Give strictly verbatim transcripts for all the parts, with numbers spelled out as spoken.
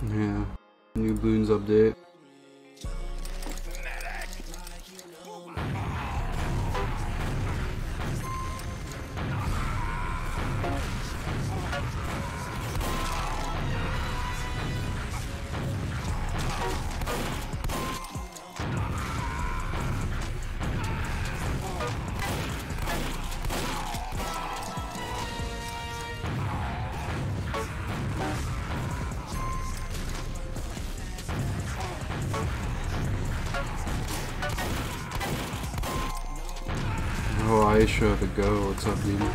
Yeah. New Boons update. Oh, Aisha, the go. What's up, dude?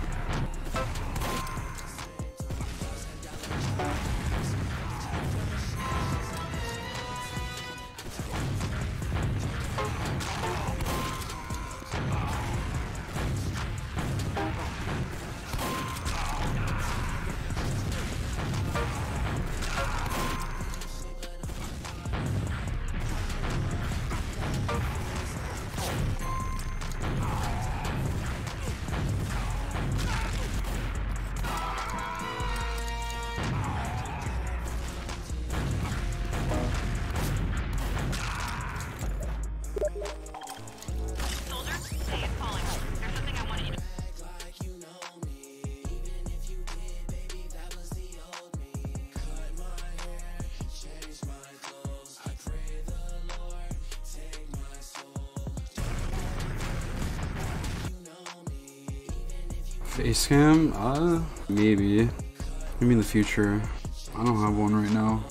Face cam? Uh, maybe. Maybe in the future. I don't have one right now.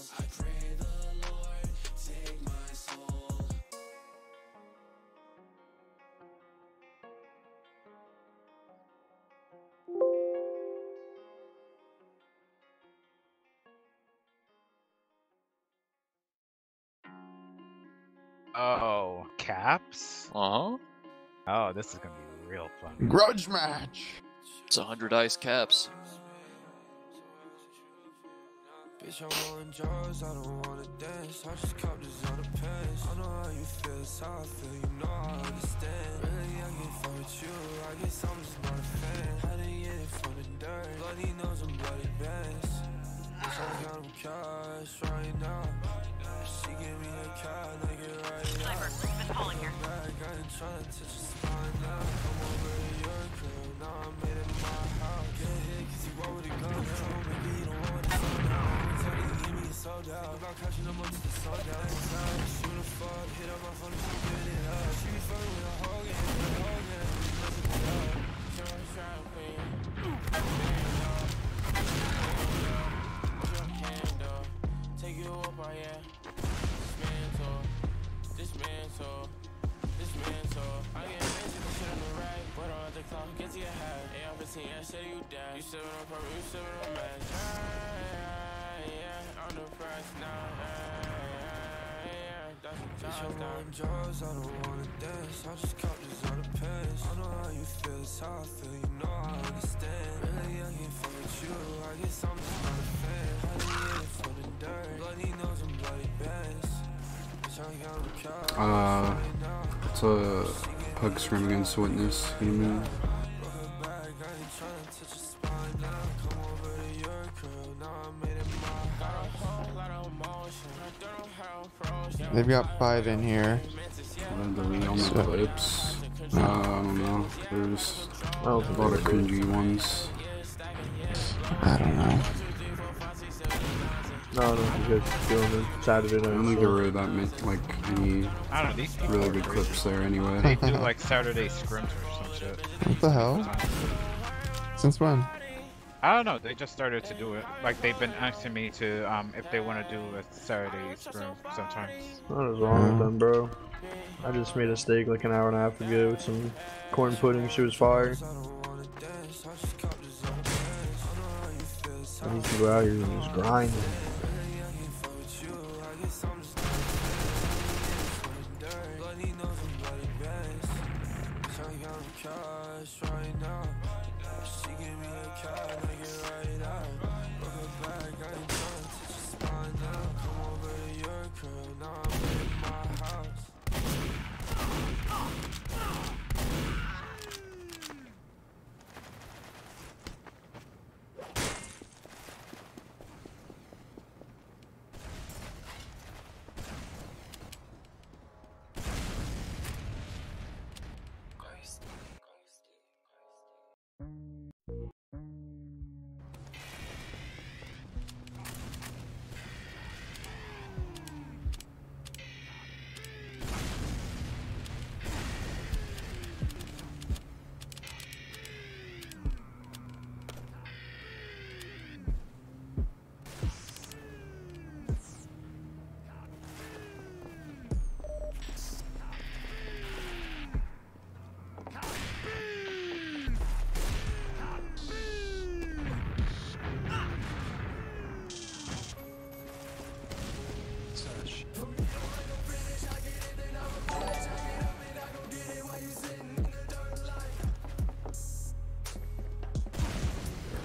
Oh, caps? Uh-huh. Oh, this is gonna be real fun. Grudge match! It's a hundred ice caps. Bitch, I'm on drugs, I don't wanna dance. I just cop this on the pants. I know how you feel, it's how I feel, you know I understand. Really, I get fucked with you, I guess I'm just not a fan. Had to get it from the dirt, bloody nose and bloody bands. Bitch, I got them cash right now. She give me a cat, I get right out. Been calling here. Back, I ain't tryna touch your spine now. Come over to your crib, now I made it my house. Get hit, cause you walk with a gun, so maybe you don't want to find out. Sold out, about catching them up to the sold out. Shoot a fuck, hit up my phone and she get it up. She be fucking with a whole game, with a whole game. Nothing to love. Show her shine queen. Candle, take you up, oh yeah. Dismantle, dismantle, dismantle. I get rich if the shit on the right. Put on the clock, get to your head. A R fifteen, I said you down. You sippin' on purple, you sippin' on match. On the price now, yeah, yeah, yeah. That's a bitch, I'm on drugs, I don't wanna dance. I just cop this on the pants. I know how you feel, it's how I feel, you know I understand. Really, I can't fuck with you, I guess I'm just not a fan. How to get it from the dirt, bloody nose and bloody bands. Bitch, I got them cash Uh, right now. it's a pug scrim against Witness gaming. Look her back, I ain't tryna touch your spine now. Come over to your crib, now I made it my house. They've got five in here. Uh, the Leon clips. Uh, I don't know. There's a lot of cringy ones. I don't know. No, no, you guys feeling it Saturday I night. don't think there were that many, like, any I don't know, these people really are good crazy. clips there anyway. They do like Saturday scrims or some shit. What the hell? Since when? I don't know, they just started to do it. Like, they've been asking me to, um, if they want to do a Saturday scrim sometimes. What is wrong with them, bro? I just made a steak like an hour and a half ago with some corn pudding. She was fire. And these people out here just grinding.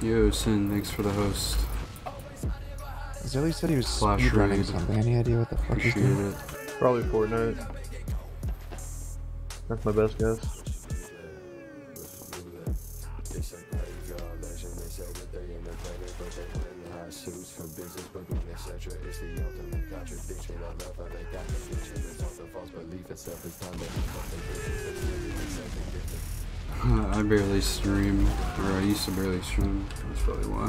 Yo, Sin, thanks for the host. Zilly said he was Slash speedrunning raid. something. Any idea what the fuck he's Appreciate doing? it. Probably Fortnite. That's my best guess. I barely stream, or I used to barely stream. That's probably why.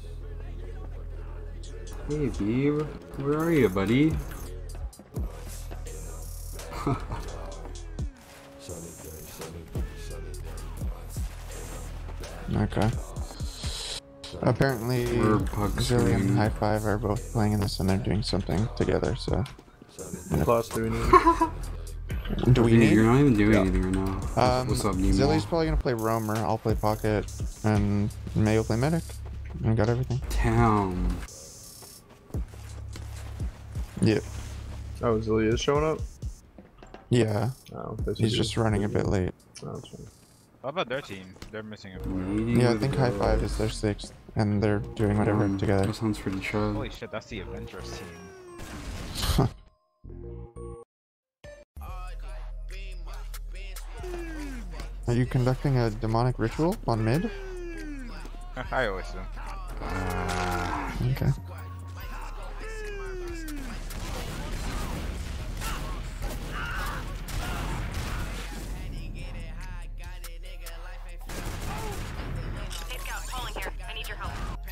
Hey, Beeb, where are you, buddy? Okay. Apparently, We're pug Zilly and streaming. High Five are both playing in this and they're doing something together, so. Class three need. Do we Dude, need? you're not even doing Yeah. anything right now. Um, What's up, Nemo? Zilly's probably gonna play Roamer, I'll play Pocket, and May will play Medic. We got everything. Town. Yep. Oh, Zilly is showing up? Yeah. Oh, that's He's good. just running a bit late. Oh, that's fine. What about their team? They're missing a player. Meeting Yeah, I with think High Five girls. is their sixth, and they're doing whatever Um, together. That sounds pretty chill. Holy shit, that's the Avengers team. Are you conducting a demonic ritual on mid? I always do. Okay. Hey Scout, calling here. I need your help.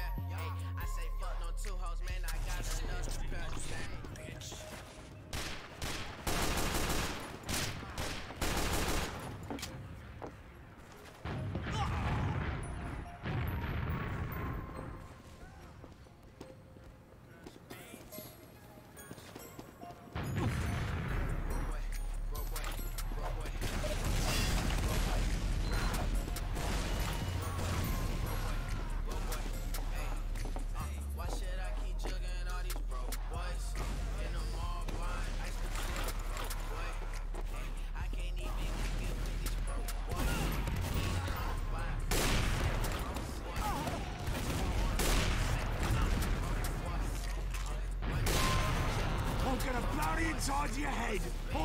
inside your head.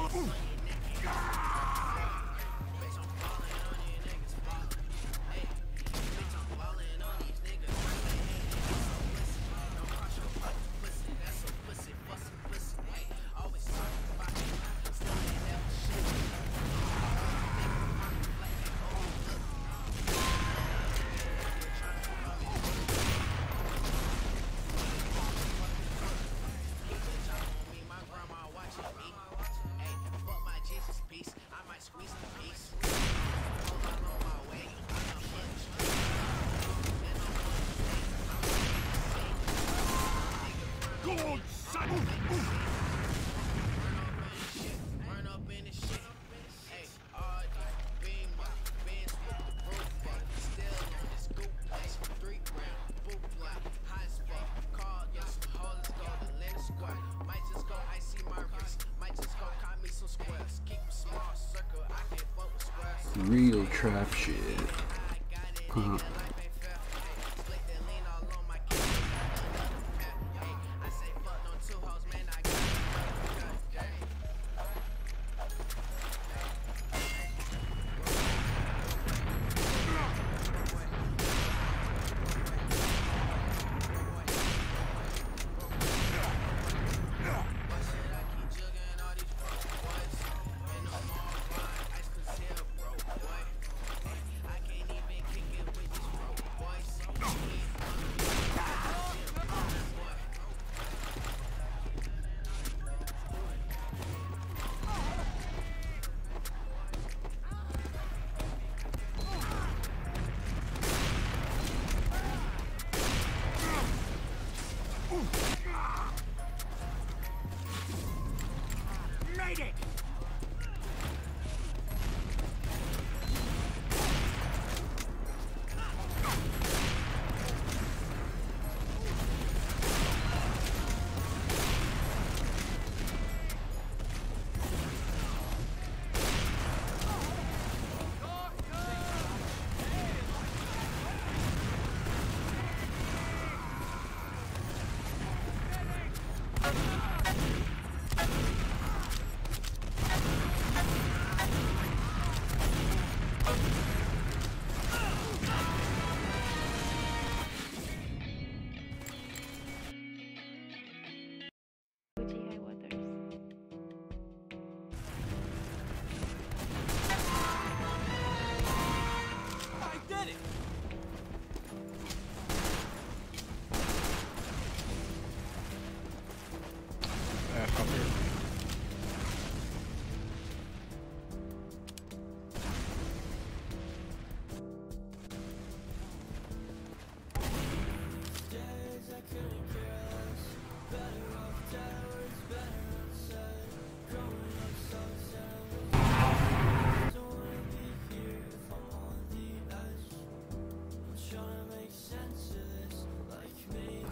Real trap shit. Huh.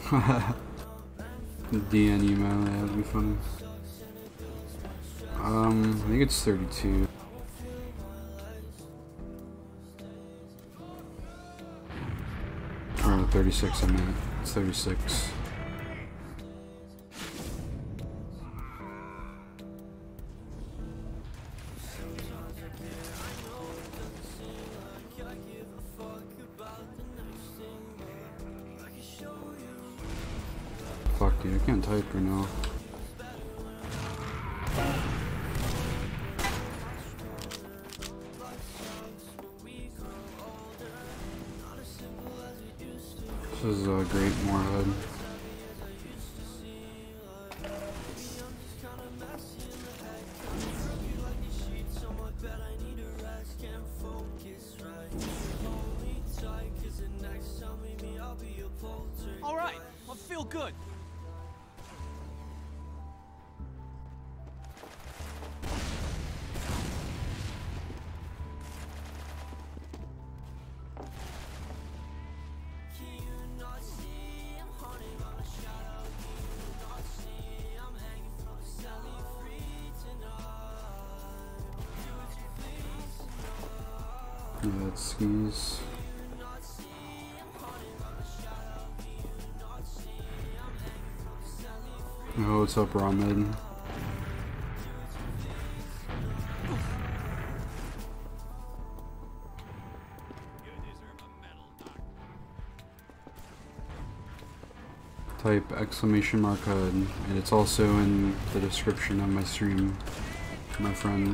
D N email, yeah, that'd be funny. Um, I think it's thirty-two. Or thirty-six, I meant. It's thirty-six. Fuck, dude, I can't type right now. This is a great Moorhead. All right, I feel good. Yeah, it's skis. Oh, what's up, Ramid? Type exclamation mark H U D, and it's also in the description of my stream, my friend.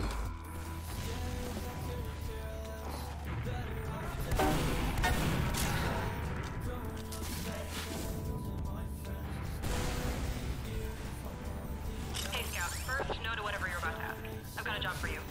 Hey, Scout. First, no to whatever you're about to ask. I've got a job for you.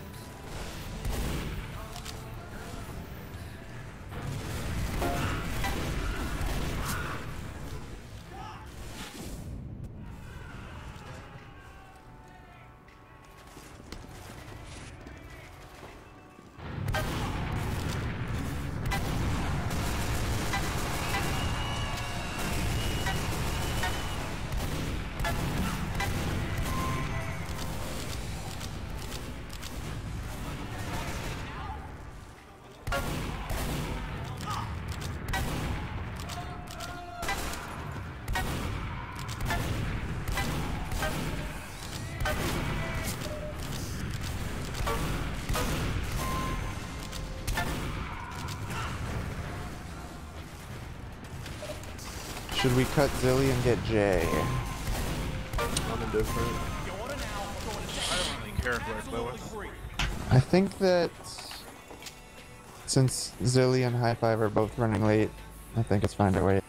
Should we cut Zilly and get Jay? I'm indifferent. I don't really care who I play with. I think that since Zilly and High Five are both running late, I think it's fine to wait.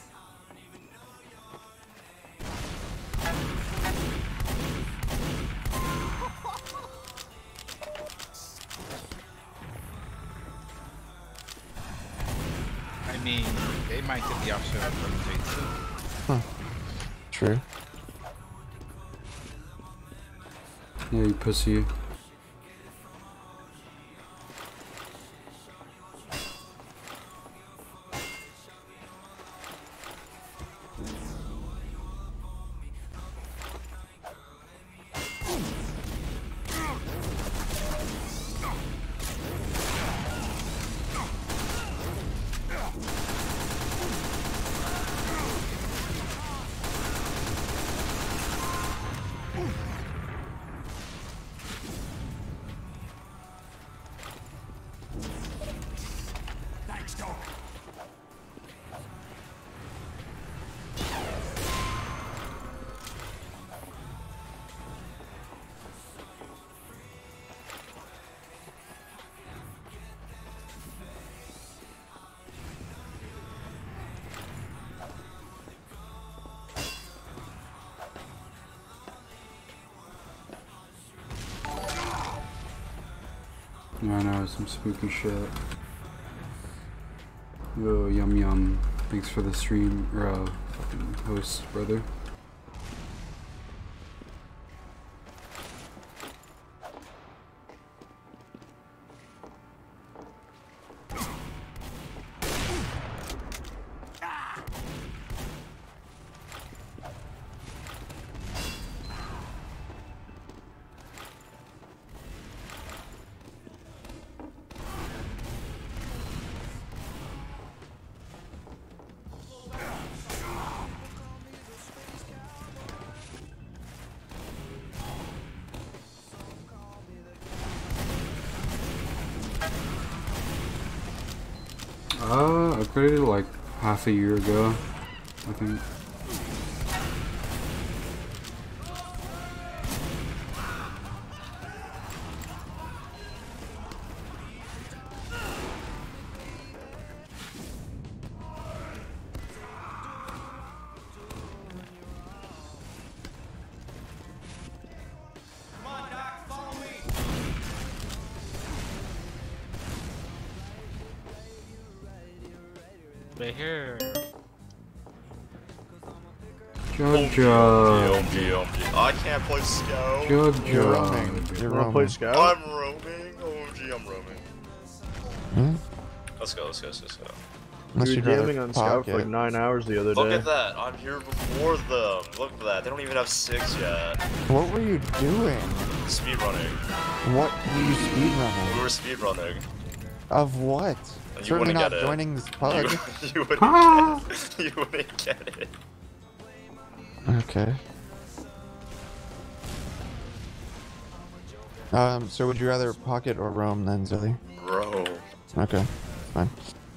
I mean, they might get the option of putting J two. Huh. True. Yeah, you pussy. I know, some spooky shit. Oh, yum yum. Thanks for the stream, or uh, fucking host, brother. Uh, I created it like half a year ago, I think. They're here. Jojo. O M G, O M G. I can't play Scout. Jojo. You're roaming. You're Wanna play roaming. Scout? I'm roaming. O M G, I'm roaming. Hmm? Let's go, let's go, let's go. Let's go. Unless We you'd were rather gaming on Scout for like pocket. nine hours the other Look day. at that. I'm here before them. Look at that. They don't even have six yet. What were you doing? Speed running. What were you We speedrunning? were speed running. Of what? You Certainly wouldn't not get it. joining this pug. You, you wouldn't Ah! get it. You wouldn't get it. Okay. Um, so would you rather pocket or roam then, Zilly? Bro. Okay, fine.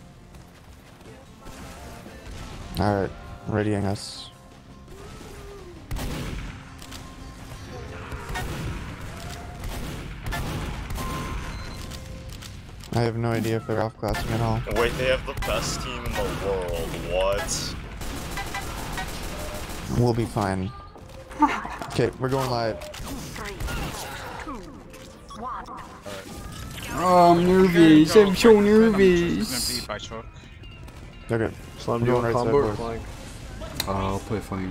Alright, readying us. I have no idea if they're off-classing at all. Wait, they have the best team in the world. What? We'll be fine. Okay, we're going live. Oh, I'm nervous. I'm so Gonna nervous. be by short. They're good. Slam, I'm do you going want right combo or side, boys. flank? Uh, I'll play flank.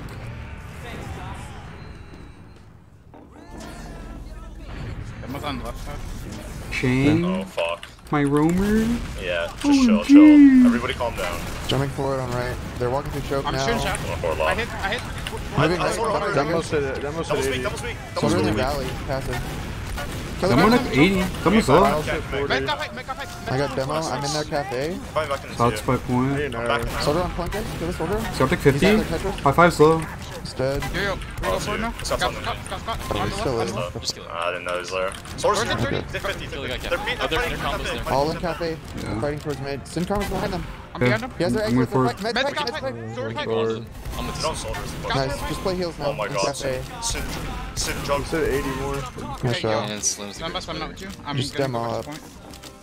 Demo's on the left side. Shane, Oh, fuck. my roamer. Yeah, just Oh, chill, geez. chill. Everybody calm down. Jumping forward on right. They're walking through choke I'm now. shooting shot. One, four, I left. hit, I hit. Moving I right. saw her. Demo said it. Demo said Double speak, eighty. double speak. Double Soldier in the speak. valley, passive. Kill I'm the on demo. like eighty. Someone's I'll up. sit Make forty. that fight, make that fight. I got demo. I'm in their cafe. Fight back in the South studio. spy point. Hey, no. I'm back in the Soldier on flank. Kill the soldier. Celtic He's fifty. out there, Tetris. High five slow. He's dead. Yo, yo, we go forward now. Scott's Scott, on the Scott, mid. Scott, Scott. Oh, On he's the still left, in. on the left. Just kill it. I didn't know he was there. Source Where's the fifty, thirty? fifty, Kill the guy, They're Cap. beating, Oh, they're they're- fighting they're for combos nothing. there. All in cafe. Yeah. Fighting towards mid. Synchrom's behind them. I'm Okay. behind him. He has their I'm exit. going forward. Mid, mid, Med mid, fight, mid, med mid. fight. Sword fight. Forward. I'm with They're on you. soldiers. Nice. Just play heals now. Oh my In god. cafe. Sin, Sin jump. Said eighty more. Nice Okay, yo. shot. And Slim's the Slam greatest bust, I'm not player. with you. I'm Just gonna demo go up. to this point.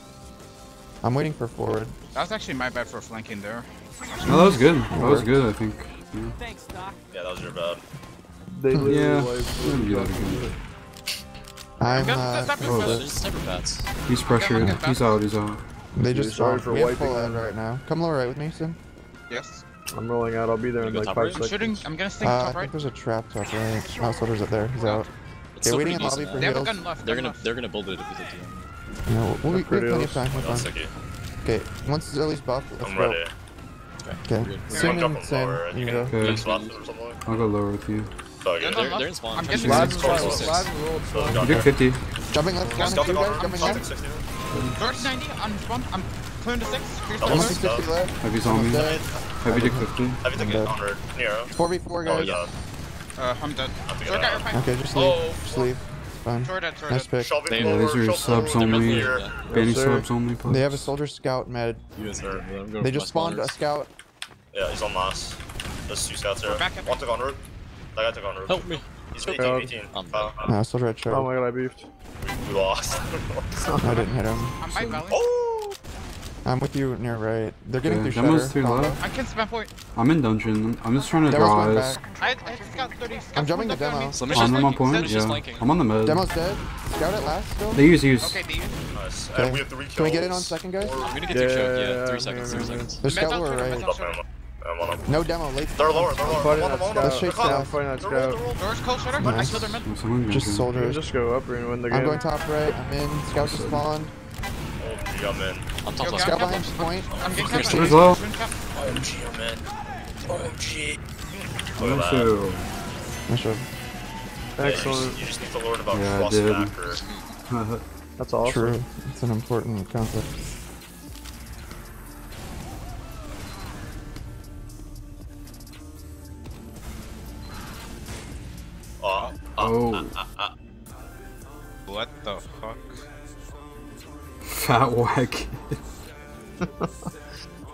I'm waiting for forward. That was actually my bad for flanking there. No, that was good. That was good, I think. Yeah. Thanks, Doc. Yeah, that was your bad. They literally Yeah. like. Let me do that again. I'm, Got- uh, stop it, oh, stop it. There's sniper bats. He's pressured. He's out. He's out. they just Sorry spawned. for We have wiping full ad them. right now. Come lower right with me, Sim. Yes. I'm rolling out. I'll be there You in go like top five right? I'm seconds. shooting. I'm gonna stay Uh, I top think right. there's a trap top right. Oh, soldier's up there. He's out. It's Okay, still waiting in pretty lobby decent, for They have a heals. gun left. They're gun gonna left. they're gonna build it if we hit the No, we'll, we'll, we have plenty of Pretty time. We're One fine. second. Okay, once Zilly's buffed, let's I'm go. ready. Okay. We're good. Sim I'm jumping and Sim, lower. and you You go. can Okay. use left or something. I'll go lower with you. So Gun good. They're, left. they're in spawn. I'm Trying to getting shoot Labs, six, Labs, four, labs, six. labs rolled. So So. You gun. did fifty. Jumping left, Gun jumping two Celtic guys, on, jumping Celtic left. sixty. George ninety on spawn. I'm clearing to six. Here's Double the one six. third. sixty left. Heavy's on me. Almost dead. Heavy did fifty. Heavy to get under. Nero. four v four Oh, guys. yeah. Uh, I'm dead. I think Sword I got know. your fight. Okay, just leave. Oh, Just leave. Fine. Sword dead. Sword Nice dead. pick. Shoving They- forward, Yeah, these are shove subs forward, only. here. Yeah. Banny Yes, sir. subs only. They have a soldier scout med. You guys are- I'm going They for just my spawned a spawners. scout. Yeah, he's on last. There's two scouts there. We're back up. One took on route. That guy took on route. Help me. He's Help eighteen, me. eighteen. Um, Uh, No, soldier at Oh choke. my god, I beefed. we lost. I didn't hit him. I'm by valley. Oh! I'm with you near right. They're getting Okay, through Demo's shutter. three Combo. left. I can spam point. I'm in dungeon. I'm just trying to Demo's draw going eyes. back. I, I just got thirty. I'm jumping the demo. Slimnish On is them on flanking. point? Slimnish is Yeah. flanking. I'm on the med. Demo's dead. Scout at last still. They use use. Okay, do you? Nice. Okay. And we have three kills. Can we get in on second, guys? Or- I'm gonna get through choke. Yeah, Yeah, yeah, three yeah, seconds. yeah, Three yeah. seconds. There's Med's scout on lower Twitter, right. Med's on Up, Twitter. I'm on him. No demo. Late. They're lower, they're I'm lower. fighting One, that one, scout. Let's chase They're scout. fighting that They're rolled, scout. they're rolled. Doors cold shutter. I Nice. killed their mid. Oh, someone Just dungeon. You soldiers. just go up and win the game. I'm going top right. I'm in. Scout just spawned. O M G, I'm in. I'm top Yo, left. Scout Cap, behind point. I'm getting Here's cap. Where's low? Shooting cap. O M G, I'm in. O M G. Oh, Look at that. so- I should. Yeah, you Excellent. just- You just need to learn about Yeah, I cross did. backer. That's awesome. True. It's an important concept. Uh, Oh, What the fuck? fat whack.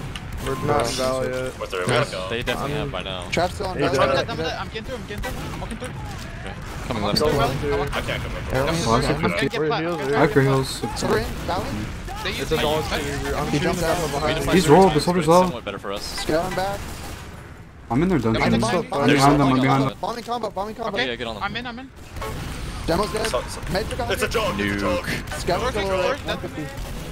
We're not in Valley yet. What's their Yes. go? They definitely I'm- have by now. Trap still on He Valley. did. I'm Get dead, I'm it. dead. I'm getting through, I'm getting through. I'm walking through. Okay. Coming left Go side. one, two. I can't come Arrow in. is Oh, I down. can Get Where flat, heals get are? flat. Acre heals. Sprint, Valley. They It's use a me. dog Nice. team. I'm He shooting jumped them out. from We need behind. to find He's Sprint. rolled, this Sprint's other's low. somewhat better for us. Scaling back. I'm in their dungeon. I'm I'm behind, behind them, I'm behind them. Bombing combo, bombing combo. Okay, yeah, get on them. I'm in, I'm in. Demo's dead. So- so- Med took It's a joke. It's a joke. Scout Soldier, still soldier, alive. dead. one fifty.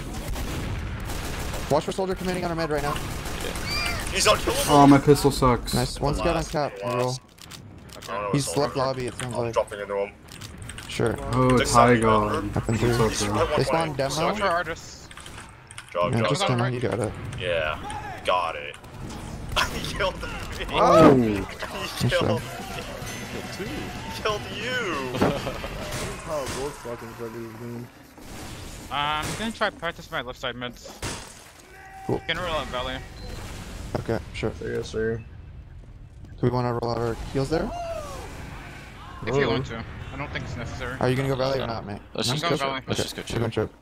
Watch for soldier committing on our med right now. He's unkillable. Oh, my pistol sucks. Nice. One scout on cap. Last. Roll. I don't know He's what's left over. lobby, it sounds I'm like. jumping into him. Sure. Oh, it's high god. Up and What's through. up, bro? They spawned demo. So- Watch for artists. Jog, Yeah, jog, just jog. demo, you got it. Yeah, got it. He killed me. Oh! He Nice killed job. me. He killed you. Oh, both fucking fuckers, man. I'm gonna try practice my left side mids. Cool. Gonna roll out valley. Okay, sure. Yes, sir. Do we want to roll out our heals there? If Oh. you want to. I don't think it's necessary. Are you gonna go valley or not, mate? Let's No? just go go valley. choke. Let's Okay, just go we're gonna choke. choke.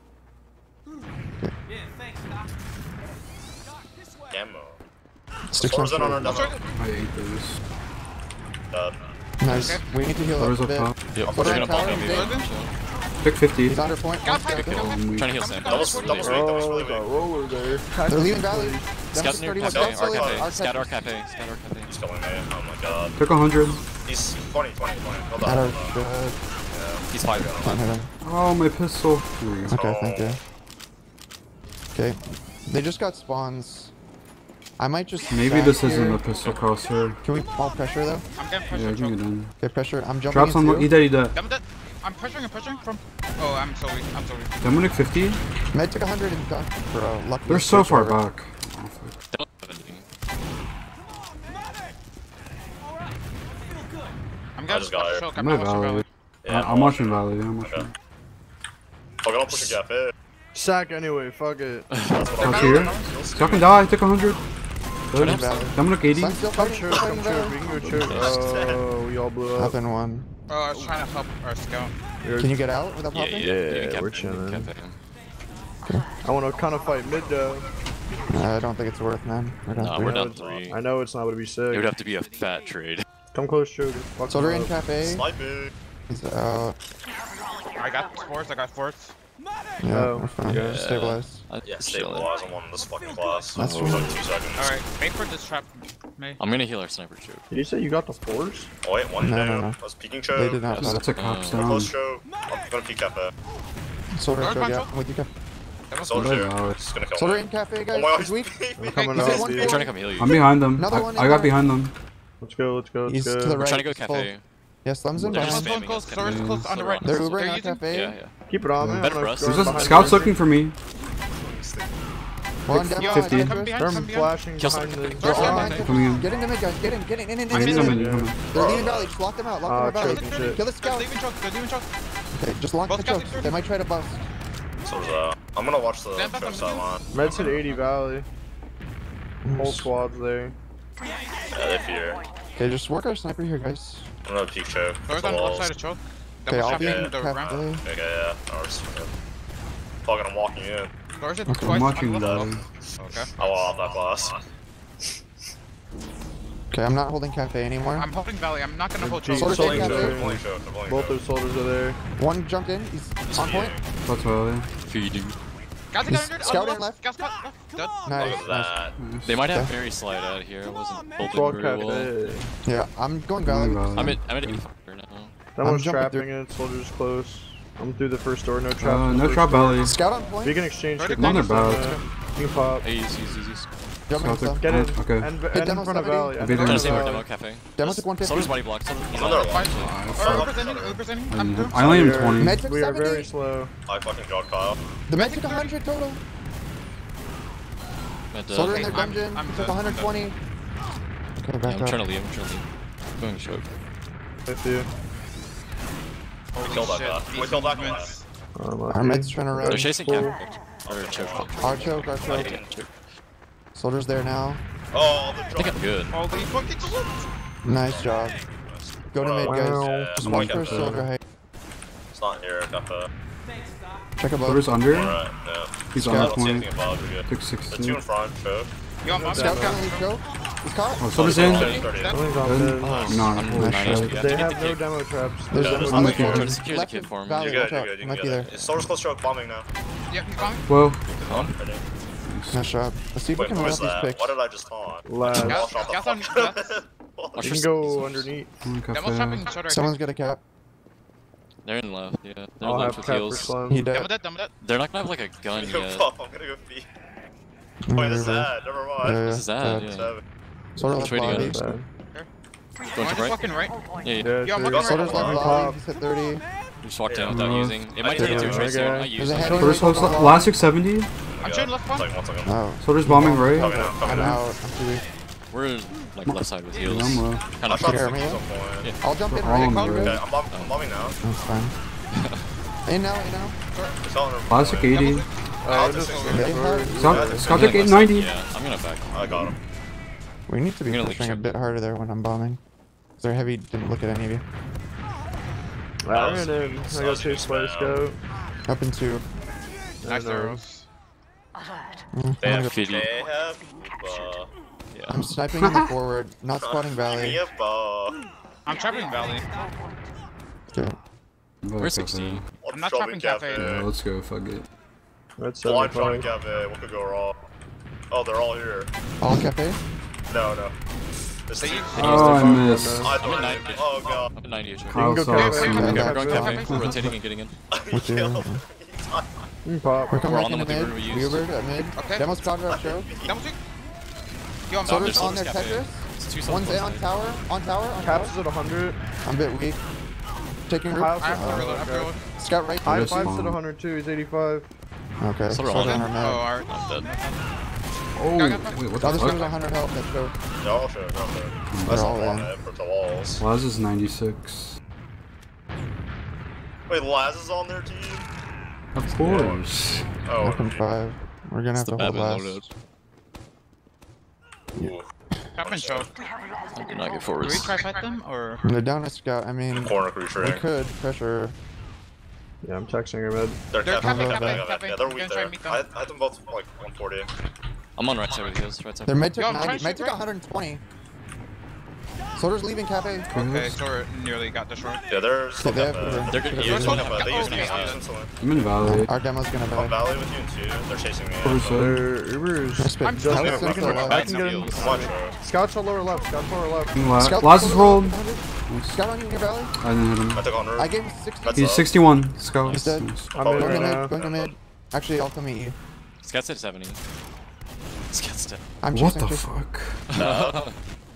Demo. Six Swords one in on our short. demo. I hate this. Uh, Nice. Okay. We need to heal Where's up a up bit. top? Yep, Put we're on gonna tower, bomb he's him. dead. Pick fifty. He's under point. Got One's five, dead. got five. I'm weak. Trying to heal Come Sam. down. double, double sweep, double Oh, sweep. the roller there. They're leaving valley. Scout Demo's near thirty cafe, more our scout cafe. our Scout our cafe. cafe. Scout our cafe. He's going there. Oh my god. Took a hundred. He's twenty, twenty, twenty. Hold At on. our hold on. good. He's five. Can't hit him. Oh, my pistol. Here we go. Okay, thank you. Okay. They just got spawns. I might just Maybe back this isn't here. a pistol crosshair. Can we all pressure though? I'm getting Yeah, pressure. give me choke. then. Okay, pressure. I'm jumping Drops on in what? two. He dead, he dead. I'm dead. I'm pressuring and pressuring from. Oh, I'm so weak. I'm so weak. Demonic fifty? Med took one hundred and got bro. Lucky. They're to so switch far over. back. I'm I getting just got pressure her. choke. I'm I'm at not watching Valley. valley. Yeah, I- I'm watching Valley. Yeah, I'm watching. Okay. Fuck it, I'll push a cafe. Sack anyway, fuck it. That's what Top I'm here. doing. Y'all can die. I took a hundred. Turn in Valley. Demonic eighty. Sun's still Come fighting. church, Fighting come church. Valley. We can go church. Oh, we all blew up. Nothing one. Oh, I was trying to help our scout. Can you get out without Yeah, popping? yeah, Yeah, cafe, we're chilling. cafe. I want to kind of fight mid though. I don't think it's worth, man. We're down Nah, three. we're I know down it's- three. I know it's not going to be It sick. would have to be a fat trade. Come close, Joker. Fuck Soldier him in up. cafe. Sniping. He's out. I got forts. I got forts. Yeah, Oh, we're fine. yeah. Stabilize. Uh, Yeah, chilling. stabilize on one in this fucking class. That's Oh, true. like two seconds. All right, wait for this trap. May. I'm gonna heal our sniper choke. Did you say you got the force? Oh wait, one No, down. no, no. I was peeking choke. They did not. Yes. pop. That's a cops Uh, down. Close choke. I'm gonna peek cafe. Soldier in Guard choke, yeah. control. I'm with you, Cap. Soldier. Good job. Just gonna kill Soldier me. in cafe, Oh guys. my god, He's weak. I'm coming He's up, at one dude. I'm trying to come heal you. I'm behind them. Another one I, I in got there. behind them. Let's go, let's go, let's He's go. to the We're right. trying to go He's full. cafe. Yeah, Slem's in They're Close, just behind. spamming close, us, close, cafe. close on the right. They're They're Ubering They're on using- cafe. Yeah, yeah. Keep it on, man. Better I'm for us. going There's a behind scout's you. looking for me. One down. Yo, fifty. come behind, They're come behind. flashing Kill behind somebody. the... They're all Sorry, behind. sorry. Coming in. Get in the mid, guys. Get in, get in, in, in, I in, need in, them in. in. You coming? They're leaving valley. Just lock them out. Lock Ah, them out valley. choke and shit. Kill the They're scout. leaving choke. They're leaving choke. Okay, just lock Both the scouts choke. through. They might try to bust. Soldier's out. I'm gonna watch the Stand back choke on the sideline. Meds hit eighty Valley. Whole squad's there. Yeah, they're here. Okay, just work our sniper here, guys. I'm gonna peek choke. Doors The on the left walls. side of choke. Okay, Double I'll be chopping in the ramp. cafe. Okay, yeah. Oh, we're just fucking, I'm walking in. Doors are Okay, twice I'm on watching the left. Valley. Okay. I will off that class. Okay, I'm not holding cafe anymore. I'm holding valley. I'm not gonna hold Soldier choke. Soldier Soldier cafe. I'm pulling choke. I'm pulling Both choke. those soldiers are there. One jumped in. He's on point. That's Valley. Feeding. Guys, I He's got injured. scouting On the left. Guys, got left. Dead. Nice, Look at nice. that. They might have Okay. very slide out here. I wasn't holding Squad very well. cafe. Yeah, I'm going valley. Valley. I'm at I'm at eighty-five now. That I'm one's jumping trapping it. Soldiers close. I'm through the first door. No traps. Uh, in the no first trap door. Valley. Scout on point. We can exchange. Verdict chickens, on their uh, back. You can pop. Hey, easy, easy, easy. Jumping South- stuff. Get in. Okay. And, and in demo front of seventy. Valley. I'll And be in there. Trying front to of save our Valley. demo cafe. Demo took one fifty. Soldier's body block. Soldier's He's on their left. Oh, Uber's ending. Uber's ending. I'm through. I only am We are- twenty. Med took We are very seventy. slow. I fucking jog Kyle. The med took one hundred total. But, uh, Soldier in their I'm- dungeon. I'm He good, took I'm one twenty. Okay, yeah, back I'm up. trying to leave. I'm trying to leave. Going choke. With you. We killed that guy. We killed that guy. Um, Our med's trying to run. They're chasing Cool. cap. Or choke. Our choke, our choke. Yeah, choke. Soldier's there now. Oh, the I think jog. I'm good. Holy fucking shit. Nice job. Go to mid, guys. Wow. Yeah, Just I'm one like per that. soldier height. It's not here, cafe. Check above. Soldier's under. Alright, no. He's I on don't see point. anything above. We're good. Took The sixty. two in front, choke. Yo, I'm Scout up. can't leave choke. He's caught. Oh, Soldier's in. thirty, thirty. Dead. Something's on Good. mid. Oh, No, I'm nice nice. shot. We have They to get have the no kick. demo traps. There's Yeah, demo there's I'm left the corner. kid. Try to secure the Left kid for him. valley, You're watch good, you're out. good. You Might can be get there. it. Soldier's close choke bombing now. Yeah, he's coming. Whoa. Come on, ready. Nice. Nice job. Let's see if we Wait, can what run was out these that? picks. What did I just taunt? Last. Gas- I'll shot the gas on- fuck gas- out. Watch You for can go s- underneath. One Demo's cafe. trapping soda. Someone's got a cap. They're in left, yeah. They're I'll left have with cap for heals. Slum. He Demo dead. dead, demo dead. They're not gonna have like a gun Yo, yet. Puff, I'm gonna go feed. Mm, Wait, this is river. ad. Never Yeah, mind. yeah, This is that, dead. yeah. Seven. Soldier I'm left trading lobby. guns. Bad. Going Orange to is right? fucking right. Yeah, yeah. Yeah, Yo, I'm sure. looking right. Soldier's left One lobby. pop. He's hit thirty. Just walked down Yeah. without Uh, using. It might I take two did. trace Okay. I might use There's a it. heavy Soldier's on close. the Last six seventy. I'm shooting left One one. second, one second. Oh. Soldier's bombing Coming right. out, coming I'm out. out. I'm too weak. We're like left side with Yeah, heals. I'm low. Kind I of shot Here, six me? at some point. Yeah. I'll jump in They're all right. on the Congo. right. Okay, I'm, bomb- I'm bombing now. That's fine. In now, in now. It's on her Classic point. eighty. I'll Uh, just just They have- Scout, Scout I'm deck gonna eight ninety. Yeah, I'm gonna back. I got him. We need to be I'm gonna pushing leak a check. bit harder there when I'm bombing. Their heavy didn't look at any of you. I ran in. I got two splash go. Up in two. Nice And, uh, arrows. Mm, They I'm, gonna have, go- fifty. they have, uh, Yeah. I'm sniping in the forward, not spotting give valley. me a ball. I'm trapping Valley. Okay. We're sixteen. I'm not trapping Cafe. Yeah, let's go. Fuck it. That's Blind shotting seventy-five. cafe. What could go wrong? Oh, they're all here. All cafe? No, no. This They team. use- Oh, I missed. I I'm thought at nine. it- Oh god. I'm at ninety H P. Kyle go saw cafe. us. Okay, and- Okay, Yeah, we're going yeah. cafe. We're rotating and getting in. You do. killed me. You can pop. We're coming We're back on them into with the mid. river we used. Weird at mid. Okay. Demo's powder up show. Double check. Yo, I'm Soldier's down. There's on their Soldier's cafe. Tetris. It's two One's souls on outside. tower. On tower. On tower. Caps is at one hundred. I'm a bit weak. Taking Kyle- root. I have to Oh, reload. I have to okay. reload. Scout right. High Just fives spawn. at one hundred too. He's eighty-five. Okay. Soldier Soldier on on it? our Oh, mid. alright. I'm dead. Oh, Got- got- wait, what Oh, the this fuck? one's one hundred health. Let's go. No, I'll show it. I'll show it. That's all not on in. it for the walls. Laz is ninety-six. Wait, Laz is on their team? Of course. Oh, Weapon five. We're gonna have It's to the hold Babin last. loadout. ooh. Trap and choke. I do not get Do we forwards. try fight them or? They're down a scout. I mean, Corner we creature. could pressure. Yeah, I'm texting her mid. They're They're capping, capping, capping, capping, capping. capping. Yeah, they're I'm weak gonna try there. and meet them. I, I had them both like one forty. I'm on right side with heals. Right side. Their mid took Yo, I'm trying ninety. to Mid shoot took right. one hundred twenty. Soldier's leaving cafe. Okay, so nearly got destroyed. Yeah, they're still they have capping. river. They're good. They Yeah, use They're one supposed capping. to- They use okay, these okay. guys instantly. I'm in Valley. Our demo's gonna I'm die. Valley with you too. They're chasing me. What is that? Their Uber's Respect. I'm just still there. there. We We can, can- I can get him. Heals. Watch her. Scout's on lower left. Scout's lower left. La- Scout Laz is rolled. Scout on you in your valley. I didn't hit him. I took on her. I gave him sixty. That's He's up. sixty-one. Scout. He's dead. Nice. I'm Oh, in Going right to now. mid. Going to mid. Actually, I'll come meet you. Scott's at seventy. Scott's dead. I'm What chasing the chasing. fuck? No.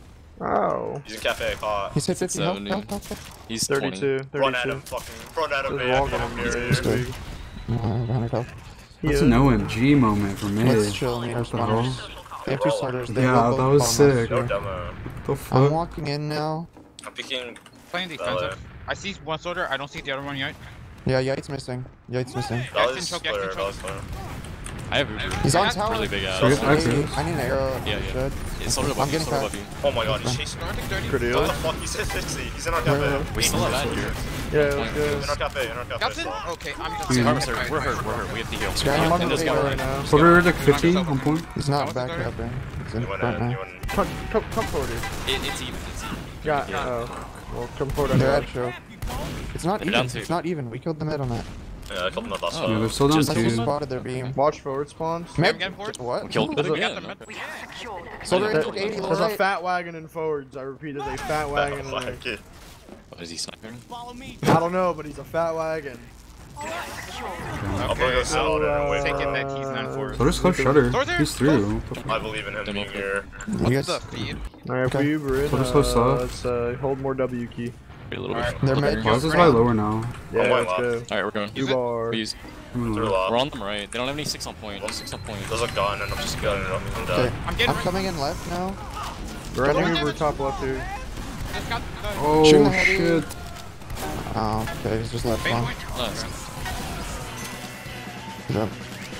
Oh. He's in cafe. Caught. He's hit fifty health. seventy. health, health, health. He's twenty. thirty-two. Run at thirty-two. him. Fucking run at him, Just man. walk Get at him him. here. He's good. big. Uh, one hundred health. That's Yeah. an O M G moment for me. Let's chill. Meet our What the hell? spawners. They have two starters. They Yeah, will both that was bomb us. sick. No demo. What the I'm fuck? walking in now. I'm picking. Playing defensive. I see one soldier. I don't see the other one yet. Yeah, Yate's missing. Yate's missing. Valley's choke, Jackson clear. choke. Valley's clear. I have Uber. He's on That's tower. really big ass. So I I could- need, I need an arrow. Yeah, yeah. Should. Yeah, soldier I'm above you. getting Soldier cracked. above you. Oh my god, he's chasing. Starting thirty. Pretty What ill. the fuck? He's hit sixty. He's in our Yeah. cafe. We still have that here. Yeah, let's go. In our cafe. In our cafe. Captain? still. Okay, I'm just. Yeah. Harvester, we're hurt. We're hurt. We have to heal. Sky, We I'm have on to the this radar guy right now. Soldier like fifty on point. He's not That back was the up. He's in You went front in. now. You went. Come, come, come forward here. It, it's even. It's even. Yeah. Oh. Well, come forward on They're that. at show. It's not They're even. down two. It's not even. We killed the mid on that. Yeah, I killed him at last Oh. Yeah, time. they're still down Just- I just two. spotted their beam. Watch forward spawns. Mid. getting forward. What? Killed it There's a- again. Captain, Okay. Soldier There- took eighty. There's a Right. fat wagon in forwards. I repeat, there's a fat wagon in there. Like it. What is he sniping? Follow me. I don't know, but he's a fat wagon. I'm gonna go Okay, sell it and wait. Take it for that he's nine four. Soldier's close shutter. Soldier, He's through. What the I fuck? believe in him Demo being here. You guys. The feed. Alright, if Okay. we Uber in, So just go uh, south. let's uh, hold more W key. Wait a little Alright. bit. They're Okay. mid. Laz is by lower now. Yeah, I'm let's white go. Alright, we're going. Use Two it. bar. We use. I'm Through low. lock. We're on them right. They don't have any six on point. No six on point. There's a gun and I'm just gunning it up. I'm Okay. dead. I'm getting I'm right. coming in left now. We're running Don't Uber damage. top left here. Just got the Oh Shooting the heavy. shit. Oh, okay. He's just left main spawn. point. Nice. He's up.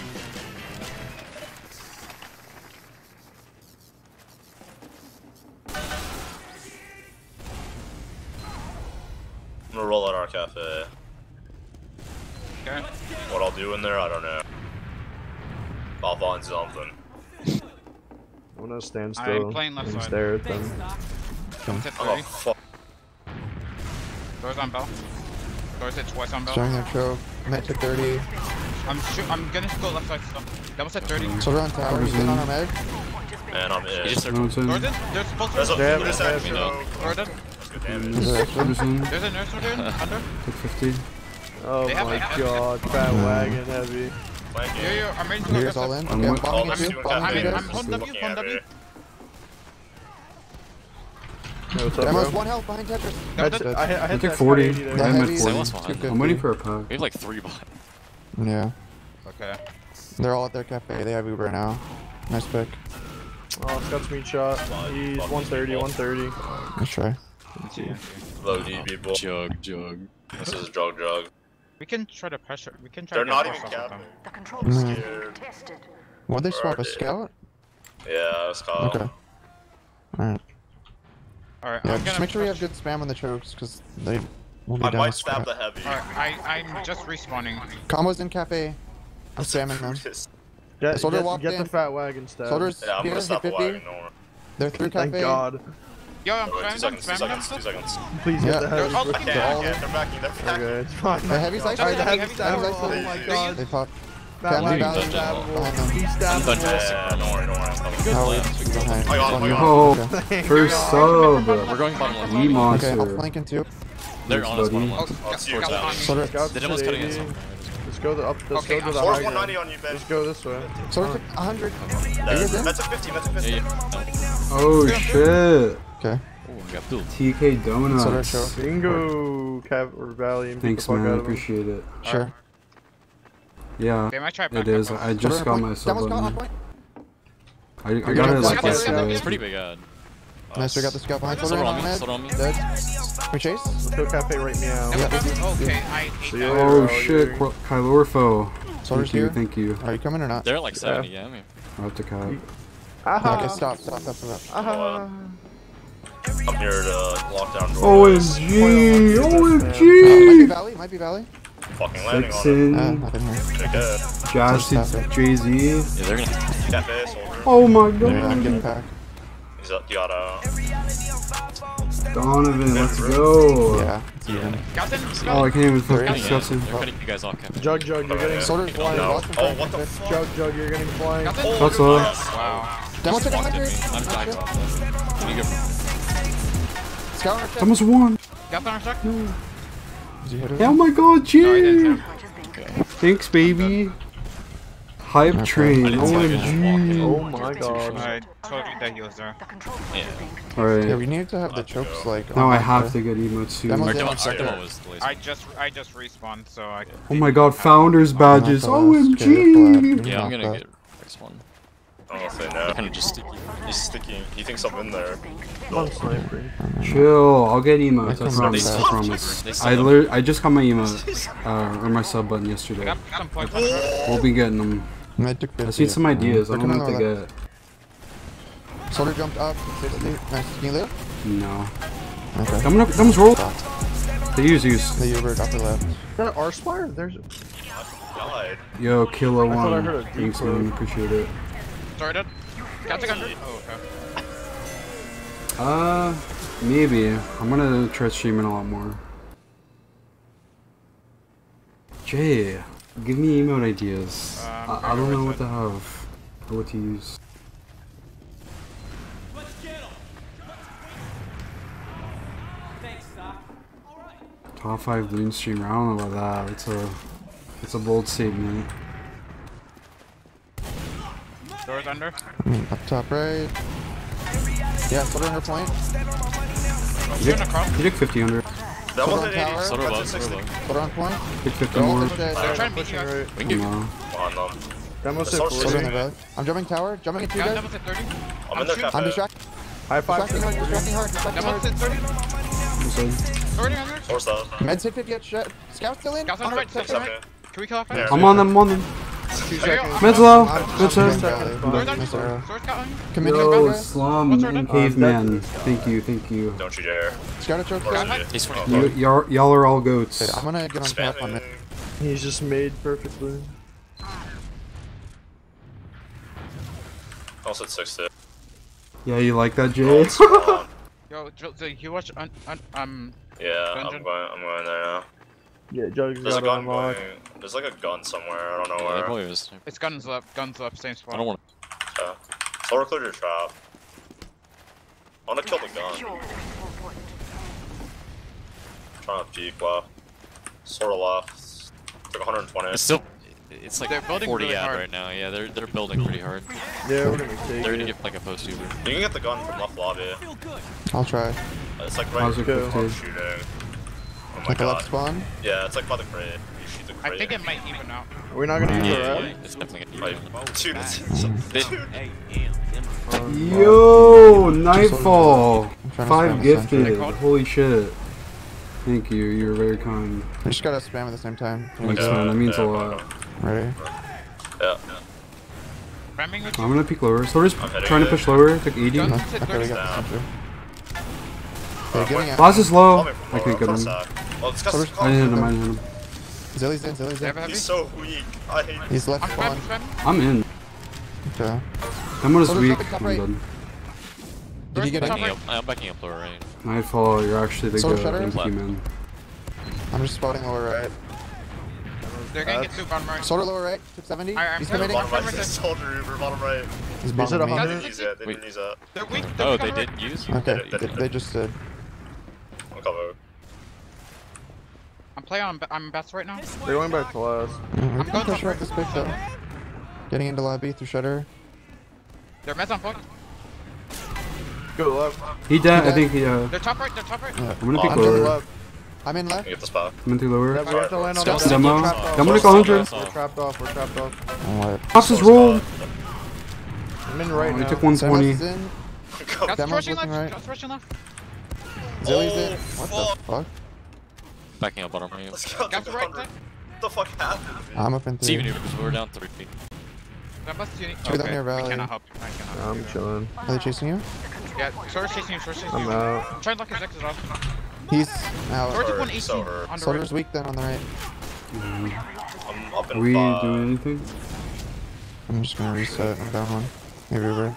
I'm gonna roll out our cafe. Okay. What I'll do in there, I don't know. I'll find something. I'm gonna stand I'm still playing left and side. stare at them. Doors hit Oh thirty. fuck. Doors on bell. Doors hit twice on bell. Showing their choke. Mid took thirty. I'm shoot. I'm gonna go left side still. Almost at thirty. Soldier on tower, he's in on our meg. And I'm in. He just No, circled. it's in. Gordon, there's supposed There's a to Damn, there's damn, actually no. Gordon, Good damage. Soldier's in. there's a nurse Gordon, under. Take fifty. Oh They have my a- god, fat wagon heavy. Thank Yo, you. yo, I'm ready to Here's go. all in. I'm Okay, I'm with- bombing Oh, into you. I'm Bombing I'm, into you I'm guys. holding W, Fucking holding W. average. Yo, what's up, Demo's bro? one health behind Tetris. That's it. I hit, I I hit took that forty. Sky eighty I'm there. Yeah, at heavy. forty. Silence behind. two I'm waiting fifty. for a pack. We have like three bot. Yeah, Okay. they're all at their cafe. They have Uber now. Nice pick. Oh, Scott's meat shot. He's one thirty, one thirty. Nice try. Low D people. Jug, jug. This is drug drug. We can try to pressure. We can try They're to not get even more stuff with capping. The control Mm. room is Scared. being tested. What'd they swap? A Alright. scout? Yeah, it's called. Okay. Alright. Alright, Yeah, I'm just gonna make sure we have push- good spam on the chokes, because they will be I down might with stab scrap. the heavy. Alright, I, I'm just respawning. Combos in cafe. I'm spamming them. Get, Soldier get, walked get in. the fat wagon stab. Soldiers Yeah, I'm here, gonna hit stop the fifty. wagon. No more. They're through cafe. Thank God. Yo, I'm Oh, wait, two spamming them, seconds, two spamming them seconds, two stuff. seconds. Please Yeah. get the heavy. Oh, bro. okay. Yeah, They're all yeah, in. they're backing, they're backing. Okay, it's fine. The heavy slice. Alright, the heavy Heavy stab. slice. Oh my god. They pop. Fat Can't wagon leave. stabbable. Behind them. He's I'm stabbable. done Yeah, don't worry, don't worry. I'm coming. Good Oh, plan. wait, behind. I got it, I One. got Yo, Thank first God. sub. We're going bottom left. We Okay, monster. I'll flank in two. They're on us buddy. bottom Oh, left. Oh, it's you, got- got Tommy. on. Soldier. Scout's The demo's at cutting us eighty. off. Let's go the up. Let's Okay, go to I'm the Force high one ground. ninety on you, Ben. Let's go this way. Soldier took one hundred. That's, in? that's a fifty, that's a fifty. Yeah, yeah. No. Oh shit. Okay. Oh, we got built. T K Soldier Donuts. show. Bingo, Cav or Valley, and beat Thanks, the fuck man. I out of him. appreciate it. Sure. Yeah, They might try back it is. up. I just Soldier got on my point. sub Demo's got on button. point. I, I You're got gonna it like block it. yesterday. It's pretty big ad. Nice, we got the scout behind. Soldier Soldier on on me, med. soldier on me. Dead. We chase? Let's go Cafe right meow. Never Yeah. mind. Okay, I hate See you that. later. Oh Bro, shit, you're- Qu- Kylorfo. Soldier's Thank you, here. thank you. Are you coming or not? They're at like seventy, yeah. I mean, I have to cut. Aha. Okay, stop, stop, stop, stop. Aha. I'm here to lock down O M doors. G! O M Uh, might be G! Valley, might be Valley. Fucking landing on it. Uh, Vixen, nothing here. Check it. Jazz to Jay Z. yeah, they're gonna. Cafe, soldier. Oh my Yeah, I'm getting god. back. He's up, you got a. Donovan, let's go. Yeah, it's even. Got them? Oh, I can't even They're fucking Yeah, discuss they're it. cutting you guys off, Captain. Jug, jug, you're getting. Soldier's blind. No. Watch him Oh, flank. what the fuck? Jug, jug, you're getting flying. Got them? That's all. Wow. Demo Just took walked at one me. hundred. I'm dying off. Can you go from Scout on our check. Almost won. Got them, Chuck? Did you hit it? Oh my god, No, I didn't. G! Thanks, baby. Hype I train. didn't see, like, I just walked O M G. in. Oh my god. I told you that he was there. The control room Yeah. is being Yeah, Alright. we need to have the chokes like. Now on I that have there. to get emotes too. Demo's Our in demo, on our demo sector. was the laser. I just I just respawned, so I. Oh my god, founders badges. Not the O last. M Okay, collab. G! Yeah, I'm Not gonna that. get next one. I don't say They're no. kind of just sticky. He's sticking. He thinks I'm in there. One sniper. Chill, I'll get emotes. I They promise. suck. I promise. They I suck. literally, I just got my emote, uh, or my sub button yesterday. Got some points on her. We'll be getting them. I took I fifty. need some ideas. I They're don't know coming what to over get. Soldier jumped up. sixty. Nice. Can you live? No. Okay. Come on, come on, roll. They use, use. The Uber upper left. Is that an R-Spire? There's. God. Yo, Kilo I thought I one. heard a Thanks, decoy. man. Appreciate it. Started. Got the gunner. Oh, okay. Uh, maybe. I'm gonna try streaming a lot more. Jay, give me emote ideas. Um, I, I don't know what to have or what to use. Thanks, Doc. All right. Top five balloon streamer. I don't know about that. It's a, it's a bold statement. Doors under. Mm, up top right. Yeah, Soldier on her point. You Shooting across. took, you took fifty under. That Soldier was on at tower. eighty. Soda low, That's at soda sixty. low. Soldier on point. Take fifty They're all more. pushing dead. They're trying to beat Pushing you guys. right. We can get. No. On them. Demo said Soldier Soldier in forty. the valley. I'm jumping tower. Jumping into you Got guys. them at thirty. I'm in their shooting. cafe. I'm distracted. High five. Distracting hard. Distracting hard. Distracting Them hard. at thirty. thirty under. Force that. Meds hit fifty at shot. Scout still in. Scouts on the right. Top Scouts on the Okay. right. Can we kill off Yeah. that? I'm on them, I'm on them. Two There you go. seconds. Med's low. I'm- Good I'm sir. in valley. Doors under. Nice arrow. Doors got on you. Come in. Yo, Yo, Slum What's our and name? Caveman. Thank you, thank you. Don't you dare. Scout a choke. Or down. should you? He's forty. You, y'all, y'all are all goats. Wait, I'm gonna get on top on Spamming. it. He's just made perfectly. Also at sixty. Yeah, you like that, Oh, Jay? it's gone. Yo, Jill, so you watch un, un, um. Yeah, I'm Dungeon. going. I'm going there now. Yeah, Jug's There's a got it gun unlocked. going. There's like a gun somewhere. I don't know Yeah, there where. probably is. It's guns up, guns up, same spot. I don't want Yeah. Solar cleared your trap. I wanna kill the gun. Trying to peek left. Sorta left. It's like one hundred twenty. It's still, it's like They're building forty really ad hard. right now. Yeah, they're they're building pretty hard. Yeah, we're gonna take They're gonna it. get like a post uber. You can get the gun from left lobby. I'll try. It's like right How's it go? I'm fifty? shooting. Oh my Like a left god. spawn? Yeah, it's like by the crate. You shoot the I crate. think it might even out. Are we not gonna use Yeah, our yeah, rep? yeah, it's definitely Like, gonna be. dude, it's, They- dude. Yo, Nightfall. I'm trying to spam Five the sentry. gifted. Holy shit. Thank you. You're very kind. We just gotta spam at the same time. Thanks, Yeah, man. That means yeah, a lot. Ready? Yeah. Ramming with you. I'm gonna peek lower. Soldier's I'm heading trying to it. push lower. Took eighty. Guns No, at okay, we thirty. got the Down. sentry. Uh, They're getting wait, out. Boss is call low. me from I lower, can't get I'm him. sack. Well, it's got Soldier's- I didn't hit him. I didn't hit him. Zilly's in, Zilly's They in. have a heavy? He's so weak. I hate He's left I'm spawn. spamming, spamming. I'm in. Okay. Someone is Soldier's weak. up, top I'm right. done. Did he get Top in? Backing up, I'm backing up lower right. Nightfall, you're actually the Solar good. shutter? Thank you, man. I'm just spotting lower right. They're gonna get two bottom right. Soldier lower right. Took seventy. Alright, I'm He's coming. committing. bottom right. Soldier Uber, bottom right. He's Is it bombing a me. hundred? They didn't use it. They Wait. didn't use it. They're weak. They're Oh, weak they on the right. didn't use? Okay, They- they, they- they just did. I'm covered. I'm playing on. I'm bats right now. They're going back to last. Mm, We can going push top up this pick though. Getting into lobby through shutter. They're meds on point. Go left. He dead. I dead. think he, uh, They're top right. They're top right. Yeah. I'm gonna peek I'm to the lower. left. I'm in left. Get the spot. I'm in through Yeah, lower. we have to land on Scout the demo. We're trapped off. I'm gonna go one hundred. We're trapped off. We're trapped off. I'm left. Boss is rolled. I'm in right Oh, now. he took one twenty. Is in. Guts Demo's rushing looking left. right. Guts rushing left. Zilly's in. Oh, What fuck. the fuck? Backing up bottom right. Let's go. Guts Took right. one hundred. What the fuck happened? I'm up in It's three. even Ubers, we're down three feet. That must be. Two of them Okay, near I valley. cannot help you. I cannot help I'm chilling. Are they chasing you? you. Yeah, Sora's chasing you. Sora's chasing I'm you. out. Try and lock his exit off. He's out. Sora took Hurt, one eighteen so hurt. on the Soldier's right. weak then on the right. I'm up in Are we five. doing anything? I'm just gonna reset. I'm down one. Maybe Uber.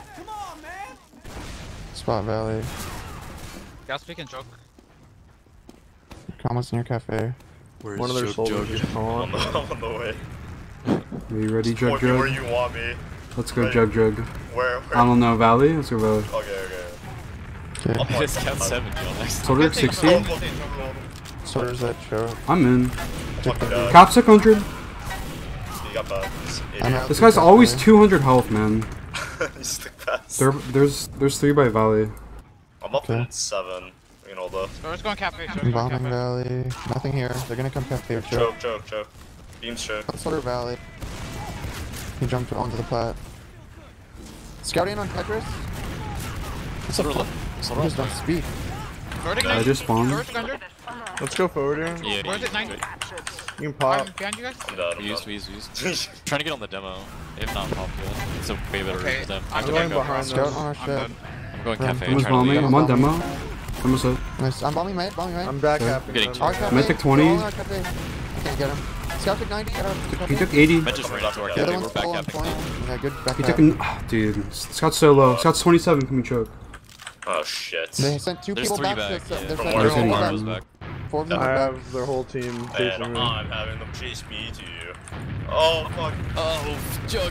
Spot valley. Gas pick and choke. Almost near cafe. One of their soldiers just I'm on gone. the, I'm on the way. Are you ready, Jug Point me where Jug? you want me. Let's go, Ready. Jug Jug. Where? where? I don't know, Valley? Let's go Valley. Okay, okay. Okay. I'm It's got seventy on next. Soldier Guts taking sixty. from- Oh, Guts taking from- Soldier's at show. I'm in. Fucking dead. Cap six hundred. You got that. This I'm idiot. out. This guy's always two hundred health, man. He's the best. There, there's, there's three by Valley. I'm up Okay. in seven. You can hold up. Sora's going cafe. Sora's I'm going bombing cafe. valley. Nothing here. They're gonna come cafe or choke. Choke, choke, choke. Beams choke. Soldier valley. He jumped onto the plat. Scouting on Tetris. Solar left. He Solar just left. don't speak. Sora I just spawned. Sora's one hundred. Let's go forward here. Yeah, Where's yeah, it? ninety. yeah. You can pop. I'm behind you guys. I'm dead. I'm We used, dead. we used, we used. Trying to get on the demo. If not pop yet. It's a way better Okay, for them. I'm I'm gonna going go behind cross. Scout them. on our I'm ship. done. I'm going Yeah. cafe. Someone's Trying to bombing. leave. I'm on demo. Almost up. Nice. I'm bombing mate. Bombing mate. I'm back Okay. happy. Getting Our I cafe. took twenty. They're all in our cafe. I can't get him. Scout took ninety. Get our He cafe. took eighty. Med just ran into our The The other cafe. We're one's back full on capping point. now. Yeah, good back He cap. took an. Oh, dude. Scott's so low. Scott's twenty-seven. Can we choke? Oh shit. They sent two There's people three back. back. To, Yeah. they're From sending where? two From people where? Goes back. back. Four of them I are back. have their whole team And chasing me. I'm having them chase me to you. Oh fuck. Oh, Jug.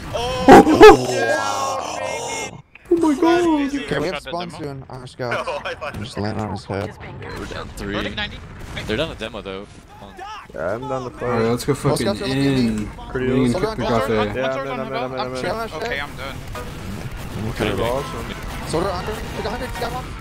Oh! Oh my god. Okay, we have Shot the spawn demo. soon on our No, scouts. I thought Just land on his head. We're down Sora three. took ninety. They're down a demo though. Yeah, I'm down to Alright, fight. let's go fucking scouts are looking at me. in. Pretty We awesome. can cook the One Sora's on- cafe. Yeah, one Sora's I'm on in, the I'm in, belt. I'm in, I'm I'm- in. Okay, I'm done. Pretty awesome. Soldier under. Took one hundred. Scout one.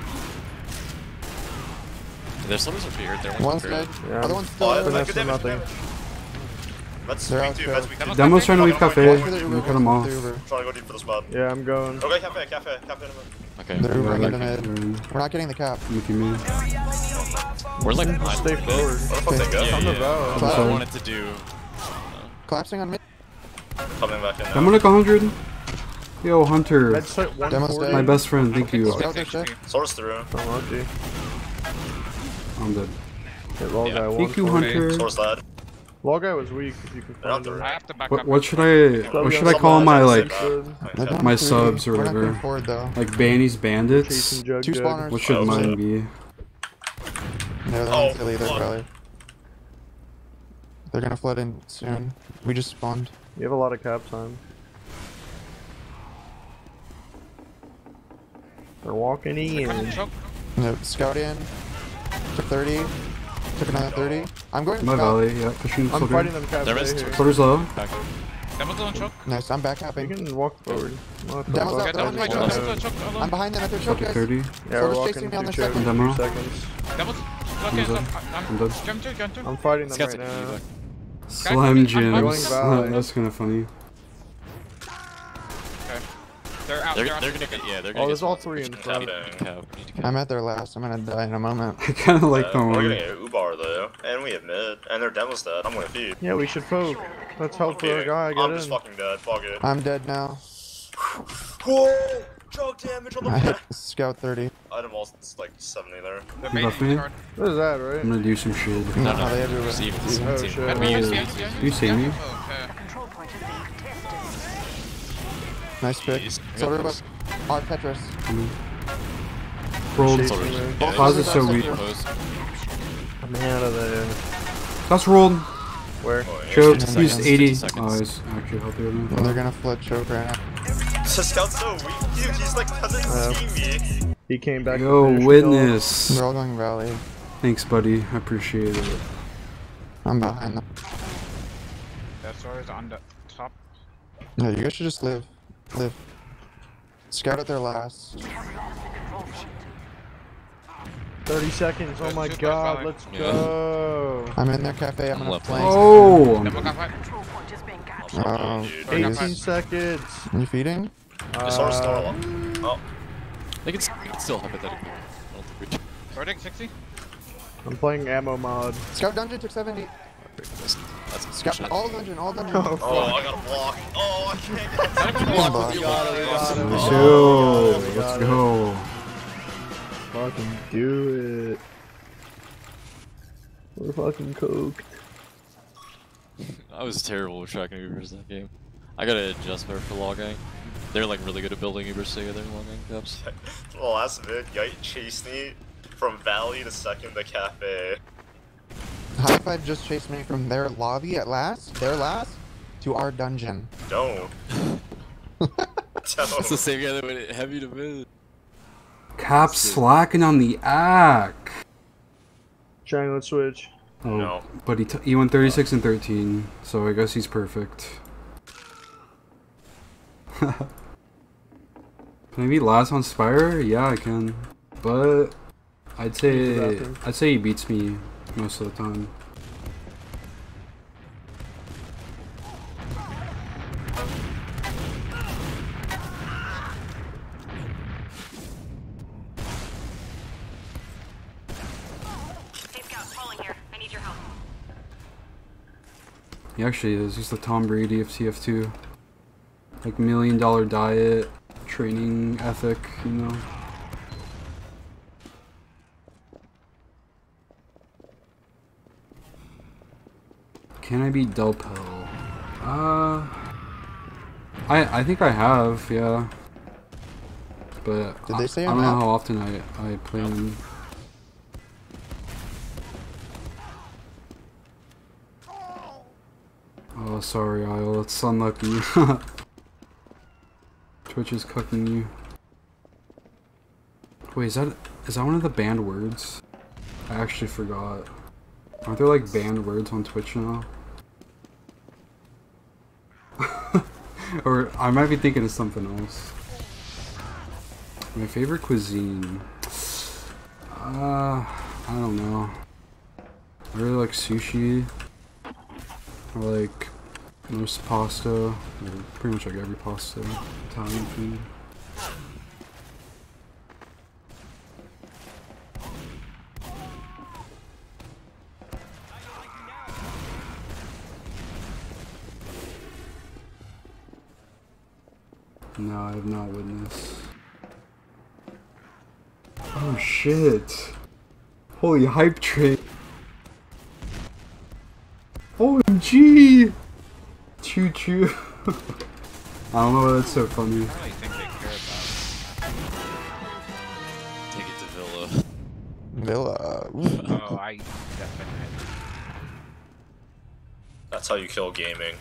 Their soldiers are pretty hurt. They're One's one dead. Yeah. Other one's still Oh, there. that's Finesse good for damage. nothing. That's They're weak out too. there. That's weak too. Demo's Demo's trying to leave Watch cafe. the They're We Uber. cut him off. They're Uber. Trying to go deep for the spot. Yeah, I'm going. Okay, cafe, cafe, cafe. Okay. They're Yeah, I Ubering like into it. mid. We're not getting the cap. With you, man. We're like Just behind stay a bit. forward. Where the fuck they go? Yeah, On the yeah. valve. That's what I sorry. wanted to do. Collapsing on mid. Coming back in now. I'm gonna go one hundred. Yo, Hunter. Med's hit one Demo's forty. dead. My best friend. Thank you. Scout their ship. Source through. Unlucky. I'm dead. Hit Lol Yeah. guy one Thank you, forty. Hunter. Source lad. Lol guy was weak if you could They're out find him. there. I have to back What, up. what should I, what should I call my, like, They're down my three. subs or We're not whatever? going forward though. like Banny's Bandits? Chasing Jug Two Jug. spawners. What should Oh, mine yeah. be? They're the Oh, ones that lead their fuck. rally. They're gonna flood in soon. We just spawned. You have a lot of cap time. They're walking in. No, scout in. Took thirty. Took another thirty. I'm going to My scout. valley, yeah, pushing I'm soldier. fighting them cap There A is here. Soldier's low. Demo's on choke. Nice, I'm back You capping. can walk forward. What the Demo's fuck? out, Demo's Demo's on out. choke. Demo's on choke. I'm behind them at their choke, Soldier guys. thirty. Yeah, we're Soldier's walking chasing me on through their choke second. in Demo. two seconds. Demo's. I'm Okay, dead. I'm, I'm dead. Jump to, jump to. I'm fighting them Scouts right at now. me, Slam I'm gems. going valley. That's kind of funny. They're out. They're, They're, out. they're gonna get, yeah, they're gonna Oh, there's get all some- three in we need front. to cap, we need to cap. I'm at their last. I'm gonna die in a moment. I kind of like Yeah, the we're gonna one. get Ubar though, and we have mid, and their demo's dead. I'm gonna feed. Yeah, we should poke. Let's help for our guy get I'm just in. fucking dead. Fuck it. I'm dead now. Whoa! Choke damage on the I hit back. scout thirty. Item all like seventy there. They're You main buff me? card. What is that, right? I'm gonna do some shit. No, No, no, no, they everywhere. receive, Oh, receive. shit. We use Yeah, these. yeah, yeah. You see me? Okay. Nice pick. Jeez. Soldier above. Odd Tetris. Rolled. Chasing Soldiers. me. Yeah, Pause is so soldier weak. post. I'm out of there. That's rolled. Where? Oh, yeah. Choke. fifty He's seconds, eighty. fifty seconds. Oh, he's actually healthier than I They're thought. gonna flood choke right now. The scout's so weak, dude. He's like doesn't Uh, see me. He came back. to Yo, finish me witness. They're all going valley. Thanks, buddy. I appreciate it. I'm behind them. That sword is on the top. No, you guys should just live. Live. Scout at their last. off. thirty seconds. Oh Good, my two guys god, valley. let's Yeah. go. I'm in their cafe. I'm I'm gonna left. flank. Oh! Demo got fight. Oh, Dude. Sorry, got please. eighteen seconds. You feeding? Just hold store Uh, along. Oh, They can, s- they can still hypothetically. I don't think we Swording sixty. I'm playing ammo mod. Scout dungeon took seventy. That's, that's Scout shit. all dungeon, all dungeon. oh, I got a block. Oh, I can't get Let him Come on, block. boss. We got it, we got it. Let's Oh, go. we got it, we Let's got it. go. Fucking do it. We're fucking coked. I was terrible with tracking Ubers that game. I gotta adjust better for logging. They're like really good at building Ubers together in logging caps. the last vid. Yite chased me from valley to second to cafe. High five just chased me from their lobby at last, their last, to our dungeon. Don't. It's the Don't. same guy that went heavy to mid. Cap slacking on the ack. Triangle and switch. Oh, No. but he, t he went thirty-six and thirteen, so I guess he's perfect. Can I be last on Spire? Yeah, I can. But I'd say bathroom. I'd say he beats me most of the time. Hey, Scout, falling here. I need your help. He actually is. He's the Tom Brady of T F two. Like million dollar diet, training ethic, you know. Can I beat Delpo? Uh, I I think I have, yeah. But Did I, they say I on don't know map? how often I I play him. Oh, sorry, Isle. That's unlucky. Twitch is cooking you. Wait, is that is that one of the banned words? I actually forgot. Aren't there like banned words on Twitch now? Or I might be thinking of something else. My favorite cuisine. Uh, I don't know. I really like sushi. I like most pasta, or pretty much like every pasta, Italian food. No, I have not witnessed. Oh shit! Holy hype train! O M G! Choo choo! I don't know why that's so funny. I don't really think they care about. Take it to Villa. Villa. Ooh. Oh, I definitely. That's how you kill gaming.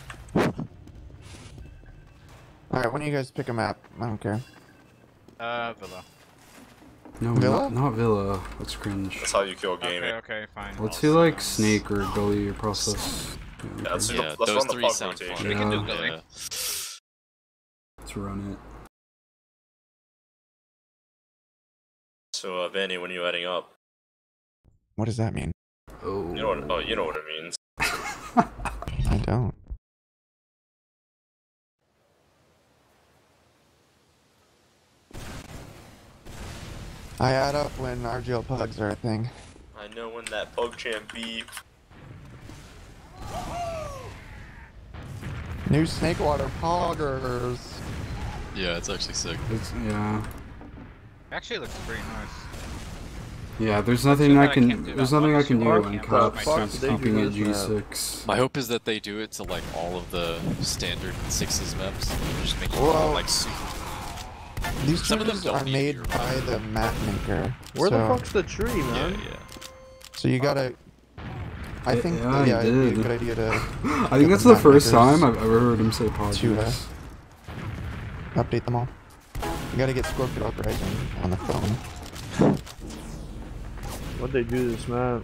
Alright, when do you guys pick a map? I don't care. Uh, Villa. No, Villa? Not, not Villa. That's cringe. That's how you kill gaming. Okay, okay, fine. Let's do like Snake or Gully or Process. Yeah, let's, do Yeah, the, let's those run the three pug sound rotation. fun. We can do Yeah. Gully. Yeah. Let's run it. So, uh, Vanny, when are you heading up? What does that mean? Oh. You know what? Oh, you know what it means. I don't. I add up when R G L pugs are a thing. I know when that pug champ be. New Snakewater poggers. Yeah, it's actually sick. It's, yeah. Actually, looks pretty nice. Yeah, there's nothing I I can. can't do There's that nothing I much. can do Fuck, when fuck, Cop fuck, starts they do keeping at this G map. six. My hope is that they do it to like all of the standard sixes maps. Just make it Whoa. all like super. These Some of them changes don't are need made your by the map maker. Where so, the fuck's the tree, Yeah, man? yeah. So you gotta. I think Yeah, that, I yeah, it'd be a did. good idea to I think that's the first time I've ever heard him say to uh, podcast. update them all. You gotta get Scorpio Uprising on the phone. What'd they do to this map?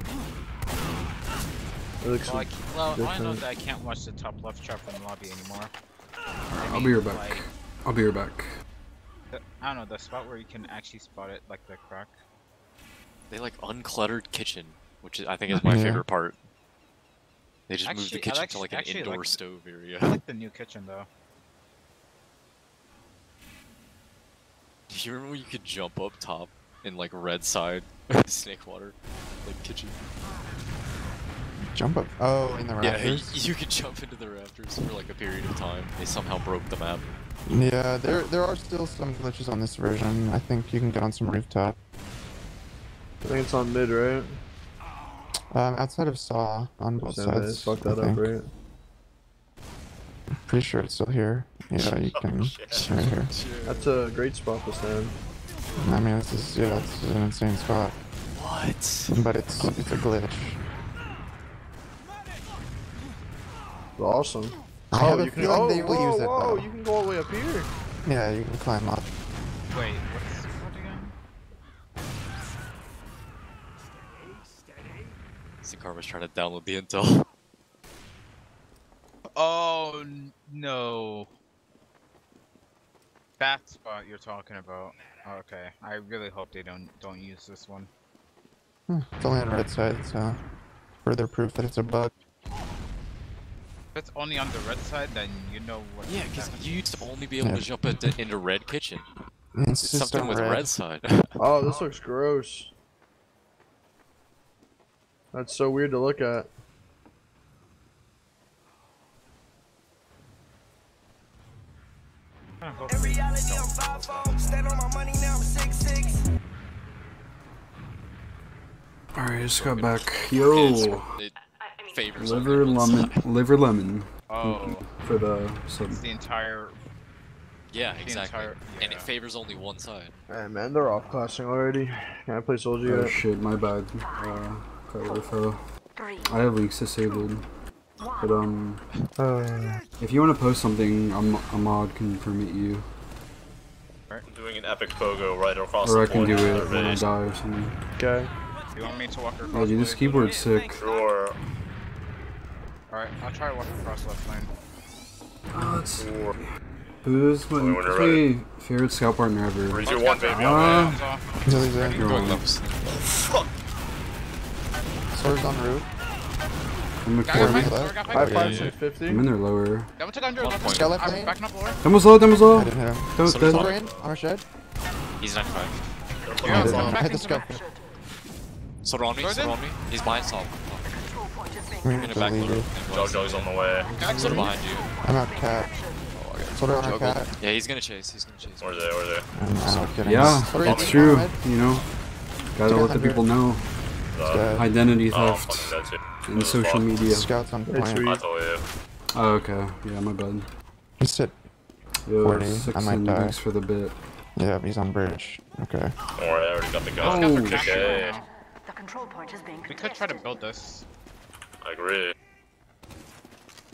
It looks Well, I, c- well, I know different. that I can't watch the top left chart from the lobby anymore. I I'll mean, be right back. like, I'll be right back. the, I don't know, the spot where you can actually spot it, like the crack. They like uncluttered kitchen, which is, I think is my Yeah. favorite part. They just moved the Actually, I kitchen like- to like an actually indoor like- stove area. I like the new kitchen though. Do you remember when you could jump up top in like red side Snakewater, like kitchen? Jump up. Oh, in the Yeah, rafters. you could jump into the rafters for like a period of time. They somehow broke the map. Yeah, there there are still some glitches on this version. I think you can get on some rooftop. I think it's on mid, right? Um, outside of Saw on both So they sides. fucked that I up, think. right? Pretty sure it's still here. Yeah, you can. shit. Right here. That's a great spot to stand. I mean, this is yeah, it's an insane spot, What? but it's it's a glitch. Awesome. I have oh, a you can. feeling Oh, they will whoa, use it whoa! though. You can go all the way up here. Yeah, you can climb up. Wait, what's what again? Sinkar was trying to download the intel. Oh n- no. That spot you're talking about. Okay, I really hope they don't don't use this one. Hmm, It's only on the red side, so further proof that it's a bug. If it's only on the red side, then you know what. Yeah, because that- you used to only be able Yeah. to jump into, into red kitchen. It's It's just something on with red. red side. Oh, this looks gross. That's so weird to look at. I'm gonna go for it. Stand on my money now, I'm six six. Alright, just got back. Yo, It favors liver only one lemon, side. liver lemon Oh, for the sub. it's the entire. Yeah, the exactly. entire- And it yeah. favors only one side. Hey man, they're off classing already. Can I play Soldier Oh yet? shit, my bad. Uh, cut fell. I have leaks disabled. But um, Uh, if you want to post something, a, mo- a mod can permit you, I'm doing an epic pogo right across or I the can point do of it their when I base. die or something. okay. You want me to walk across? Oh, dude, this lane? keyboard's sick. Sure. Alright, I'll try to walk across left lane. Oh, let's see. Sure. Who's my, Tell me when who's you're my favorite scout partner ever? Three, two, one, baby. Uh, I'm Hands off. So there's a You're Going on. left. Fuck. swords on roof. I'm a Guy Four got me five, left. sword got High five. Okay. five, six fifty. I'm in there lower. Double took under left. Scout left I'm lane. backing up lower. Demo's low, Demo's low! I didn't hit him. Don't So dead. does Sword in on our shed. He's ninety-five. They're Yeah, putting so us I'm on. back Hit the into scout. Sword on me, Sword sword in? on me. He's behind Sol. We're In gonna the back leave loop. you. Jojo's on the way. Sword behind you. I'm out cat. Sword on our Juggle. cat. Yeah, he's gonna chase. He's gonna chase. Where are they? Where are they? I'm out kidding. Yeah, Sword it's in, true. red. You know, gotta let the people know. Uh, Dead. Identity oh, theft fucking that too. in social Fuck. media. Scouts on Hey, point. sweet. I told you. Oh, okay. Yeah, my bad. He's sit. Yo, forty, six I might and die. thanks for the bit. Yeah, he's on bridge. Okay. Don't worry, I already got the gun. Oh, Okay. Okay. The control point is being We could try to build this. I agree.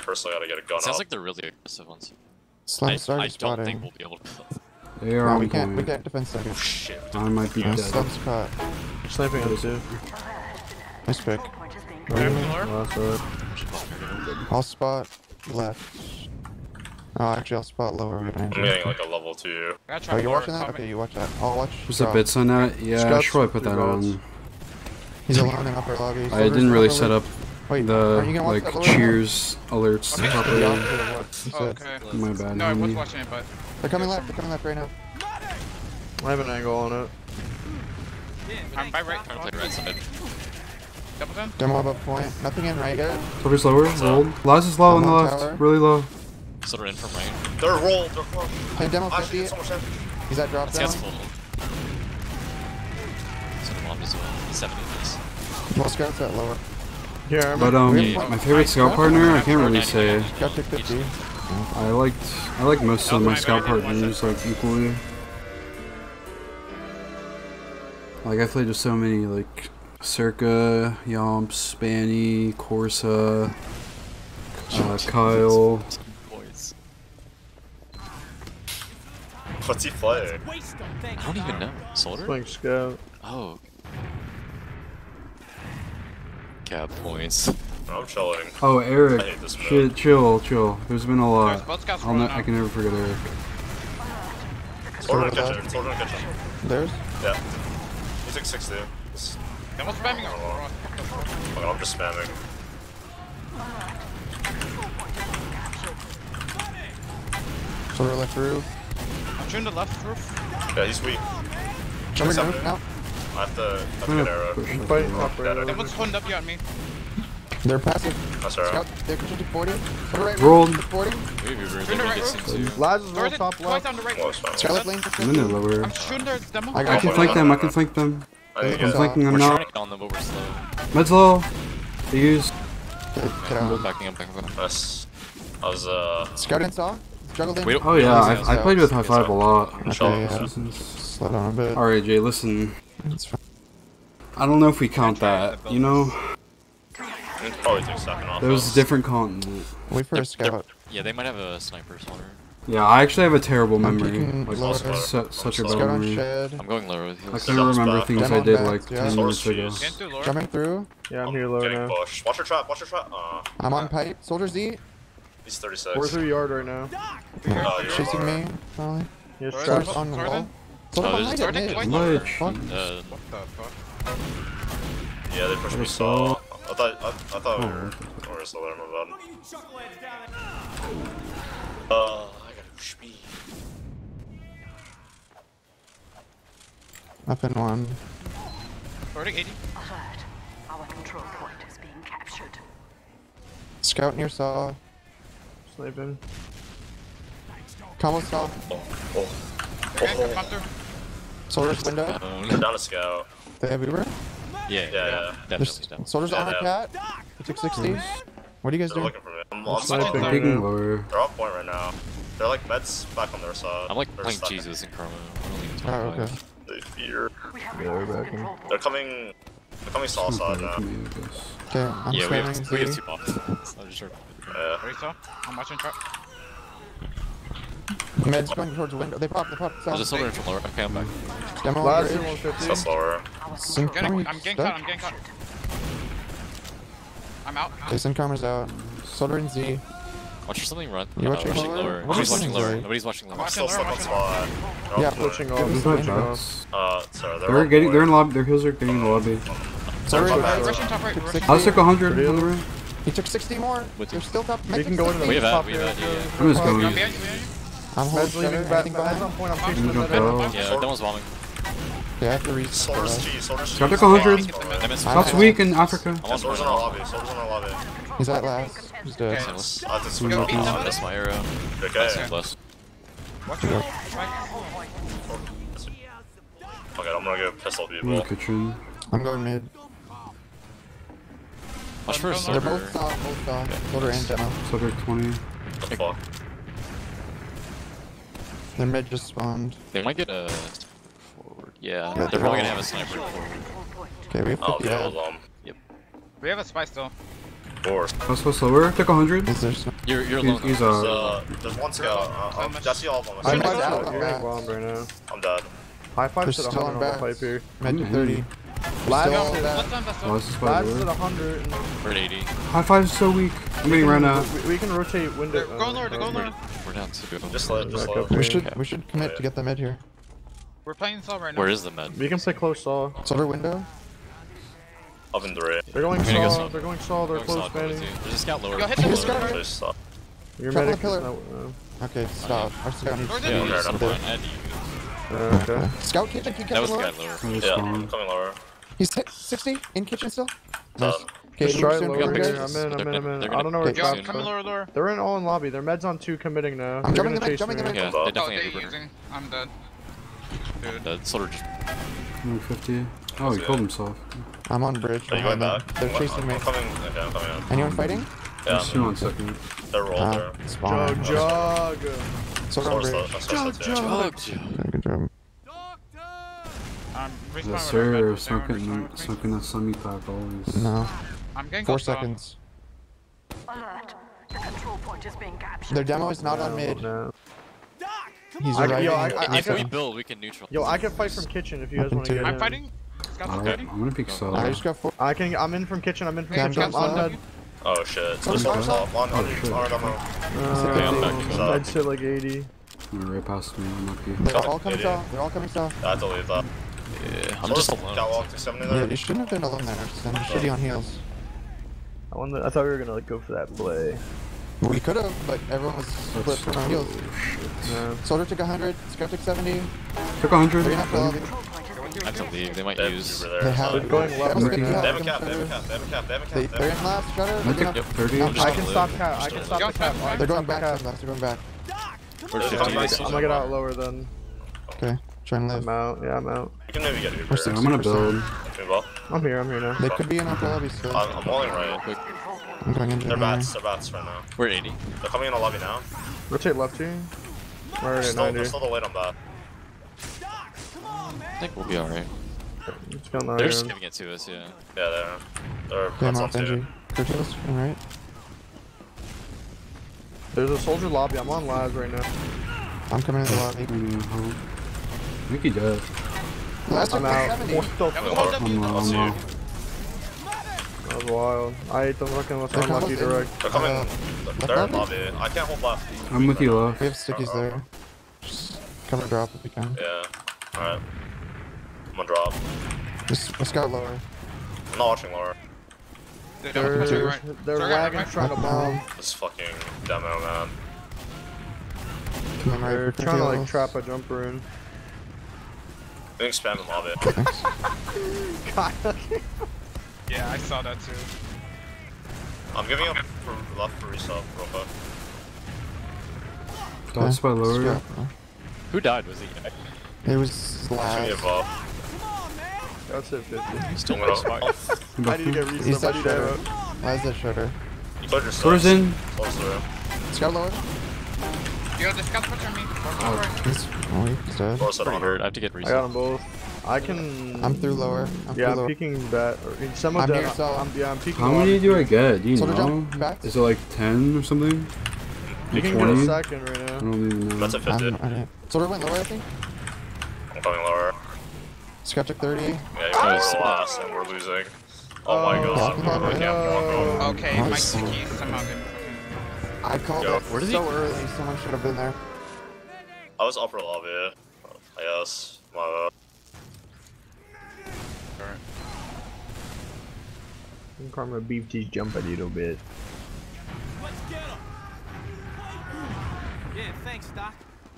personally gotta get a gun It sounds up. like they're really aggressive ones. Slim I, started I don't spotting. think we'll be able to. They are No, on we can't. We point. can't defend second. Shit. I might be Yeah, dead. Slim's caught. Sniping on two. Nice pick. Grab the lure. Oh, that's alright. I'll spot left. Oh, actually, I'll spot lower. We have an I'm engine. getting like a level two. I gotta try Oh, to you're lure. watching that? Call me. Okay, you watch that. I'll watch. Was the drop. bits on that? Yeah, I Scott's should probably put three that rods. on. He's alone in upper lobby. I Soldiers didn't really upper set lobby. up Wait, the are you gonna watch like that lower cheers alerts Okay. properly. The opposite of what he Oh, said. okay. My bad. No, I was homie. watching it, but They're coming left. They're coming left right now. I have an angle on it. I'm by right. Trying to play right side. Double down. Demo above point. Nothing in right yet. Soldiers lower. Rolled. Last is low on I'm the on left. tower. Really low. So they're in from right. They're rolled. They're rolled. Hey, demo Actually, fifty. it's almost empty. He's at drop This down. guy's full. So the bomb as well. seventy this. Well, scouts at lower. Here, I'm But um, Yeah, yeah. my favorite scout partner, I can't really say. Scout took fifty. I liked, I like most of my scout partners like equally. Like I played with so many like Circa, Yomp, Spanny, Corsa, uh, Kyle. Boys. What's he playing? I don't even know. Soldier? playing scout. Oh. Cap points. I'm chilling. Oh, Eric. I hate this mode. Shit, chill, chill. There's been a There's lot. both scouts I'll ne rolling I up. can never forget Eric. Soldier in the kitchen. Soldier in the kitchen. There's. Yeah. He's like sixty. This- Then what's spamming? Oh, Fuck it, I'm just spamming. Soldier left roof. I'm shooting the left roof. Yeah, he's weak. Coming Accept roof it. now. I have to, I have to I'm get gonna arrow. push this Fighting one up off. right Then over. what's holding up you on me? They're passive. That's arrow. Scout. They're pushing to forty. Soldier right Rolled. roof. forty. Maybe we're Turn going the to right get roof. seen too. Laz is Twice rolled top twice left. down the right. Well, it's fine. Scout left lane for I'm in there fifty. lower. I'm shooting their demo. I I got can you. flank them, I can flank them. I need to I'm get flanking them We're trying now. to get on them, but we're slow. Med's low. They use. Get I'm out. backing up, backing up. Nice. I was, uh, Scout and saw. Juggled in. We don't- Oh yeah, I, I played with high five a lot. Okay, yeah. Seasons. Slow down a bit. Alright, Jay, listen. It's fine. I don't know if we count that. You know, it probably takes a second off. that was a us. different continent. Wait for They're- a scout. Yeah, they might have a sniper somewhere. Yeah, I actually have a terrible I'm memory. taking Like, lower. su such a bad Scout on memory. shed. I'm going lower with I heals. can't Jumps remember back. things Demo I did back, like yeah. ten Source minutes ago. cheese. Can't do lower. Coming through. Yeah, I'm here low Getting now. pushed. Watch your trap, watch your trap. Uh, I'm on pipe. Soldier Z. he's thirty-six. We're through yard right now. Oh, you're Chasing lower. me. Probably. Here's Sorry, traps. Soldier's on the Sorry, wall. then. Soldier Oh, behind there's- it. mid. Sorry, Much. Fuck. Uh, What the fuck? Yeah, they pushed me saw. saw. I thought, I, I thought we Oh, were, we were still there, my bad. You chuckleheads down there. Uh, I gotta speed. Up in one. Already eighty. Alert. Our control point is being captured. Scout near saw. Sniping. Combo saw. Oh, oh. Okay, come through. Soldier's window. um, They're down a scout. They have Uber. yeah, Yeah, yeah. definitely There's down. soldiers Yeah, on a yeah. cat. He took sixty. What are you guys They're doing? looking for me. I'm, I'm Sniping. sniping. I'm Right taking now. lower. They're off point right now. They're like meds back on their side. I'm like They're playing stuck. Jesus in Karma. I'm only Oh, twenty-five. okay. They fear. We have Yeah, we're reached the back in. control point. They're coming. They're coming saw side now. Okay, I'm Yeah, we have, spamming we have Z. two options. I'm just sure. Yeah. Ready, saw? I'm watching trap. Med's going towards the window. They pop. They pop. There's a South. soldier from lower. Okay, I'm back. Demo on Laz in bridge. one fifty. That's lower. Our Sin control Getting, Karma I'm getting caught, I'm stuck. getting caught. I'm out. Okay, Sin Karma's out. Soldier and Z. Watch for something run. You uh, watching watching lower? lower. What Nobody's is watching this? lower. Nobody's watching lower. Watch Still it, stuck on watch it. spot. They're Yeah, off point. Pushing Give off. them Pushing five off. bucks. Uh, sorry, they're They're off getting. point. They're in lobby. Their heels are getting in the lobby. Soldier Rushing on top bridge. Rushing top right, Took rushing. sixty. I took one hundred on the room. He took sixty more. With They're you. still top. We can go into the We have that, top we here. have that, yeah, yeah. I'm just going. I'm behind you, behind you. I'm holding Med's leaving shutter. back. Anything Med's behind? on point. I'm I'm chasing gonna the go. med. Yeah, that was bombing. Okay, I have to reach. Soldiers cheese, soldiers cheese. Got took one hundred. I missed. That's weak in Africa. I'm Yeah, on soldiers in our lobby, soldiers in our lobby. He's at last. He's dead. Okay. I have to swing Go off. beat them. Oh, that's my arrow. Okay. Plus. Watch it. Right. Okay, I'm gonna go pistol I'm in the people. kitchen. I'm going mid. Watch for a They're They're soldier. both saw. Both saw. Soldier and demo. Soldier twenty. What the fuck? Their mid just spawned. They might get a forward. Yeah, Yeah, they're they're probably all- gonna have a sniper forward. Okay, we have Oh, fifty yeah, out. well, um, We have a spy still. Four. Let's go slower. Take a hundred. Is there some? You're you're He's, alone. he's There's, uh. uh, there's one scout. Uh, um, Jesse, all of them. I'm I'm out, out. I'm You're getting out. bombed right now. I'm dead. High five There's to the still hundred on on the pipe bats. here. Med to Mhm. thirty. Lads Still to that. Let's time vessel. Lads is by Lads to lower. the hundred. and We're at eighty. High five is so weak. I'm getting ran out. We, we can rotate window. They're going lower, they're going lower. We're down to go. Just let, just Back let. up We here. should we should commit to get the mid here. We're playing saw right now. Where is the med? We can play close saw. Silver window. Up in three. They're going I'm gonna go saw. saw. They're going saw. They're Going close solid probably fanning. too. There's a scout lower. Yo, hit Lower, the scout lower. here. There's stuff. Your Trap on medic. the pillar. No, Okay, stop. Our scout needs Lord, to did Yeah, he? there's Okay, some never front and you. uh, okay. Scout kitchen, keep That was catching the lower. guy lower. I'm just Yeah, spawn. I'm coming lower. He's hit sixty in kitchen still. Nice. Done. Okay, Just try soon, lower we're got here. good. pictures. I'm in. I'm They're in. I'm gonna- in. they're I don't know where gonna- Yo, Scout's coming going. lower, lower. They're in all in lobby. Their meds on two committing now. I'm They're jumping gonna the mid, chase jumping me. the mid. Yeah, Well, they Oh, definitely they have a burner. using. I'm dead. Dude. That Soldier just. one fifty. Oh, he killed himself. I'm on bridge. Are you going behind them. back? They're I'm- chasing me. I'm coming. Okay, I'm coming out. Anyone fighting? Yeah, Just two on second. they're rolled Ah, there. spawn. Jug, jug. Silver on Source bridge. the- source the two. Yeah, good job. Um, respawn Yes, with our sir. med, they're Smoking, respawn with me. smoking that semi pack always. No. I'm getting Four close to- seconds. Alert. The control point is being captured. Their demo is not on mid. No. He's I- arriving. yo, I- I- If we can- build, we can neutral. Yo, I can fight from kitchen if you guys Nothing want to to get it. in. I'm fighting. Scouts are Alright, fighting. I'm gonna pick I solid. just got four. I can. I'm in from kitchen. I'm in from Yeah, I'm kitchen. I'm jumping on side. med. Oh shit. Source Source the- off. On, on, Oh, shit. on, on, on. Yeah, I'm back. Uh, I'd say like eighty. You're right past me. I'm lucky. They're all coming Idiot. south. They're all coming south. I have to leave that. Yeah, I'm just alone. Got walk to seventy Yeah, there. you shouldn't have been alone there. Then shitty on heals. I, wanted, I thought we were gonna like go for that play. We could have, but everyone was split from our heals. No. Soldier took one hundred. Scout took seventy. Took a hundred. They're gonna have to lobby. I have to leave. They might They have use. Uber there. They have. so- They're going left They right now. They have a cap, they have a cap, they have a cap, they have a cap. They, they have they're a cap. in last. Shutter. I They're took gonna. thirty. I'm I just can live. stop cap. I Just can live. stop Yo, the cap. fast, I fast. They're can going stop the back. cap. Sandblast, They're going back. We're They're fifty. coming back. I'm gonna get out lower then. Okay. Try and I'm live. out. Yeah, I'm out. You can maybe get Uber. We're six. I'm gonna build. Move up. I'm here. I'm here now. They could be in upper lobby still. I'm, I'm walling right. Quick. I'm going into They're the bats, they're bats right now. We're eighty. They're coming in the lobby now. Rotate left here. We're already at Still, ninety. there's still the weight on that. I think we'll be alright. It's going They're just iron. giving it to us, yeah. Yeah, they're. They're Okay, I'm bats on off two. Benji. Curtails, alright. There's a soldier lobby. I'm on labs right now. I'm coming in the lobby. I think he dead. Last I'm one out. seventy. What the Yeah, fuck? we hold up. I'm low. I'll I'm see low. you. That was wild. I ate them looking unless They're I'm lucky coming in. direct. They're coming. Uh, they're in left lobby. I can't hold left. I'm with you, love. We have stickies there. Just cover drop if we can. Yeah. Alright. I'm gonna drop. Just let's go lower. I'm not watching lower. They're They're, pushing right. they're Sorry, lagging right. trying to bomb. This fucking demo, man. Coming right. They're trying to like Curtails. trap a jumper in. I think spam in lobby. Yeah, I saw that too. I'm giving up for left for resub real quick. Dots by lower. Let's go. Who died? Was he? It was Should be last. above. That's it, fifty. Still I'm pretty gonna. smart. I need to get He's resub. I that need to shutter. have Why is that shutter? You put your Swords subs. in. Close through. Scout lower. Yo, the scout's pushing me. Go right. He's, oh, he's dead. Close Pretty at hurt. I have to get I got reset. them both. I can. I'm through lower. I'm Yeah, through I'm lower. peeking that. Or, some of I'm them. near south. I'm, yeah, I'm peeking. How many do I get? Do you Soldier know? jump back. Is it like ten or something? You can get twenty? a second right I now. don't even know. That's a I'm, fifty. I didn't. Soldier went lower, I think. I'm coming lower. Scout took thirty. Yeah, you're Nice. the last, and we're losing. Oh my Oh, god. no. We're looking at one goal. Okay, my Nice. sticky somehow getting I called Yo, it where did so he- early. Someone should have been there. I was upper lobby. I guess. My Karma beef these jump a little bit. Let's get him. Yeah, thanks, Doc.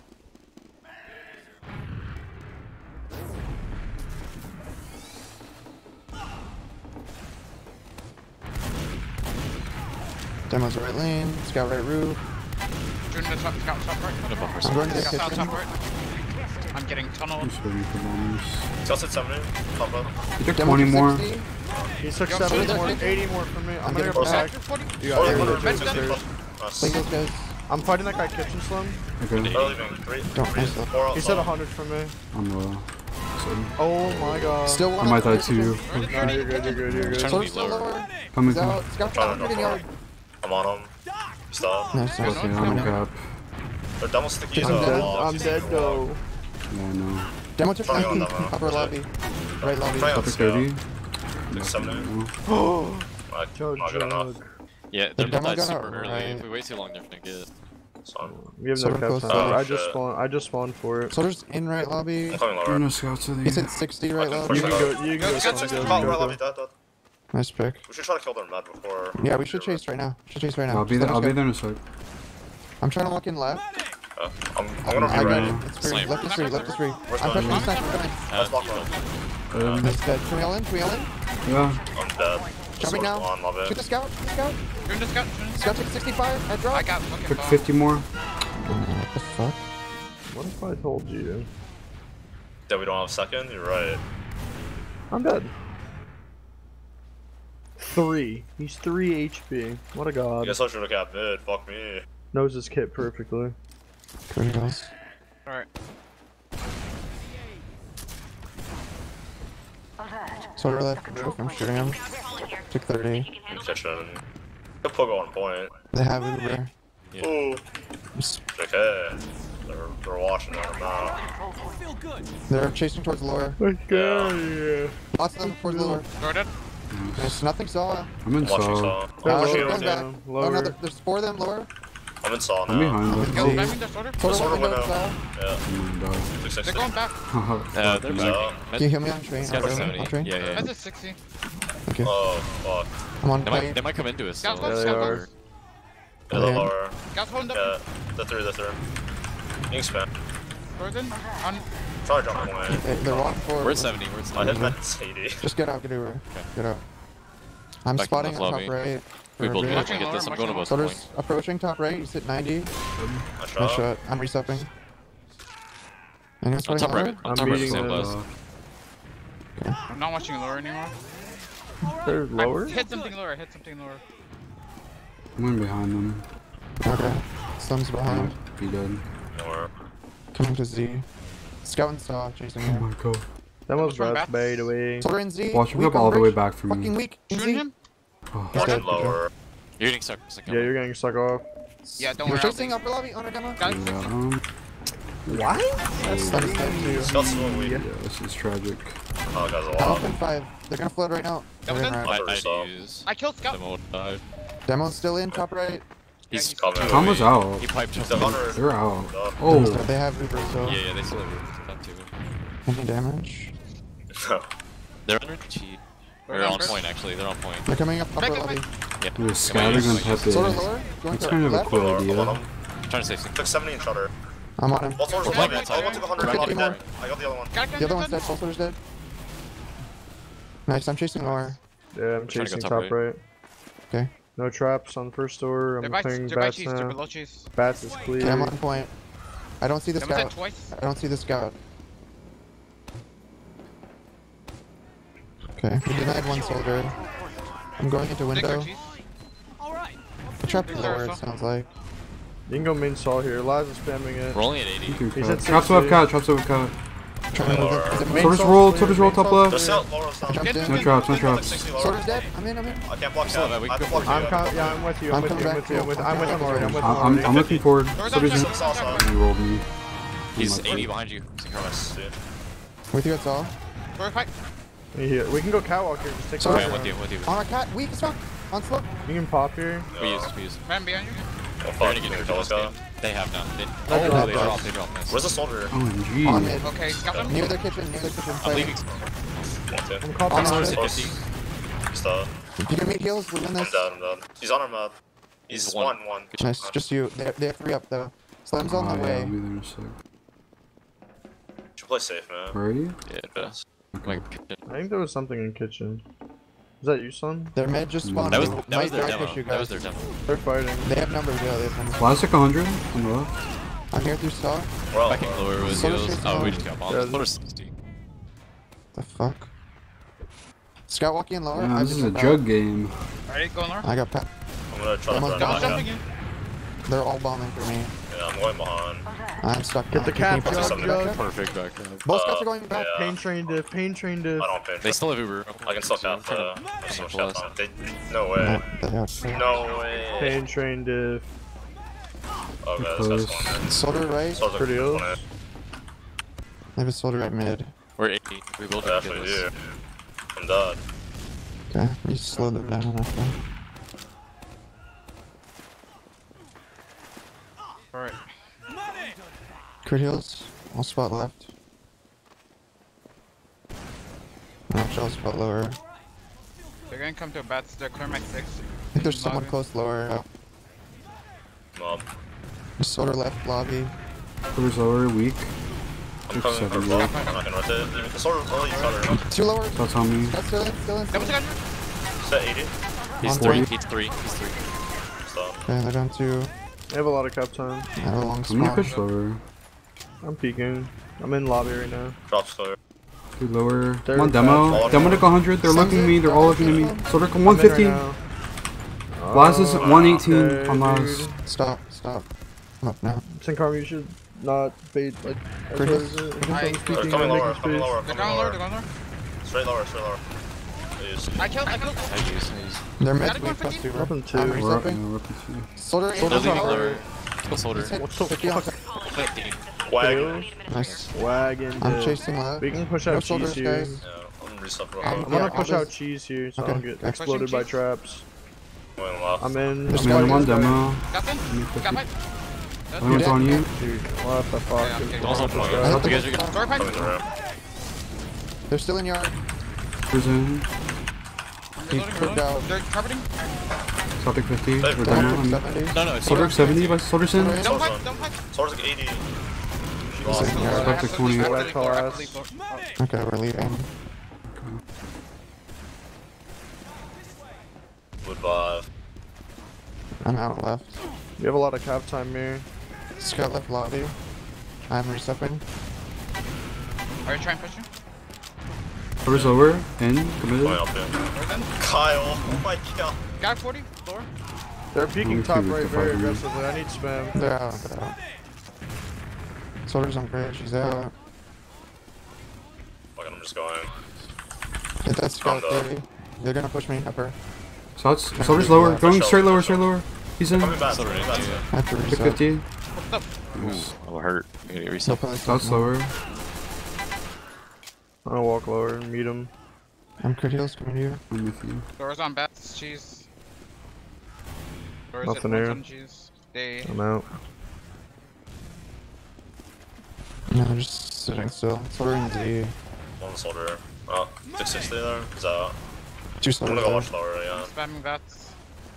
Demo's right lane. Scout right roof. Shooting the top, scout top right. I'm gonna buffer I'm going to the Scout kitchen. top right. I'm getting tunneled. I'm just waiting for bombers. Just at seventy. Top up. You took Demo twenty took more. sixty. He took Yo, seventy soldier, more, soldier. eighty more from me. I'm, I'm gonna getting go back. Sector forty. You got Oh, it. yeah, Rotate Med's the done. stairs. Nice. Play those guys. I'm fighting that guy kitchen slum. Okay. They're leaving. Three. Don't three, miss that. four He said outside. one hundred from me. I'm low. side. Oh my god. Still one. I might die too. No, you're good, you're good, you're good. Trying to Soldier's be still lower. lower. Coming, He's coming. out. Scout Trying down. to Getting go yard. I'm on him. Stop. Nice, nice. Okay, I'm cap. They're double sticky. I'm I'm uh, dead, logs. I'm He's dead taking though. log. Yeah, I know. Demo took Trying on ninety. demo. Upper lobby. Right lobby. Trying on Topic scout. thirty. Six seventy. Oh, Like, jug, not good enough. jug. Yeah, they're demo died gun super out, early. right. If we wait too long, they're gonna get. So, We have no Soldier caps close on. to- I Oh, just shit. spawned. I just spawned for it. Soldier's in right lobby. I'm coming There are lower. no scouts in He's there. at sixty right Fucking lobby. You push can it go. You can Go, go. scout Go, six. go, Oh, go, we're go. lobby. Dead, dead. Nice pick. We should try to kill their med before. Yeah, we should chase right now. Should chase right now. I'll be Just there. let I'll us be go. there in a sec. I'm trying to look in left. Uh, I'm, I'm gonna I be got ready. it. It's free. Sniper. Left is free. Left is free. Where's I'm my- pushing the sniper. Coming. Let's block Uh, one. Um, Nice dead. Can we all in? Can we all in? yeah. I'm dead. Jumping now. On, love Shoot it. the scout. Shoot the scout. Turn the scout, turn the Scout took sixty-five. I drop. I got fucking Took bomb. fifty more. What the fuck? What if I told you? That we don't have a second? You're right. I'm dead. Three. He's three H P. What a I god. guess I should have got mid. Fuck me. Knows his kit perfectly. Criticals. Alright. Soldier left. I'm shooting him. Took thirty. In kitchen. Good pogo on point. They have Uber. Yeah. Ooh. Just- Okay. They're, they're watching on now. Feel good. They're chasing towards lower. Okay. Lots of them towards lower. Jordan? There's nothing saw. I'm in Watching saw. saw. Uh, They're I'm they're lower going watching. back. down, Oh lower. no, there- there's four of them lower. I'm in saw I'm now. behind them. Go, See. back in the shoulder. Soldier Soldier window window. saw. Yeah. Oh my six They're sixty. going back. god. Uh, they're So, back. Can you heal me on train? Scouts On are train? seventy. On train? Yeah, yeah. That's a sixty. Okay. oh, fuck. I'm on They might, plane. they might come into us. Scout So. close, they scout are. close. Yeah, they're Yeah. lower. Scout holding up. Yeah. The three, the three. Ink spam. Jordan, on. Try to jump away. They- They're walking forward. We're at seventy. We're at I seventy. hit med eighty. Just get out, get over. Okay. Get out. I'm Back in spotting the on top lobby. right. We for both a get, bit. we get this. I'm going to both Soldier's points. approaching top right. He's at ninety. I Nice shot. shot. I'm resupping. Anyone's On top fighting right. lower? On I'm top right. meeting Sand them. blast. I'm not watching lower anymore. They're lower? I hit something lower, hit something lower. I'm in behind them. Okay. Slim's I behind. might be dead. Nowhere. Coming to Z. Scout and saw chasing Oh me. my god. That was Which one, bats bats? bait away. Soldier in Z. Watch him Weak come on all the way bridge. back from Fucking me. weak. In Shooting Z. him? Oh, He's dead. Fucking lower. You're getting stuck. stuck Yeah, you're getting stuck off. Yeah, don't We're worry. I'll chasing leave. upper lobby on our demo. Got it. yeah, um, What? That's That is dead too. Scott's so weak. yeah, this is tragic. Oh, guys, a I'm lot. up in five. They're gonna flood right now. That was They're in it? right. I, So- I use. I killed Scout. Demo died. Demo's still in top right. He's he's- coming. Thomas out. He piped just. The hunter. They're out. Uh, Oh, They have Uber, so Yeah, yeah, they still have that too. any damage. They're under cheat. They're on point actually. They're on point. They're coming up upper Back in lobby. Yeah. we're scouting on Pepe. Soldier lower. Going That's to kind of a left. cool I'm on idea. him. Trying to save some. Took seventy and shutter. I'm on him. Well, Soldier's We're lobby. playing I got to one hundred Fifty lobby more. dead. I got the other one. Got it, The other got one's it, dead. got it. Soldier's dead. Nice. I'm chasing lower. Yeah, I'm trying to go chasing top top right. right. Okay. No traps on first door. They're I'm by, playing they're by bats cheese, they're now. below cheese. Bats is clear. Okay, I'm on point. I don't see the That was it scout. twice. I don't see the scout. Okay, we denied one soldier. I'm going into Six or window. cheese. All right. I trapped Six or lower, so. it sounds like. You can go main saw here. Liza's spamming it. We're only at eighty. Thank you, He's cat. at Traps sixty. above cat, traps above cat. Trying to move Lower. it. Is it Main main? Soldier's saw's roll, clear, soldier's roll main top saw's left. There's clear. still Laura's I down. jumped Get in. No traps, no Took traps. sixty Laura. Soldier's dead. I'm in, I'm in. I can't block Still that. have it. I have to We block can I'm you. com- yeah, I'm with you. I'm I'm with you. coming I'm with you. I'm with, back. I'm with him already. I'm with him I'm, I'm, already. I'm looking forward. Doors Soldier's on in. check, doors on check. He rolled me. He's Oh my eighty God. behind you. Nice, dude. With you, it's all. Door fight. Here, we can go catwalk here. Just take Sorry, Okay, the I'm with you. I'm with you. On our cat, weak as fuck. On slope. You can pop here. We use. We use. Man behind you. Oh, They're fuck. gonna You get can rid kill of this this guy. game. They have now. They, That's oh, what they I drop. thought. They drop. Nice. Where's the soldier? On O M G. mid. Okay, scout them. Near the kitchen, near the kitchen. I'm Fighting. leaving. Want to? I'm On confident. us. Hit Close. fifty. He's dead. If you can meet heals, we'll win I'm this. dead. I'm dead. He's on our map. He's He's one. one. One. Nice, just you. They, they have three up though. Slim's on Oh, the yeah, way. I'll be there in a sec. Should play safe, man. Where are you? Yeah. Best. Like. I think there was something in kitchen. Is that you, son? Their mid just spawned. That was Might that was their back demo. push you That was guys. their demo. They're fighting. They have numbers, yeah, they have numbers. Plastic one hundred on the left. I'm here through saw. We're all Backing lower with Soldier's heals. chasing Oh, we lower. just got bombed. Yeah, Soldier's sixty. The fuck? Scout walking in lower. Yeah, I this just is a jumped jug out. game. Alright, going lower. I got pat. I'm gonna try to Almost run done. back Scout up. jumping in. They're all bombing for me. Yeah, I'm going behind. I'm stuck. Get the Can you cap, push jug, me jug. back up? Perfect back up. Both Uh, scouts are going back. yeah. Pain train diff, pain train diff. I don't pay. They still have Uber. I can still cap the. I still cap on. They, no way. No, they have- No way. Pain train diff. Okay, this guy's one there. Soldier right. Soldier Pretty one ill. there. They have a soldier right mid. We're eight. We will They actually do. I'm dead. Okay, you slow them down after. Alright. Crit heals. I'll spot left. Actually, I'll spot lower. I They're gonna come to a bats. They're clear my six. think there's someone Lobby. close lower. Mob. Soldier left lobby. Soldiers lower, weak. I'm Six, coming seven, for block. I'm not gonna rotate. The sword will you cover. Two lower. That's on me. That's still in. Still in. Still Double in. check. Set eighty. He's On three. three. He's three. He's three. Stop. Okay, they're down two. They have a lot of cap time. I have a long I'm gonna spawn. push lower. I'm peeking. I'm in lobby right now. Drop slower. Two lower. They're Come on, demo. bad. Demo to one hundred. They're looking at me. They're all looking at me. Soldier come one I'm in fifty. right now. Last is Oh, one eighteen okay, on last. dude. Stop. Stop. I'm up now. Sincarm, you should not bait like. As Pretty- hard as it. If Alright. someone's They're peeking, coming they're lower. making Coming space. lower. They're Coming going lower. lower. They're going lower. Straight lower. Straight lower. Please. I killed. I killed. I use. I use. They're Gotta mid. go Wait, for plus you. two. Weapon two. I'm We're up, resetting. yeah, we're up to two. Soldier eight. They're leaving Soldier. lower. Kill soldier. He's hit. What the fifty on fuck? fifteen. Wagon. Nice. Wagon. I'm diff. chasing left. We can push No out cheese soldiers, here. guys. Yeah, I'm gonna reset real I'm I'm quick. gonna Yeah, push I'll out just- cheese here so Okay, I don't get okay. exploded by Pushing cheese. traps. Going left. I'm in. This I'm guy- I'm on this guy. demo. Got them. Got my. One's on you. Dude, what the fuck? Yeah, okay. Also, This you guy. guys are good. Door pipe. Coming through. They're still in yard. Prison. He Reloading, put reloading. out. They're carpeting. Celtic fifty. Hey, We're down down Down now. seventy. No, no. It's Soldier seventy by Soldierson. Soldier Don't Soldier's pipe. on. Don't pipe. Sword's like eighty. She He's lost. in yard. Celtic twenty. Red Leave call door, ass. leave door. Okay, we're leaving. Wood five. I'm out left. You have a lot of cap time here. Scout left lobby. I'm restepping. Are you trying to push you? Soldiers lower. In. Going Committed. up here. Or then? Kyle. Oh my god. Got forty. Door. They're peeking me top see right the very five minutes. aggressively. I need spam. They're out. They're out. Soldier's on bridge. She's out. Fucking, I'm just going. Hit that scout I'm done. thirty. They're gonna push me upper. Shots. Soldiers lower. Going straight lower. Straight lower. He's in. Coming back. Soldier Coming eight. back. Yeah. I have to Pick reset. fifty. What's up? Nice. That'll hurt. I gotta get No reset. probably Shots still lower. I'm gonna walk lower and meet him. I'm crit heals coming to you. I'm with you. Doors on bats. Cheese. Doors Nothing at here. on cheese. They. I'm out. No, I'm just sitting still. Soldier in Z. One soldier. Oh, six sixty there. He's out. Two I'm soldiers. gonna go there. watch lower, yeah. Spamming bats.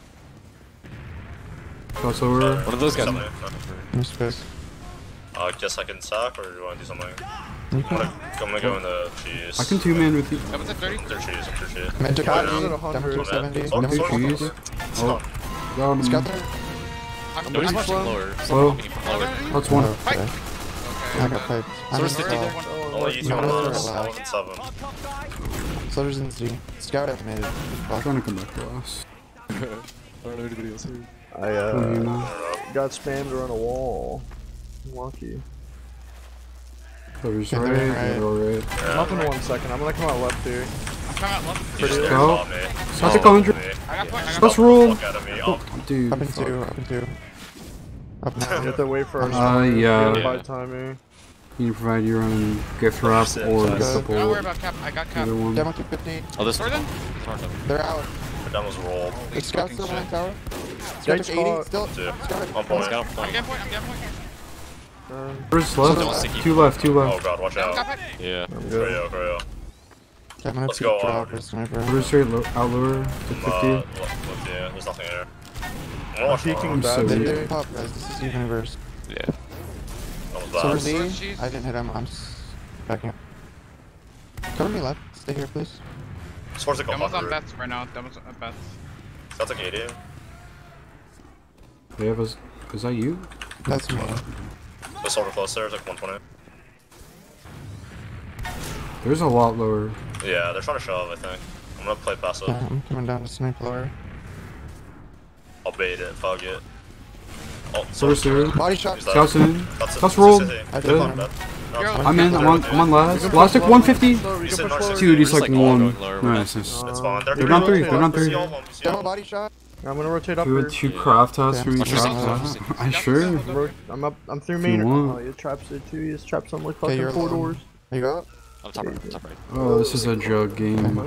Shots lower. One of those guys. Somebody. No space. Uh, I guess I can sack, or do you want to do something? You I'm can. gonna, I'm gonna go in the cheese. I can two man with you. That was at thirty. They're cheese, I'm sure cheese. Mid to Cat fifty. is at Demo one hundred. to seventy. Soldier, Demo to soldier, cheese. soldier. Oh. Got him. Scout there. I'm Nobody's I'm watching slow. lower. Slow. Someone looking from lower. That's one. Oh, okay. Okay. I got piped. I'm Soldier's in fifty. scout. I'll let you No, two no, on no, this. no. I was in seven. Soldiers in Z. Scout at mid. I'm trying to come back to us. I don't know anybody else here. I Oh, you uh know. got spammed around a wall. Lucky. Soldiers Yeah, right. they're right. They're all right. I'm up in one second. I'm gonna come out left here. I'm coming out left. You just Pretty never low. saw me. Celtic Oh, one hundred. me. I got point. I got Let's point. roll. Fuck out of me. Oh, Dude. Up in fuck. two. Up in two. Up You now. have to wait for our Uh, spawn. yeah. We have to buy time here. You need to provide your own gift wrap Shit, or sorry. gift Don't worry support. about cap. I got cap. Either one. Demo to fifty. Oh, this Door one. then. They're out. the demo's rolled. The scout's still fucking on shit. tower. Gate's Scout to eighty. caught. Still. Two. Scout at On point. Scout I'm point. getting point. I'm getting point. Uh, First Don't left. sticky. Two left. Two Oh left. god, watch Got out. pipe. Yeah. I'm good. Creo, Creo. I'm gonna Let's peek go drop on. for sniper. Soldiers straight lo out lower to I'm, uh, fifty. look, look, yeah, there's nothing here. I'm gonna watch peeking lower. I'm back so They weak. here. didn't pop, guys. This is universe. Yeah. Almost Soldier bad. Z. Sword cheese. I didn't hit him. I'm s- backing up. Cover me left. Stay here, please. Sword's like a Demo's on hundred. bats right now. Demo's on bats. That's like eighty. They have us. Is that you? That's me. The soldier close there is like one twenty. There's a lot lower. Yeah, they're trying to shove, I think. I'm gonna play passive. Yeah, I'm coming down to snipe lower. I'll bait it, fuck it. Oh, Source through. Body shot. He's dead. Scouts in. That's it. Scouts rolled. City. I Dead. did I'm one. dead. No, I'm in. I'm on. I'm on last. Last took one fifty. He's in North Dude, he's We're like just, like, all one. going lower, we're Nice, not- nice. It's fine. They're They're down three. They're down You see three. all of them. You see Double all of them. body shot. I'm gonna rotate up You here. had two craft tasks for me. Yeah. Watch yourself, Craft watch tasks. yourself. I sure. Ro- I'm up. I'm through If main. you want. Oh, your traps there too. His traps on like Okay, fucking you're four alone. doors. There you go. On top right, top right. Oh, this is a jug game.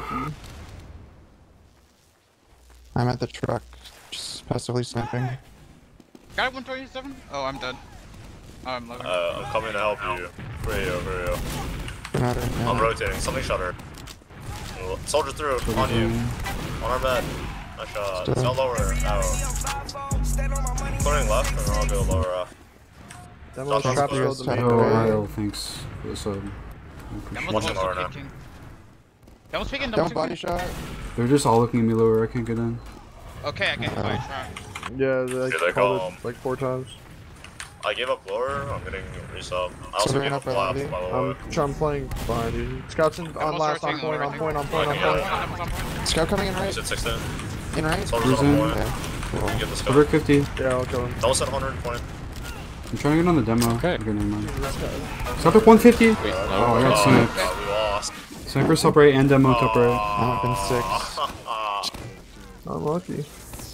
I'm at the truck, just passively sniping. Got one twenty-seven? Oh, I'm dead. Oh, I'm low. Uh, I'm coming to help you. For you, for you. Grenade, yeah. I'm rotating. Something shot her. Soldier through. On you. On our bed. Nice shot. Still. Go lower. Out. Clearing left, and I'll go lower off. Demo's Shots traps clear. go to main. Oh, door. Ryle, thanks for the sub. I appreciate Demo's it. Watching lower also now. peeking. Demo's peeking, Double Demo's body peeking. shot. They're just all looking at me lower. I can't get in. Okay, I get Uh, my track. Yeah, they like, Yeah, they called call it like four times. I gave up lower. I'm getting resub. I also they're gave in up upper left, lobby? by the way. I'm trying playing behind you. Scouts in, on Demo's last, on rotating point, lower, on point, on point, on Okay, point. yeah. Demo's on point. Scout coming in He's right. at sixteen. In right. Soldier's Who's on in? point. Okay. Cool. Get the Over scout. fifty. Yeah, I'll kill him. Don't set one hundred point. I'm trying to get on the demo. Okay. never mind. Stop at one fifty. Wait, Oh, I no. got Oh, sniped. God, we lost. Sniper top right and demo top right. I'm up in six. Unlucky.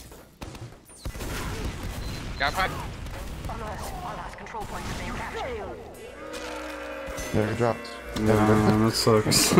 Got five. There, he dropped. Yeah, that sucks.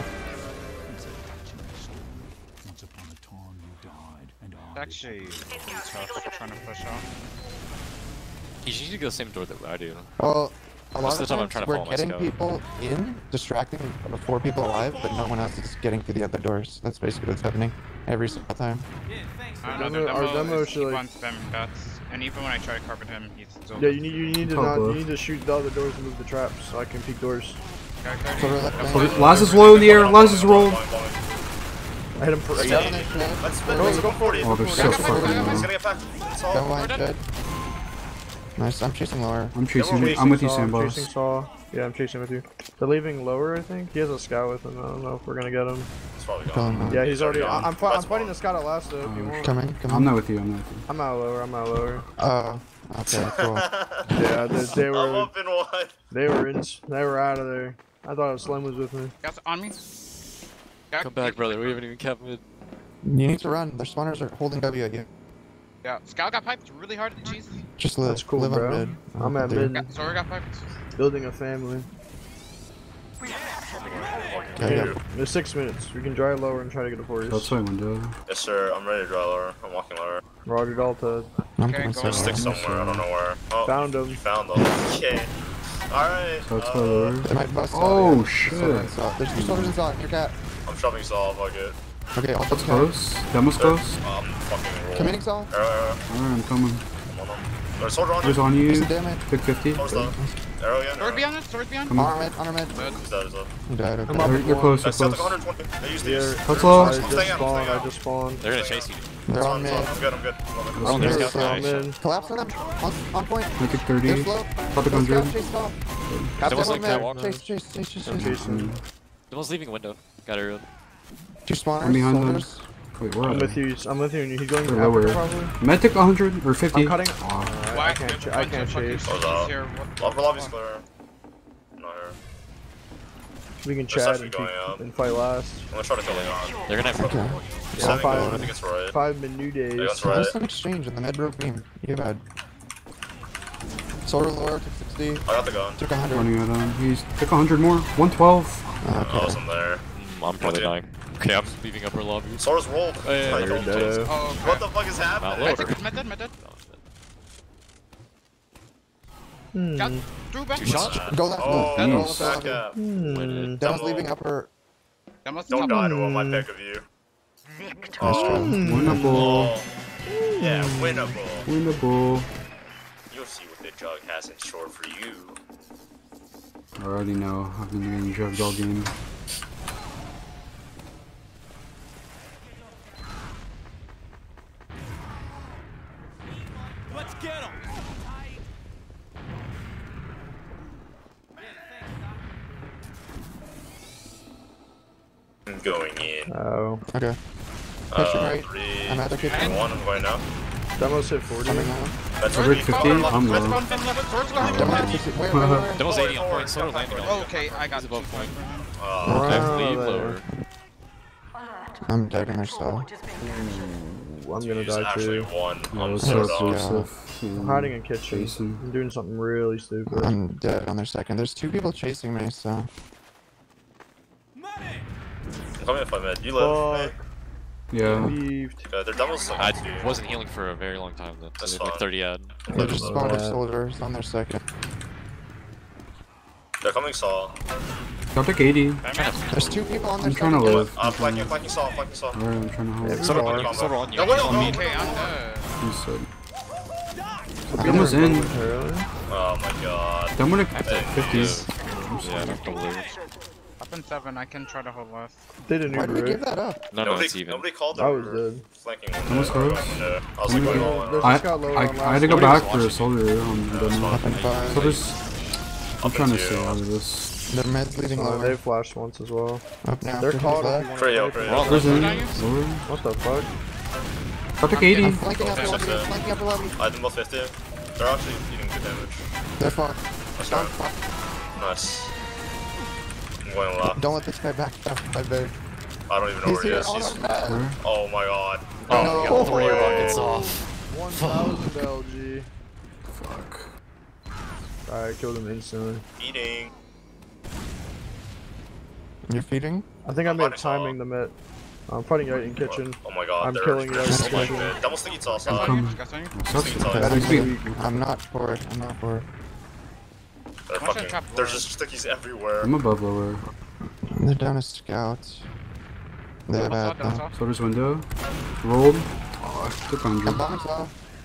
Actually, it's tough trying to push off. You should go the same door that I do. Well, a Most lot of the time I'm times trying to we're follow my getting scout. people in, distracting the four people alive, but no one else is getting through the other doors. That's basically what's happening every single time. I don't know, Demo- the our demo, demo is should, keep like- on spamming bats, and even when I try to carpet him, he's still. Yeah, you need you need to Top not you left. need to shoot the other doors and move the traps so I can peek doors. Got thirty. So we're left Demo's lane. on- Last is low in the air. Last is rolled. I hit him for Scout eight. on their shit. Let's Go, let's go go for forty. it. Oh, they're so fucking He's low. gonna get back. Double Solve. line dead. Nice, I'm chasing lower. I'm We're chasing. chasing I'm with you, Saw, I'm Sandblast. chasing Saw. Yeah, I'm chasing with you. They're leaving lower, I think. He has a scout with him. I don't know if we're gonna get him. He's probably Killing gone. him. Yeah, he's already. gone. I- I'm, fi I'm That's fighting fine. the scout at last though. If you want. Coming, coming. I'm not with you. I'm not with you. I'm out lower. I'm out lower. Oh, okay, cool. Yeah, they, they I'm were. up in one. They were in. They were out of there. I thought Slim was with me. Got on me. Got Come back, brother. We haven't even kept mid. You need to run. Their spawners are holding W at you. Yeah, Scout got piped really hard at cheese. Just live. That's cool, live bro. on mid. I'm at There. mid. Got Zora got piped. Building a family. Okay, yeah. There's six minutes. We can dry lower and try to get a forest. That's my window. Yes, sir. I'm ready to draw lower. I'm walking lower. Roger Delta. I'm Okay, coming go There's seven. sticks somewhere. I don't know where. Oh, Found him. you found them. Okay. Alright. That's my Uh, lower. They might bust out, Oh yeah. shit. Soldiers inside. There's two soldiers inside. Your cat. I'm shoving Saw. Fuck it. Okay, I'll That's take close. Demo's close. I'm fucking rolling. Committing Saul. Arrow, arrow. Alright, I'm coming. I'm on them. There's a soldier on Who's you. on There's you? some damage. Pick fifty. Close though. Arrow again. Sword Arrow. beyond it. Sword beyond. Come Honor on. mid. Honor mid. He's dead, he's dead. You died. Okay. I'm up. They're, they're close. They're That's still close. one hundred twenty. They used Here. these. That's low. I I'm just staying out, I'm spawned. staying I out. just spawned. They're gonna chase you. They're on I'm mid. good, I'm good. I'm good. Oh, There's there's Saul I'm in. Collapse on them. On, on point. I took They're thirty. slow. Top of Let's go. hundred. Chase Saul. There was One like mid. that walk. Chase, chase, chase, chase, I'm chase. chasing. The one's leaving window. Got aerial. Two spawners. I'm behind them. soldiers. Wait, where I'm are with they? you. I'm with you. He's going They're Africa lower. probably. Med took one hundred or fifty. I'm cutting. Aw. Alright, Why? I can't. Ch I can't chase. Close out. Upper lobby's clear. I'm not here. We can They're chat actually and, going keep, up. and fight last. I'm gonna try to kill Leon. They're gonna have Okay. Yeah, Seven, five. I think it's right. Five minute days. Yeah, that's So right. there's an exchange in the mid rope beam. You bad. Soldier lower took sixty. I got the gun. Took one hundred. Running at him. He's took one hundred more. one twelve. I Okay. wasn't there. Mm, I'm probably dying. Okay, I'm just leaving upper lobby. Sora's rolled. Oh, yeah, I yeah, told yeah. you. Oh, okay. What the fuck is Not happening? lower. Med med dead, med dead. Hmm. Got through back. Two shots. Go left. Oh, Go Jeez. left. back lobby. up. Hmm. Win it. Demo's Demo. leaving upper. That must Don't top. die to him, I beg of you. Nice try. Winnable. Oh. Yeah, winnable. Winnable. You'll see what the jug has in store for you. I already know. I've been getting jugged all game. Let's get him. I'm going in. Oh. Okay. Pushing Uh, right. three, I'm at the two, kitchen. one, I'm going now. Demo's hit forty. That's Over fifty? I'm low. Demo's eighty on point, Solar landing on. Okay, I got above point. Uh, Okay, Wow, leave there. lower. I'm dead in our cell. Ooh, I'm gonna He's die actually too. one. That I'm was so so dumb. elusive. I'm hiding in kitchen. Jason. I'm doing something really stupid. I'm dead on their second. There's two people chasing me, so. I'm coming if I mid. You live. Fuck. Yeah. Leaved. Okay, their demo's like I two. wasn't healing for a very long time then. That's So like fine. thirty ad. They just spawned bad. soldiers on their second. They're coming saw. Got pick eighty. There's two people on their I'm trying to second. live. Uh, flanking, flanking saw, flanking saw. Alright, I'm trying to hold. Solar Sorry. on you, Solar on you. No, wait, no, no. Okay, I'm dead. He said. I'm Demo's in. Oh my god. Demo to Hey, fifties. Yeah, that's probably. Up in seven, I can try to hold left. Did an Why did we Uber give it. that up? No, no, Nobody, it's even. nobody called I was them. dead. Flanking. Almost close. Yeah. I was like, going all in. There's I, just got lower I, on I had to last go one. back for a soldier on demo. Up in five. So there's. I'm Up trying to into stay you. out of this. Their med's leading Oh, lower. they flashed once as well. Up now. They're Who's caught left? if you Pretty wanna pretty play. Where's in? Are you? Lower. What the fuck? Got pick eighty. I'm flanking upper Okay, lobby. so- Flanking upper lobby. I did both fifty. They're actually eating good damage. They're far. That's Don't, right. Nice. I'm going left. don't let this guy back up. I beg. I don't even know He's where he here is. on He's... our map. Where? Oh my god. Oh, No. we got three Oh, rockets wait. off. one thousand L G. Fuck. Alright, killed him instantly. Eating. You're feeding? I think I I'm made fighting timing the mid. I'm fighting out in kitchen. Oh my god. I'm they're, killing they're you so guys. much good. Almost think it's all Gas side. on you? come. Gas on you? Sucks. Sweet Okay, time. that is me. I'm not for it. I'm not for it. They're Watch that fucking. trap There's lower. just stickies everywhere. I'm above lower. They're down as scouts. They have Double saw, ad double now. saw. Soldier's window. Rolled. Oh, I took I'm one hundred. bombing saw.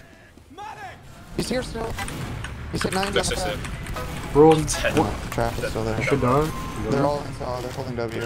He's here still. He's hit ninety on Six, the six, back. six. Rolled. Ten. No, trap is still there. Should die. They're all in saw. They're holding W.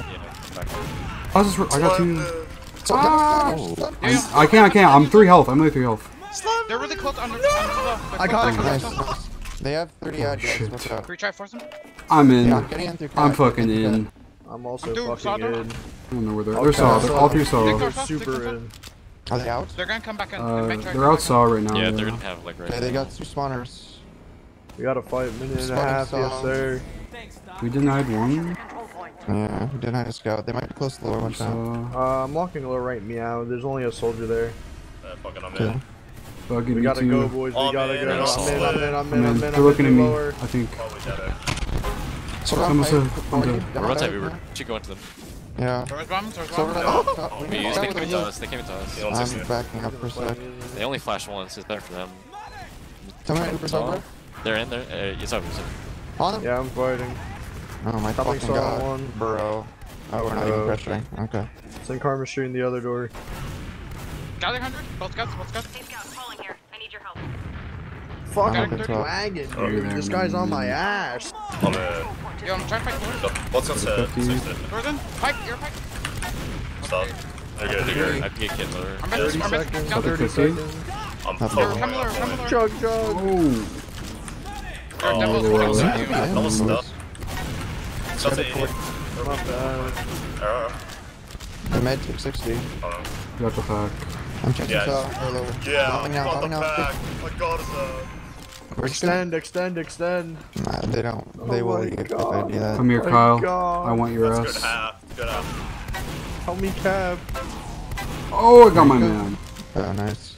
I, was just, I got two. So Ah! oh. I can't, I can't. I'm three health. I'm only three health. They're really close under. No! I got it. Nice, nice. They have thirty ad guys. shit. What's up? Can we try force them? I'm in. Yeah, I'm getting in through I'm cat. fucking Get in. cat. I'm also Dude, fucking solder. in. I don't know where they're. I'll They're saw. cast They're all three Nick, saw. Nick, They're Nick, super Nick, in. Are they out? They're gonna come back in. Uh, Make sure- they're out saw right now. Yeah, Yeah, they're gonna have like right. Okay, they got two spawners. We got to fight minute and a Spotting half, yes saw. sir. We denied one. Yeah, we did not a scout. They might be close to the lower one time. So, Uh, I'm walking low right meow. There's only a soldier there. Uh, fucking, I'm Okay. in. buggy We me gotta too. go, boys. We Oh, gotta man, go. I'm I'm in, I'm in, I'm in, I'm I'm in. in. They're I'm looking at in me. lower. I think. Probably dead. So Almost right, a- quick I'm party. dead. They're We're on about to right we were now. should go into them. Yeah. Source bomb, source So bomb. right, No. oh, oh, We we used got they with came the into heal. us. They came into us. You don't I'm see me. backing up for a sec. They only flashed once. It's better for them. Someone Uber's over. They're in there. Uh, it's over. It's over. On them? Yeah, I'm fighting. Oh my Coming fucking saw god. one. Bro. Oh, we're not No. even pressuring. Okay. It's in Karma Street in the other door. Gather one hundred. Both scouts, both scouts. Hey, Scout, calling here. I need your help. Fuck, I'm I'm open to it. lagging, Oh, dude. This guy's on my ass. I'm in. Yo, I'm trying to fight Source. Let's go to fifty. six. Source in. Pike, you're Pike. Stop. You're good, you're good. I have to get kid lower. I'm thirty missing, I'm missing. Seconds, Scout. thirty fifty. seconds. I'm That's fucking fine. Come going lower, up come point. lower. Chug, chug. Oh. They're Oh, devils, yeah, devils. yeah, I'm Yeah, almost yeah. stuck. Stuck to eighty. Not bad. Arrow. The med took sixty. Oh, no. Got the pack. I'm checking Yeah. saw. Or lower. Yeah, Bombing now, got bombing the now. back. My god, is that? We're just gonna. Extend, extend, extend. Nah, they don't. They Oh will my leave if God. I do that. Come here, My Kyle. God. I want your That's good ass. half. Good half. Help me, Cav. Oh, I got my man. Oh, nice.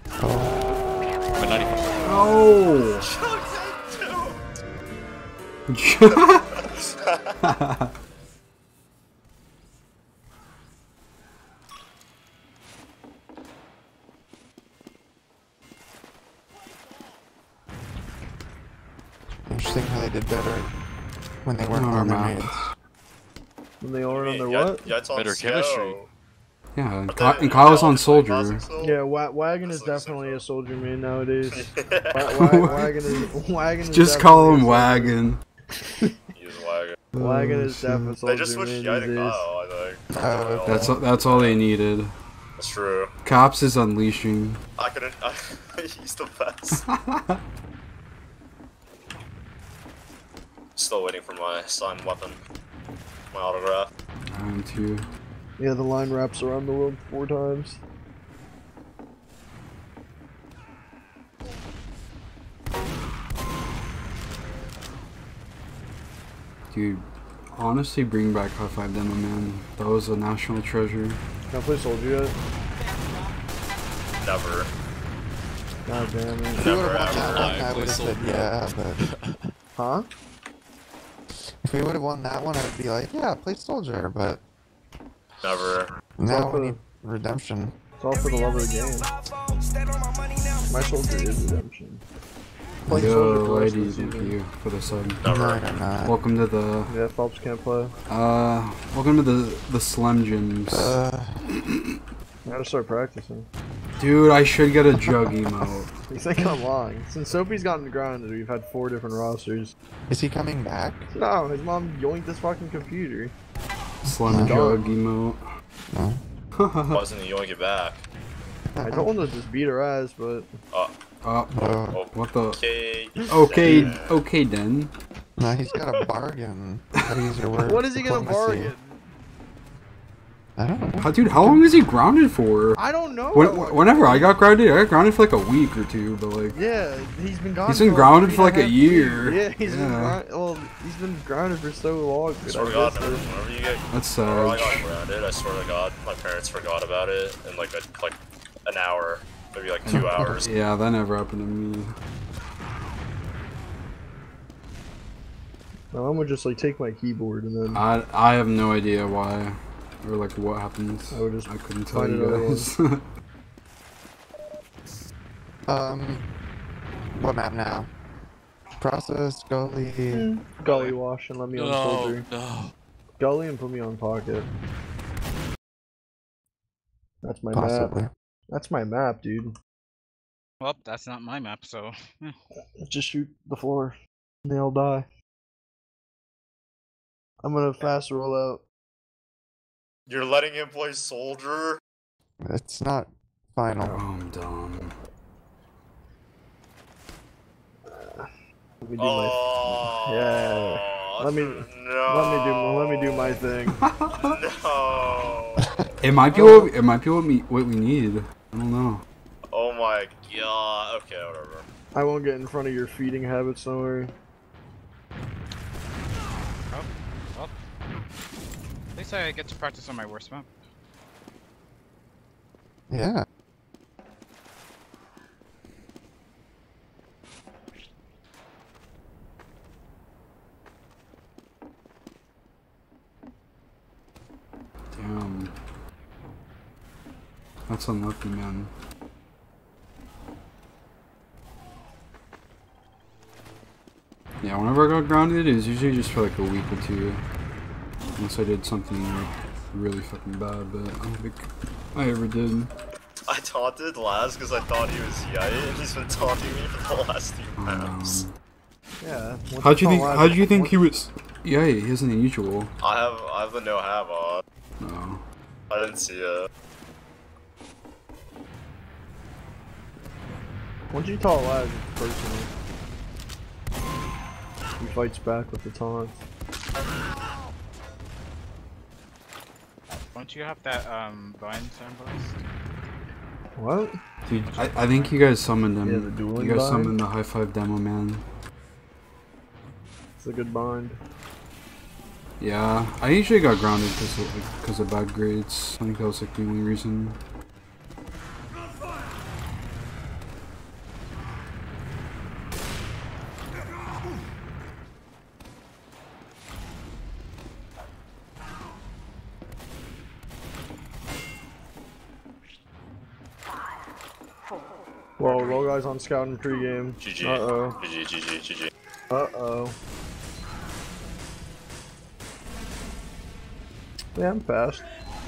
Oh. But not even. Oh. Interesting how they did better when they weren't No, armor no. maids. When they aren't on their Yeah, what? yeah, it's on Better scout. chemistry. Yeah, and, But Ky- then- and Kyle's on yeah, soldier. classic soul. Yeah, wa wagon is That's like definitely a six soldier main nowadays. wa wa wagon is wagon is Just call him definitely a Wagon. Use wagon. soldier- Wagon is Oh, definitely They soldier just switched main Guy these to days. Kyle, I think. Oh, That's that's all they needed. That's true. Cops is unleashing. I couldn't. I, he's the best. Still waiting for my signed weapon. My autograph. I'm too. Yeah, the line wraps around the world four times. Dude, honestly, bring back High Five Demo, man. That was a national treasure. Can I play Soldier yet? Never. God damn it. If we would Never have won ever. that one, I I would have said play yeah, but Huh? if we would have won that one, I would be like, yeah, play Soldier, but Never. now for we the- need redemption. It's all for the love of the game. My Soldier is redemption. Playing Yo, Soldier for the rest of lady, the thank season. you for the sub. No, Never. I don't know. Welcome to the, Yeah, Phelps can't play. uh, welcome to the, the Slem Gyms. Uh, I gotta start practicing. Dude, I should get a jug emote. You think I'm lying? Since Sophie's gotten grounded, we've had four different rosters. is he coming back? No, his mom yoinked his fucking computer. Slem jug emote. No. Wasn't you want to get back? I told him to just beat her ass, but Oh, Uh, Oh, what the? okay. Okay, Yeah. okay then. no, he's got a bargain. How to use your word? what is he gonna Diplomacy. bargain? I don't know. How, dude, how long is he grounded for? I don't know. When, whenever I got grounded, I got grounded for like a week or two, but like, Yeah, he's been gone. He's been for grounded three for like and a half year. years. Yeah, he's been Yeah. grounded. Well, he's been grounded for so long. Dude. Swear I to God, guess whenever, that- whenever you get, that's whenever I sad. got grounded, I swear to God, my parents forgot about it in like a, like an hour, maybe like two hours. Yeah, that never happened to me. My mom would just like take my keyboard and then I I have no idea why, or like what happened. I would just I couldn't tell find you another guys. Um, what map now? Process, gully. gully wash and let me on No, soldier. no. Gully and put me on pocket. That's my map. Possibly. That's my map, dude. Well, that's not my map, so. eh. Just shoot the floor. And they all die. I'm gonna fast roll out. You're letting him play soldier? It's not final. Oh, I'm dumb. Let me do Oh. my yeah. Let me No. let me do let me do my thing. No. It might be what it might be what we what we need. I don't know. Oh my God. Okay, whatever. I won't get in front of your feeding habits, don't worry. Oh, well. At least I get to practice on my worst map. Yeah. Damn. That's unlucky, man. Yeah, whenever I got grounded, it was usually just for like a week or two. Unless I did something like really fucking bad, but I don't think I ever did. I taunted Laz because I thought he was Yai, and he's been taunting me for the last few Um, maps. Yeah. once how'd you it's think? all How'd you think once- he was? Yeah, he isn't unusual. I have I have the no have on. No. I didn't see it. Once you tell Laz, it's personal. He fights back with the taunt. Don't you have that um bind sandblast? What? Dude, I, I think you guys summoned him. Yeah, the dueling you guys bind? summoned the high five demo man. It's a good bind. Yeah, I usually got grounded because of, because of bad grades. I think that was like the only reason. Whoa, roll guys on scout and pregame. G G. Uh oh. G G, G G, G G. Uh oh. Yeah, I'm fast.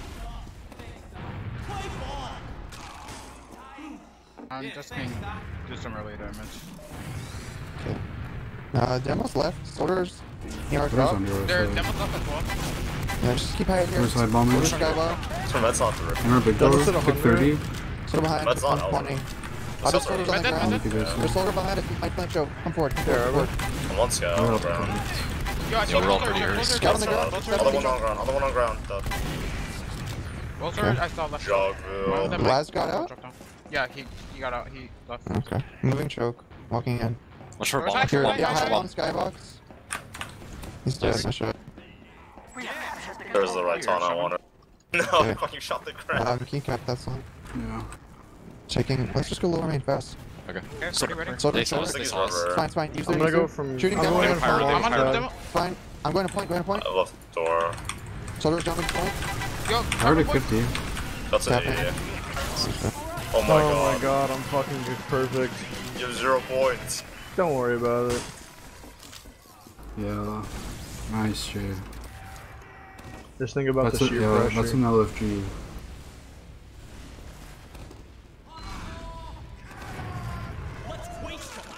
I'm just gonna do some early damage. Okay. Uh, demos left. Soldiers. Near our Where's drop. under our There, side? demo's up as well. Yeah, just keep hiding here. Where's high bomber? Soldier sky bar. So that's not the rip. Hammer big Double door, to the pick thirty. Soldier behind. That's not one twenty. over. Other That's soldiers on the Red dead, ground. red You guys There's soldier behind us. My flank Joe. Come forward. Come forward. Come forward. I'm on scout, Oh, on the okay. ground. Yo, I Yeah, we're all Vulture, pretty Vulture, early. Scout on the Vulture, ground. Vulture, Other one Vulture. on ground, other one on ground. The Vulture, Okay. I saw left. Jogville. One of them Laz might- got out? dropped down. Yeah, he he got out. He left. Okay. Moving choke. Walking in. Watch for Where's bomb. that Here. Bomb, Yeah, bomb, hide bomb. on skybox. He's dead. Nice shot. There's the right taunt I wanted. No, Okay. I fucking shot the crap. Um, can you cap that song? Yeah. Checking. Let's just go lower main fast. Okay. Okay, So, ready, ready? Soldier, they saw us, soldier. they It's saw us. over. It's fine, it's fine. Use I'm their gonna go user. from. Shooting I'm down. going I'm from on- long I'm on side. the demo. Fine. I'm going to point, going to point. I left the door. Soldier jumping point. Yo, I already cover fifty. That's Tap it. it. Yeah. Oh my Oh god. my god, I'm fucking just perfect. You have zero points. Don't worry about it. Yeah. Nice shit. Just think about That's the a, sheer yeah, pressure. that's an L F G. Let's waste them.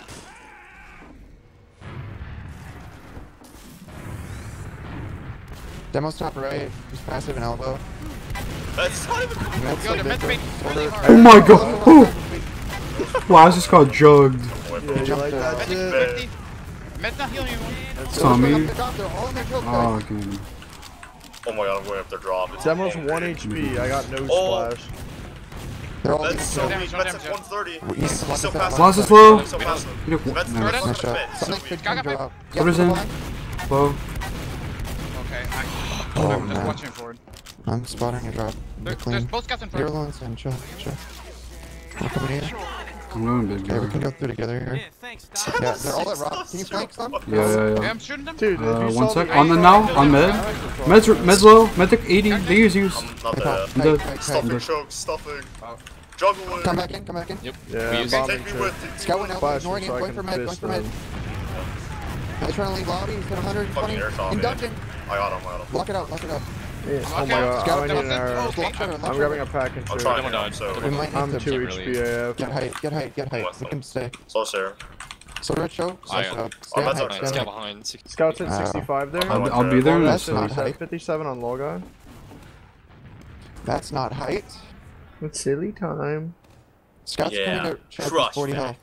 Demo's top right. He's passive and elbow. That's not even. Med's Yo, like the big med's made door. really Soldier. hard. Oh my god! Oh. Wow, I just got jugged. Wait, Yeah, you bro. like that Medic shit? fifty. Med's not healing anyone. Saw me. They're all in their choke, Oh, guys. okay. Oh my god, I'm going up the drop. It's Demo's all one good. H P. I got no Oh. splash. They're all in That's their so choke. weak. Damage, That's damage, at one thirty. He's He's so lost passive. Lost is low. He's so passive. You did Med's one. Nice. nice. Nice shot. Mid, so Something weak. should Gaga come pipe. drop. Soldier's in. behind. Low. Okay, I, Oh, I'm just man. watching forward. I'm spotting a drop. There, They're there's clean. both scouts in You're front. alone, son. Chill, chill. We're coming here. I'm going big Okay, we can guy. go through together here. Yeah, thanks, Doc. Yeah, they're all at rock. Can you flank some? Yeah, yeah, Yeah, yeah. I'm shooting them. Dude, if Uh, you one saw sec. the On the angle now. I On did, mid. I was just Med's, watching. med's low. Medic eighty. They use use. I'm not Hey, dead. Pop, I'm hey, dead. hey, hey. Stuffing, choke, stuffing. Juggling. Come back in, come back in. Yep. Yeah, We I'm use it. bombing Take me shit. with you. Scout went out, Flash ignoring him, so I going can for mid, going fist for mid. him. They're trying to leave lobby, he's got one hundred twenty. Fucking air shot me. Induction. I got him, I got him. Lock it out, lock it out. Yeah. Oh Okay. my god, Scout I need down. an arrow. Oh, Just lock shutter, lock I'm shutter. grabbing a pack and I'm shit. trying Demo to died. so. We might I'm need to two Can't H P really- A F. get height, get height, get height. We can stay. So sir. So red show, so I, show. uh, Stay I'm on at height, the- stay on Scout height. behind. sixty. Scouts at Uh, sixty-five there. I'll, I'll be there in a That's not sec. height. fifty-seven on low guy. That's not height. It's silly time. Scout's Yeah. coming to check Crush forty health.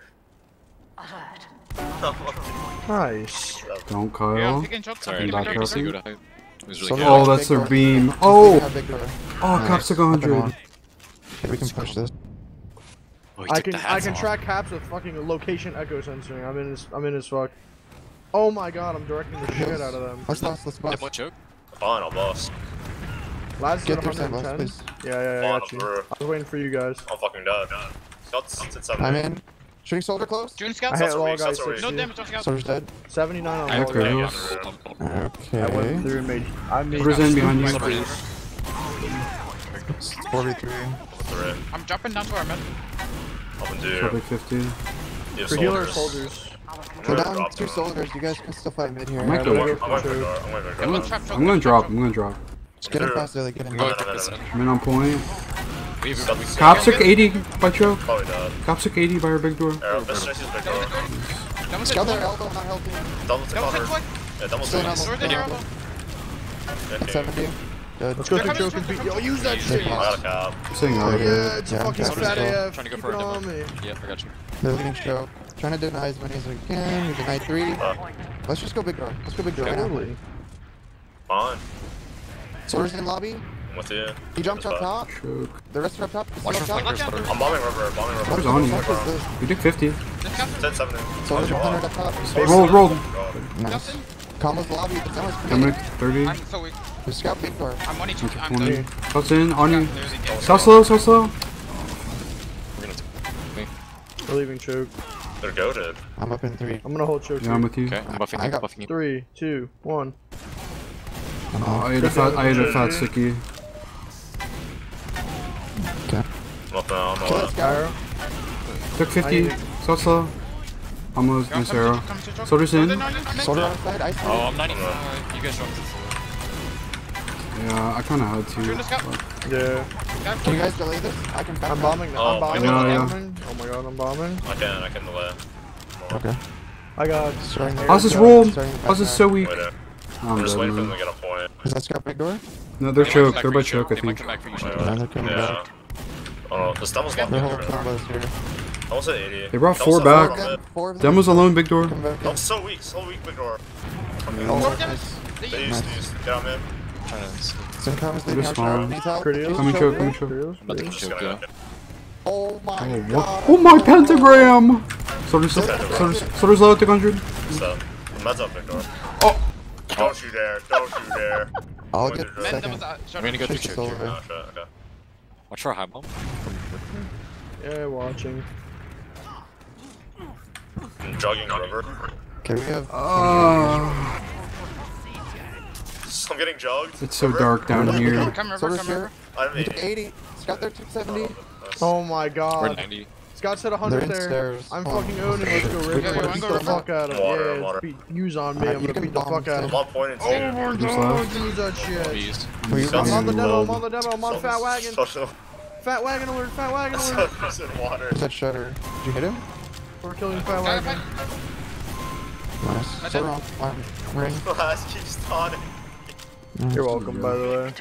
Nice. Don't Yeah, Kyle. I'm taking shots. Sorry, I I'm didn't back mean up. to go to height. It was really So good. Oh, Big that's their door. beam. Yeah, Oh. big door. Oh, Nice. caps like Put them one on. hundred. Okay, we can push this. Oh, he I took can the I hats can off. track caps with fucking location echo sensing. I'm in his I'm in his fuck. Oh my god, I'm directing the shit out of them. Let's bust, let's bust. Demo choke. Fine, I'll bust. Lads Get at through one sandblast, ten. please. Yeah, yeah, yeah, I Fine, got I'm you. through. I was waiting for you guys. I'm fucking dead. Scott's at seventy. I'm in. Shooting soldier close. Shooting I scouts. hit That's a low weak, guy that's a weak. No sixty. damage on scouts. Soldier's dead. seventy-nine on I low have guy. Kratos. I went Okay. through and made I made Soldier's in behind you. four v three. Three. I'm dropping down to our mid. Up and Probably do. fifty. You have for healer soldiers. soldiers. We're Drop down them. two soldiers. You guys can still fight mid here. I might I'm go. going I'm going for guard. I'm going for I'm gonna guard. trap choke. I'm gonna drop. I'm gonna drop. Just get in fast, Lily. Get in. I'm No, going no, to no, this no, end. I'm in on point. We even we Cops took eighty by choke. Probably dead. Cops took eighty by our big door. Arrow. This Tracy's big door. That was Scout it. their elbow, not helping. Double to That was it. cover. What? Yeah, double Still to not Sword in your elbow. Okay. seventy. Good. Let's go They're through coming, choke and they're beat. Yo, coming. use that They shit. I pop. got a cap. I'm saying out of Yeah, here. it's Yeah, a fucking I'm fat trying A F. trying to go Keep for it a on demo. me. Yeah, I got you. They're leading choke. Trying to deny as many as we can. We deny three. Uh, Let's just go big door. Let's go big door right now. Totally. Fine. Soldier's in lobby. I'm with you. He jumped up That's top. Choke. The rest are up top. Watch Still for up top. flankers. Butter. I'm bombing river. Bombing river. Where's on you? What is this? We did fifty. This scout. ten seventy. Soldier's one hundred up top. Rolled, rolled. Nice. Combos lobby. Someone's Coming coming. thirty. I'm so weak. There's scout big door. I'm one H P. I'm twenty. done. Shots in. On you. There's a So slow. So slow. We're gonna take me. We're leaving choke. They're goated. I'm up in three. I'm gonna hold choke. Yeah, I'm too. with you. Okay, I'm buffing I you. got Buffing you. Three, two, one. Oh, I ate a fat. I ate a fat sticky. Okay. I'm up now. I'm Kill that up. scout. Arrow. Took fifty. So slow. Almost. Come Nice to arrow. choke, come to choke. Soldier's in. No, no, no, no. Soldier on side. Ice. Oh, I'm ninety-five. You guys dropped it. Yeah, I kind of had Shooting the to. scout. Yeah. Scout. Can you guys delay this? I can. I'm bombing now. Oh I'm my bombing. God. I'm Yeah, bombing. Oh my god, I'm bombing. I can. I can delay. Okay. I got. Starting there. How's this Starting rolled? Starting How's this so weak? Wait there. I'm I'm just dead, waiting for them man. to get a point. Is that scout big door? No, they're They might come choke. back They're for by you, choke, I They might think. come back for you. Oh, Shit. Yeah, they're coming Yeah. back. Oh no, this demo's not Their whole good. combo's here. Almost at eighty. They brought Demo's four so back. far from it. Four of them. Demo's alone, big door. Come back in. Demo's so weak. So weak, big door. Oh, Four damage. nice. They They use- used to use. Get on in. Trying to see. Some comments leaving Just our shot. fine. Needs help. Critios. Coming choke, coming choke. Critios, I'm about to please. Just choke, gonna yeah. Oh my Oh, god. what? Oh my pentagram! Soldier's, soldier's, soldier's low at the one hundred. So, Med's up, big door. Don't you dare. Don't you dare. I'll Going get to the the Man, that second. was uh, I'm shut gonna go through Chase church. Silver. Oh, shit, okay. Watch for a high bomb. Yeah, watching. I'm jogging the river. Okay, we have. Oh, I'm getting jogged. it's so River? dark down here. Come river, Soldier's come here. river. I'm We took eighty. eighty. Scott there took seventy. Oh my We're god. ninety. Scott said one They're hundred in there. stairs. I'm Oh. fucking owning. Let's go river. Yeah, yeah, Let's I'm beat going the river. fuck out of Water, him. Yeah, water. beat, use on me. Alright, I'm you gonna can beat the bomb fuck out of I'm him. on point and Oh two. my Who's god, left? use that shit. East. Were you Scott's I'm on the in demo, I'm low. on the demo, I'm on fat wagon. Social. Fat wagon alert, fat wagon alert. Soldier's in water. Where's that shutter? Did you hit him? We're killing fat Got it, wagon. man. Nice. Soldier on arm. Ring. Last keeps taunting. You're welcome, by the way.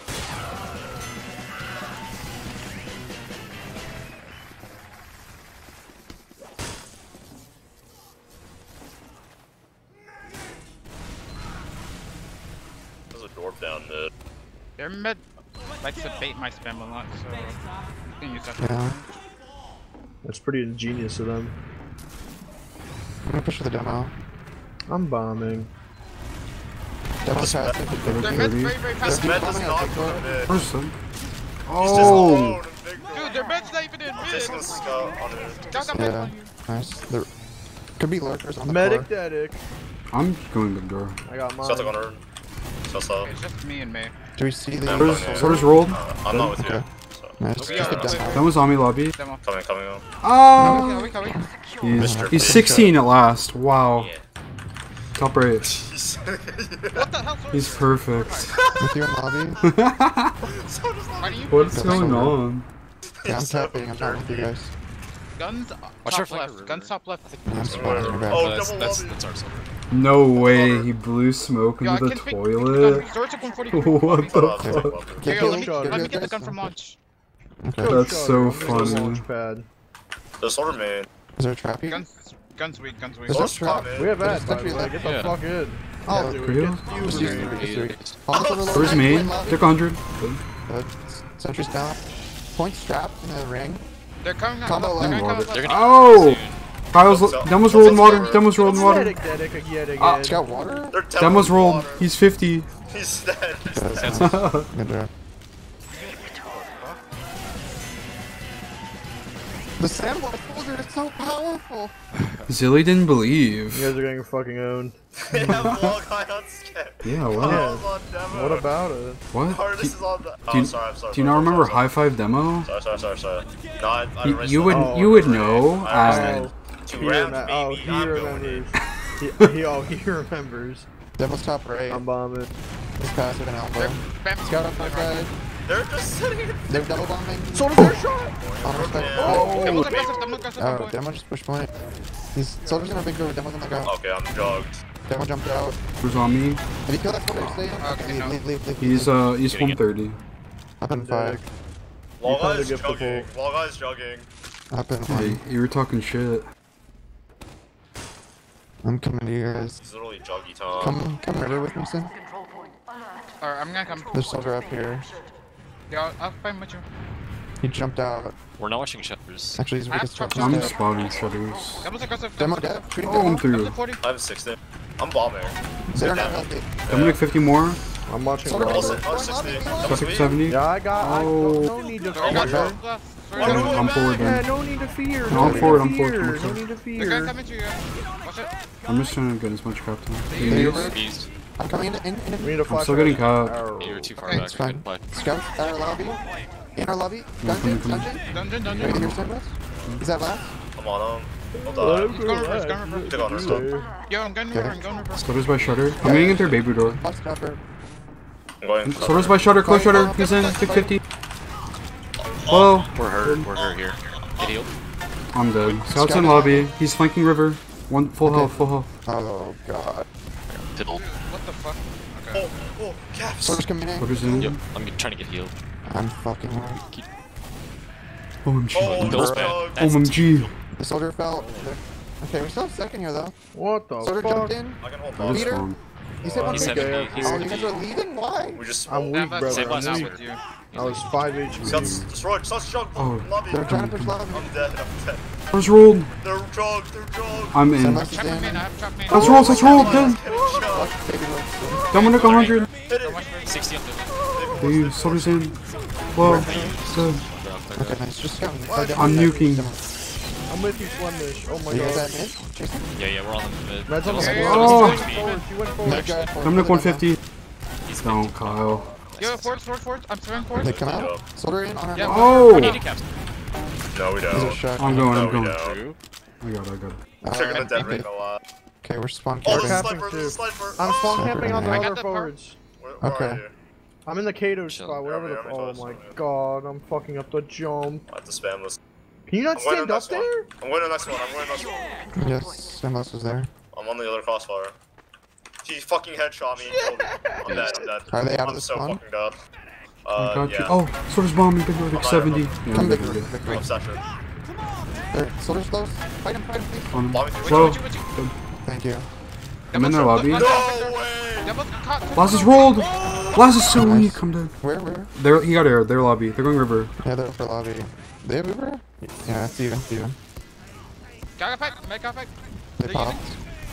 There's a dwarf down mid. Their mid likes to bait my spam a lot, so I can use that. Yeah. That's pretty ingenious of them. I'm gonna push for the demo. I'm bombing. Demo's fast. Their mid's very, very fast. This med does not go to mid. Person. He's just alone Oh, in big Dude, door. their mid's not even in I'm mid. chasing a scout on it. Got that mid Yeah. on you. Nice. There could be lurkers on the Medic floor. dedic. I'm going big door. I got mine. Scout's like on her. Scout's low. It's just me and May. Do we see the? I'm Soldier's, fine, yeah. Soldier's rolled. Uh, I'm not with you. Okay. So. Nice. Yeah, Just the yeah. demo. That was on me lobby. Demo. Coming, coming on. Oh, Are we, are we? he's, Mister he's Please. sixteen at last. Wow. Top right. Jeez. What the hell? He's perfect. With you in lobby. Why do you What's That's going so on? Yeah, I'm He's so tapping. I'm not with you guys. guns Watch our top flanker left? river. Guns top left. I'm spawning your back. Oh, that's, double that's, lobby. that's our silver. No way. He blew smoke Yo, I into the can pick, toilet. Pick, pick, pick, pick, What the Hold on, fuck? take left. Yo, yo, let me, Kill let me shot. get the gun from launch. Okay. Kill That's shot. so There's no funny. launch pad. There's soldier main. Is there a trap here? Guns, guns weak, guns weak. There's Soldier's trap. top mid. We have There's that, by the sentry way. left. Get the Yeah. fuck in. Oh, I'll do it. real? Get you Just over use here. it, just use it. On the low Where's right, main? right lobby. Took one hundred. Uh, Sentry's down. Point strapped in the ring. They're coming out. Combo They're left. gonna come They're out. gonna Oh! Kyle's So- Demo's rolling water. so- Demo's rolling water. Medic dedic yet again. Ah, It's got water? They're Demo's down rolled. water. He's fifty. He's dead. He's That's dead. nice. Good job. The sandblast soldier is so powerful. Zilly didn't believe. You guys are getting fucking owned. They have wall guy on skip. Yeah, what? Carl's on demo. What about it? What? Cardis Do, is on the. Oh, do you, sorry, I'm sorry. do you not sorry, remember sorry, High Five Demo? Sorry, sorry, sorry, sorry. No, I, I You, erased you that. would Oh, you would right. know. I Uh, understand. Oh, Two he rounds, remem- baby. oh, he I'm going remembers. in. he, he, oh, he remembers. Demo's top right. I'm bombing. He's passive and They're elbow. bam. Scout on my side. They're just sitting in. They're double bombing. Soldier's air shot! On our side. Oh, Demo's aggressive, Demo's aggressive, Oh, Demo's Demo just pushed point. He's soldiers in our big door. Demo's on the ground. Okay, I'm jogged. Demo jumped out. who's on me? Have you killed that soldier? Stay in. Okay, leave, no. leave, leave, leave. He's uh he's Getting one it. thirty. Up in five. Wall found a guy's gift jogging. before. Wall guy's jogging. Up in Hey, one. you were talking shit. I'm coming to you guys. It's literally joggy time. Come, come river with me, son. Alright, I'm gonna come. There's soldier up here. Yeah, I'll, I'll find with you. He jumped out. We're not watching shutters. Actually, he's I weakest have structure. I'm Demo's Dead. spotting shutters. Demo's aggressive. Demo Demo's dead. aggressive. Treating Oh, I'm demo. through. Demo's at forty. I'm sixty. I'm bombing. They're not healthy. I'm like fifty more. I'm watching Soldier Bravo. Also, river. I'm sixty. That was Six me. seventy. Yeah, I got. I, Oh. no, no need to They're all got fear. shots left. Sorry, Why Demo. don't I'm we forward Yeah, then. no need to fear. No, No I'm need forward, to I'm forward, fear. I'm No forward. need to They're gonna fear. come into you. Watch it. I'm just trying to get as much crap done. They East. were- East. I'm coming in. in, in, We need a I'm flash. still getting out. caught. Arrow. You're too far Okay. back. It's fine. But Scouts at our lobby. In our lobby. Yeah, Dungeon. come in, come in. Dungeon. Dungeon, Right in dungeon. your sandbox. Is that last? I'm on him. Hold Let on. him He's go going reverse, left. going reverse. Take on her stuff. Yo, I'm gunning Okay. river, I'm going river. Shutters by shutter. I'm getting in through baby door. Box cover. I'm going. Shutters by shutter. Close shutter. He's in. six fifty. Hello. we're hurt. We're hurt here. Get healed. I'm dead. Scouts in lobby. He's flanking river. One full health. Full health. Oh god. Fiddle. What the fuck? Okay. Oh, oh, caps. Soldiers coming in. Shutters in. Yep. I'm trying to get healed. I'm fucking right. O M G. Oh, Bill's no. bad. O That's M G. The soldier fell. Okay, we still have second here though. What the Soldier fuck? jumped in. I can hold That bomb. was Peter? fun. You said one He's fifty. seventy. He's Oh, you guys seventy. are leaving? Why? We just I'm weak, brother. Sandblast I'm is weak. with you. I was five H P. Shots destroyed. Shots chugged. Oh. Lobby. They're trying to push lobby. I'm dead. I'm dead. Let's roll. They're drugged. They're drugged. I'm in. Sandblast Let's is Chuck me in, I in. have chuck me in. roll, let's roll, then. Getting shot. Fuck, baby looks. Dominic one hundred. Hit it. sixty on the Dude, soldiers in. Whoa. Good. Okay, nice. Just come. I'm nuking. I'm with you, slemnish. Oh my You guys god. at mid? Jason? Yeah, yeah, we're all in the mid. Red's on the Middle floor. side. Oh. She went forward. She went forward. Mid guy, forward. Dominic one fifty. He's Don't, Kyle. Yo, forward, forward, forward. I'm throwing They forward. come out. Soldier in on our Yeah, left. Oh! we need to capture. No, we He's a don't. shot. I'm going, No, I'm we going. don't. True. I got it, I got it. Uh, Checking the dead okay. ring a lot. Okay, we're spawn Oh, there's a camping. Capping sniper. There's a too. sniper. I'm spawn Oh. camping on the I got other the part. forwards. Where, where Okay. are you? I'm in the Kato Chill. spot, wherever Yeah, the. I'm Oh close. my god, I'm fucking up the jump. I have to spam this. Can you not I'm going to stand the up next one. there? I'm going to the next one. I'm going to the next one. Yes, Sandblast is there. I'm on the other crossfire. He fucking headshot me and killed me. I'm dead. I'm dead. Are they out of I'm the so spawn? fucking dead. I Uh, got you. yeah. Oh, soldiers bombing, big like not- seventy. I'm Yeah, Come I'm big, good. big, big, big. Obsession. There, Soldier's close. Fight him, fight him, please. On. Bombing through Slow. What you, what you, Thank you. I'm in their lobby. No way! Double cut. Blast is rolled. Blast is so weak. I'm dead. Where, where? They're, he got air. They're lobby. They're going river. Yeah, they're for lobby. They have Uber? Yeah, it's even, it's even. Got a fight. Make a fight. They They're popped.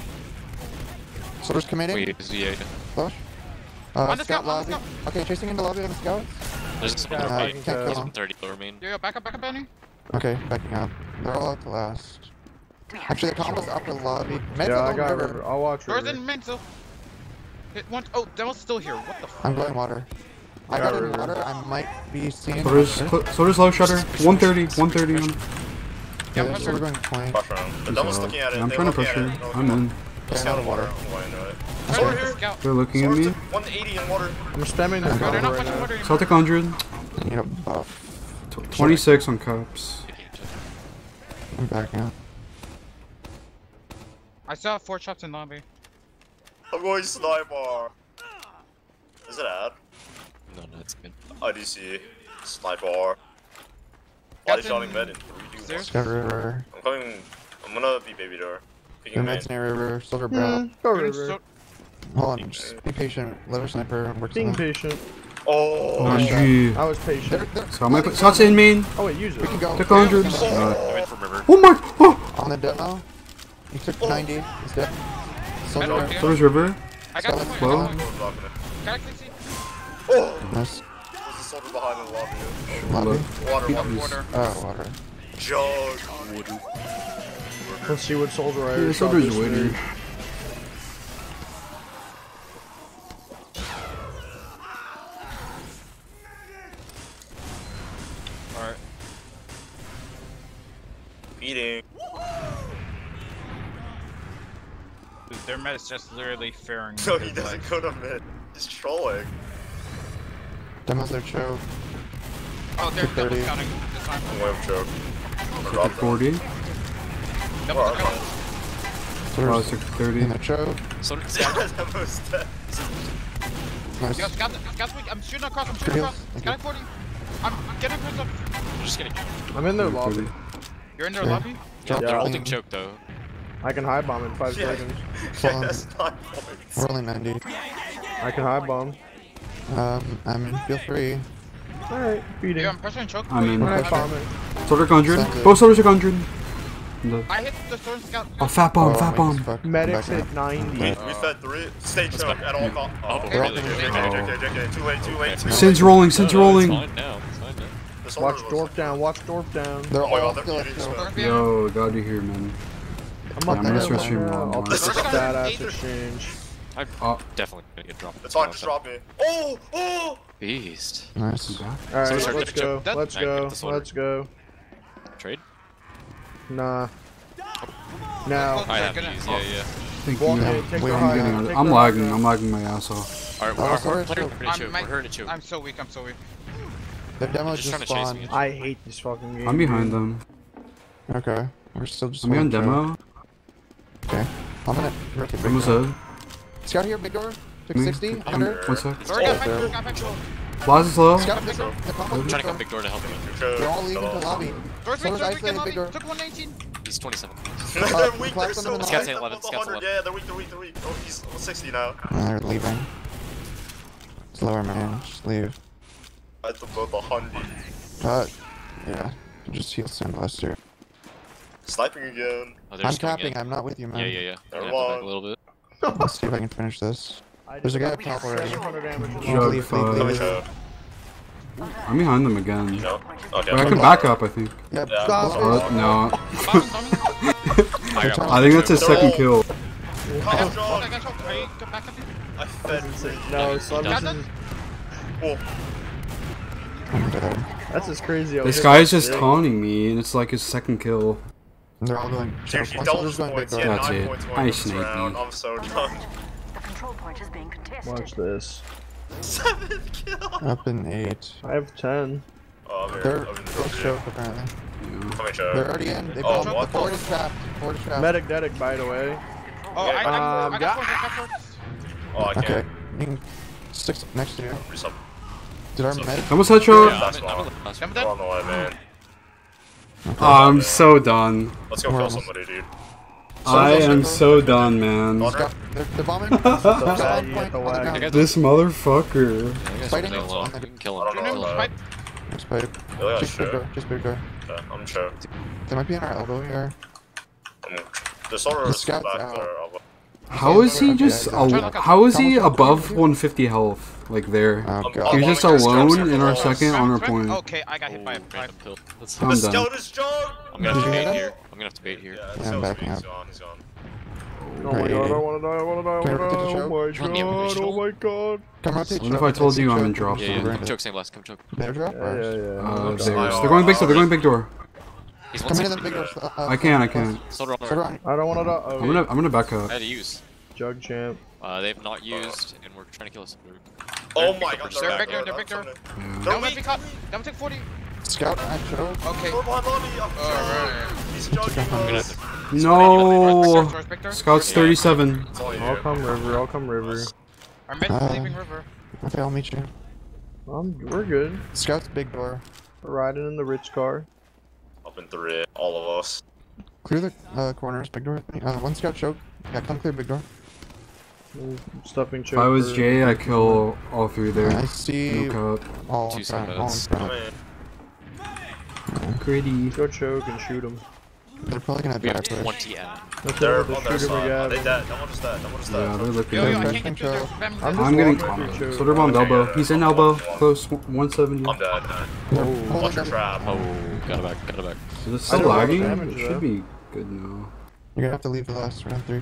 Soldier's committing. Wait, is he? Yeah, Flush. Uh, On the scout scout, on the lobby. Okay, chasing into lobby on the scouts. there's some Yeah, other I fight. can Can't tell. kill He's him. on thirty lower main. Yo, yo, back up, back up, Benny. Okay, backing up. They're all at the last. Actually, the combo's upper lobby. Med's Yeah, on I the got river. river. I'll watch Doors river. in main still. Hit one. Oh, Demo's still here. What the fuck? I'm going water. I Got got in river. water. I might be seeing. Soldiers, cl- soldiers low shutter. one thirty. one thirty on. Yeah, Yeah, so we're going point. Push around. The devil's looking at it. I'm They trying to looking push at it. her. They're I'm in. Just Yeah, out of water. water. I'm going into it. Right, Sword the here. scout. They're looking at Sword's me. one eighty in water. I'm spamming the Bro, cover they're not right pushing now. water anymore. Celtic one hundred. I need a buff. Tw- twenty-six on cups. I'm backing up. I saw four shots in lobby. I'm going sniper. Is it ad? No, no, it's good. I D C. Sniper. Body Captain- shotting med in three, two, one. Stairs? Got river. I'm coming. I'm gonna be baby door. The Peeking main. med's near river. Soldier brow. Hmm, go Doing river. so- Hold on, just be patient. Let her sniper work Being something. patient. Oh! Oh, Nice shot. gee. I was They're, patient. they're So I might put shots in main. Oh wait, use it. We can go. Took one hundred. Yeah, Uh, I'm in from river. oh my. Oh. on the demo. He took ninety. He's dead. Soldier. Metal, yeah. Soldiers river. I got the point. I Slow. got the point. Soldier's blocking it. Can I click C? Oh! Nice. There's a soldier behind in the lobby. Lobby. Water, water, Jeez. water. Oh, water. Jug. Let's see what soldier I Yeah, shot soldiers this winning. thing. Alright. Beating. Dude, their med is just literally faring. So he doesn't go to mid. He's trolling. Demo's their choke. Oh, they're double thirty. counting this time. I'm going choke. I'm gonna drop Took them. forty. Double Where are counting. Oh, Soldier's took thirty. in their choke. So, That was dead. Nice. Yo, scout, scout, I'm shooting across, I'm Good shooting heals. across. Thank Scout forty. I'm getting across up. I'm just kidding. I'm in their thirty. lobby. You're in their Yeah. lobby? Drop They're Yeah. holding choke though. I can high bomb in five Yeah. seconds. Yeah, that's nine points. We're only ninety. I can high bomb. Um, I mean, feel free. Alright, beating. Yo, I'm pressuring choke. I'm in. When I Pressure. bomb it. Soldier one hundred. Sounds Both soldiers took one hundred. I'm dead. I hit the sword scout. Oh, fat bomb, Oh, fat weak bomb. as fuck. Medics Back hit up. ninety. We, we fed three. Stay choke back. at all costs. Oh, Oh, They're all really? gonna- J K, J K, J K, too late, too late, too late. Sin's rolling, Sin's No, no, rolling. It's fine now. It's fine now. The soldier Watch was- Dorf down, watch Dorf down. They're Oh my all god, still they're at beating choke. Swift. Yo, got you here, man. I'm Yeah, up I'm gonna there switch right stream now. on. I'll This take is a fine. badass Either. exchange. I'm Oh. definitely gonna get dropped. It's fine, just drop me. Oh! Oh! Beast. Nice. Alright, So let's start go. getting Let's checked. go. Get the soldier. Let's go. Trade? Nah. Now. I have gonna- these. Yeah, yeah. Thank Walk you. in, take Wait, the I'm high getting ground, on it. take I'm the high lagging. ground. I'm lagging my ass off. Alright, Oh, we're, sorry, we're, sorry. we're, we're, I'm, choke. my- We're hurting choke. I'm so weak, I'm so weak. The demo Just just trying to chase spawned. me. I hate this fucking game. I'm behind them. Okay. We're still just I'm behind holding choke. demo. Okay. I'm gonna rip it. Almost dead. Scout here, big door. Took Me? sixty, one Um, hundred. One sec. Sorry, got there. back, got back, got Blast is low. Scout big door. The combo I'm big trying to door. come big door to help you. Choke. They're all leaving the lobby. Doors Soldier's weak, doors weak, isolated, in big lobby. door. Took one nineteen. He's twenty-seven. they're weak, they're Collapse so them in the weak. Scouts They're at eleven, almost scouts one hundred. eleven. Yeah, they're weak, they're weak, they're weak. Oh, he's almost sixty now. They're leaving. Slower, man. Just leave. I have to build a hundred. Uh, yeah. Just heal sandblast here. Sniping again. Oh, they're I'm just coming capping. in. I'm not with you, man. Yeah, yeah, yeah. I'm Never gonna have to back mind. a little bit. Let's see if I can finish this. I There's a guy did up top already. seven hundred damage. Jug Leave, leave, fuck. Let me leave. show. I'm behind them again. You know? Okay. Wait, I can back up, I think. Yeah, Yeah. stop. Oh, no. I got I think that's a They're second all- kill. Come on, I got you. Are you get back up here? I fed. No, Got Slemnish that? is. Oh, I'm dead. That's just crazy. This guy's just taunting me, and it's like his second kill. They're all going. seriously, One double soldier's going big points. door. Yeah, That's nine it. points I going this sniped round. you. I'm so done. The control point is being contested. Watch this. Seven kill. Up in eight. I have ten. Oh, I'm here. They're I'm in the let's door. choke apparently. Yeah. Come here, show. They're already in. They Oh, bombed. what The fort the is trapped. Fort is trapped. Medic, dedic, by the way. Oh, I, I, Um, I got yeah. force, I got force. Oh, I can't. Okay. You can stick next to you. Do something. Did our So- med? Almost headshot. Yeah, That's I'm in, I'm wrong. in the last Remember one. that? We're on the way, man. Oh, I'm so done. Let's go We're kill almost- somebody, dude. I am so done, man. Honor? Got, they're, they're bombing. bad Solid you point get the on the whack. ground. This motherfucker. Yeah, I guess Fighting. I'm playing alone. You can kill I him. don't Do you know know about Spike? Just fight. Oh, yeah, Just big sure. door. Just big door. Yeah, I'm sure. They might be on our elbow here. Um, the sort The of scout's back out. there. I'll- How is he just? Al how is he above one fifty health? Like there. Oh I'm- god. He's just alone in our second on our point. Okay, I got hit by a Oh, random kill. That's I'm The done. scout is John! I'm gonna have to Did you bait get here. I'm gonna have to bait here. Yeah, Yeah, the I'm scout's backing he's up. gone, he's gone. Oh my god, I wanna die, I wanna die, I Can I wanna rotate the die. choke? Oh my Run the god, original. oh my god. Come rotate. What if choke, I told rotate you I'm choke, in drop Yeah, zone? yeah. Surrender. Come choke, same blast. Come choke. Their drop? Yeah, Or- yeah, yeah. Uh, Oh, theirs. Oh, They're going big door. They're going big door. He's one Come in in sixty. the big door. Uh, uh, I can't. I can't. Soldier on Soldier our. on. I don't wanna die. Oh, I'm gonna. I'm gonna back up. I had to use. Jug champ. Uh, they've not used, and we're trying to kill us. Oh my god, They're back Victor, there, they're that's Victor. something. Yeah. They're Don't let weak. me cut. Don't take forty. Scout at choke. Okay. They're behind lobby. I'm Alright. He's jogging I'm gonna us. have to. No. Victor, Victor. Scout's thirty-seven. It's all you. I'll come river, I'll come river. Our mid's Uh, leaving river. Okay, I'll meet you. I'm, we're good. Scout's big door. We're riding in the rich car. Up in three, all of us. Clear the uh, corners. Big door. Uh, one scout choke. Yeah, come clear big door. Stuffing If I was choker. Jay, I'd kill all three I there. see No cup. all Two in front. All in seconds. Come front. in. Gritty. Go choke and shoot him. They're probably gonna We die have push. twenty M. Let's They're go, on let's their shoot him side. Are they again. dead? No one is dead. No one is Yeah, dead. they're looking. Yo, yo, I good. can't get through there. I'm I'm just I'm getting. walking through choke. Soldier bombed elbow. He's in elbow. Close. one seventy. I'm dead. They're Oh. holding Watch your them. trap. Oh, got it back, got it back. Is this I still don't have lagging? damage, It though. should be good now. You're gonna have to leave the last round three.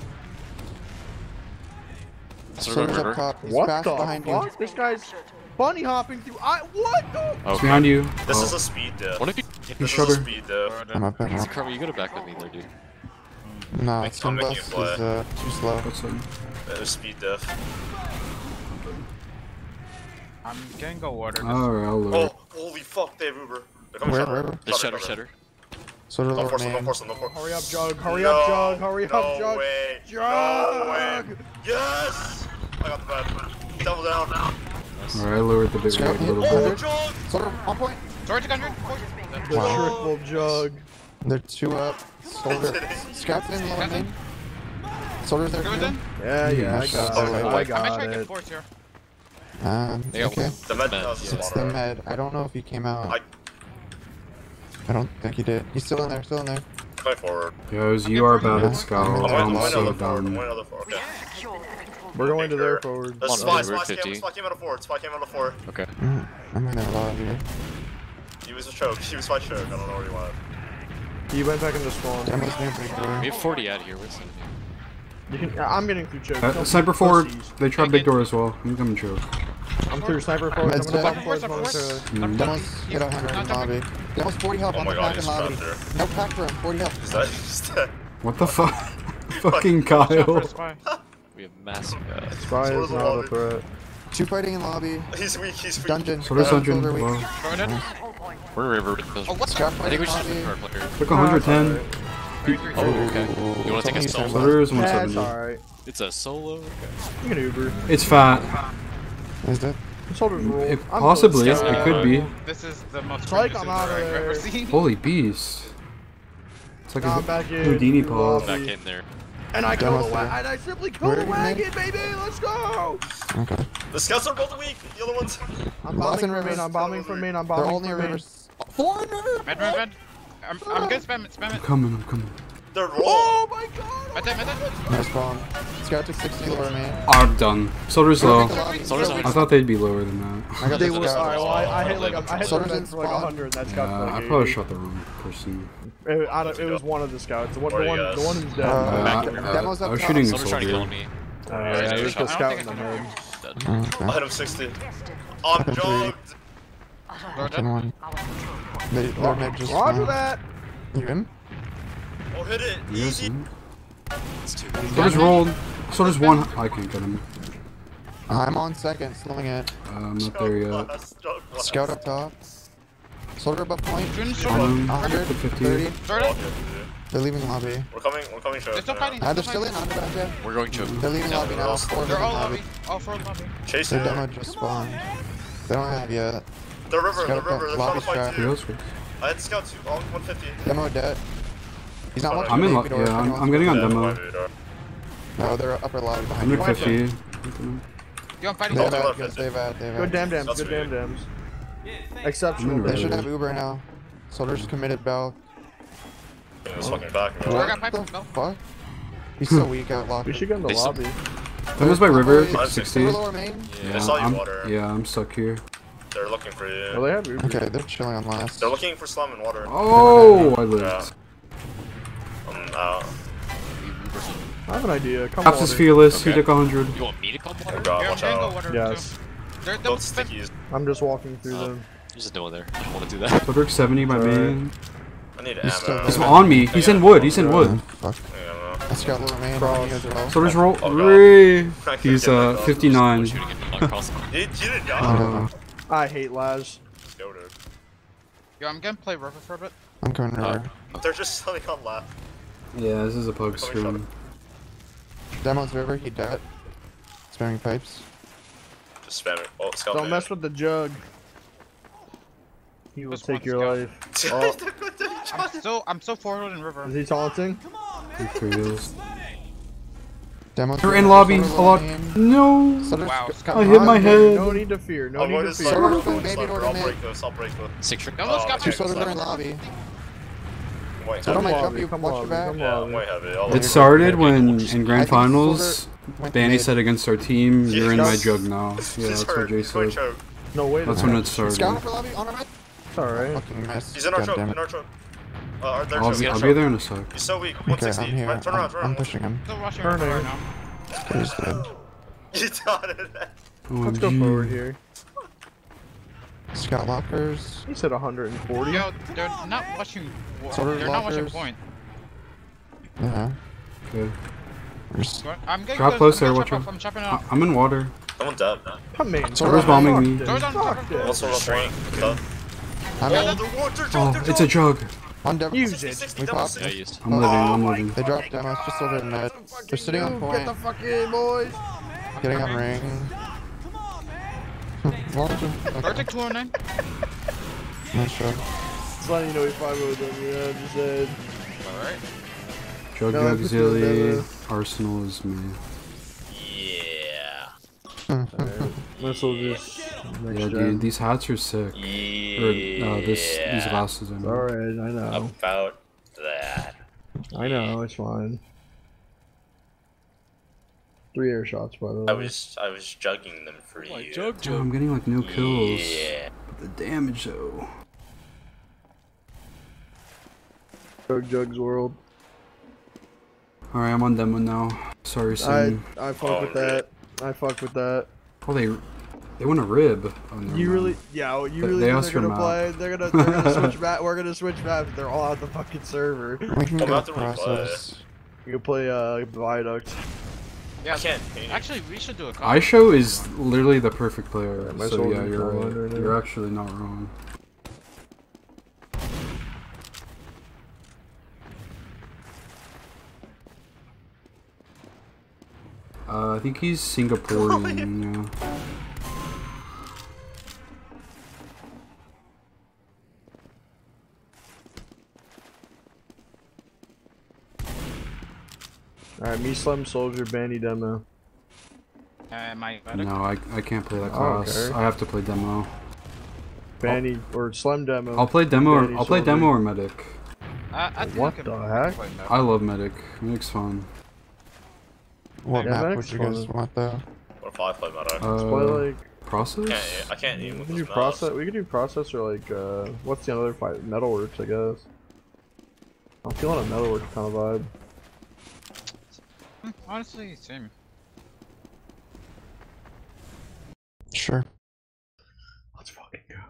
Soldier Soldier's on up river. top. He's What fast the behind you. fuck? This guy's bunny hopping through. I what the? It's Okay. behind you. This Oh. is a speed diff. What if you? He's This is a shutter. speed diff. I'm up in Easy now. cover, you gotta back up me there, dude. Nah, Make- I'm making Sandblast you is play. uh, too slow. What's up? There's speed diff. I'm getting go water. Alright, I'll load. Oh, holy fuck, Dave Uber. They're coming Where, shutter. where? The shutter, shutter. Soldier Don't lower force them, don't main. force them, don't force Hurry up, Jug. Hurry no, up, Jug. Hurry up, no Jug. Way. Jug. No way. Yes! I got the bed. Double down. Alright, I lowered the big Scout rate a hit. little Oh, bit. John! Soldier, on point. Sorry, two hundred. The Wow. triple Jug. They're two up. Soldier. Scout's in lower main. Soldier's there Go too. then. Yeah, yeah, I Nice. got Oh, it. wait, I wait. I'm gonna got try to get it. force here. Um, They got okay. one. The med Med, does yeah. a It's lot the of med. I don't know if he came out. I I don't think he did. He's still in there, still in there. Coming forward. Yo, you are bad Yeah. at scout. I'm going, I'm I'm going so another forward. I'm done. going another forward. Okay. We're going to their forward. There's On spy, river, spy came, fifty. spy came out of forward. Spy came out of forward. Okay. Mm, I'm in there a lot here. He was a choke. He was my choke. I don't know where he went. He went back into spawn. Demo's near big door. We have forty out here. Where's the? You can, I'm getting through choke. Uh, Don't sniper be forward. pussies. They tried big door as well. I'm coming choke. I'm through sniper forward. I'm Med's gonna dead. fucking force Forward, most forward. Mm. Demo's hit one hundred in lobby. Demo's forty health Oh on my the god, pack in he's lobby. trapped there. No pack for him, forty health. He's dead. He's dead. What the fuck? Fucking Kyle. We have massive guys. Spy Sort is of not a lobby. threat. Two fighting in lobby. He's weak. He's weak. Dungeon. So does Uh, Dungeon. Soldier weak. Wow. We're river with those. Oh, what the? Scout I fighting think we in should just lobby. our player. Took one hundred ten. Oh, okay. You wanna take a It's only solo? Soldier is one That's seventy. alright. It's a solo. Okay. You can Uber. It's fat. Is that? Soldier's roll. If I'm possibly, close. it could be. This is the most Strike, cringy I'm out of I've there. ever seen. Holy beast. It's like Nah, a I'm back in. Houdini New pause. lobby. Back in there. And I Demo killed the three. wagon. And I simply killed Where the are you, wagon, baby. Let's go. Okay. The scouts are both weak. The other ones. I'm Lost bombing in from river. main. I'm bombing from main. I'm They're bombing all near from main. river. Four in river. Med, med, med. I'm, I'm gonna spam it, spam I'm it. coming, I'm coming. They're roll. Oh my god. Med, med, med. Nice bomb. Scout took sixty lower man. I'm done. Soldier's low. Soldier's I thought they'd be lower than that. I got They the were. scout. Alright, well, I, I hit like a, I hit the Soldier's med in for like spawn. a hundred. That scout Yeah, for like I eighty. probably shot the wrong person. It, I don't, it was one of the scouts. The one, Where the are one, you guys? the one who's dead. Uh, Uh, Back I, in uh, Demo's I up was top. shooting Soldier's trying to kill soldier. me. Uh, yeah, he was I don't just scouting think the it's med. Dead. I Okay. hit him sixty. I'm Second jugged. Second one. They, they're mid just. Roger uh, that. You in? Oh, hit it. Yes, Easy. It's two. Soldier's rolled. Soldier's one. I can't get him. I'm on second, slowing it. Uh, I'm not there yet. Blast, jug blast. Scout up top. Soldier above point. Shooting, On shooting. him. one hundred, fifty. thirty. Start it. They're leaving lobby. We're coming. We're coming. Short. They're still fighting. Ah, they're still in. Under that. We're going choke. They're leaving lobby now. Four They're leaving all lobby. lobby. All four lobby. Chase Their them. demo just spawned. They don't have yet. The river. The Scout river. They're trying lobby to fight strap. Who too. else? was- I had scout two. All one fifty. Demo dead. He's not watching I'm in. the Lo baby door, yeah, if I'm, anyone I'm getting on wants demo. Dude, uh, to- No, they're upper lobby behind one you. fifty. Yo, I'm fighting. They've Don't had, do it. they've had, they've Good had. damn dams. That's Good damn weird. dams. Exceptional. They They should Really? have Uber now. Soldier's committed Bell. He was fucking back. Where Man. I got What the pipe, Bell. fuck? He's so weak out locked. We should get in the They still- lobby. Demo's by river. Five sixty. Uber lower main? Yeah, I saw you I'm, water. yeah, I'm stuck here. They're looking for Oh, you. they have Uber. Okay, they're chilling on last. They're looking for slum and water. Oh, I lived. Yeah. I'm out. I have an idea. Come Caps on. is fearless. He Okay. took one hundred. You want me to come water? Oh god, Yeah, I'm watch gonna go out. water Yes. too. They're, they're, Don't stickies. I'm just walking through Oh. them. There's just no one there. I don't want to do that. Soldier's seventy by Alright. main. I need He's still ammo. He's there. on me. He's in wood. He's in Oh, wood. fuck. Yeah, ammo. Let's go lower main. Cross. on you as well. Soldier's roll. Oh, God. Ray. I can't He's get uh that. fifty-nine. Shooting him not across. You, you didn't die. Uh, I hate Laz. Go, dude. Yo, I'm gonna play river for a bit. I'm coming river. They're just selling on left. yeah, this is a pug Coming screen. Demo's river, he dead. Spamming pipes. Just spam it. Oh, scout Don't man. mess with the jug. He will Just take one your scout. life. Oh, I'm so I'm so forward in river. is he taunting? Fearless. Demo's They're river, in lobby. Soldier's A lot. lower main. No. Soldier's Wow, c- Scout. I hit my No head. need to fear. No I'm need going to to fear. slumber. Soldier's I'm going to baby slumber. door I'll mid. break this. I'll break this. Six trick. Don't lose Oh, Scout. Two okay. soldiers are in lobby. Wait, Soldier's Come might jump lobby, you. come Watch your lobby, back. come Yeah, I'm lobby. way heavy. I'll It leave. started when in I think grand finals, Soldier went Danny mid. said against our team, "You're in my Yes. jug now." Yeah, He's that's what hurt. Jay He's going said. choke. No, wait a That's minute. when it started. Scout upper lobby on our right. It's alright. Fucking miss. He's in our God choke. damn In it. our choke. Uh, our third I'll choke. be, in our I'll be choke. there in a sec. He's so weak. Okay, one sixty. I'm here. Right, turn I'm, around, turn I'm around. pushing him. Still rushing Turn river it. right now. He's dead. You done it. Let's go O M G. forward here. Scout lockers. He said one hundred forty. Yo, they're not watching. wa- Soldier They're not watching lockers. point. Yeah. Okay. We're s- I'm getting Drop close. close I'm there, gonna watch chop out. up, I'm chopping I- up. I'm in water. Someone dead. Come in. Soldier's bombing Fuck me. this, Doors on, fuck doors this. Also, restraint. Cut. I'm Oh, in. they're water choke. Oh, They're it's a choke. jug. On demo. Use it. sixty, We double popped. Yeah, sixty. used. I'm living. I'm my living. They dropped demos just soldier in mid. They're sitting on Get point. the fuck in, boys. Getting on ring. Watch him. Okay. Vertic two oh nine. Nice shot. Just letting you know we five with them, yeah, just said. Alright. Jug No, it's just a auxiliary. demo. Arsenal is me. Yeah. Missile just next Yeah, gen. dude, these hats are sick. Or Yeah. uh, this these glasses. I mean. Alright, I know. About that. I know, it's fine. Three air shots, by the way. I was I was jugging them for you. Oh, I'm getting like no kills. Yeah. But the damage though. Jug Jug's world. Alright, I'm on demo now. Sorry, I Sam. I fuck Oh, with that. I fuck with that. Oh, they they want a rib. Oh, never You mind. really, yeah, well, you They- really they think asked they're for gonna map. play? They're gonna, they're gonna switch back. We're gonna switch maps. They're all out the fucking server. We can I'm go about to replay. process. You can play uh Viaduct. Yeah, I can't. actually, we should do a call. Aisho is literally the perfect player. Yeah, my so yeah, soldier's you're not right. under there. You're actually not wrong. Uh, I think he's Singaporean. Yeah. Alright, me, Slem, Soldier, Bandy, Demo. Uh, am I medic? No, I, I can't play that I don't class. care. I have to play demo. Bandy, or Slem, Demo. I'll play demo or Bandy, I'll play Soldier. demo or medic. Uh, I think What I could the heck? play medic. I love medic. Medic's fun. What Yeah, map would Medic's you guys fun. want though? What if I play medic? Uh, Play like process? Can't, I can't even we with can this do mouse. process. We can do process or like uh, what's the other fight? Metalworks, I guess. I'm feeling a metalworks kind of vibe. Hmm, Honestly, same. Sure. Let's fucking go.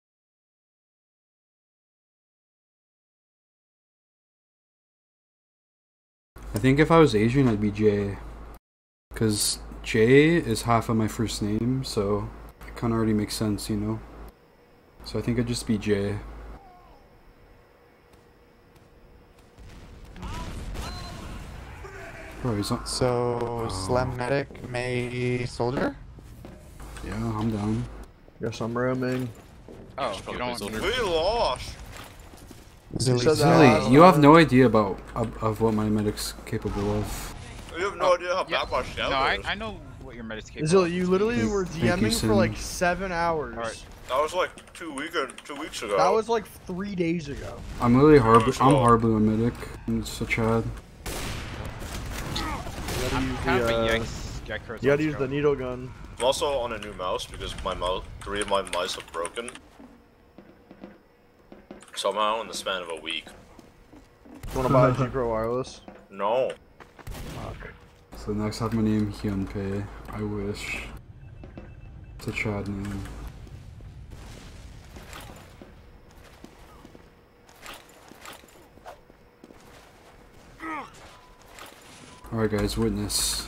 I think if I was Asian, I'd be Jay. Because Jay is half of my first name, so it kind of already makes sense, you know? So I think I'd just be Jay. Bro, he's on. So, Slam Medic, May Soldier? Yeah, I'm down. Guess I'm roaming. Oh, Should you probably don't play want me. Soldier. We lost. Zilly said that Silly, last you have time. no idea about of, of what my medic's capable of. You have no idea how Yeah. bad my scout No, I, is. I know what your medic's capable Zilla, of. you literally Thank- were thank you, DMing for Sim. like seven hours. Alright. That was like two week or two weeks ago. That was like three days ago. I'm literally hard. Who's I'm low? horribly on medic. I'm just a Chad. You gotta use Kind of the, a uh, yikes. Yikes you gotta use the needle gun. I'm also on a new mouse because my mouse, three of my mice have broken. Somehow in the span of a week. You wanna buy a G Pro wireless? No. Fuck. So next I have my name Hyunpei. I wish. It's a Chad name. Alright guys, witness.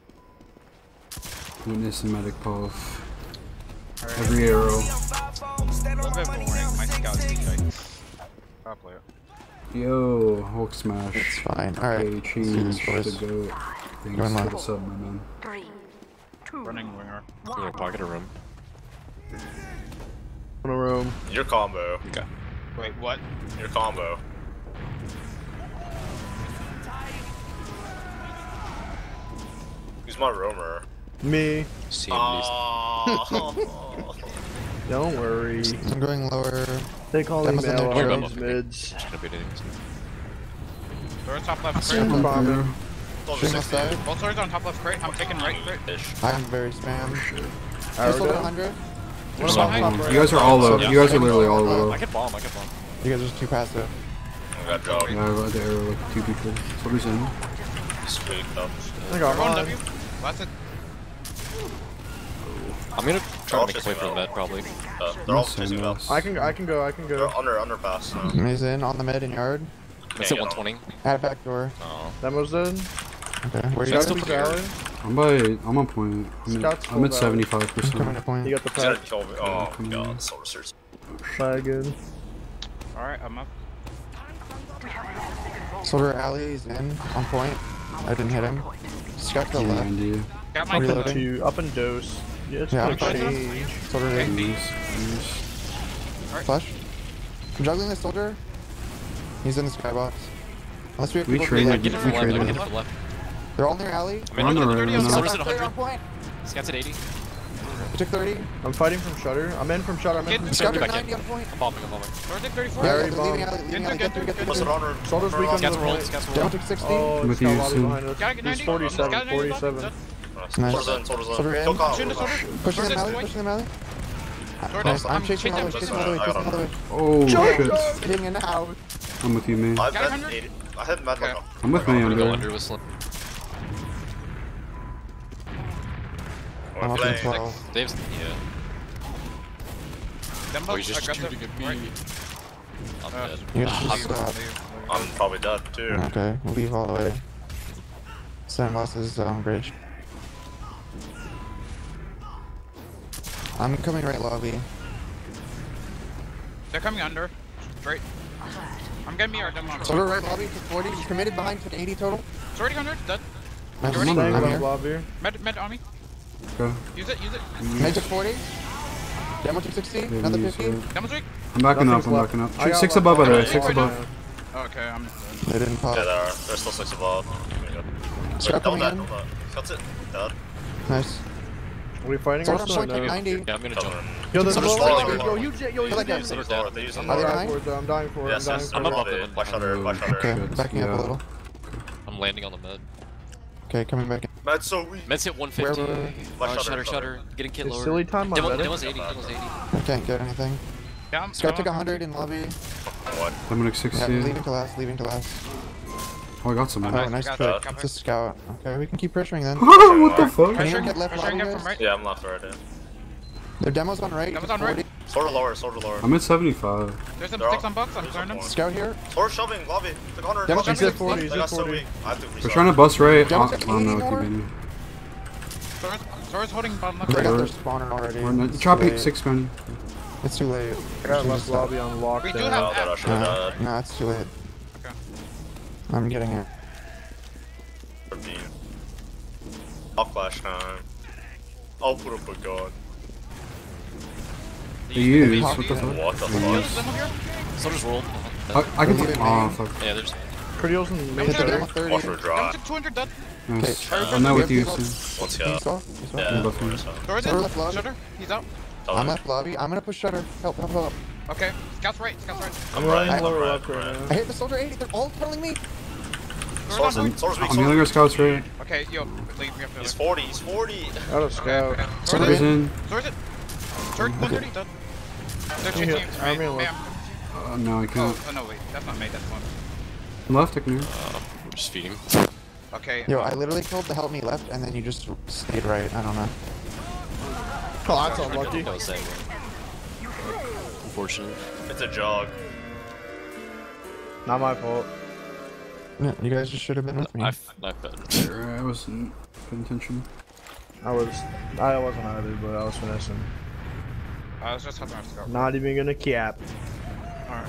Witness and medic puff. Every arrow. A little bit of a warning. My scout's yikes. I'll play it. Yo, Hulk smash. It's fine. Alright, Okay, let's do this, change boys. the goat. Thanks Going for live. the sub, my man. Three, two, Running winger. You know, pocket a room. In a room. Your combo. Okay. Wait, what? Your combo. Who's my roamer? Me. See him Oh. Don't worry. I'm going lower. Take all the Demo's in mail there. on Oh, these go. mids. Just gonna beat it. Sword top left Super crate. bomber. Soldier Shooting sixty. outside. Both swords on top left crate. I'm taking right crate. Ish. I'm very spam. Arrow Pistol down. one hundred. What Just about behind top you. right? You guys are all low. Yeah. You guys are literally all low. I can bomb, I can bomb. You guys are just too passive. I got job. Yeah, I got the arrow like two people. Soldier's in. Sweet. Oh. I got Everyone mine. W. Last it. I'm gonna try all to make a chasing play for the out. med, probably. Uh, they're all Nice, chasing up. nice. I can I can go. I can They're go. under underpass. now. He's in on the mid and yard. It's Can't at get one twenty. At back door. Oh. Demo's dead. Okay. Where you That's guys? still Use alley. I'm by. I'm on point. I'm Scout's at, I'm at full seventy-five I'm coming to percent. point. You got the He's gonna pack. kill me. Oh god, Solar Surge. Flag in. Alright, I'm up. Soldier alley is in on point. I didn't hit him. Scout to the left. Behind you. Got my Reloading. gun. Two up and dose. Yeah, it's Yeah, I'm pretty fighting. change. Soldier in. Nice, nice. Flush. I'm juggling the soldier. He's in the skybox. Unless we have We people to traded. the I left. get it We from left, I traded. get it from left. They're all in their alley. I'm in On the under road, thirty, on the Soldier's road. at They're one on hundred. point. Scott's at eighty. We took thirty. I'm fighting from Shutter. I'm in from Shutter. I'm in from Get- Scout Shutter. took back in. ninety on point. I'm bombing, I'm bombing. Sword at thirty-four. Yeah, Yeah, Very they're leaving bomb. alley, leaving Get alley. through, Get through, get get through, through. Plus one hundred. Soldier's weak on Scott's the rolled, point. Scott's Demo rolled. took sixty. Oh, I'm he's with got you lobby soon. behind us. Gotta get He's ninety. forty-seven, Gotta get ninety. forty-seven. Soldier's Done. Nice. in, Soldier's Soldier in. in. Kill Kyle. Shoot the soldier. Pushing Sword them at alley, sword. pushing them alley. Sword Nice. at- I'm I'm chasing all the way, chasing chasing all the way, I got chasing all the way. Oh shit. Hitting in out. I'm with you, man. I Got bet one hundred? eighty. I had med like Okay. a- I'm with me I'm gonna go under. under with Slim. I'm I'm up playing. in twelve. Dave's, yeah. Them Oh, he's both just aggressive. shooting at me. Right. I'm Uh, dead. You Ah, guys just I'm- stop. I'm probably dead too. Okay, we'll leave all the way. Sandblast is um, bridge. I'm coming right lobby. They're coming under. Straight. I'm getting me our demo. Soldier right lobby to forty. He's committed behind to eighty total. Sword under. Dead. Nice. I'm on Staying the I'm road. left here. lobby. Med, med on me. Okay. Use it, use it. Mid to forty. Demo to sixty. Yeah, Another use fifty. it. Demo's weak. I'm backing Nothing's up. I'm left. backing up. I got Six left. above by the way. Alright, Six right above. Okay, I'm. They didn't pop. Yeah, there are. There's still six above. Scout Double coming that, in. double that. Scout's it. Dead. Nice. Are we fighting Soldier or still? flanking No. ninety. Yeah, I'm gonna jump. Coming. Yo, there's a Soldier's low low, right. low. Yo, you, yo, you Like damn that. Soldier's it. low. They're using Are I'm they low. dying behind? for it, though. I'm dying for it. Yes, I'm dying yes. for I'm it. above them. Flash shutter, flash shutter. Okay, Good. backing up Yeah. a little. I'm landing on the med. Okay, coming back in. Med's so weak. Med's hit one fifty. Where, where, where? Flash Uh, shutter, shutter, shutter. shutter. Getting kit It's lower. silly time on Demo, that. demo's eighty. Demo's eighty. I can't get anything. Yeah, I'm Scout I'm took okay. one hundred in lobby. What? I'm like Yeah, sixty. leaving to last, leaving to last. Oh, I got some. Oh, Nice, nice got pick. that, got It's a scout. Okay, we can keep pressuring then. What the fuck? Can you Pressure, get left pressure, lobby, get guys? from right. Yeah, I'm left right. Yeah. Their demo's on right. Demo's on right. forty. Soldier lower, soldier lower. I'm at seventy-five. There's some They're sticks all- on box. I'm there's clearing them. some Scout here. Soldier shoving, lobby. Took one hundred. Demo's Lobby. He's at forty, he's They at got so forty. weak. I have to They're reset. trying to bust right. Demo's Oh, at oh eighty no, more. keep in. Zora's, Zora's holding bottom left. They Okay. got Right. their spawner already. We're not- It's Drop too it, late. six man. It's too late. I got left Just- lobby on lockdown. We do have- Oh, that I should have No, died. no, it's too late. Okay. I'm getting it. thirteen. I'll flash time. I'll put up a gun. They use. Pop What the it. fuck? What the They fuck? use. Demo here. Soldier's rolled. I, I can. Leave it, Oh man. fuck. Yeah, there's. Pretty awesome. Main Hit the center. demo thirty. Watch her Demo drop. took two hundred dead. Nice. Okay. I'm not with We you have people- soon. Let's He's go. off. He's off. Yeah. buffing. we're so- Zora's Zora in. left lobby. Shutter. He's out. I'm left lobby. I'm gonna push shutter. Help, help, help. Okay. Scouts right. Scouts right. I'm I'm running right, lower I'm left right, right right. now. I hit the soldier eighty. They're all telling me. Zora's on Soldier's right. Soldier's weak. I'm healing our Soldier's scouts right. Okay, yo. Leave. We have to. He's forty. He's forty. Out of scout. Okay. Soldier Zora's in. Zora's in. Zora's in. Zora's one thirty dead. They're two Yeah, teams. I'm May, in may left. I'm- Uh, no, I Oh, can't. oh, no, wait. That's not me. That's one. Left, I can hear. Uh, we're just feeding. Okay. Yo, I literally told to help me left, and then you just stayed right. I don't know. Oh, that's unlucky. That was saying. Unfortunate. It's a jog. Not my fault. No, you guys just should have been with me. I, I bet. Sure, I wasn't paying attention. I was, I wasn't either, but I was finessing. I was just helping our scout. Not even gonna cap. Alright.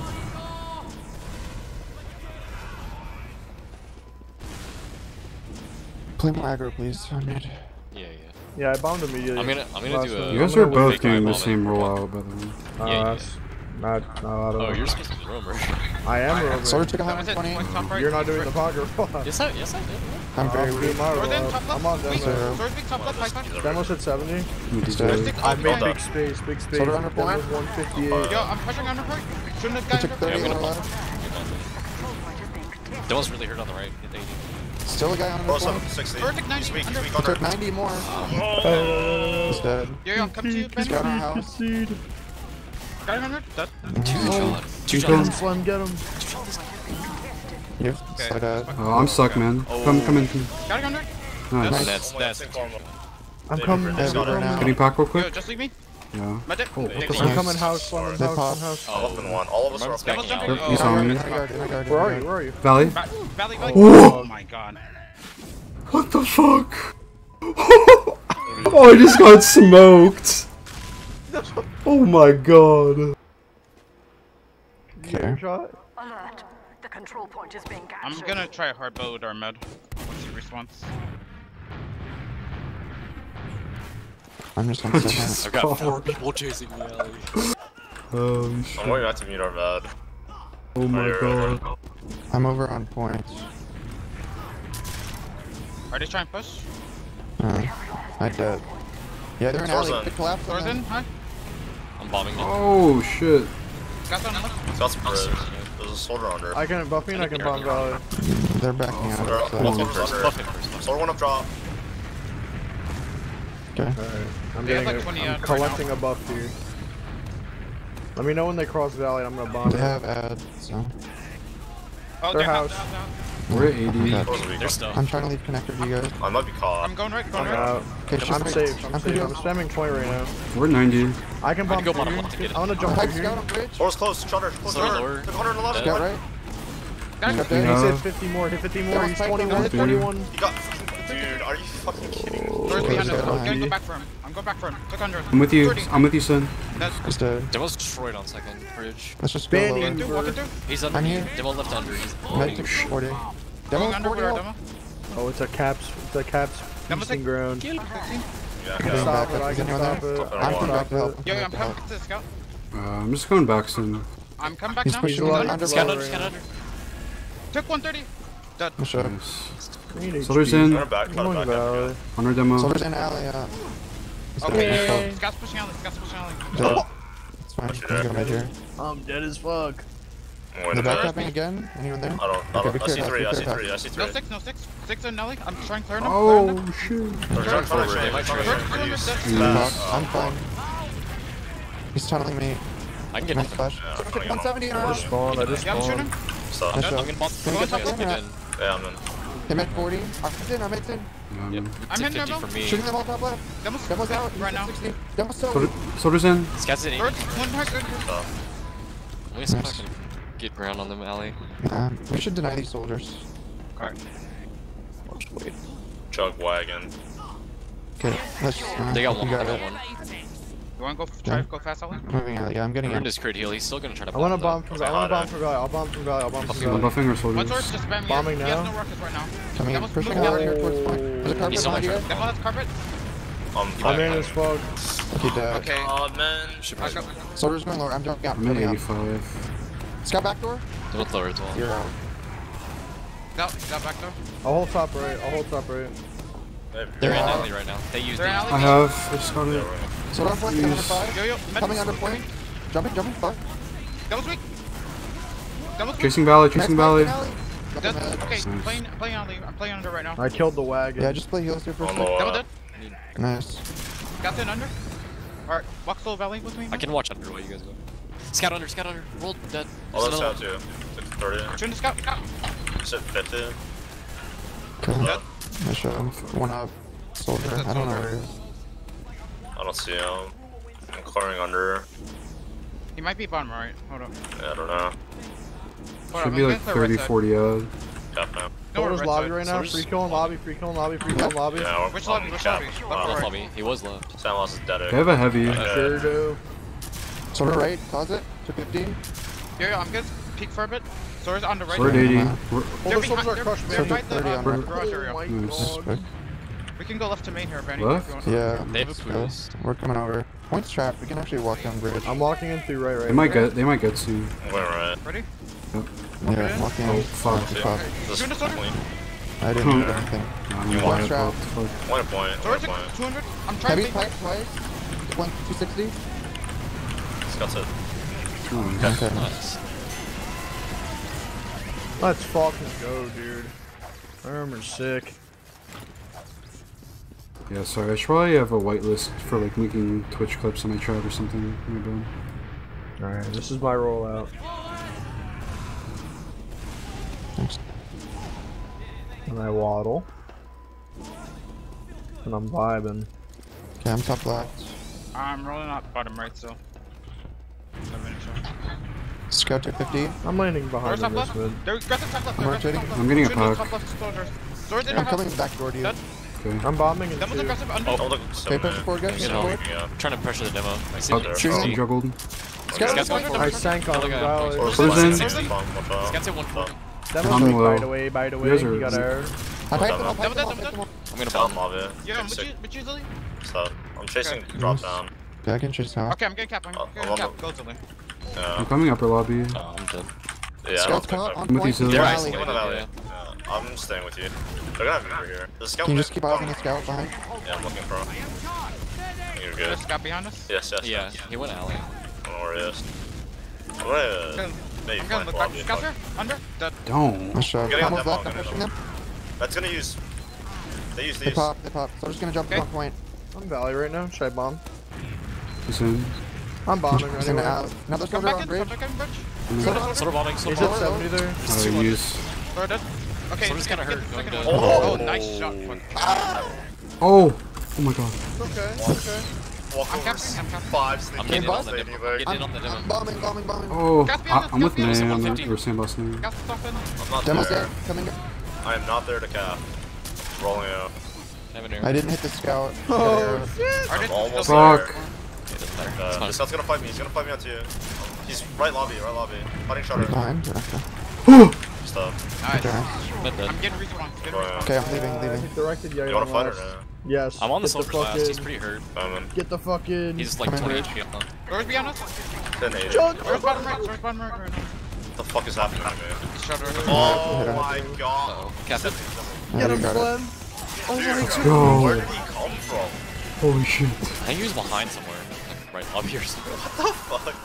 Play more aggro, please. I'm mid. Yeah, yeah. Yeah, I bombed immediately. I'm gonna, I'm gonna Last do one. a. You guys I'm are gonna both fake doing the eyeball same it. rollout, by the way. Uh, Yeah, yeah. that's not, not out of Oh, you're supposed to be roamer. I am Rover. Soldier took That was it. one hundred twenty. Point top right. You're not doing the poker. yes, I, yes, I did. I'm very I'm weak. doing my Zora's in. rollout. Top I'm left. on Weak. demo. Zora's big top left. High five. Demo's at seventy. With these Dead. guys. Stick I up made behind. big space, big space. Soldier under point. Demo's one fifty-eight. Yo, I'm pressuring under point. Shouldn't this He guy took under thirty Yeah, on I'm the gonna left. Demo's really hurt on the right. Hit eighty. Still a guy on the Close point. up. sixty. Zora's at ninety. He's weak. He's Under. weak He under. took ninety more. Oh. He's dead. Yo, yo, come to you, Ben. Scout on house. Concede. Got him under. Dead. Two shot. Two Keep shot. going. Slim, get him. You have Okay. slide out. Oh, I'm stuck, man. Come, come in. Got him under. Nice. That's, that's. I'm coming. Heavy right now. Can you pack real Yo, quick? just leave me. Yeah. My dip. Oh, what the I'm fuck? coming house, Slim, They house, pop. Slim, house. I'm up in one. All of us are up in Backing one. out. Yep, Oh, he's oh, on me. In the guard, in the guard, in Where the are you? guard. Where are you? Valley? Va- Valley, Valley. Whoa. Oh my god. What the fuck? Oh, I just got smoked. Oh my god. Get your shot. Alert. The control point is being captured. I'm gonna try hard bow with our med. What's your response? I'm just gonna sit Just- I've got four people chasing me, Ali. Oh I'm shit. going back to meet our bad. Oh my god. I'm over on point. Are they trying to push? Uh, I dead. Yeah, they're in Source alley. on. They collapsed on Doors in, them. huh? I'm bombing you. Oh shit. Got on left. He's got some bridge. There's a soldier under. I can buff me and I can bomb Valley. They're backing Soldier out. up. So. One soldier's under. Buffing first. Soldier one up drop. Okay. Alright. I'm They have getting like a, twenty I'm out right collecting a buff here. Let me know when they cross Valley. I'm gonna bomb They it. have ad, so. Oh, Their they're out, house. out, out. We're at eighty. Okay. Those are weak. They're stuck. I'm trying to leave connector to you guys. I might be caught. I'm going right, going I'm right. out. Okay, she's I'm right. safe. I'm I'm safe. good. I'm spamming twenty right now. We're ninety. I can bomb go through bottom here. left to get it. I'm gonna jump Pipe through scout here. on bridge. Soldier's close. Shutter. Close Soldier shutter. lower. Took one eleven. Scout right. Got Got him. He's Yeah. hit fifty more. Hit fifty more. That He's was twenty-one. pipe, twenty-one. You got. Dude, are you fucking kidding me? Doors behind Scout him. I'm behind gonna you. go back for him. I'm going back for him. Took under. I'm with you. thirty. I'm with you, son. That's He's dead. Demo's destroyed on second bridge. Let's just go Bandy. lower. walking through, walking through. He's under. I'm here. Demo left under. He's Med holding. took forty. Going Demo's under forty with our up. demo. Oh, it's a caps. It's a caps. Demo's Feasting like- ground. fifteen. Yeah, I can okay. stop back it. up. I Is can anyone stop there? it. I'm I I'm can coming stop back to help. it. Yo, yo, I'm I'm back to coming help. to the scout. Uh, I'm just going back soon. I'm coming back He's now. pushing He's me low. under. Took Scout one thirty. right Took one thirty. Dead. I'm sure. Nice. Soldier's in. Run back, run back. Valley. On our demo. Soldier's in alley. Uh, Okay, Scott's pushing alley, Scott's pushing alley. Oh. It's fine. Push it I'm in. going mid here. I'm dead as fuck. I'm waiting The there. backtrapping again? Anyone there? I don't, I Okay, don't, be I see clear, three, I be see clear. three, I see No three. six, no six. Six in alley. I'm trying to clear him. Oh shoot. They're trying to Forward, trade, they they're might trying to trade. trade. Use Yeah. that, I'm uh, fine. He's tunneling me. I can get Nice nothing. flash. Yeah, I'm trying to get one seventy in I our just spawned, I just Yeah, I'm shooting. spawned. Stop. Nice I'm shot. gonna bump. Can we get Go that ahead, in? get in. Yeah, I'm in. Him at forty. I'm in, I'm in. Yeah, Yep. man. I'm in there, fifty bro. for me. Shooting them all top left. Demo's Demo's out. right now. sixty. Demo's so. Soldier, soldier's in. Scouts in. Third, one hard, third. Stop. Let me see if I can get ground on them alley. Nah, we should deny these soldiers. Alright. I'll just wait. Chug wagon. Okay, let's. Uh, They got one. you They got got it. one. You wanna go try to go fast alley? Moving out. Yeah, I'm getting We're in in. this crit heal. He's still gonna try to I want to bomb. bomb from Valley. I want to bomb from Valley. I'll bomb from Valley. I'll bomb from I'm Valley. buffing our One soldiers. source just spam. Bombing he has, now? He has no rockets right now. Coming in, Demo's pushing moving out out. here towards point. There's a carpet He's still behind you. on Demo has carpet. I'm I'm fine. in as fuck. Okay, dead. Okay. Oh man. I got, Soldier's going lower. I'm jumping out. I'm at Coming out. eighty-five. Scout back door. Don't lower it well. You're out. got, got back there. I'll hold top right. I'll hold top right. They're in Yeah. alley right now. They use They're in the. alley. I have. I just got it. Soldier on point. Coming under Use- five. Yo, yo, Coming med- under point. Jumping, jumping. Fuck. Demo's weak. Demo's weak. Chasing Valley, Next chasing fight, Valley. alley. Dead. Nothing bad. Okay, Nice. playing, playing alley. I'm playing under right now. I killed the wagon. Yeah, just play heals here for a On sec. the Demo uh, dead. Nice. Got in under. Alright, walk slow valley with me. I can watch under while you guys go. Scout under. Scout under. Roll dead. Oh, There's that's another out too. six thirty. Shooting the scout. Scout. Is it fifty? Cool. Dead. Nice shot. One up. Soldier. I don't know where he is. I don't see him. I'm clearing under. He might be bottom right. Hold up. Yeah, I don't know. Hold Should up, be I'm like gonna clear thirty, right forty out. Cap now. No, Soldier's right lobby side. right now. Soldier's- Free killing lobby. Free killing lobby. Free killing lobby. Yeah, we're Which on lobby? Which cap. lobby? Left Wow. or Left right? lobby. He was left. Sandblast is dead. They have a heavy. Yeah. Sure do. Soldier right. Closet. two fifty. Yo, yo, I'm gonna peek for a bit. Swords on the right. We're at Yeah. eighty. We're, They're Hold the behind, soldiers are they're, crushed, they're man. behind the thirty uh, on gar- right. garage area. Oh my Nice. god. We can go left to main here, Benny. Left? If you want. Yeah. They have a let's go. boost. We're coming over. Point's trapped. We can actually walk down bridge. I'm walking in through right right. they might here. get. They might get soon. I'm going right. Ready? Yeah, walking. Oh fuck. Fuck. This Shooting the soldier. point. I didn't do anything. Nah, I'm You gonna want buy it, trap? fuck, fuck. Point, point, Swords point, at point. two hundred. I'm trying Heavy to pipe make twice. One two sixty. Scott's it. Nice. Okay. Nice. Let's fucking go, dude. Armor's sick. Yeah, sorry. I should probably have a whitelist for like making Twitch clips on my chat or something. My bad. Alright, this is my rollout. Thanks. And I waddle. And I'm vibing. Okay, I'm top left. I'm rolling out bottom right still. Seven minutes short. Scout two fifty. I'm landing behind Swords in top this left. mid. There, grab the top left. I'm Grab the rotating. top left. I'm getting a Shooting the pack. top left soldiers. Swords in I'm your coming house. back door to you. Dead. Okay. I'm bombing in Demo's two. aggressive under. Oh, look. Okay, push forward, guys. You Push know, forward. Yeah. trying to pressure the demo. I see Oh, there. shoot. I'm juggled. Scout Scout's one going I for sank on Another him, guy. Valley. Or Soldier's in. sixty bomb, watch out. Scout's at one forty. Demo's I'm like, low. by the way, by the You way, guys he are- got error. I pipe him. I'll Double pipe dead, him. double I'll pipe dead. him up. I'm gonna Tell him bomb. love it. Yeah, Six, would six. you, would you, Lily? Stop. I'm chasing Okay. drop down. Yeah, I can chase out. Okay, I'm getting cap. I'm Uh, getting I'm cap. on Go to Lily. Yeah. I'm coming upper lobby. Oh, I'm dead. Yeah, I don't Scout's think caught so. on I'm with point. you, in Zilli. the They're alley. isolated. Go in the valley. Yeah. Yeah, I'm staying with you. They're gonna have me over here. There's a scout. Can you just keep eyes on the scout behind? Yeah, I'm looking for him. You're good. There's Scott behind us. Yes, yes. Yeah, yes. he went alley. I don't know where he is. I'm gonna I'm maybe gonna find look back. lobby. Scott's here. Under. Dead. Don't. Nice shot. Getting on Almost that left. bomb, I'm pushing getting them. That's gonna use. They use They these. pop. They pop. So I'm just gonna jump Okay. on point. I'm Valley right now. Should I bomb? He's in. I'm bombing He's in the anyway. alley. Another Come soldier back on in. bridge. Come back in bridge. Soldier- Sort of bombing. Sort He's of at bombing. seventy there. Uh, use. Throw dead. Okay. Soldier's kinda hurt. Second Going one. down. Oh, nice shot. Oh! Oh my god. Okay, okay. Walk I'm over capturing, I'm capturing. five I'm sneaky getting in on bombs, the they demo. need I'm like- getting in on the I'm demo. bombing, bombing, bombing. Oh! Gas I, behind us, I'm with gas behind us, May. I'm one with fifty. or sandblast now. Gas stop in. I'm not Demo's there. dead. Coming. I am not there to cap. Rolling out. Have an arrow. I didn't hit the scout. Oh shit! Our I'm distance almost still Fuck. there. Okay, doesn't matter. Uh, It's fine. this guy's gonna fight me. He's gonna fight me on two. He's right lobby, right lobby. Fighting shutter. Behind. Okay. Stuff. Nice. Okay. Not dead. I'm getting respawn. Getting Oh, yeah. respawn. Okay, I'm leaving. Uh, Leaving. he directed yeah, You wanna fight or last. no? Yes. I'm on the Get silver last. fucking- He's pretty hurt. I'm in. Get the fucking. He's like Come in, twenty bridge. H P on them. Doors behind us. ten eighty. Jug! What Doors bottom right. Doors bottom right. right now. the fuck is happening to me? Shutter. Oh my god. Uh-oh. Captain. Get him, got it. Flem. Oh my Let's god. go. Where did he come from? Holy shit. I think he was behind somewhere. Like right up here somewhere. What the fuck?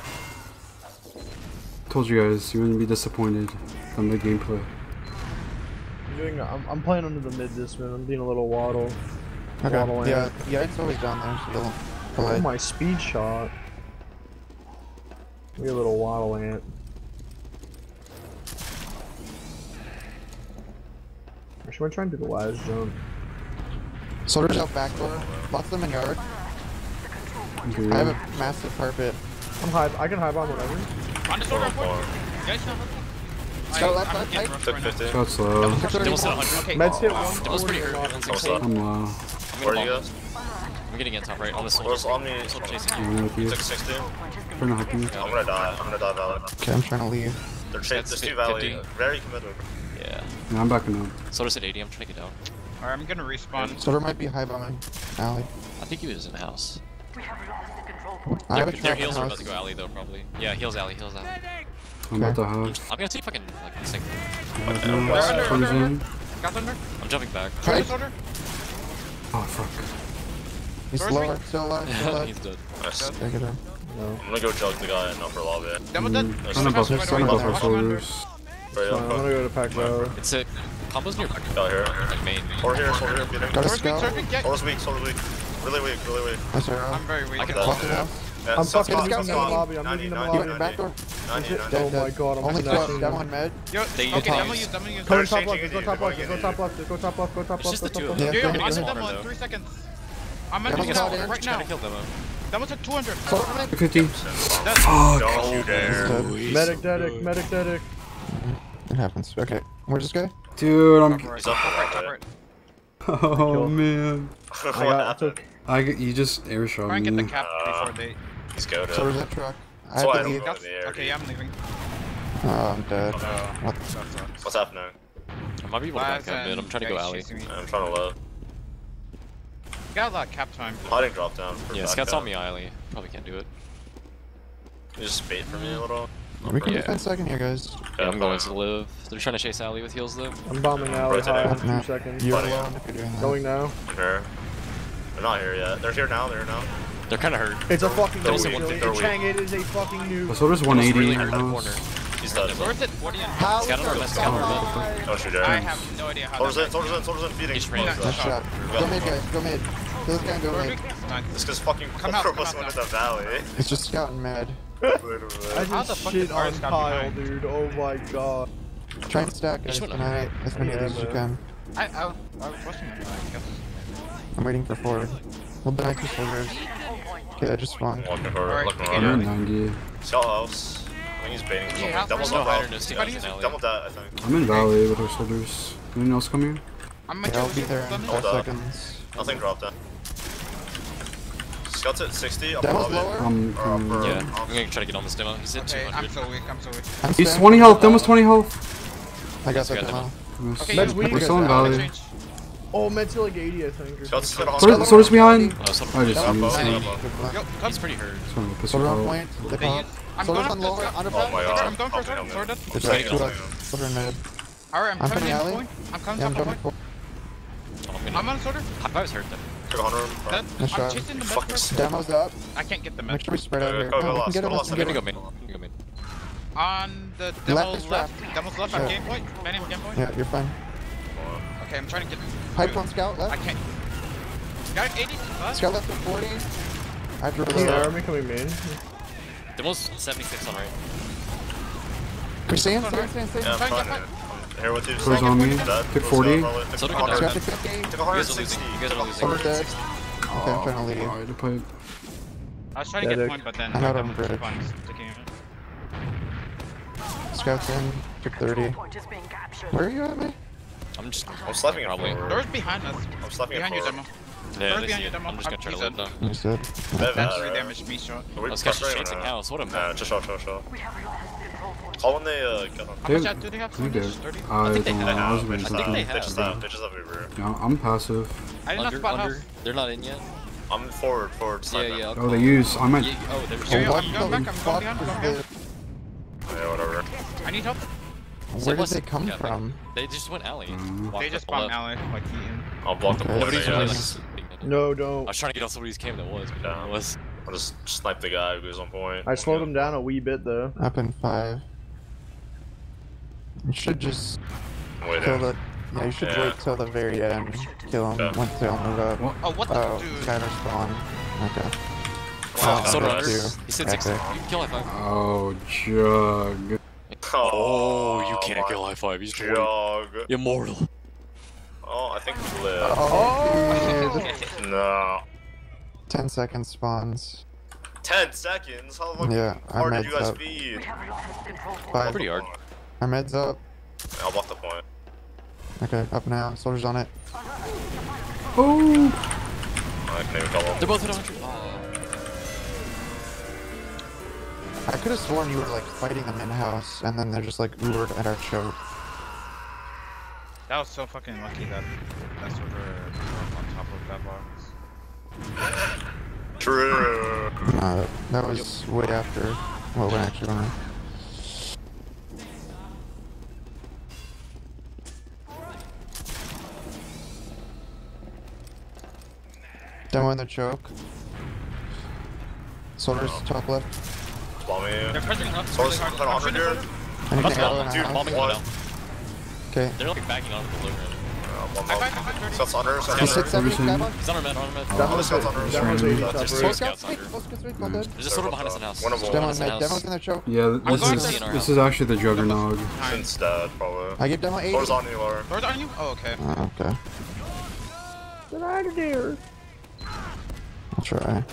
Told you guys, you wouldn't be disappointed from the gameplay. I'm, doing, I'm, I'm playing under the mid this man. I'm being a little waddle. Okay. Waddle Yeah, ant. yeah, it's always down there. So don't Oh, play. my speed shot. Be a little waddle ant. Should I try and do the last jump? Soldiers out back door. Lots of them in yard. Okay. I have a massive carpet. I'm high. I can high bomb whatever. On the shoulder, Four. guys, no. Scout left, I'm left, getting right. rushed Took right now. fifty. Shots low. Devil's at one hundred. Okay. Meds hit one. Devil's pretty hurt. forty, Devil's Almost sixty. up. I'm low. Where are you guys? I'm getting in top right on the soldier. Where's on me? Soldier chasing you. I'm with you. Took sixty. Trying to help you. I'm gonna die. I'm gonna die valley. Okay, I'm trying to leave. They're chasing. That's There's two fifty. valley. Very committed. Yeah. Yeah, I'm backing up. Soldier's at eighty. I'm trying to get down. Alright, I'm gonna respawn. Soldier might be high bombing. Alley. I think he was in the house. I Their, have a their trap heals are house. about to go alley though, probably. Yeah, heals alley, heals alley. I'm about to have. I'm gonna see if I can like sink. Right now. Soldiers in. Got thunder? I'm jumping back. Right. Soldier? Oh, fuck. He's Source lower. me? Still alive. Still alive. He's dead. Nice. Take it in. I'm gonna go jug the guy in upper lobby. Double dead. Mm, Trying to buff, There's trying to some buff our other- soldiers. Right Fine, I'm gonna up. go to pack tower. It's a combos near Got here. like main. Or here, soldier here, beating. Got a Source weak, scout. source weak, get. Soldier's weak, soldier's weak. Really weak, really weak. Nice arrow. I'm very weak. I can That- Lost the house. Yeah, I'm Scout, fucking Scout, moving in the Scout. lobby, I'm ninety, moving in the ninety, lobby. Even back door. ninety, ninety. Oh my god, I'm Only connecting squad. you. That one med. Yo, They okay, use demo bombs. use, demo use. Go to They're top changing left, just go it, top they're left, just go going top left, just go top left, go top It's just left, the go two top of left. them. Yeah, Yo, bring it I'm to in the demo water, in though. three seconds. I'm Demo's ending it got out it. right Trying now. to kill them. Demo's at two hundred. Soldier med. fifty. Dead. Fuck. Don't you dare. Medic, dedic, medic, dedic. It happens. Okay. Where's this guy? Dude, I'm. Top right, He's up top right, there, top right. Oh, man. I What got, I happened? took. I get, you just air shot Try and get me. the cap Uh, before they. He's goated. Soldiers that truck. I So I have to don't leave. know. That's, in the air, okay, dude. I'm leaving. Oh, I'm dead. Uh, What? That sucks. What's happening? I might be able to Laz back up mid. I'm and trying to go guys alley. chasing me. I'm trying to load. Got a lot of cap time. Hiding drop down. For Yeah, back scouts up. on me alley. Probably can't do it. You just bait for me a little. We can Yeah. defend second here, guys. Yeah, I'm going to live. They're trying to chase alley with heals though. I'm bombing alley Rotate high out. in Nah. two seconds. You're Buddy. alone if you're doing that. Going now. Here. They're not here yet. They're here now. They're here now. They're kind of hurt. It's a fucking They're nuke, weak, Billy. they're It's weak. Chang, it is a fucking The nuke. soldier's one eighty really in hurt the in the house. corner. He's dead. Where's it? forty and How? Scout on our left, scout on our left. Don't shoot I there. have no idea how Soldiers that in, soldiers in, soldiers in, feeding. He's ran. Nice Nice shot. shot. Go mid, guys. Go mid. Kill this guy and go Source mid. weak? Nice. It's because fucking Come out, four come of us out went now. to the valley. It's just scouting mad. I How the just fuck shit is ours on got Kyle, behind? dude. Oh my god. Try and stack, guys. Just went Tonight. As many of Yeah, these as you man. can. I, I, I was rushing him, I guess. I'm waiting for forward. We'll die two soldiers. Okay, I just spawned. Looking for, Alright, looking okay, I'm around. at ninety. Scout house. I think he's baiting for Yeah, something. house Devil's no up higher, out. no Yeah, scouts in alley. Double that, I think. I'm in valley with our soldiers. Anyone else come here? I'm Okay, I'll be there in Lemon? four Hold up. seconds. Nothing dropped down. Scouts at sixty. Upper Demo's lobby. lower. I'm Or coming. upper- Yeah, off. I'm gonna try to get on this demo. He's at Okay, I'm 200. so weak, I'm so weak. I'm He's spamming. twenty health. Demo's twenty health. I got Yes, we that got demo. Nice. Okay, That's you- weak. We're still in I'm valley. gonna change. Oh, Med's like eighty, I think. or Scouts something. at Soldier, soldier's behind. Oh, someone- I just Up, used up, him. up, up. Yo, come. He's pretty hurt. Just wanted to piss Soldier him on off. point. They They call. use- I'm Soldiers going on up lower. this- Under Oh my god. I'm going for a sword, Okay, sword dead. There's Okay, like two okay. left. Soldier in mid. Alright, I'm I'm coming coming in alley. point. I'm coming Yeah, I'm top of jumping point. forward. I'm gonna. I'm on a sorter. I was hurt then. Took a hundred. Dead. Nice I'm shot. chasing the Fuck. med. Demo's up. I can't get the Make med. sure we spread out Uh, here. go, go No, we last, can get go him. last, We I'm can gonna get go him. mid. I'm gonna go mid. On the Left demo's is left. trapped. Demo's left Yeah. on game point. Man in game point. Yeah, you're fine. Okay, I'm trying to get. Pipe on scout I left. can't. Got eighty. Left. Scout left at forty. I have to Hey, reload. army coming main. Demo's seventy-six on right. Chris, stand, stand, stand, stand. Yeah, I'm Fine, trying fine. to. I'm here with you. Soldier's on me. Dead. Took forty. Took So a took a hundred. Scout took fifty. Took a You hundred guys are sixty. losing. You guys are losing. Soldier dead. Okay, I'm trying to lead you. Alright, the pipe. I was trying to get Medic. point, but then I'm out my on demo bridge. keep on sticking it. Scout's in. Took thirty. Where are you at, me? I'm just. I'm slapping it probably. forward. Door's behind us. I'm slapping it Behind your forward. demo. Yeah, Door's they behind see your it. demo. I'm just gonna try to He's live dead. though. You said. Dead, That's uh, three damage, me shot. Are we Those guys are frustrated chasing or not? house. What a Nah, mess. just show, show, show. Call when they uh, get on. How They much have- ad do they have? We do. thirty? I think they don't know. have- I was They waiting just for think have, they that. they just have, have, they just have Uber. No, I'm passive. I did not Under, spot under. house. They're not in yet. I'm forward, forward. Yeah, sniper. yeah. I'll Oh, call they them. use. I might. Yeah, oh, they're Yeah, yeah, What I'm the going back, I'm going fuck behind, I'm is going behind. this? Yeah, whatever. I need help. Where did West- they come yeah, from? They just went alley. Mm. Walked They up just the bombed left. alley, like Eaton. I'll block the Okay. bullet, Nobody's I really guess. like. No, I don't. was trying to get on somebody's cam that was, but Yeah. it was. I'll just snipe the guy who's on point. I slowed him down a wee bit though. Up in five. You should just Wait kill there. the. Yeah, you should Yeah. wait till the very end. Kill him Okay. once they all move up. What? Oh, what the Oh, dude? Skyler spawn. Okay. Wow, Oh, Soda nice. runners. He said six. You Epic. can kill high five. Oh, Jug. Oh, you can't my kill high five. He's twenty. Jog. Immortal. Oh, I think he lived. Oh, dude. No. Ten seconds spawns. Ten seconds? How fucking Yeah, our hard did med's you guys up. feed? Five. Pretty hard. Our med's up. I'll block the point. Okay, up now. Soldiers on it. Oh! I can even kill him. They're both at one hundred. Oh. I could have sworn you were like fighting them in house, and then they're just like lured at our choke. That was so fucking lucky that that's what we're on top of that box. True. Uh, that was way after what we're actually on. Demo in the choke. Soldiers top left. Bomb me. They're pressing left Source, really put hard. on I'm shooting here. further. Anything Bomb- out in Dude, our bombing house? one now. Okay. They're like backing onto the living room. Bomb High up. five, high five, thirty. Scouts under, He's scouts six under. seventy, Everything. Skybox. He's on our med, on our med. Demo's Oh, scouts under. Demo's Surrounded. eighty top There's right. four Scouts, scouts wait, under. close, close, wait, well dead. There's a sort of behind us in house. Winnable. Demo Behind in us in mid, demo's house. in the choke. Yeah, th- I'm this going is to- this is actually the Juggernog. Nine. Instead, probably. I give demo eighty. Source on you, Laura. Doors on you? Oh, okay. Oh, okay. Get out of there. I'll try.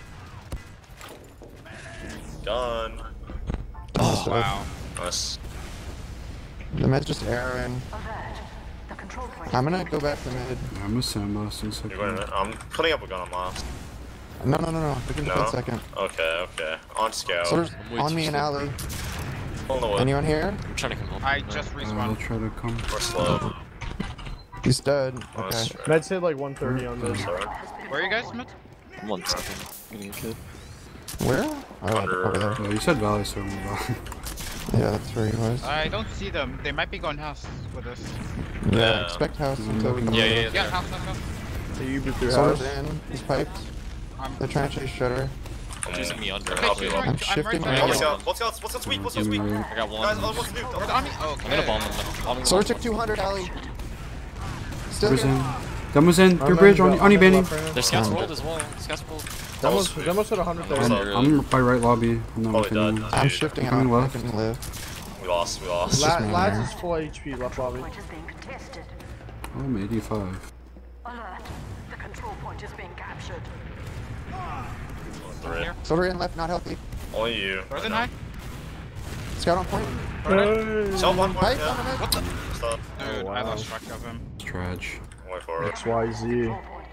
Gun. Oh, Wow. Nice. The med's just arrowing. I'm gonna go back to mid. Yeah, I'm a sandblast in You're going second. to, I'm putting up a gun on last. No, no, no, no. We can No? defend second. Okay, okay. On scout. Soldiers way on too me in slow. alley. On the way. Anyone here? I'm trying to come home. I just Uh, I'll respawned. try to come. We're slow. He's dead. Nice. Okay. Meds hit like one thirty on this. Sorry. Where are you guys, Smith? One second. Getting a kid. Where? Oh, Under- over there. Yeah, you said Valley, so I'm Valley. Yeah, that's where he was. I don't see them. They might be going house with us. Yeah, Yeah. expect house until we come Yeah, over. yeah, yeah. Yeah, house, house, house. So you beat through Soldiers house. in. He's piped. I'm, They're trying to chase Shutter. I'm Chasing me under. Okay, I'll she's be right- low. I'm I'm shifting right my What's there. Yeah. scouts? What's scouts? What's scouts weak? What's scouts weak? Right. I got one. Guys, oh, what's nuke? Doors on me? Oh, okay. I'm gonna bomb them. Bombing Soldier one. took two hundred, alley. Still Who's here. in? Demo's in. Through I'm bridge in on the- on you, I'm in Benny. left right now. There's scouts Um, rolled as well. Scouts rolled. Demo's, sweet. Demo's hit one hundred I'm thirty. under. I'm by right lobby. I'm not Probably with dead. anyone. I'm shifting out. Coming I left. can live. We lost, we lost. La- La me Lads there. is full H P left lobby. Oh, I'm eighty-five. Alert. The control point is being captured. Three. Here. Soldier in left, not healthy. Only you. Doors in high? Scout on point. So one point, Pipe yeah. on the mid. What the? Stop. Dude, Oh, I wow. lost track of him. It's trash. Wait for it. X Y Z.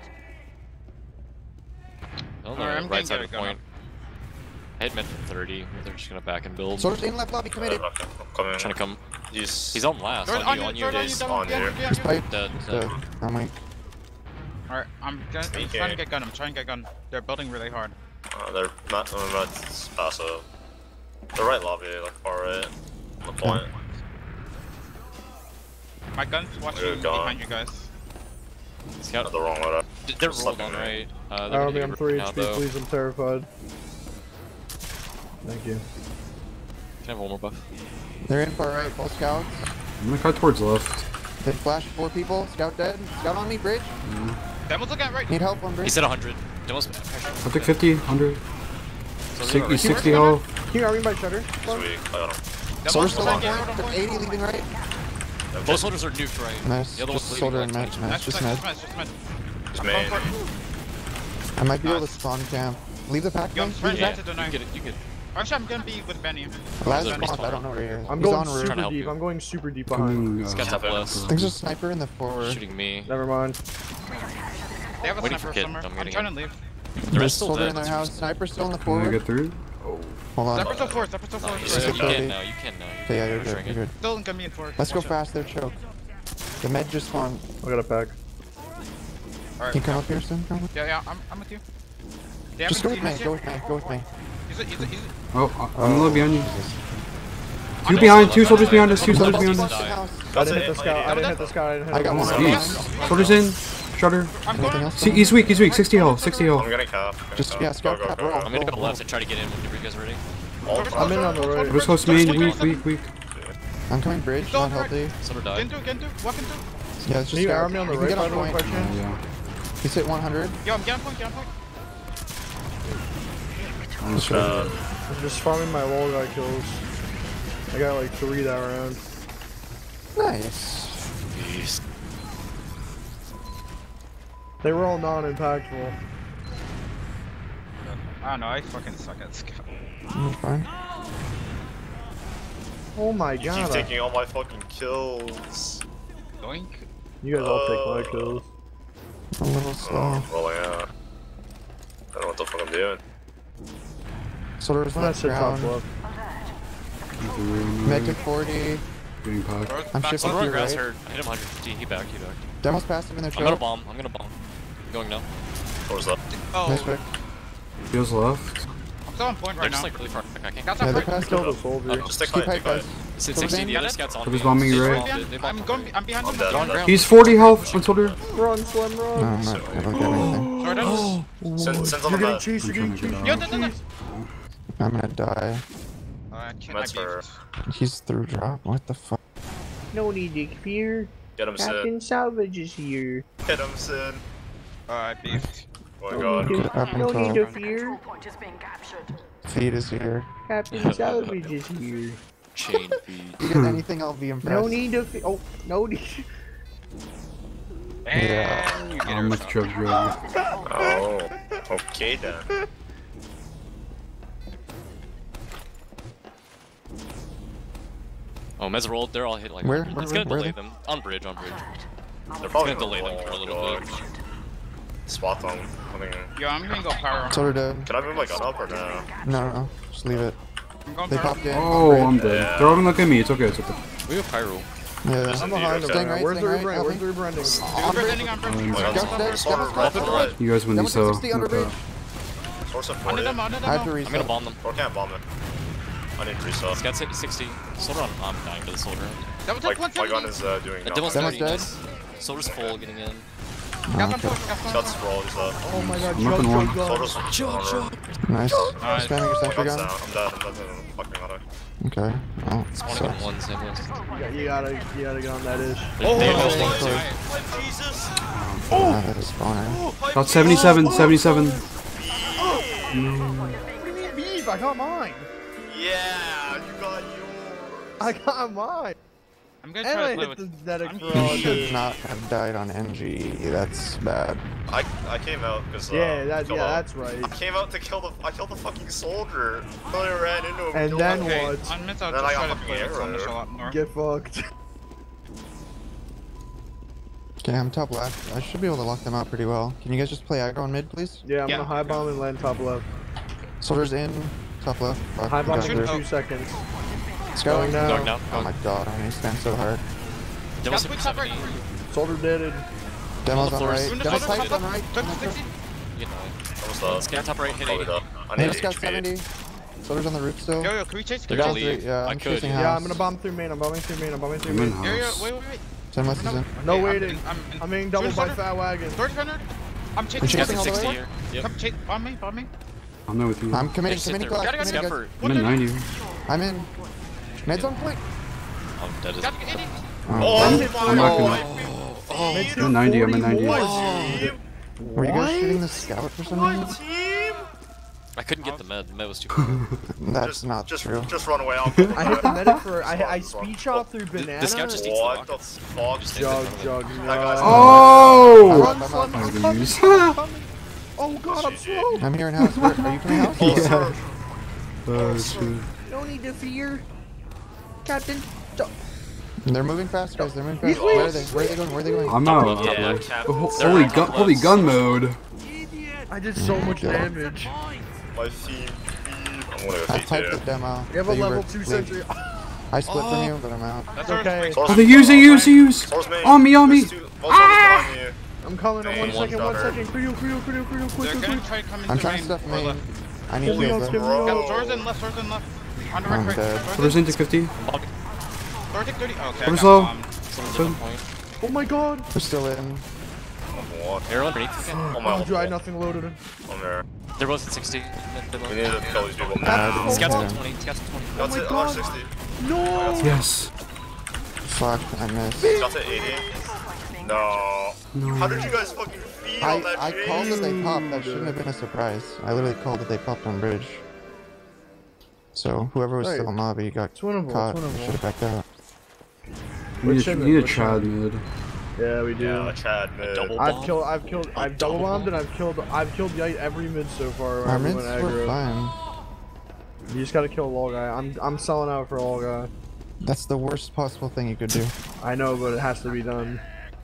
On Alright, I'm the gonna right side get of a the gun point. I hit mid for thirty. They're just gonna back and build. Soldier's in left lobby, Yeah, committed. okay, I'm coming. Trying to come. He's, He's on last. Doors On you, on you, doors on Days. Demo, on yeah, you. yeah, He's yeah. piped. Dead, Dead. dead. I'm weak. Alright, I'm, gonna, I'm Okay. trying to get gun. I'm trying to get gun. They're building really hard. Uh, they're not, uh, not passive. The right lobby, like far right. On the point. My gun's watching Good gun. behind you guys. Scout. Not the wrong way. They're Just rolled let on me- right. Uh, they're Army, gonna I'm get three now, H P, though. please. I'm terrified. Thank you. Can I have one more buff? They're in far right, both scouts. I'm gonna cut towards left. They flashed four people. Scout dead. Scout on me, bridge. Demo's looking at right. Need help on He bridge. said one hundred. Demos. I took fifty, one hundred. So sixty, they're sixty health. Can you army by Shutter? He's weak. I got him. Demo's Soldier's still on looking at point. right, Took on eighty, leaving right. Both soldiers are nuked right. Nice. The other Just one's soldier leaving and like med. Nice. Just Just med, med. just med, just med. It's I'm main. going for it. I might be able to Nice. spawn camp. Leave the pack. Yo, I'm man. trying Leave to that. get to the You nine. get it. You get it. Actually, I'm gonna be with Benny. Last He's spawn. I don't know where he is. I'm He's going on route. Trying to super help deep. you. I'm going super deep behind. Coming, He's got uh, top left. There's a sniper in the forward. Shooting me. Never mind. They have a Waiting sniper for kid. somewhere. I'm I'm, getting trying him. to leave. The There's rest still soldier dead. in their house. Sniper still in the Can I forward. get through? Hold on. Sniper still forward, sniper still No, forward. you, Just you a can thirty. now. You can now. You Okay, yeah, you're can good. shrink You're it. good. Still gonna be in forward. Let's go Watch out. fast. They're choke. The med just spawned. I got a pack. Alright. Can you come up here soon? Come up. Yeah, yeah, I'm, I'm with you. They Just go haven't with me. seen Go us with me. yet. Go with me. He's a, he's a, he's a, Oh, I- I'm a little behind you. Two behind, two soldiers behind us, two soldiers behind us. I didn't hit the scout. I didn't hit the scout. I didn't hit I the got one. scout. Jeez. Soldiers in. Shutter. Anything else? See, he's weak, he's weak. sixty health, sixty health. I'm gonna cap. I'm gonna Just, cap. yeah, Go, scout go, cap, go, roll. go. I'm gonna go left and try to get in whenever you guys are ready. All I'm in on the road. Where's close main? Weak, weak, weak. I'm coming bridge, not healthy. Soldier Get died. into it, get into it, walk into it. Yeah, it's Can just you arrow scout. me on the You can right, get by on the way, point. by chance? Yeah. He's hit one hundred. Yo, I'm getting point, get on point. Uh, I'm just farming my wall guy kills. I got like three that round. Nice. Beast. They were all non-impactful. I don't know, I fucking suck at scout. Mm, fine. Oh my you keep god. I- taking all my fucking kills. Doink. You guys all take my Uh, kills. A little slow. Oh, well, yeah. I don't know what the fuck I'm doing. Soldiers I'm gonna left sit top ground. left. Mech at forty. Getting packed. I'm Back shifting soldier to your grass right. hurt. I hit him one fifty. He back, he back. Demos passed him in their I'm gonna choke. bomb. I'm gonna bomb. Going now. Where's that? Nice Oh, pick. Feels left. I'm still on point They're right just now. like really far back. I can't. Scout's Yeah, on they're point. past Kill kill. the soldier. Just take Keep height, height, take height. guys. It's at Soldiers sixty. in. The other scouts on I was me. bombing you They right. bombed it, they I'm bombed going, I'm behind I'm him. dead, Go on I'm dead. ground. He's forty health, one soldier. Run, Slim, No, run. I'm not. I don't get anything. Sorry, done. Send, send on You're the getting bed. chased, you're I'm getting trying to chased. get Yo, no, no, no. I'm gonna die. Uh, I can't, That's I for- beefed. He's through drop. What the fuck? No need to fear. Get him, Sid. Captain Salvage is here. Get him, Sid. Uh, I beefed. Oh my god. Get up No need until to fear. Point is being captured. feed is here. Captain Salvage is here. Chain feed. You get anything, I'll be impressed. No need to fear. Oh, no need. And you get I'm her with shot. Chug Drug. Oh. Okay then. Oh, Mez rolled. They're all hit like. Where? It's Where- gonna where delay are they? them. On bridge, on bridge. They're It's probably gonna delay them for a oh, little bit. God. Spot them. I mean, Yo, I'm gonna go power. Soldier dead. can I move my gun up or no? No, no, no. Just leave it. I'm going They power. popped in. Oh, I'm Bridge. dead. Yeah. They're all gonna look at me. It's okay, it's okay. We have pyro. Yeah. I'm behind them Staying right now. right, Where's the staying right, rebrand? help Where's me. the rebranding? I'm presenting, I'm presenting. Oh my god, Scout dead. Soldier, Scout Soldier, dead. Soldier, You guys win Demos these, so. sixty under bridge. Source of Under forty. them, under I have to them. reset. I'm gonna bomb them. Or can't bomb it. I need to reset. Scouts hit sixty. Soldier on. I'm dying to the soldier. That was My, like one my gun seventy. is uh, doing The nothing. demo's Demo's thirty. dead. Nice. Soldier's full, getting in. Oh, Scout's on point, Scout's on Scout's point. roll, just uh, Oh my god, I'm up in jug, one. jug, jug. Soldier's corner. Nice. Nice. Spamming your My sentry gun's gun. down. I'm dead, I'm dead, I'm dead. Fucking auto. Okay. Oh, Spawning sucks. in one sandblast. Yeah, you gotta, you gotta get on that ish. They, they all Oh, spawned. sorry. Jesus! Ah, that is spawner. Got seventy-seven, seventy-seven. What do you mean beef? I got mine. Yeah, you got yours. I got mine. I'm gonna And try I to play hit with. the Zetic I'm- for You all should this. not have died on N G. That's bad. I I came out because uh, Yeah, that, kill yeah, him. that's right. I came out to kill the I killed the fucking soldier. I ran into him. And killed then him. Okay, what? on mids, I'll Then just I try got to fucking play with arrow Sandwich a there. lot more. Get fucked. Okay, I'm top left. I should be able to lock them out pretty well. Can you guys just play aggro on mid, please? Yeah, I'm Yeah. gonna high bomb and land top left. Soldiers in, top left. Fuck, High we bomb got in through. two seconds. Scout. Going down. Going down. Oh my god, I stand so hard. Demo's Scout's hit quick, top seventy. right. Soldier dead. Demo's the on floor is- right. Doing the Demo's soldier, tight top on right. Took the sixty. You know. Almost dead. Scout top right, hit Probably eighty. dead. I Hey, need Scout H P. seventy. Soldiers on the roof still. Yo, yo, can we chase? They're Can gonna we Down chase? leave. three, yeah, I I'm could, chasing yeah. Yeah, house. I'm gonna bomb through main. I'm bombing through main. I'm bombing through I'm in main. Yo, yo, house. wait, wait, wait. Ten less is in. No Okay, waiting. I'm, I'm, I'm being doubled by Soldier, fat wagon. Soldier, Soldier. I'm chasing. I'm Scouts chasing hit all the sixty way. here. Yep. Come chase. Bomb me, bomb me. I'm there with you. I'm I'm committing, They sit committing there. collapse, Gotta get committing Scout guys. for. in ninety. I'm in. Med's on point. I'm dead as. Gotta get eighty. Oh, Oh, I'm, my I'm not God. gonna. Mid I'm in ninety, I'm in forty ninety. more. Team? Were you guys shooting the scout for some My reason? team? I couldn't get the med. The med was too far. That's Just, not just, true. Just run away. I'll pull them I hit the back. medic for. I, Just I run, just run. speed shot through the banana. scout just eats the What rock. the fuck? Just Jug, jug, That guy's- no. Oh! Run, Slim, I'm coming, Use. I'm coming. Oh god, I'm slow. I'm here in house. Where, are you coming house? Oh, Yeah. sir. Oh, shit. No need to fear. Captain. Ju- They're moving fast, guys. They're moving He's fast. Where are weak. they? Where are they going? Where are they going? I'm out. Yeah, Yeah, Cap. oh, They're holy on gun, top holy left. gun mode. I did so much Yeah. damage. My team. I'm gonna go I feed typed you. the demo. You have that a you level were two leaving. sentry. I split from you, but I'm out. That's Okay. okay. Oh, they use, they use, they use. Source main. On me, on me. There's two- both soldiers behind you. I'm coming in one Hey, second, one one shutter. second. Creo, Creo, Creo, Creo, quick, They're quick, gonna quick. try to come into I'm trying to main. stuff or main. left. I need Holy heals on, though. Slim, Bro. Got swords in left, swords in left. On the I'm right, dead. right. Soldier's into fifty. Soldier thirty. Oh, okay, I Soldier's got low. bombed. Someone's Good. on point. Oh my god! We're still in. I'm one. Arrow underneath again. Oh my Oh, dude, I had god. nothing loaded. I'm there. There was at sixty. We need to kill these people. Uh, Scouts yeah. on twenty. Scouts on twenty. Got my to God. R sixty. No! Yes. Fuck, I missed. Got to eighty. No. No. How did you guys fucking feed I, on that I tree? called that they popped. That shouldn't have been a surprise. I literally called that they popped on bridge. So whoever was Right. still in lobby got It's winnable, caught. it's winnable. Should have backed out. We need, Which a, end we need a it? Which Chad end? mid. Yeah, we do. Yeah, Chad mid. double I've bomb? killed, I've killed, I've double double bombed and bomb? I've killed, I've killed Yite every mid so far. Our Everyone mids were aggro. fine. You just gotta kill a wall guy. I'm, I'm selling out for a wall guy. That's the worst possible thing you could do. I know, but it has to be done.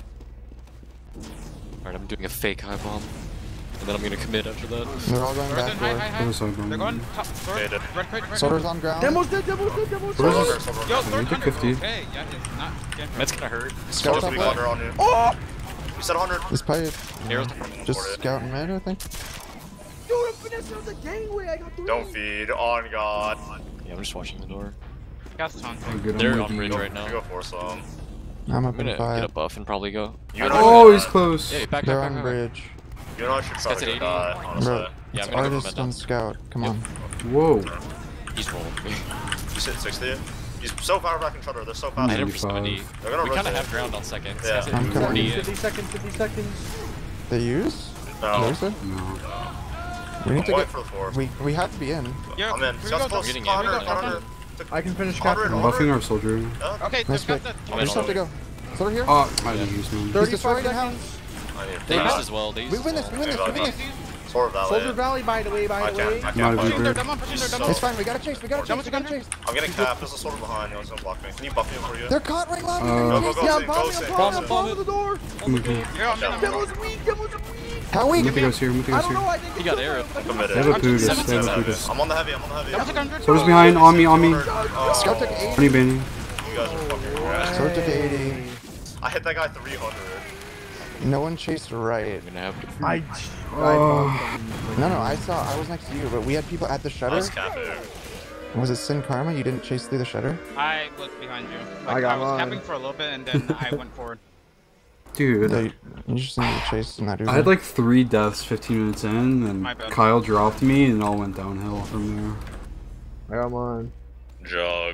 Alright, I'm doing a fake high bomb. And then I'm gonna commit after that. They're all going They're back high, door. high, high. Other side bomb. They're going top. Red, Faded. red crate, red Soldier's crate. on ground. Demo's dead, Demo's dead, Demo's What is dead! this? Soldier, soldier. Yo, We third need to under. fifty. Okay, yeah, it's not. Getting That's gonna hurt. Scout Supposed to up be left. under on you. Oh! You said one hundred. This probably Arrows. just scouting mid, I think. Dude, I'm finessing on the gangway, I got three! Don't feed. On God. Yeah, I'm just watching the door. Gas taunting. We're good They're on on bridge mid. right now. You go for some. I'm I'm up in gonna get a five. buff and probably go. You I know- don't- Oh, he's close. Yeah, back, They're back, on back, back. bridge. You know I should Scout's probably at go die, eighty. honestly. Bro, Yeah, it's I'm gonna go artist mid on then. scout. Come Yep. on. Whoa. He's rolling me. You sit sixty. He's so far back in shutter. They're so I fast. hit him for ninety-five. seventy. They're gonna We kind of rotate. have ground on second. Yeah. Scouts at I'm coming. forty. fifty seconds, fifty seconds. They use? No. There's it? No. We need I'm to waiting get. for the fourth. We we have to be in. Yeah, I'm in. here we Scott's go, close. getting Connor, in. Connor. I can finish Hundred, captain. I'm hundred. buffing our soldier. Yeah. Okay, Nice they've got pick. the. I'm We just have to go. Soldier here? Oh, I didn't use man. He's thirty-five destroying the seconds. house. I need They to used die. as well. They used We as win this. well. We win this. We win this. Sword Valley. Soldier Valley, by the way, by I the can't. way. I Not can't a fight. Viper. They're demo, pushing their So- demo. It's fine. We gotta chase. We gotta chase. Demo's We gotta gonna- chase. I'm getting capped. There's a sword behind. No one's gonna block me. Can you buff me for you? They're caught right lobby. Uh, Go, go, go, Yeah, Sing, I'm go, bombing, Sing, I'm go, bombing, Sing. I'm bombing the door. Okay. Yeah, I'm in. Demo's weak, Demo's weak. How weak? Muthy goes here. Muthy I goes don't know, here. I think He got arrowed. Committed. They have a Pugus. They have a Yeah, Pugus. I'm on the heavy. I'm on the heavy. Demo's like one hundred. Soldier's behind. On me. On me. Oh, Scout took eighty. Honey banning. You guys are fucking trash. Sword took eighty. I hit that guy three hundred. No one chased right. I'm gonna have to. I, I Oh. bombed No, no, I saw. I was next to you, but we had people at the I shutter. was capping. Was it Sin Karma? You didn't chase through the shutter? I was behind you. I Like, got I was mine. capping for a little bit and then I went forward. Dude. They, you just need to chase and not do I had like three deaths fifteen minutes in, and My bad. Kyle dropped me, and it all went downhill from there. I got mine. Jug.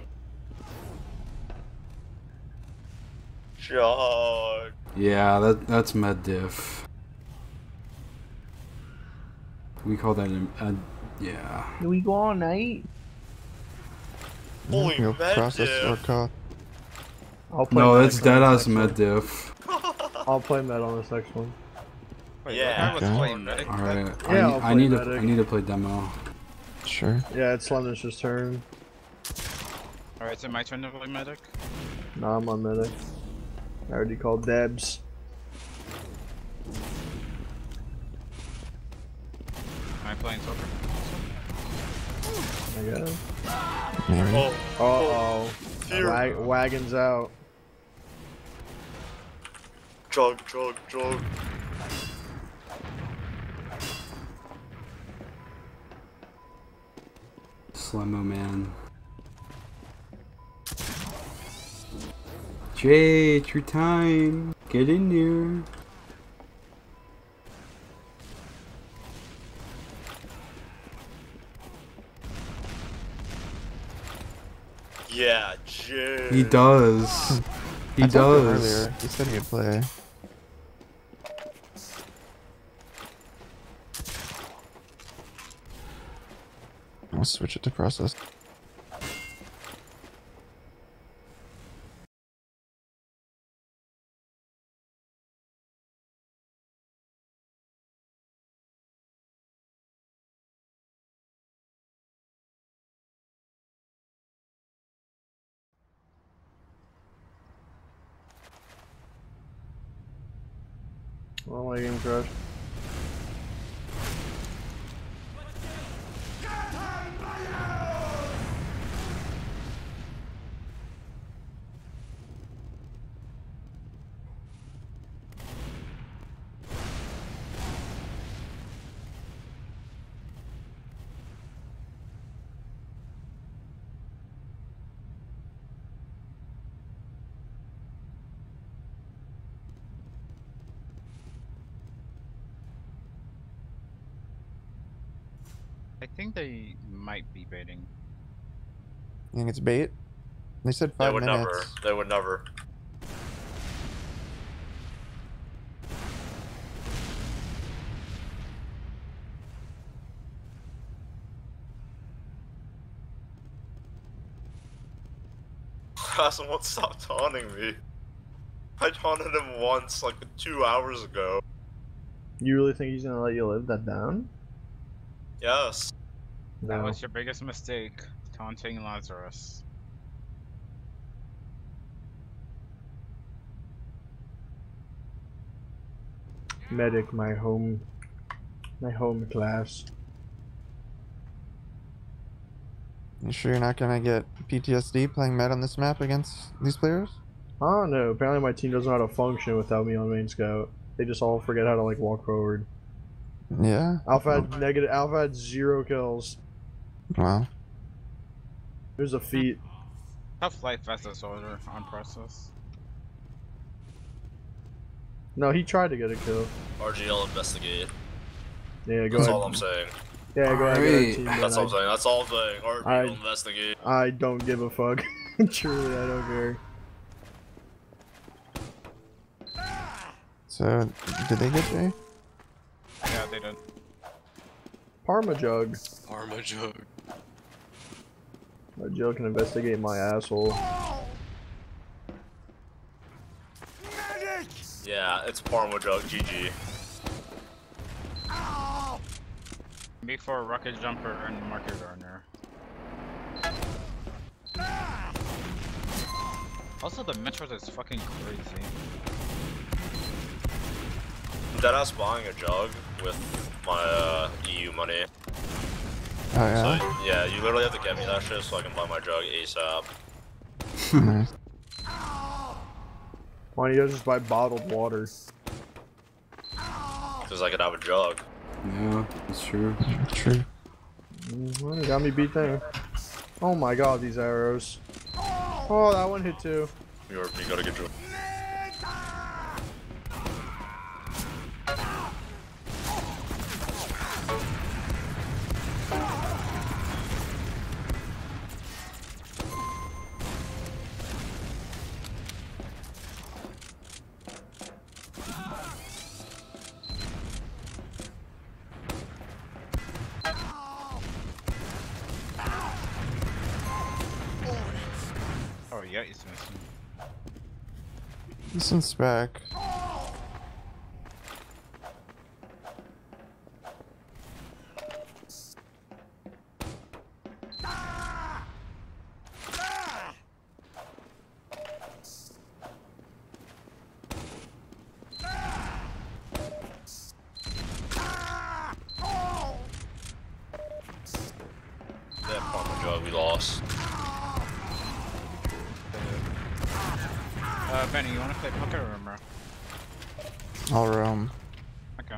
Jug. Yeah, that that's med diff. We call that a, a yeah. Do we go all night? Holy You'll med process diff. or call. I'll play No, med that's on dead this ass next med one. diff. I'll play med on this next one. Wait, Yeah. I was Okay. playing medic. All right, Yeah, I, I'll I play need to medic. I need to play demo. Sure. Yeah, it's Slemnish's turn. Alright, is it my turn to play medic? No, I'm on medic. I already called Debs. Am I playing soldier? I got him. Maybe. Oh, Uh oh. fear. Wag wagon's out. Jug, jug, jug. Slemo man. Jay, it's your time. Get in there. Yeah, Jay. He does. He I talked to him does. earlier. He said he'd play. I'll switch it to process. Well, my game crashed. I think they might be baiting. You think it's bait? They said They five would minutes. never. They would never. Hassan won't stop taunting me. I taunted him once, like two hours ago. You really think he's gonna let you live that down? Yes. That No. was your biggest mistake, taunting Lazarus. Medic, my home, my home class. You sure you're not gonna get P T S D playing med on this map against these players? I don't know. Apparently, my team doesn't know how to function without me on main scout. They just all forget how to like walk forward. Yeah. Alpha had negative. Alpha had zero kills. Wow. There's a feat. Tough life as a soldier on process. No, he tried to get a kill. R G L investigate. Yeah, go That's ahead. all I'm saying. Yeah, go ahead. Get Alright. a team, That's but all I'm saying. That's all I'm saying. R G L I- investigate. I, I don't give a fuck. Truly, I don't care. So, did they get Jay? Yeah, they did. Parma jug. Parma jug. My jug can investigate my asshole. Yeah, it's Parma Jug. G G. Before Rocket Jumper and Market Gardener. Also, the Metros is fucking crazy. I'm deadass buying a jug with my uh, E U money. Oh yeah. So yeah, you literally have to get me that shit so I can buy my jug ASAP. Nice. Why don't you guys just buy bottled water? Because I could have a jug. Yeah, that's true. True. Well, you got me beat there. Oh my god, these arrows. Oh, that one hit too. You're, you gotta get your. Oh yeah, he's missing. This one's back. That Parma Jug we lost. Uh, Benny, you wanna play poker or remember? All roam. Okay.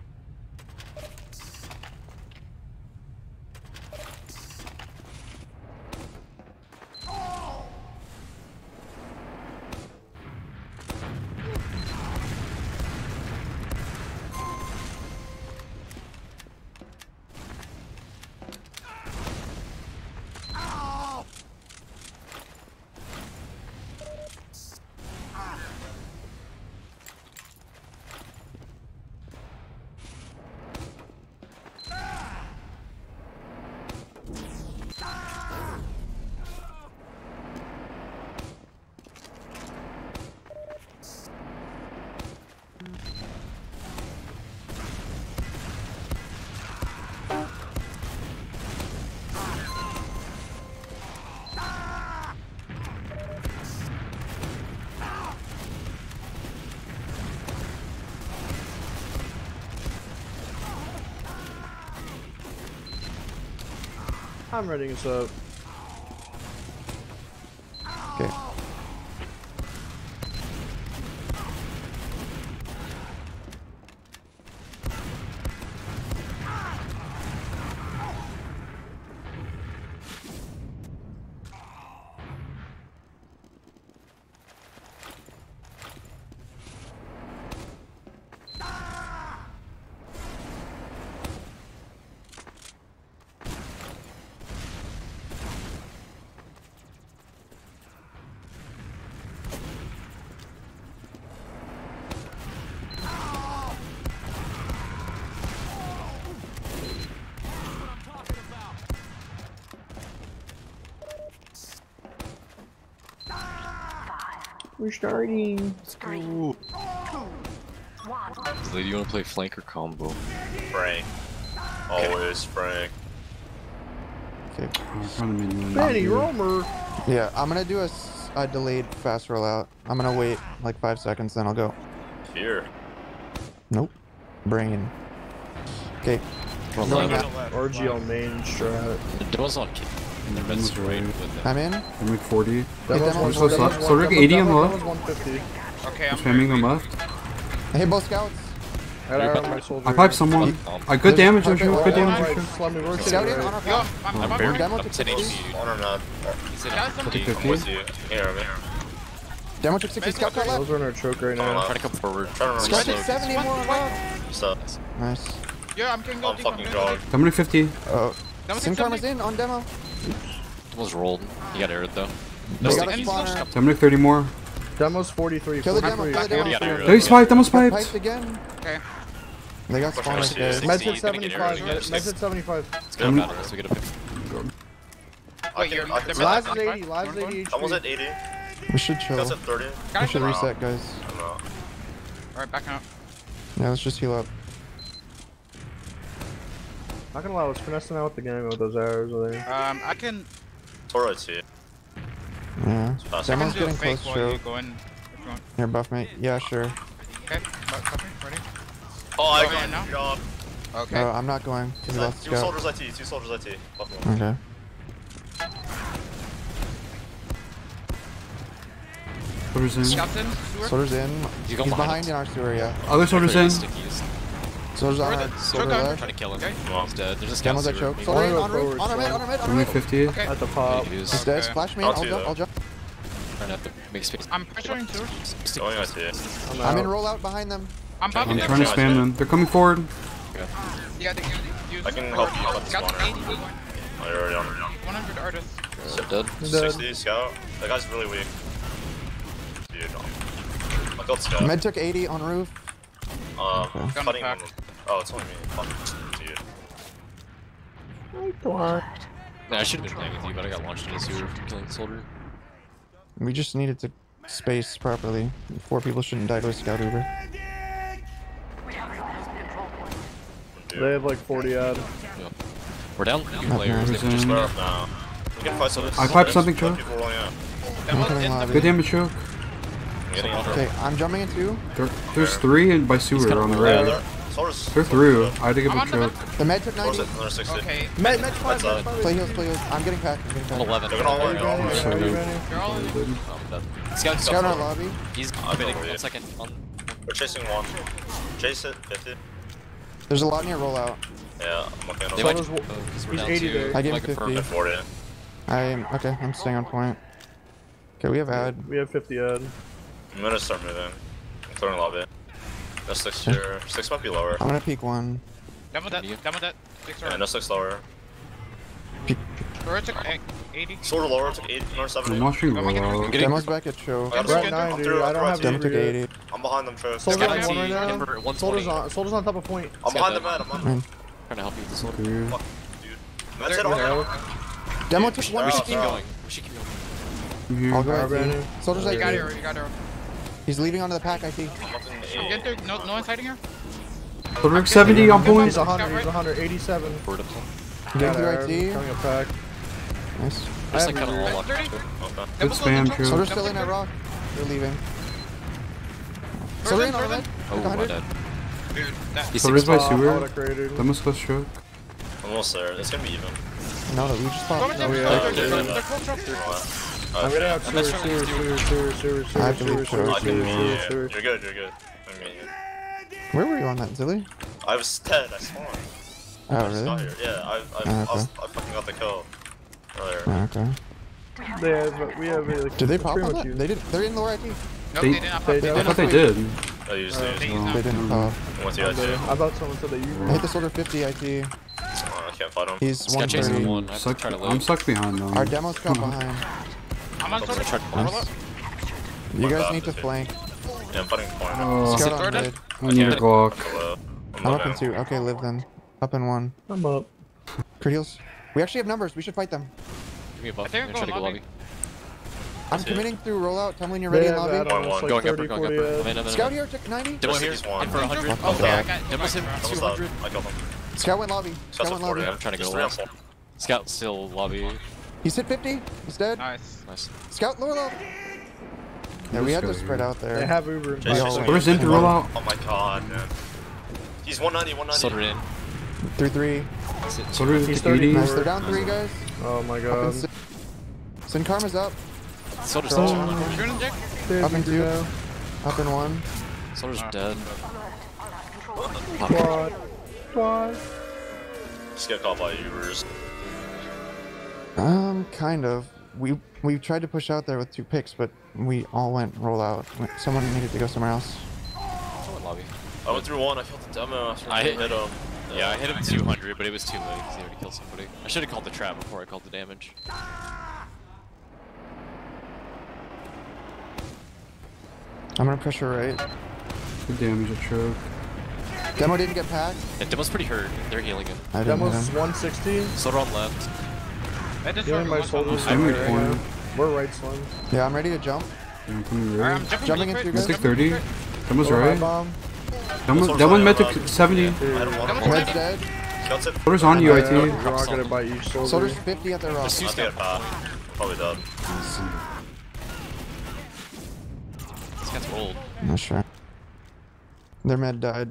I'm ready this up. Okay. We're starting. Zilly, do you wanna play flank or combo? Frank. Always Frank. Okay. I'm trying to minion. Benny Romer. Yeah, I'm gonna do a, s- a delayed fast rollout. I'm gonna wait like five seconds, then I'll go. Here. Nope. Brain. Okay. Well, Going like, out. R G L main strat. the demo's on kick. And they're meant to raid with them. I'm in. I'm like forty. Hey, Demo's demo, one- so demo's so- one- so Rick demo- eighty on the demo- left? demo's one fifty. Okay, I'm Spamming them very left. Hey, both scouts. I got arrow on my soldier. I piped someone. I good There's damage, a Joshua. pipe Good right damage, Right, Joshua. Slemmy, we're Scout sitting in on right. our Yo, front. I'm, I'm, Oh, I'm very- very Demo I'm took ten H P, sixty. dude. On or not? He said Guys, I'm I'm Take ten H P. I'm with you. Here, I'm here. Demo took sixty. Scout cut left. Those are in our choke right I'm now. Trying to come forward. Trying to run Scout slow. took seventy more on left. So, Nice. Yeah, I'm getting go I'm deep. I'm fucking getting go dog. deep. I'm gonna fifty. Oh. Demo Sim takes karma's seventy. in on demo. Almost rolled. He got aired though. They No got a sticky. spawner. I'm like thirty more. Demo's forty-three. Kill the demo. forty-three. Kill the forty got demo. aired. They spiked, almost Got piped. piped again. Okay. They got Pushing spawners, us to guys. sixty. Med's You're at gonna get seventy-five. arrows, Med's you're at seventy-five. Let's go down unless we get a pick. I Wait, can, you're- I can they're set Lives that. is eighty. Lives is eighty H P. Almost at eighty. We should chill. That's at thirty. We Guys, should reset, guys. I don't know. Alright, back out. Yeah, let's just heal up. Not gonna lie, let's finesse them out with the gang with those arrows over there. Um, I can, Toro's here. Yeah. fast. I can Demo's do a getting fake close, while you choke. go in. If you want. Here, buff mate. Yeah, sure. Okay, about copy, ready? Oh, I Go got in now. it. Job. Okay. Oh, I'm not going. He Two lost scout. soldiers I T. Two soldiers I T. Fuck them. Okay. Soldiers in. Scouts in, sewer. Soldiers in. You He's go behind behind us. in our sewer, yeah. Other soldiers in. Stickies. Soldiers on Where our the- soldier choke on. left. Trying to kill him. Okay. He's dead. There's a scout Demo's at sewer. choke. Maybe. Soldier in, Wanna on go roof. On our mid, on our mid, on I'm our like mid. fifty. Okay. At the pop. He is He's dead. Okay. Splash main. I'll I'll do jump. that. I'll jump. Trying to have to make space. I'm pressuring sewer. Going I T. I'm I'm in out. rollout behind them. I'm I'm popping I'm them. trying to spam them. They're coming forward. Yeah, they can use I can help you cut the Scouts spawner. eighty, Oh, you're already on. one hundred artists. Uh, dead. Dead. sixty scout. That guy's really weak. Dude, I killed scout. Med took eighty on roof. Um, Gun cutting pack. him. Oh, it's only me. Fuck. Dude. Yeah, I should have been playing with you, but I got launched in a sewer from killing the soldier. We just needed to space properly. Four people shouldn't die to a scout uber. Dude. They have like forty odd. Yeah. We're down three Not players. nice. They've just Square up now. We can fight some. I piped something, People Joe. rolling out. I'm coming lobby. Good damage, choke. I'm getting out. Okay, I'm jumping in two. There, there's three in by sewer kinda on the low. Yeah, right. they're, soldiers. They're through. I had to give I'm a on the choke. The med took Soldiers ninety. at another sixty. Okay. Med, med five, That's med it. five. Play heals, play heals. I'm getting packed. I'm getting I'm packed. eleven. They're gonna all Ready, work. ready, Sorry. ready, ready. You're all in. I'm dead. Scout, Scout in our lobby. He's I'll committing. go One it. second. On. We're chasing one. Chase it. fifty. There's a lot near rollout. Yeah, I'm looking at They them. might. Soldiers Oh, will- 'cause we're he's down eighty two. there. I gave him Like a fifty. At forty. I am okay. I'm staying on point. Okay, we have ad. We have fifty odd. I'm gonna start moving. I'm clearing lobby. No six here. Six might be lower. I'm gonna peek one. Demo that. You? Demo that. Six Yeah, or. no six lower. Or took eighty. Sort of lower. Took eight. Another I'm seventy. watching Go, make it- rollout. Getting- Demo's back at choke. I got We're scared. at nine, I'm dude. through. I I'm don't through. have Demo the took yet. eighty. I'm behind them, Travis. Soldiers Scout on I one T, right now. number one Soldiers twenty. on, soldiers on top of point. I'm Scout behind the dead. man. I'm on. Man. Trying to help you with the soldier. Clear. Fuck, dude. That's They're- it. they're all. out. Demo Dude, took we one. We should should keep Bro. going. We should keep going. I'm here. I'll go Alright, I T. Brandon. Soldiers You I got T. her. You got her. He's leaving onto the pack I T. I'm looking at I'm eight. getting through. No, no one's hiding her. Soldier seventy on point. He's one hundred, he's one hundred, eighty-seven. Forward up. Getting Got through I arrow, T. coming up back. Nice. Just I like have kind of your- all locked. thirty. Okay. Good Demo's spam, on the Joe. Soldier's Demo still in at thirty. rock. They're leaving. Frozen, Soldier in on the frozen. med. Oh, my hundred. dead. Dude, that. He's Soldiers by Top, I sewer. would've created. Demo's close choke. Almost there. It's gonna be even. No, we just Go popped. with No, them. we They're- have- they're- yeah, they're- yeah. they're close up. Uh, I'm getting out sewer, Unless sewer, you're- sewer, sewer, sewer, I sewer, have to sewer, leave sewer, choke. I can, sewer, yeah, sewer, yeah. sewer. You're good. You're good. I mean, Where were you on that, Zilly? I was dead. I spawned. Oh, I just got really? here. Yeah, I, I, Oh, I, okay. was, I fucking got the kill earlier. Oh, okay. They have, we have like, Did they pop pretty on much that? you. They didn't. They're in lower I T. Nope, They- they did not pop. they They I did. did thought they not. did. I used Uh, to. They- I No. They didn't pop. went to I T. I thought someone said that you I hit the soldier fifty I T. Uh, I can't fight him. He's Scout one chasing thirty. one. I have to Suck, try to I'm live. stuck behind them. Our demo's got behind. I'm on I'm soldier. gonna try to Roll close. up. You My guys bad, need to dude. flank. Yeah, I'm fighting point. Oh, Scout Sit on guard mid. I need a Glock. Hello. I'm I'm up in looking. two. Okay, live then. Up in one. I'm up. Crit heals. We actually have numbers. We should fight them. Give me a buff. I think I'm I'm gonna try to going go lobby. lobby. I'm committing through rollout. Tell me when you're ready They in have lobby. add-ons One, one. like Going thirty, upper, going forty upper. ads. I'm in, I'm in. Scout here, check ninety. Demo here. He's one. In for one hundred. Fuck Okay, I that. got Demo's hit Almost two dead. hundred. I killed him. Scout went lobby. Scout's Scout at went forty. lobby. I'm trying to Just go three on left. four. Scout still lobby. He's hit fifty. He's dead. Nice. Nice. Scout lower lobby. Yeah, we had to spread out there. They have Uber. Jason, all Jason, went. Where's in to roll out? Oh my god, man. He's one ninety, one ninety. Soldier in. three three. Soldier He's to eighty. Nice. They're down three, guys. Oh my Up god. in Sin. Sin Karma's up. Soldier's Oh. still. You're in Jack? Up in two. now. Up in one. Soldier's dead. Quad. Quad. Just get caught by Ubers. Um, kind of. We we tried to push out there with two picks, but we all went roll out. Someone needed to go somewhere else. Someone lobby. I went through one, I killed the demo after I I hit- hit him. Yeah, I hit him two hundred, but it was too late because he already killed somebody. I should have called the trap before I called the damage. I'm gonna pressure right. Good damage at choke. Demo didn't get packed. And Demo's pretty hurt. They're healing him. I didn't hit Demo's him. one sixty. Soldier on left. That just Healing my one soldiers. shot. I'm right in now. corner. We're right, Slim. Yeah, I'm ready to jump. Yeah, I'm coming Alright, I'm right. jumping, Jumping really into quick. you Mystic thirty. That was Lower high right. bomb. That one, that one meant to seventy. I had him one. Red's dead. Scout's hit. Soldier's on you, I T. You're not gonna bite each soldier. Soldier's fifty at their rock. There's two I scout. get back. Probably dead. This guy's rolled. I'm not sure. Their med died.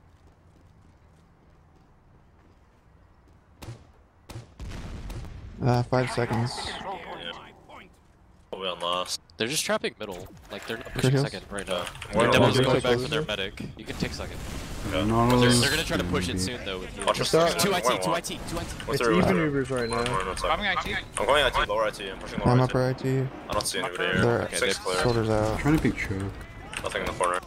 Uh, five seconds. Probably on last. They're just trapping middle. Like they're not Good pushing heals. second right now. Where Their are demo's we? going back Take for their those. medic. You can take second. Okay. No, They're, they're gonna try to push it soon though with you. Watch your Start. step. Two I T, One, two one. I T, two I T. Went It's through, even went through. Ubers right One, now. one, one, Bombing second. I T. I'm going I T, lower I T. I'm pushing lower I'm I T. upper I T. I don't see anybody They're here. Okay, Six they- clear. Soldiers out. Trying to pick choke. Nothing in the corner.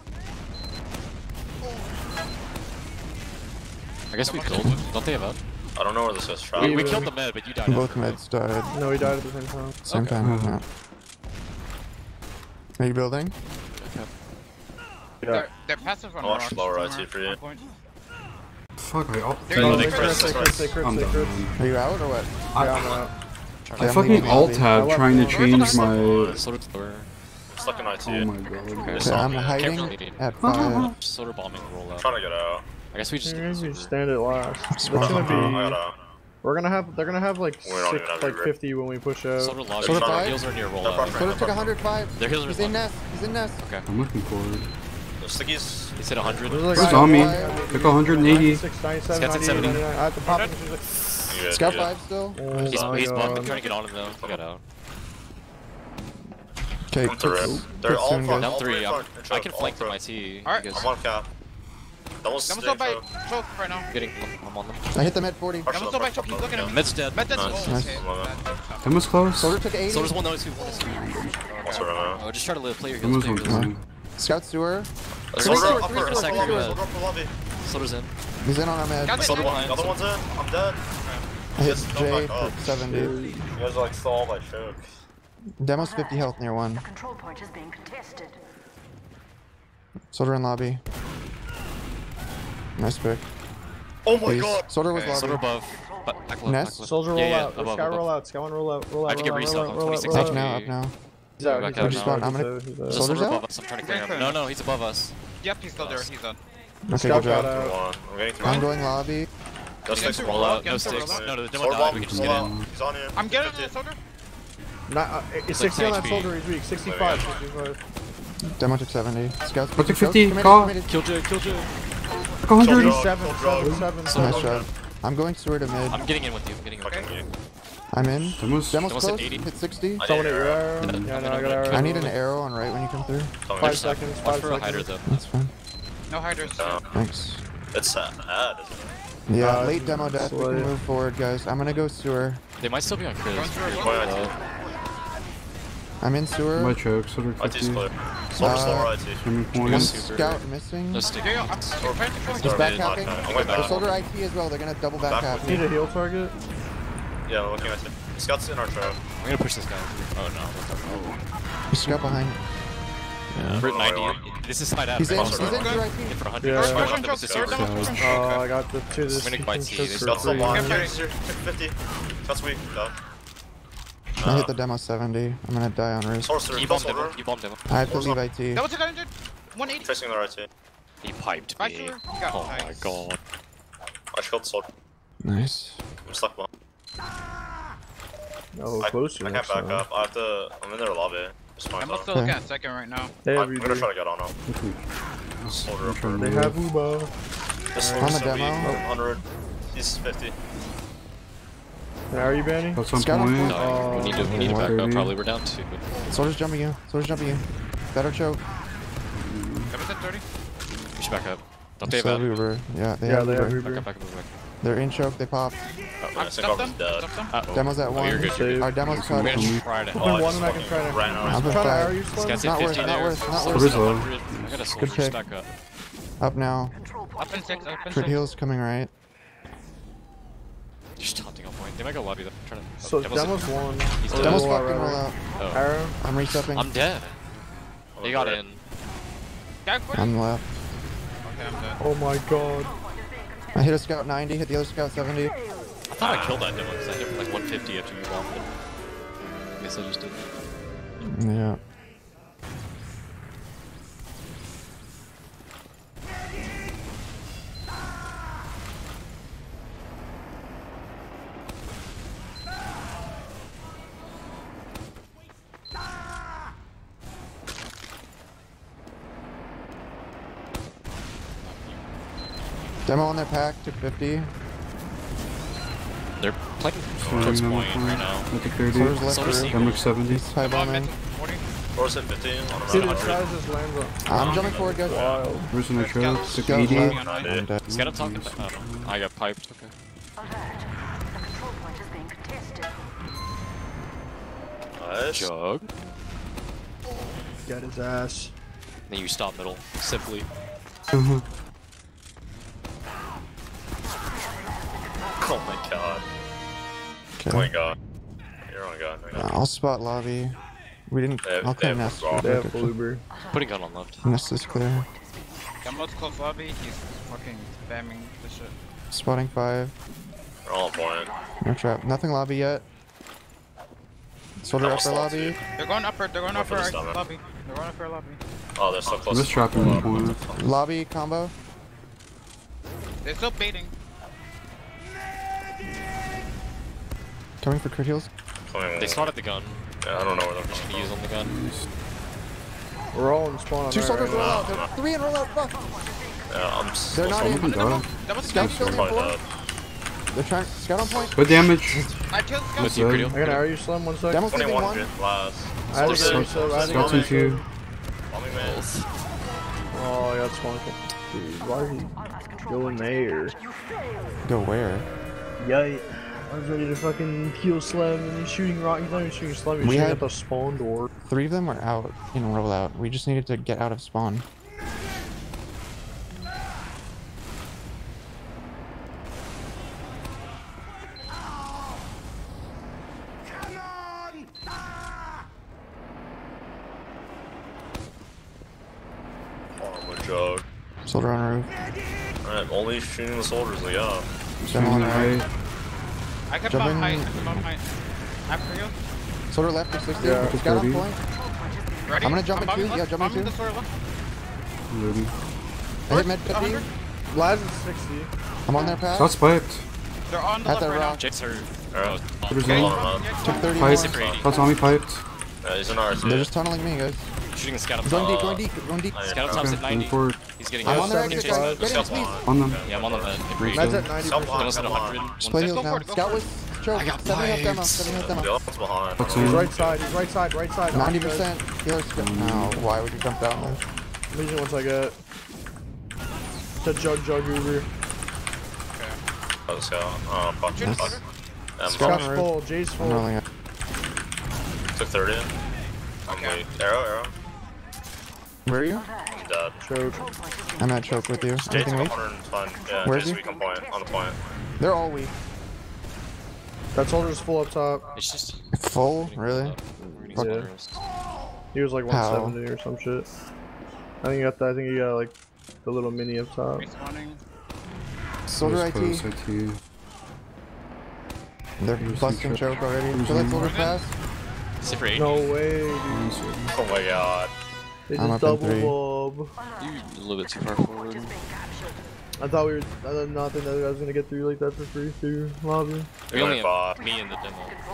I guess we killed. Don't they have up? I don't know where this is trapped. We, we killed the med, but you died Both after. meds died. No, he died at the same time. Same Okay. time. Uh-huh. Yeah. Are you building? Okay. Yeah. They're, they're passive on Watch rocks lower I T somewhere. for you. One point. Fuck, I alt. They're Oh, in they the crit, crits. they crit, they crit, I'm they done. crit. man. Are you out or what? I, Yeah, I'm out. I I'm fucking leaving alt lobby. tab I trying to left change one. my. Soldier lower. I'm stuck in I T. Oh my god. Okay. It's Okay, not I'm me. hiding Careful. at five. Soldier bombing roll out. Trying to get out. I guess we just You're get gonna be soldier. stand it last. It's Spawn. gonna I got be. out. We're gonna have. They're gonna have like We don't six, even have like Uber. fifty when we push out. Soldier lobby. Soldier Their five? heals are near roll They're out. proper. Soldier took one hundred five. Their heals are He's in left. nest. He's in nest. Okay. I'm looking forward. The stickies. He's hit one hundred. There's like Where's I- on me? I- Took one hundred eighty. ninety-six, ninety-seven, Scott's at seventy. ninety-eight, ninety-nine. I have to pop it. You good, Scout you good. five still. Oh He's, my he's buffed. I'm God. trying to get on him though. He got out. Okay, I'm through put- it. They're put all soon, front. guys. Down three. I'm, front. I can All flank them. front. I T. Alright. You I'm guys on cap. Almost Demo's still by stay choke right now. getting. I'm on them. I hit them at forty. Demo's still by choke. He's looking at him. Med's dead. Med dead. Nice. Oh, Nice. okay. Bad. That was close. Soldier took eighty. Soldier's one notice who wants to. Also remember. Oh, just try to live. Play your That heals. was Play one your heals. time. Scout sewer. They're Soldier gonna upper, second- upper second lobby, med. soldier upper lobby. Soldier's in. He's in on our med. Got it. Soldier The behind. other one's in. I'm dead. I hit Yes, don't J back up. for seventy. You guys are like stalled by choke. Demo's fifty health near one. Control point is being contested. Soldier in lobby. Nice pick. Oh my Please. god! Soldier was Okay. Soldier lobby. above. Back left, back Nest? left. Soldier roll Yeah, yeah, out. above, Scout above. roll out. Scout roll out. Roll I out. have to get roll out, reset. roll I'm out, roll out, twenty-six roll Up out. now, up now. He's out. Back He's out out. now. He's out. I'm gonna- He's out. He's Soldier's out. Soldier's above out? us. I'm trying to He's clear in him. No, front. no, he's above us. Yep, he's still there. He's done. Okay, Scout good got job. out. One. I'm getting through. I'm going lobby. Just fix Get Roll roll out. out, No get sticks. roll out. No, the demo Soldier died. bomb. We can just Roll get out. in. He's on you. I'm getting fifty. it, soldier. Not, uh, it's like sixty on that H P. soldier. He's weak. sixty-five. sixty-five. Demo took seventy. Scouts Took Scouts fifty, committed, call. committed. Killjoy, Killjoy. Took one hundred. Soldier. Seven, seven, seven. Nice job. I'm going sewer to mid. I'm getting in with you. I'm getting in with Fucking you. you. I'm in. Demo's. Demo's Demo's at close. eighty. Hit sixty. I Someone need at your arrow. arrow. Yeah, Yeah, I'm no, I gonna- got arrow. I need an arrow on right when you come through. Someone Five just- seconds. Watch Five for a hider seconds. though. That's fine. No hiders. No. Thanks. It's sad, isn't it? Yeah, Uh, late demo death. We slay. can move forward, guys. I'm gonna go sewer. They might still be on Chris. Going through a Going low. I T. I'm in sewer. My choke. Soldier I T's fifty. clear. Soldier's Uh, lower I T. Swimming One points. super. scout missing. No stick. Yeah, yeah, I'm I'm trying to control He's him. back Mid, capping. I'm going The back. soldier I T as well. They're gonna double back Back cap. with Need a heal target. Yeah, I'm looking at it. Scout's in our trap. I'm gonna push this guy. Oh no. Scout behind. Yeah. We're at Oh, ninety. yeah. This is side out. He's in. right? He's in Okay. sewer I In T. for one hundred. Yeah. Push Third one one hundred jumps, with the third super. one jumps. Oh, I got the two. This I'm gonna buy T. They for Scout's free. so long. Okay. He's here. fifty. Scout's weak. Done. I hit the demo seventy. I'm gonna die on risk. Sorcerer, Keep kill on demo. soldier. Keep on demo. I have to leave I T. That was a guy injured. one eighty. Facing the right team. He piped Right me. sewer. You got Oh my nice. god. I killed soldier. Nice. I'm stuck behind. No, I, closer. I can't next back time. up. I have to. I'm in their lobby. It's fine. I'm I'm, still looking at second right now. They have I'm gonna try Uber. to get on him. Soldier up for They have Uber. This On one's the so demo. weak. one hundred. He's fifty. How are you, Banny? That's on Scout on point. point. No, we need to, we need to back up. thirty. Probably we're down two. Soldier's jumping you. Soldier's jumping you. Better choke. That was at thirty. We should back up. Don't they have Still that? Uber. Yeah, they Yeah, have they have Uber. Back Uber. up, back up, back up. They're in choke. They popped. Oh, I I think stuffed I was them. dead. Stuffed them. Uh-oh. Demo's at Oh, one. you're good, you're good. Our demo's cut. We're gonna I'm try to. Oh, Open I one just and I can fucking try to- ran out. I'm I'm for trying to five. arrow you, This Slim. guy's Not at worth, fifty not there. worth, not Soldier's worth. at one hundred. I got a soldier pick. stack up. Up now. Up in six. Up in Crit six. heal's coming right. Just taunting on point. They might go lobby though. I'm trying to. So oh, Demo's Demo's in. one. He's Or dead. Demo's roll out fucking roll right out. Oh. Arrow. I'm resupping. I'm dead. They got in. Guy forty. I'm left. Okay, I'm dead. Oh my god. I hit a scout ninety, hit the other scout seventy. I thought I killed that demo because I hit for like one fifty after you bombed it. I guess I just didn't. Yeah. Demo on their pack, took fifty. They're playing Shooting close them point on right now. I think thirty. Soldier's left Soldier's for single. Demrick seventy. high Come on, bomb in. mid forty. Force at fifteen. On Dude, around it one hundred. tries this land up. I'm jumping forward, guys. Wild. Where's the nitro? Took Scout eighty. left. I I'm did. dead. He's got him talking about. Oh, I got piped. Okay. Nice. Jug. Got his ass. Then you stop middle. Simply. Uh-huh. Oh my god. Okay. Oh my god. You're on god. Uh, I'll spot lobby. We didn't. They have- I'll they clear have nest. raw. They have Uber. Putting gun on left. Nest is clear. Demo's close lobby. He's fucking spamming the shit. Spotting five. They're all on point. No trap. Nothing lobby yet. Soldier That upper was lobby. They're going upper. They're going Go for upper the stomach. lobby. They're going upper lobby. Oh, they're so close. Let's trap him in point. Lobby combo. They're still baiting. Coming for crit heals. Coming They spotted the gun. Yeah, I don't know where they're Just coming gonna use on the gun. We're all in spawn on Two that soldiers right roll now. out. They're three and roll out. Fuck. from. Yeah, I'm They're not I'm in. Dog. Demo's Scout still. still in probably four. dead. They're trying. Scout on point. What damage? I killed Scout. With you, Good. Critio. I got arrow you, Slim. One sec. Demo's taking twenty-one one. good last. I had to Soldier get six. so I had to Scout get in two. Bombing man. Oh, I got spawn. Dude, why is he going there? Go where? Yikes. I was ready to fucking heal Slim and he's shooting rock. He's not even shooting Slim, he's We shooting had- at the spawn door. Three of them were out in rollout. We just needed to get out of spawn. Oh my jug. Soldier on roof. Alright, only shooting the soldiers, like, yeah. Demo on Right. right. I can Jump bomb in. height. I can bomb height. After you. Soldier left for sixty. Yeah. Scout on thirty. point. Ready? I'm gonna jump in bombing two. left, Yeah, jump in bombing two. the sword left. Ready. I hit med fifty. Laz is sixty. I'm on their path. Scout spiked. They're on the At left the right rock. Jake's hurt. Arrow. Put his Hold in. on, man. Took thirty. Piped. Super eighty. Scout's on me piped. Yeah, he's in R T. They're just tunneling me, guys. Shooting the scout up Going top. deep, going deep, going deep. Oh, yeah. Scout up top's Okay, at going ninety. forward. He's getting I'm out. on their exit, seventy-five. guys. Get in, Scout's please. on. On them. Yeah, I'm on the med. Agreed. Med's at ninety Scout percent. behind, Demo's at scout one hundred. behind. Just play Let's heals go now. for it, go Scout for was choke. I got seventy health demo. pipes. seventy health The demo. other one's behind. What's I don't in? know. Right side, he's right side, right side. ninety percent. Healer scout. No, why would you jump down there? Vision once I get. To jug jug Uber. Oh, the scout. Oh, fuck. Shoot the fuck. soldier. Um, Scout on Scout's roof. full, Jay's I'm full. rolling it. Took thirty. I'm Okay. wait. Arrow, arrow. Where are you? I'm dead. Choke. I'm at choke with you. Jay's Anything one weak? hundred and ten. Yeah, Where's Jay's he? weak on point. On the point. They're all weak. That soldier's full up top. It's just. Full? getting Really? rolled up. We're getting Fuck. some Yeah. arrows. He was like How? one seventy or some shit. I think he got that. I think he got like the little mini up top. Respawning. Soldier I T. Close I T. They're Here's busting some choke already. Here's Feel like some- soldier fast. Cypher eighty. No way, dude. Oh my god. They I'm just up in three. double bob. You're a little bit too far forward. I thought we were. I did not think that I was gonna get through like that for free through lobby. We only Bot. have me in the demo.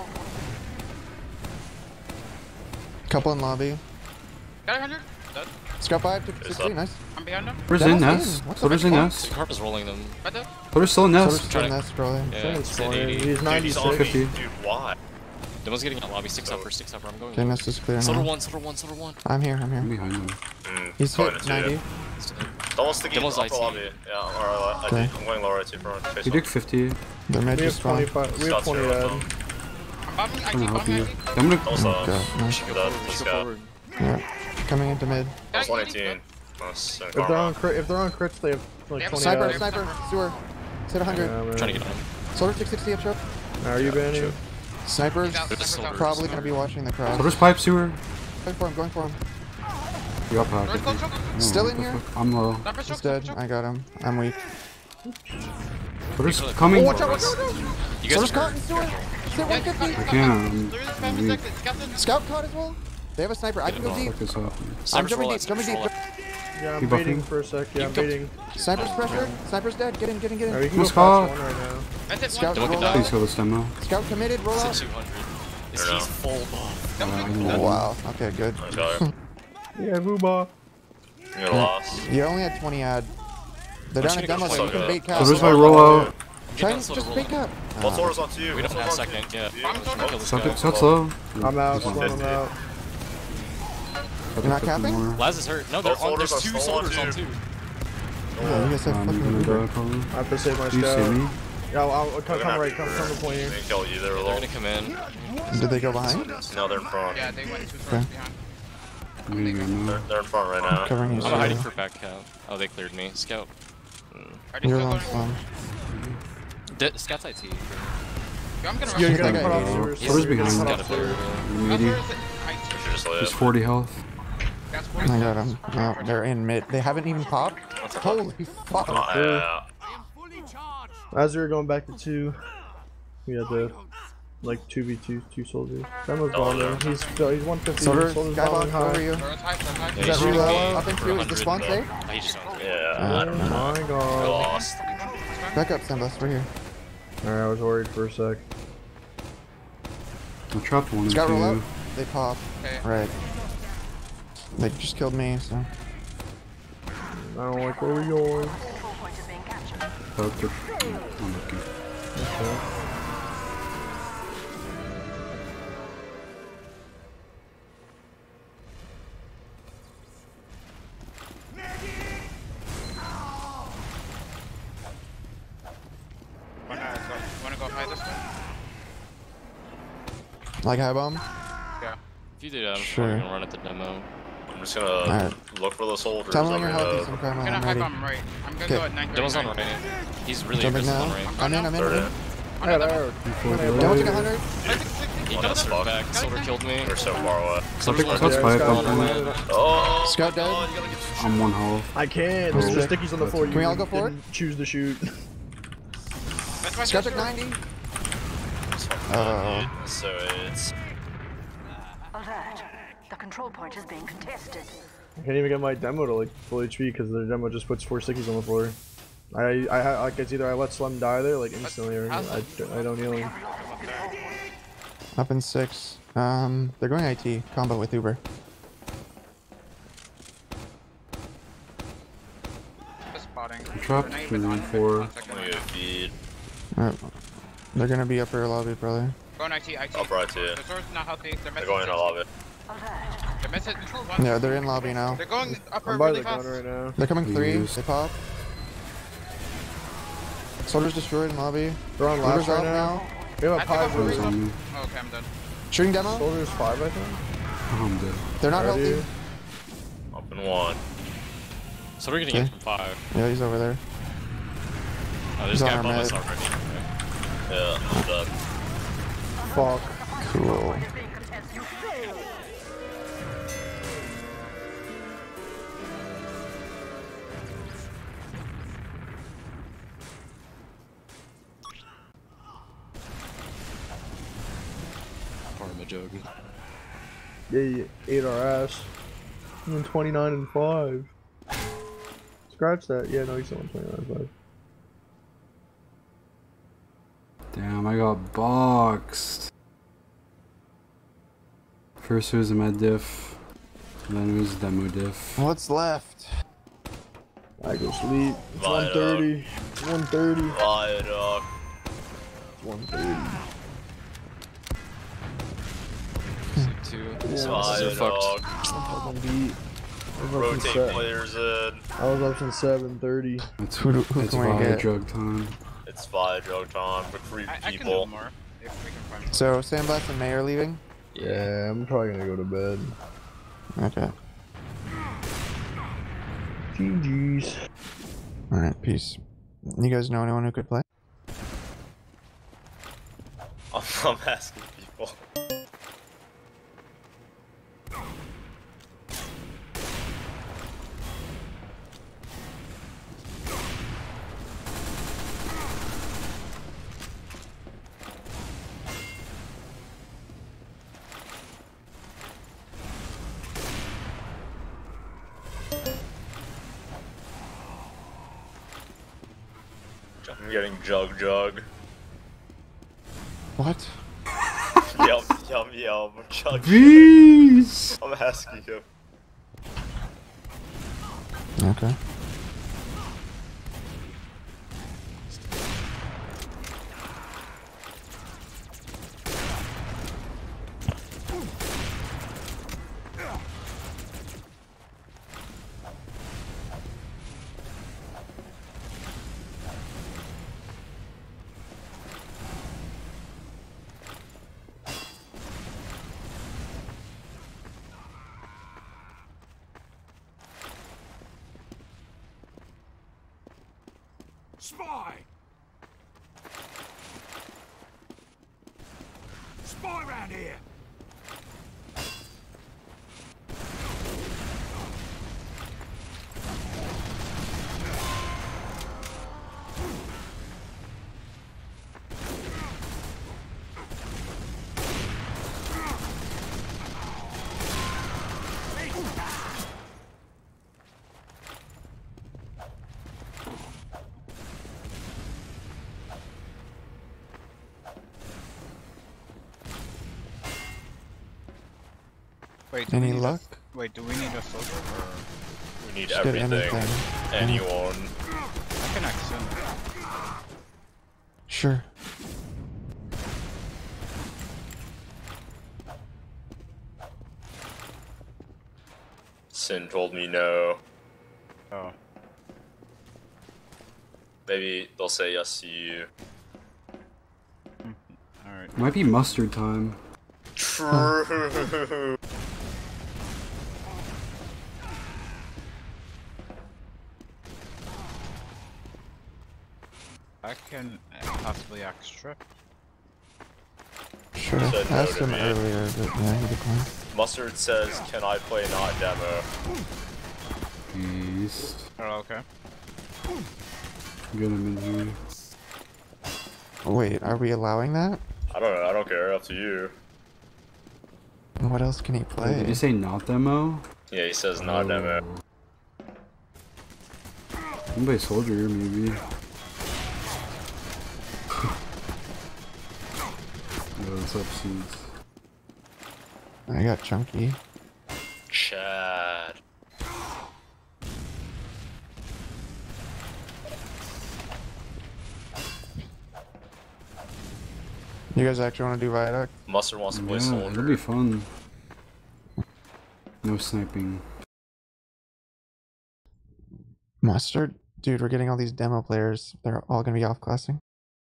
Couple in lobby. Got a hundred. Dead. Scout five, took It's sixty, up. nice. I'm behind him. Where's Demo's in Nest? in. What the Soldier's in fuck? Nest. Carp is rolling them. Right there. Soldier's still in Soldier's Nest. still in Trying to- Nest, probably. Yeah, Someone's it's at flying. eighty. He's Dude, he's ninety-six. on me. fifty. Dude, why? Demo's getting out lobby. Six upper, six upper. I'm going. Okay, Nest is clear Soldier now. one, soldier one, soldier one. I'm here, I'm I'm here. behind him. Mm, He's going hit to ninety. you. Almost the game Demo's upper I T. lobby. Yeah, or uh, I Okay. I'm going lower I T for He face took fifty. The mid We just have spawned. twenty-five. We have Scott's twenty here, ad. um, I'm bombing I I'm T, gonna help bombing you. I T. I'm gonna. Also, Oh, God, nice. Should go That- forward. let's Should go. go forward. Yeah. Coming into mid. That's one eighteen. Nice. If they're on crit, if they're on crits, they have like They have twenty Sniper, ad. sniper, sewer. Hit one hundred. Yeah, man. Trying to get on him. Soldier six sixty up shop. Are you banning? Snipers He's out, There's sniper's out. probably gonna be watching the crowd. Soldier's pipe sewer. Going for him, going for him. You up high. Choke, choke, choke. No, Still what in the here? fuck? I'm low. Sniper's He's choke, dead. choke, I got him. I'm weak. Soldier's Oh, coming. watch out, watch out, watch out! You guys Soldier's are caught in sewer. He's hit one fifty. I can't. I'm, There is a I'm spam weak. seconds. Captain. Scout caught as well. They have a sniper. I can go deep. Fuck this up. I'm Snipers jumping roll deep, out, jumping snipers deep. roll out. Yeah, I'm You baiting buffing? for a sec. Yeah, I'm go- baiting. Sniper's pressure. Sniper's dead. Get in, get in, get Alright, in. we can go Let's fast go. one right now. That's it. Scout One. Don't roll get out. Please kill this demo. Scout committed. Roll It's out. at two hundred. Is Fair he's enough. full buff. Uh, I'm Oh, low. wow. Okay, good. Nice guy. Yeah, Booba. You lost. You only had twenty ad. They're down Let's a demo go though. You can for bait it. cap. Soldier's by roll out. Try Get and that just roll bait out. cap. What Ah. floor's on to you? We What don't have floor's on second. to you? Yeah. Do you? I'm trying to kill this Stop guy. it. Stop slow. I'm out. He's on. Slowing them out. You're not capping? Laz is hurt. No, they're Both on. There's soldiers two are still on soldiers on two. two. Yeah, you guys have I'm fucking gonna Uber. die probably. I have to save my Do you see scout. me? Yeah, I'll, I'll come, They're come gonna right. have Come, to- come to point here. They kill either They're of gonna them. come in. Did they go behind? No, they're in front. Yeah, they went two Okay. stars behind. Maybe I'm They're, not. they're in front right now. Covering you. I'm hiding Soldier. for back cap. Oh, they cleared me. Scout. Mm. Are they You're still on going? spawn. De Scout's I T. Yeah, I'm gonna rush. You're You're gonna gonna get cut off eighty. sewers. He's Soldier's behind. He's Cut got off a sewers. bear. Meaty. You should just He's live. forty health. I got him. No, they're in mid. They haven't even popped. Holy fuck. Oh, yeah. I am fully charged. As we were going back to two, we had the like two v two, two soldiers. Demo's Oh, gone yeah. there. He's uh, he's one fifty. Soldier, Soldier's skybox falling over high. you. Throw his high, throw his high. Yeah, Is he's that shooting reload? me Up for and through. Is the one spawn hundred. safe? Oh, he just owns me. Yeah. Oh my We god. lost. Back up, Sandblast. We're here. Alright, I was worried for a sec. I trapped one and Scout roll out. two. They pop. Okay. Right. They just killed me, so. I don't like where we're going. Oh, they're- I'm looking. Wanna go, wanna go high this way? Like high bomb? Yeah. If you do that, I'm Sure. probably gonna run at the demo. I'm just gonna Alright. look for the soldiers. Tell me when I'm you're healthy, gonna- some karma. I'm gonna I'm high ready. bomb right. I'm gonna Okay. go at nine Demo's on thirty-nine. right. He's really Jumping aggressive now. on right. I'm in, I'm in. Third I'm in. in. I got arrowed. Demo took a hundred. He got served back. Soldier killed me. They're so far away. Soldier's That's one Yeah, pipe. Scout- I'm Oh, Scout dead. God, you gotta get I'm one health. I can't. There's Oh. just stickies on the floor. Can we You all go for it? didn't choose to shoot. That's my Scout sister. took ninety. this one. Uh, So it's Alert. The control point is being contested. I can't even get my demo to like full H P because their demo just puts four stickies on the floor. I, I, I like it's either I let Slum die there like instantly or I, I don't heal him. Up in six. Um, they're going I T. Combo with Uber. Just spotting. I trapped They're not three, even on four. one second. gonna get a feed. Alright. They're gonna be upper lobby probably. Going I T, I T. Up right too. The sword's not healthy. They're They're missing going in six. a lobby. They're missing one. Yeah, they're in lobby now. They're going upper I'm by really the fast. gun right now. They're coming three. Used. They pop. Soldiers destroyed in lobby. They're on Uber's last right out now. now. We have I a think I'm pie for He's for on me. Oh, okay, I'm done. Shooting demo. Soldiers five, I think. I'm dead. They're not Ready? healthy. Up in one. Soldier getting Okay. hit from five. Yeah, he's over there. Oh, He's there's a on guy our above us mid. already. Yeah, I'm dead. Fuck. Cool. Part of my joke. They ate our ass. He went twenty-nine and five. Scratch that. Yeah, no, he's still on twenty-nine and five. Damn, I got boxed. First it was a med diff, then it was demo diff. What's left? I go sleep. It's Viaduct. one thirty. It's one thirty. Viaduct. It's one thirty. Sleep two. Yeah, Viaduct. I'm fucking beat. I was up Rotate since se- players in. I was up since seven thirty. It's, Who do- who it's can we get? drug time. It's Viaduct time. Recruit I, I can do people. more if we can find more. So Sandblast and May are leaving? Yeah, I'm probably gonna go to bed. Okay. G G's. Alright, peace. You guys know anyone who could play? I'm, I'm asking people. I'm getting jug jug. What? Yum yum yum. Jug jug. Bees! I'm asking him. Okay. Spy! Spy around here! Wait, do Any we need luck? A, wait, do we need a soldier or We need Just get everything. anything. Anyone. I can accent? Sure. Sin told me no. Oh. Maybe they'll say yes to you. Alright. Might be mustard time. True. I can uh, possibly act strip. Sure. You I said no asked to him me. earlier, but yeah, he declined. Mustard says, "Can I play not demo?" Beast. Oh, okay. Get him in here. Wait, are we allowing that? I don't know. I don't care. Up to you. What else can he Wait, play? did you say not demo? Yeah, he says not demo. Somebody soldier, maybe. Yo, what's up, Seeds? I got chunky. Chad. You guys actually want to do Viaduct? Mustard wants to play Yeah, soldier. it'll be fun. No sniping. Mustard? Dude, we're getting all these demo players. They're all gonna be off-classing.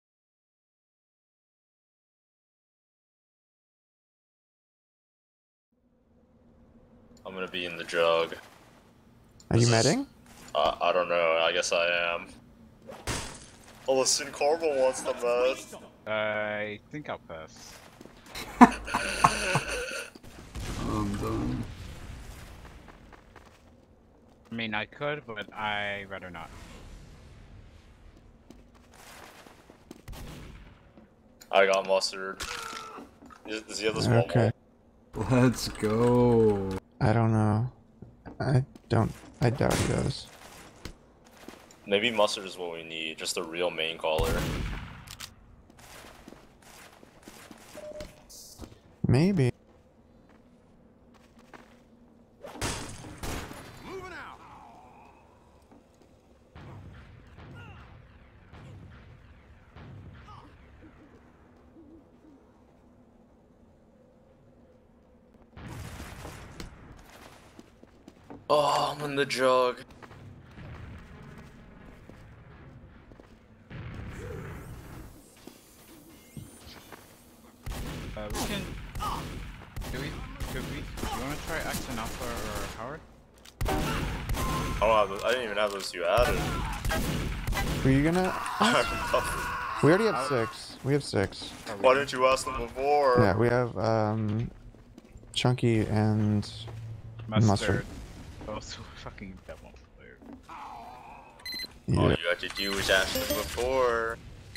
I'm gonna be in the jug. Are you This is- medding? Uh, I don't know. I guess I am. Oh, listen, Carmel wants the med. I think I'll pass. I'm done. I mean, I could, but I rather not. I got mustard. Does does he have the small Okay. Let's go. I don't know. I don't. I doubt he does. Maybe mustard is what we need. Just a real main caller. Maybe. Moving out. Oh, I'm in the jug. Uh, we can. Do we? Could we? Do you want to try X and Alpha or Howard? I don't have. I didn't even have those two added. Were you gonna? We already have six. We have six. Why didn't you ask them before? Yeah, we have um, Chunky and Mustard. Mustard. Oh, so fucking demo player. Yeah. All you had to do was ask them before.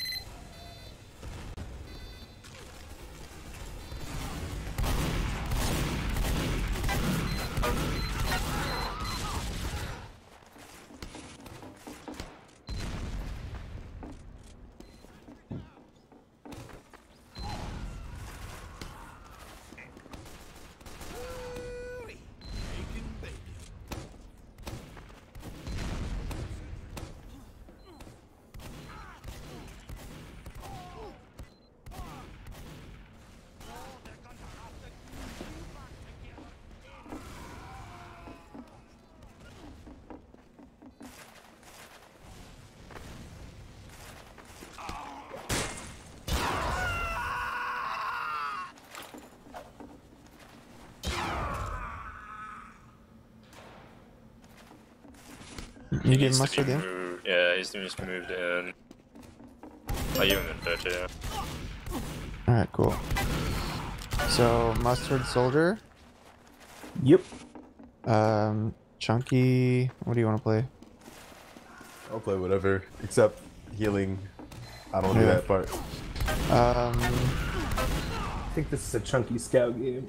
You gave Needs to Mustard be in? moved- Yeah, he's just moved in. I gave him in there too. Alright, cool. So, Mustard Soldier. Yep. Um, Chunky. What do you want to play? I'll play whatever, except healing. I don't do Yeah. that part. Um, I think this is a chunky scout game.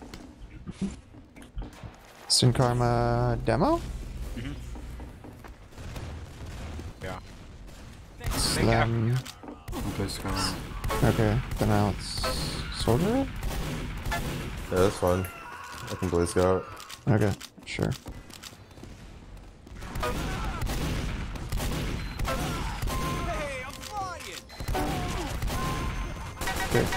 Sin Karma demo? Mm-hmm. Yeah. Slam. Okay, Scott. Okay, then now it's Soldier? Yeah, that's fine. I can play Scout. Okay, sure. Hey, I'm flying. Okay.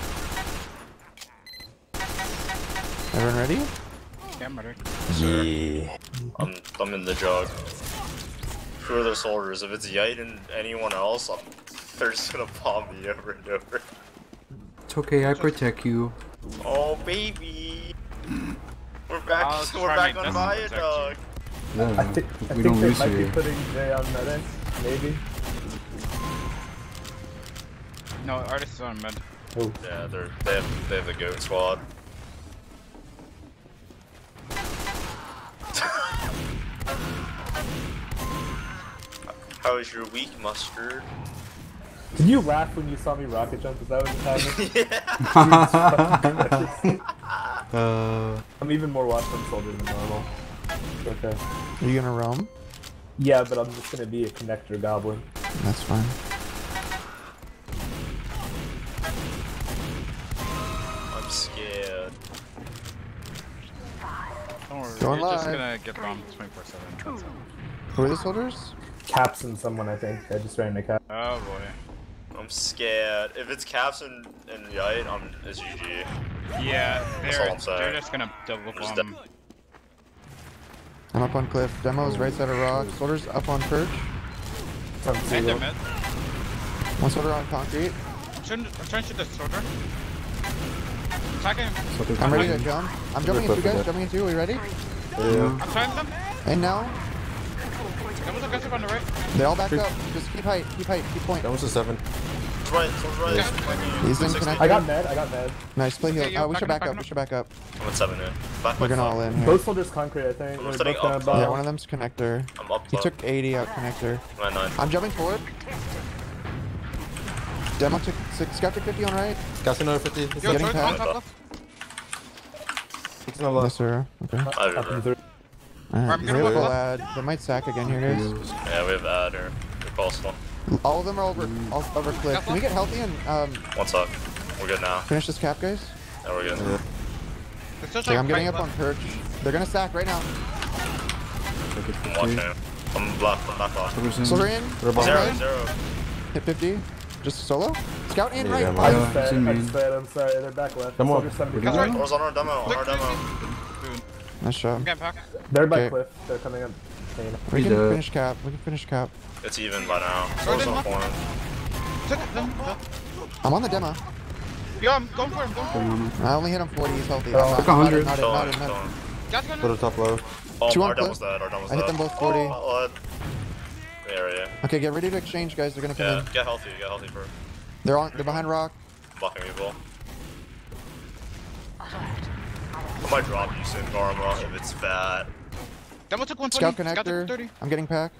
Everyone ready? Yeah, I'm ready. Yeah. I'm, I'm in the jug. Who are the soldiers? If it's Yite and anyone else, I'm, they're just gonna bomb me over and over. It's okay, I protect you. Oh baby, we're back. I'll we're try back my on best to protect Viaduct. No, I, thi I we think don't they lose might here. be putting Jay on medic, maybe. No, artist is on mid. Oh, Yeah, they're they have they have the goat squad. How was your week, Mustard? did you laugh when you saw me rocket jump? Is that what just happened? Uh, I'm even more watched on soldier than normal. Okay. Are you gonna roam? Yeah, but I'm just gonna be a connector goblin. That's fine. I'm scared. Don't worry, Going you're just live. gonna get bombed twenty-four seven. Who are the soldiers? Caps and someone, I think. I just ran into cap. Oh boy. I'm scared. If it's Caps and, and Yite, I'm it's G G. Yeah, That's they're, all I'm saying. they're just gonna double I'm just bomb. I'm up on cliff. Demo's right side of rock. Soldiers up on perch. It's on And zero. they're mid. One soldier on concrete. I'm trying, I'm trying to shoot the soldier. Attacking. I'm ready to jump. I'm jumping in two guys. Jumping in two. Are you ready? yeah. I'm trying them. And now That was aggressive on the right. they all backed up. Just keep height. Keep height. Keep point. That was a seven. It's right, it's right. He's in sixty. connect. I got med, I got med. Nice play Okay, heal. yo, Uh, we back should up, back back up. up. We should back up. I'm at seven in. Back We're by gonna five. all in here. Both soldiers concrete, I think. I'm They're setting both gonna up bomb. Yeah, one of them's connector. I'm up He top. took eighty out connector. I'm at nine. I'm jumping forward. Demo took six. Scout took fifty on right. Got another fifty. Yo, Getting Troy's on past. top left. It's not Yes, left. sir. Okay. I have Uber. Alright, we gonna have go full left. ad. They might sack again here, guys. Yeah, we have ad here. We pulse one. All of them are over, all over cliff. Can we get healthy and um, One sec. We're good now. finish this cap, guys? Yeah, we're good. Yeah. They're still Okay, I'm trying getting to up on fight perch. They're gonna stack right now. I'm watching. I'm left. I'm back off. Silver's in. Soldier in. They're All Zero, right. zero. Hit fifty. Just solo. Scout in Yeah, right. yeah, I Yeah, just fed, it's in I main. just fed, I'm sorry, they're back left. Come on. Soldier seventy. We're That's doing right. Where's on our demo? On our demo. Nice job. I'm getting packed. They're by Okay. cliff, they're coming up. We He can dead. finish cap. We can finish cap. It's even by now. Sorry, So's didn't on look. point. Took it, then. Yeah. I'm on the demo. Yo, I'm going for him. Going for him. Going on. I only hit him forty. He's healthy. Oh. I'm not, Took one hundred. Not, Kill not, him, not, kill not, him. Guys, going Put in. it top low. Oh, Two on our demo's cliff. dead. Our demo's I dead. hit them both forty. Oh, yeah, yeah. Okay, get ready to exchange, guys. They're gonna come Yeah, in. get healthy. Get healthy first. They're on. They're behind rock. Blocking people. I might drop you soon, Karma, if it's fat. Demo took one twenty. Scout Scout took connector. thirty. I'm getting pack.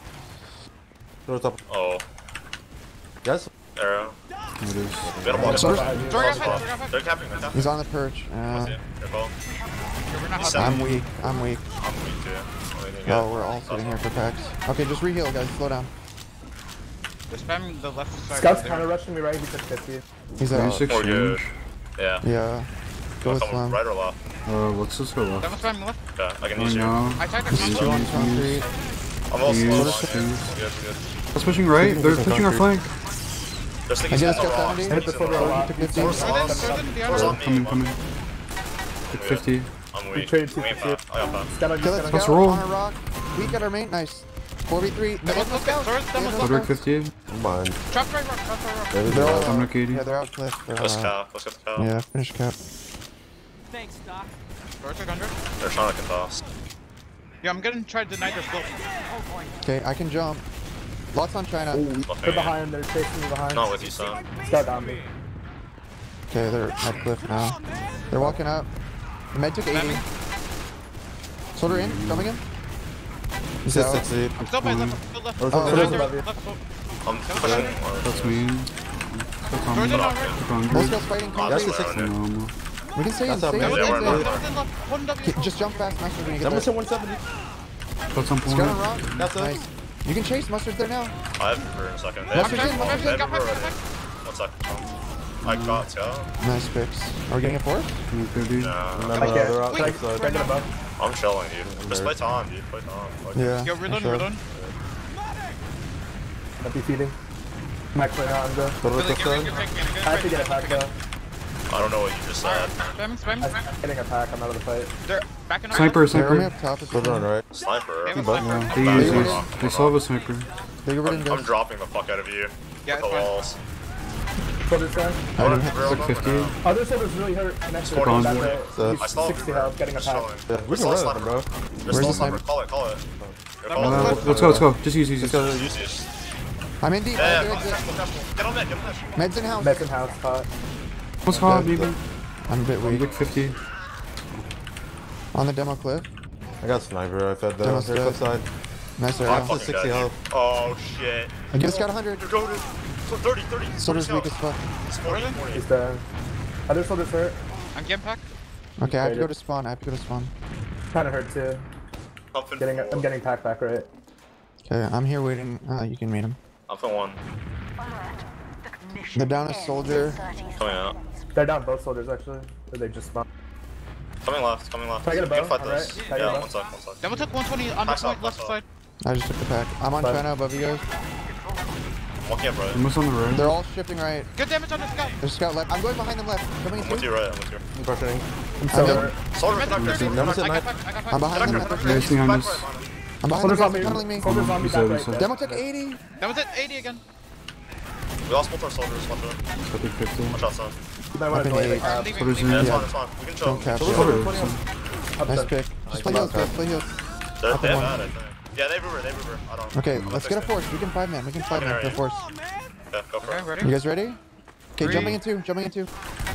Put it top. Oh, Yes. arrow. There it is. Get him on. Sorry. Sorry, guys, sorry, guys. They're capping. They're capping. He's on the perch. Uh, Careful. We're not He's helping. I'm weak. I'm weak. I'm weak too. I think Oh, we're all sitting here for packs. Okay, just reheal, guys. Slow down. They're spamming the left side. Scout's right kinda there. rushing me right, he took fifty. He's Are you out. six We're good. range? Yeah. Yeah. Go Wanna with come Slam. right or left? Uh, let's just go left. Demo spamming left. Okay, I can Oh use you. no. I tagged Use, the Two on use, concrete. use. I'm also Use, slow. use. We're good, we're good. That's pushing right. They're pushing our flank. They're sticking I to just the got rocks. seventy. They're Hit the sticking to silver the a rocks. lot. fifty. Source Throw them, on. throw them behind Source us. on me. Coming, coming. Took fifty. I'm We weak. traded We two ain't fifty. fat. I got fat. Scout on Kill it. Scout Let's Scout roll. on a rock. We got our main. Nice. four v three. Demo took it. Sorry, demo took Odric it. fifty. Come on. Trap right rock, trap right rock. There we They're all go. I'm out. not eighty. Yeah, they're out cliff. They're Let's all out. cap. Let's get the cap. Yeah, finish cap. Thanks, Doc. Sorry, took one hundred. They're trying to contest. Yeah, I'm gonna try to deny their skill. Okay, I can jump. Lots on China. They're behind, they're chasing me behind. Not with you, son. Scout on me. Okay, they're at cliff now. They're walking up. The med took eighty. Soldier in. Coming in. He's Just out. sixty. I'm still by left, I'm still left. Oh, Oh, Deny there's their above you. left foot. I'm pushing. That's me. Took on Sorry, me. deny right. Took Most one hundred. guys fighting That's concrete. the sixty. sixty. Phenomenal. We can stay in, That's stay how in, we- stay Yeah, in, we're stay not- in. Left, one W. Just jump fast, Mustard, when you get Number there. one seventy. Got some Scout on point. rock. That's it. Nice. You can chase Mustard's there now. I have for a second. They Mustard's have in, to Mustard's they in. have to already. One second. I got Scout. Nice picks. Are we getting a fourth? thirty. Nah. No, I no, can't. they're out. Can I- That's side. can I get above? I'm chilling, dude. Just play time, dude. Play time. Fuck. Yeah. Yo, I reload, should. reload. Might be feeding. I'm actually not, I'm good. Put it Billy, this get ready, side. get ready, get I have to ready. get a pack though. I don't know what you just said. Spamming, spamming, spamming. I'm getting a pack, I'm out of the fight. They're backing up. Sniper, They're only sniper. up top. It's Put it on fine. right. Sniper. They have a I'm, sniper. They back use to this. rock. They still have a sniper. They get rid I'm, of I'm dropping the fuck out of you. Yeah, With it's the fine. walls. Kill this guy. I didn't hit. Real Took number fifty. now. Other side was really hurt. Connected. Scored Back on there. So- He's I still have sixty health, getting a Just pack. chilling. Yeah, we There's can still run a it, bro. There's Where's still the a sniper. sniper? Call it, call it. That Call was it. good. Let's go, let's go. Just use, use, Just use. gotta Use this. I'm in deep. Yeah, I'll yeah, do come exit. on, come on. Get on that, get on that. Meds in house. Meds in house, hot. What's hot, baby? I'm a bit I'm weak. like fifty. On the demo cliff. I got sniper. I fed the Demo's here dead. cliff side. Nice I'm arrow. fucking sixty dead. health. Oh shit. I just got one hundred. You're going to so thirty, thirty. Soldier's weak as fuck. It's forty, forty. He's dead. Other soldier's hurt. I'm getting packed. Okay, I have to go to spawn. I have to go to spawn. Kinda hurt too. Pumping Getting, four. I'm getting pack back right. Okay, I'm here waiting. Uh, you can meet him. I'm for one. They're down a soldier. Coming out. They're down both soldiers actually. Or they just spawned. Coming left, coming left. Can I get a You can bow? fight Alright. this. Can I get a Yeah, bow? one sec, one sec. Demo took one twenty on the Pass off, point left pass side. I just took the pack. I'm on Fine. China above you guys. I'm walking up right. Almost on the right. They're all shifting right. Good damage on the scout. There's scout left. I'm going behind them left. Coming in I'm with two. you right, I'm with you. I'm pushing. I'm so I'm down. hurt. Soldier, Meds conductor. thirty. Numbers at I got night. packed, I got I'm packed. behind them. Conductor, Yeah, conductor. he's behind Back us. right, man. I'm behind Soldier's them. on me. He's tunneling me. Soldier's on me He's back dead, right. he's dead. dead. Demo took eighty. Demo's at eighty again. We lost both our soldiers, watch out. I took fifty. Watch out, son. You might want to I've been delay the eight. cap. Leaving, Soldier's in. leaving. Yeah, it's Yeah. fine, it's fine. We can chill. Don't cap. Soldier. Up Nice there. pick. Just play heals, guys. Play heals. They're, Up they have one. ad, I think. Yeah, they river, they river. I don't Okay, I'm let's get a fixing force. We can five man. We can five Okay, man for a alright. force. it. Yeah, go for Okay, it. ready? You guys ready? Okay, Three. jumping in two. Jumping in two.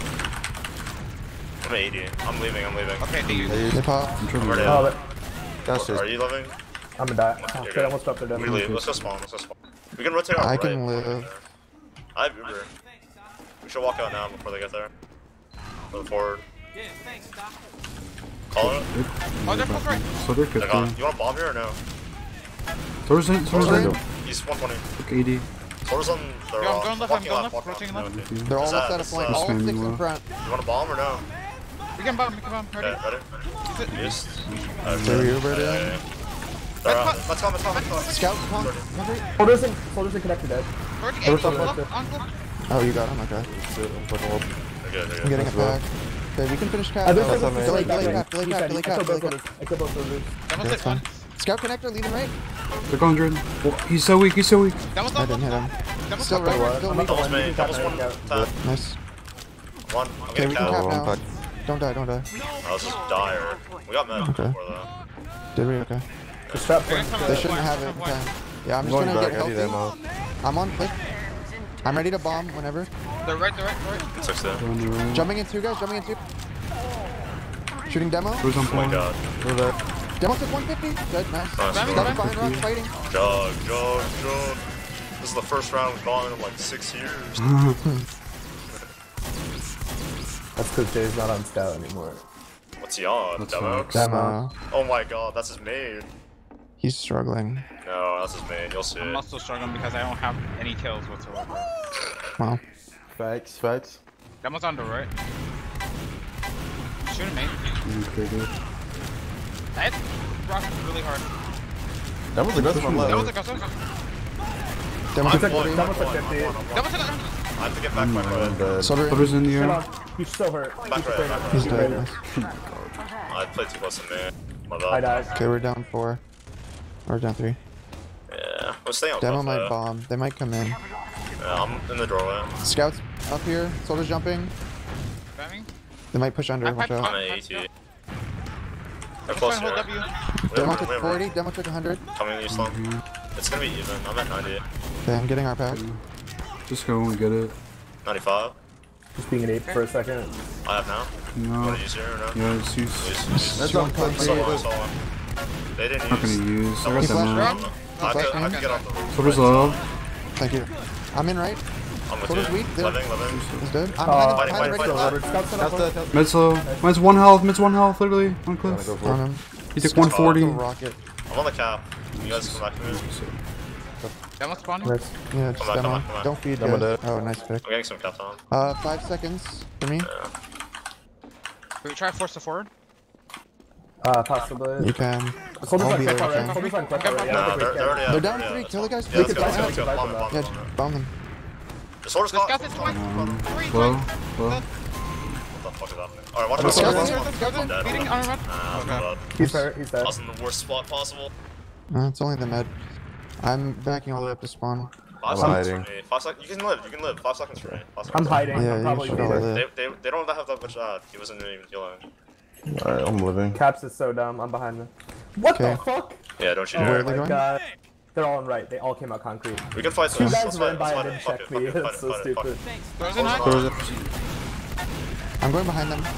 I'm eighty. I'm leaving, I'm leaving. Okay, they use. They pop. I'm trying I'm to ready. Oh, but That's Are just. you living? I'm gonna die. You're Oh, good. shit, I almost dropped their We demo. leave. Let's go spawn, let's go spawn. We can rotate our I right. can before they live. get there. I have Uber. We should walk out now before they get there. Move forward. Yeah, thanks, Doc. Call it. Oh, they're both right. Soldier They're gone. fifty. You want a bomb here or no? Soldier's in, soldier's in. He's one twenty. Like eighty. Soldier's on the Yo, I'm rock. going left, I'm Walking going left, left, walking rotating left. left. Yeah, They're all Is left that- side of is, point. uh, All spamming six in well. front. You want a bomb or no? We can bomb, we can bomb. Ready? Okay, ready? Is it? Yes. They're Uber Yeah, yeah, down. yeah. They're out. Let's go, let's go, let's go. Scout, punk. Soldiers in, soldiers in connected dead. Thirty, There was eighty, something left, like on cliff. Oh, you got him. Okay. They're good, they're I'm good. getting it back. Okay, we can finish cap. Uh, there's Delay, some- delay, delay, delay cap, delay He's cap, dead. delay I cap, killed delay both cap. soldiers. I killed both soldiers. That was That's it, fine. one. Scout connector, leading right. Like one hundred. Oh, he's so weak, he's so weak. That was I left, didn't hit left, him. that was Still left. right, still weak. Doubles main, doubles one, tap. Nice. One, I'm Okay, getting we can cap. cap now. Don't die, don't die. Oh, this is dire. We got med Okay. before though. Did we? Okay. The strap They're point. gonna come They out shouldn't point, have it in point. time. Yeah, I'm just Going gonna back, get I need healthy. ammo. I'm on cliff. I'm ready to bomb whenever. They're right, they're right, they're right. Six there. On the right. Jumping in two, guys. Jumping in two. Shooting demo. Who's on Oh my point? god. Demo took one fifty. Good, nice. Nice. Scout behind rock fighting. Jug, jug, jug. This is the first round we've gone in like six years. That's because Jay's not on scout anymore. What's he on? That's Demo? facts. Demo. Oh my god, that's his main. He's struggling. No, that's his main. You'll see I'm it. also struggling because I don't have any kills whatsoever. Wow. Facts, facts. That one's on the right. Shooting me. Okay, good. That rocked really hard. That was a good one That was left. a gusto. Demo I'm took one, forty. That was one, like one, fifty. one, one, That one. was a I have to get back my foot. Dead. Soldier. Soldier's in the Shut air. up. He's still hurt. Back He's right, afraid. back He's He's dead. afraid. I played too close to me. My I bad. died. Okay, we're down four. Or down three. Yeah, we're staying on Demo top might though. bomb. They might come in. Yeah, I'm in the doorway. Scouts up here. Soldiers jumping. Spamming. They might push under. I Watch pipe- out. I'm at AT. They're I'm close trying to here. hold W. We Demo have- took we have- forty. Demo took one hundred. Coming east long. It's gonna be even. I'm at ninety. Okay, I'm getting our pack. Just go and get it. ninety-five. Just being an ape for a second. I have now. You No. wanna use here or no? Yeah, it's used. Use. That's Two on on point. concrete. Solo one, solo one. They didn't Not gonna use. use. I got He them flashed out. around. I have to, I have to get off the roof. Soldier's low. Thank you. I'm in right. I'm with Soldier's you. weak. There. Living, living. He's dead. I'm Uh, behind fighting, the behind the fighting, right fighting. side. Scouts in That's up. dead. That's Mid's low. Mine's one health. Mid's one health, literally. On Gotta cliff. go for On it. him. He took one forty. Still rocket. I'm on the cap. You guys come back to me. That one's spawning. Nice. Yeah, just Come on, come demo. on, come on. Don't feed Demo guys. dead. Oh, nice pick. I'm getting some caps on. Uh, five seconds for me. We try to force the forward. Uh, possibly. You can. Soldiers I'll on be cliff there, already. okay. Soldiers on cliff already. I Nah, don't they're, think we they're already can. out. They're down already three. out. Kill the guys. Yeah, let's go, can let's go, fight let's go. them. Bomb him, bomb him, Yeah, bomb him. bomb them. The soldier's The caught. scout is twenty. Um, Three, low. twenty. Low. What the fuck is happening? Alright, watch The out. scouts Watch in, out. the scouts in. I'm dead. Beating on a run. Nah, I'm Okay. dead. He's hurt. He's I dead. was in the worst spot possible. Uh, it's only the med. I'm backing all the way up to spawn. Five I'm seconds hiding. for me. Five seconds. You can live. You can live. Five seconds for me. Five seconds. I'm hiding. Yeah, I'm you probably should all dead. live. They, they, they don't have that much uh He wasn't even healing. Alright, I'm living. Caps is so dumb. I'm behind them. What Okay. the fuck? Yeah, don't you Oh Where dare. are they my going? god. They're all in right. They all came out concrete. We can fight Two this. guys Let's fight ran it. by Let's and fight didn't it. Fuck check it. me. Fuck it. That's Fuck so it. Fuck it. stupid. Throws in high. Throws it. I'm going behind them.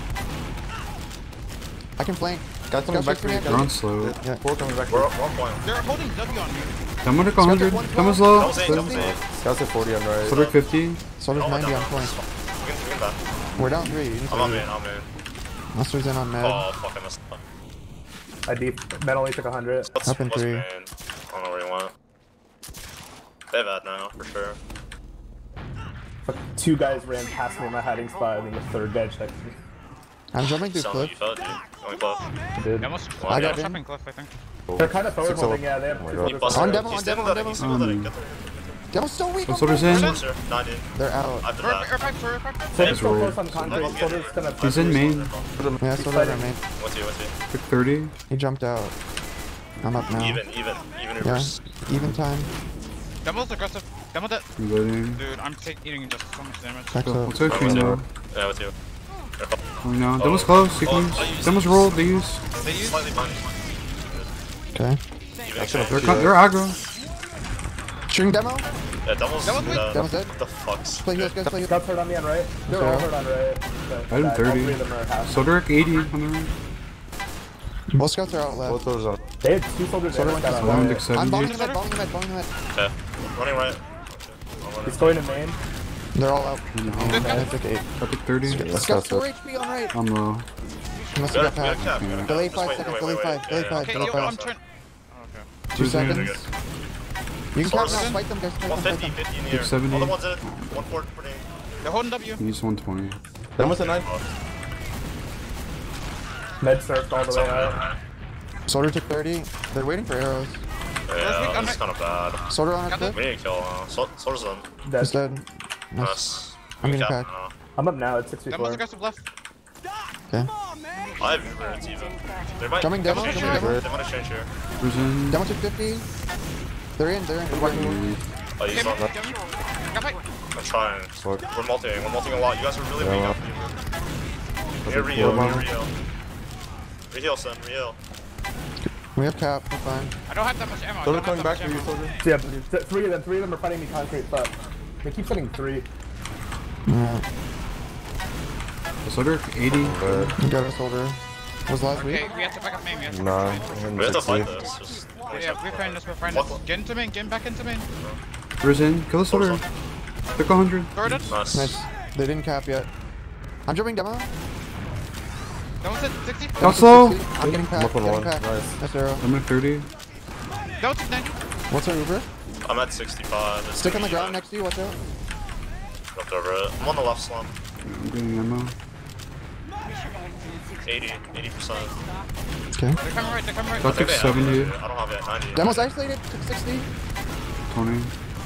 I can flank. Got someone Scouts back for to me. me. I got They're on it. slow. Yeah. Four coming back. We're, we're on point. They're holding W on me. Demo took one hundred. Scouts at Demo's one low. That was eight. That was eight. Scouts at forty on right. Soldier fifty. Soldier's Oh, ninety no. on point. We can, we can back. We're down three. You need to I'm on leave. in. I'm in. Mustard's in on med. Oh, fuck, I missed that. I deep. Med only took one hundred. What's, Up in what's three. main? I don't know where you want. They have ad now, for sure. Fuck, two guys ran past me in my hiding spot, and then the third guy checked me. I'm jumping through Sound like cliff. you felt, dude. Only cliff. Dude. That was. I got They're him. jumping cliff, I think. They're kind of forward Six holding. oh- Yeah, they have oh my two God. He soldiers. busted On it. demo, He's on demo, single on that. He's demo. single that. Um, Get there. Demo's so weak. Oh, Soldier's in. Closer. ninety. They're out. I have the Air, back. air pack, air pack. Soldiers so roll. close on concrete. Soldiers gonna. He's in main. Yeah, Soldier fighting. remain. What's he? What's he? Took thirty. He jumped out. I'm up now. Even, even, even Yeah. reverse. Even time. Demo's aggressive. Demo that. Reloading. Dude, I'm taking eating just so much damage. Backs Go. up. Let's go What's clean it? though. Yeah, with you. Going now. Demo's close. He Oh, comes. I used- Demo's rolled. They use. They use. Slightly behind. Okay. Even Actually, exchange. They're, con- they're aggro. Shooting demo. Yeah, Devil's. Devil's weak. uh, Devil's dead. What the fuck's? Play heals, guys. Play heals. Scouts hurt on me on right. They're all Okay. hurt on right. But I had him all thirty. three of them are half. Soldier eighty on the right. Both scouts are out left. Both those on. They had two soldiers Soldier and went a to scout on One right. seventy. I'm bombing the med, bombing the med, bombing the med. Okay. Running right. I'm running. He's going to main. They're all out. No. I took eight. I took thirty. Scout's four H P on right. I'm low. He must We have got, got we got cap. packed. We got cap. Delay Just five wait, seconds, wait, delay wait, five, wait. delay Yeah, five, Okay, delay yo, five. I'm turn. Two Two seconds. seconds. You can cap Source now, in. fight them guys, fight one them, fight fifty, them. fifty in the Six air. seventy. All the ones in it. one forty for me. They're holding W. He's one twenty. That was a nine. Med surfed all the way out. Soldier took thirty. They're waiting for arrows. Yeah, that's kind of bad. Soldier on our We clip. need to kill uh, Sol- Soldier's them. He's dead. Nice. Nice. I'm getting Cap packed. now. I'm up now at Demo's sixty-four. aggressive left. Okay. I have Uber, it's even. They might, Jumping they demo, might jumping exchange demo. here. They might exchange here. Who's in? Demo took fifty. They're in, they're in. Oh, he's Okay, on. Got fight. I'm trying. Fuck. We're multing. We're multing a lot. You guys are really Yeah, weak well. up here. We need a re-heal. We need a re-heal. Re-heal, son. Re-heal. We have cap, we're fine. I don't have that much ammo. I Soldier don't coming have back that for much you, ammo. Soldier. So yeah, th- three of them, three of them are fighting me concrete, but they keep sending three. Yeah. Soldier, eighty. But, You got a soldier. Was last week? Okay, we have to back up main. We have to nah. We have to fight this. Just Yeah, we're fighting this. We're fighting this. Get into main. Get back into main. Who's in? Kill the soldier. Took one hundred. Throw it. nice. Nice. They didn't cap yet. I'm jumping demo. That was it. sixty. Got slow. I'm getting packed. One Getting one. packed. Nice. That's arrow. I'm at thirty. That was ninety. What's our Uber? I'm at sixty-five. It's Stick on the gonna ground be, next to you, watch out. uh, Jumped over it. I'm on the left slump. I'm getting ammo. eighty. eighty percent. Okay. They're coming right. They're coming right. That took seventy. I don't have it. ninety. Demo's isolated, took sixty. twenty.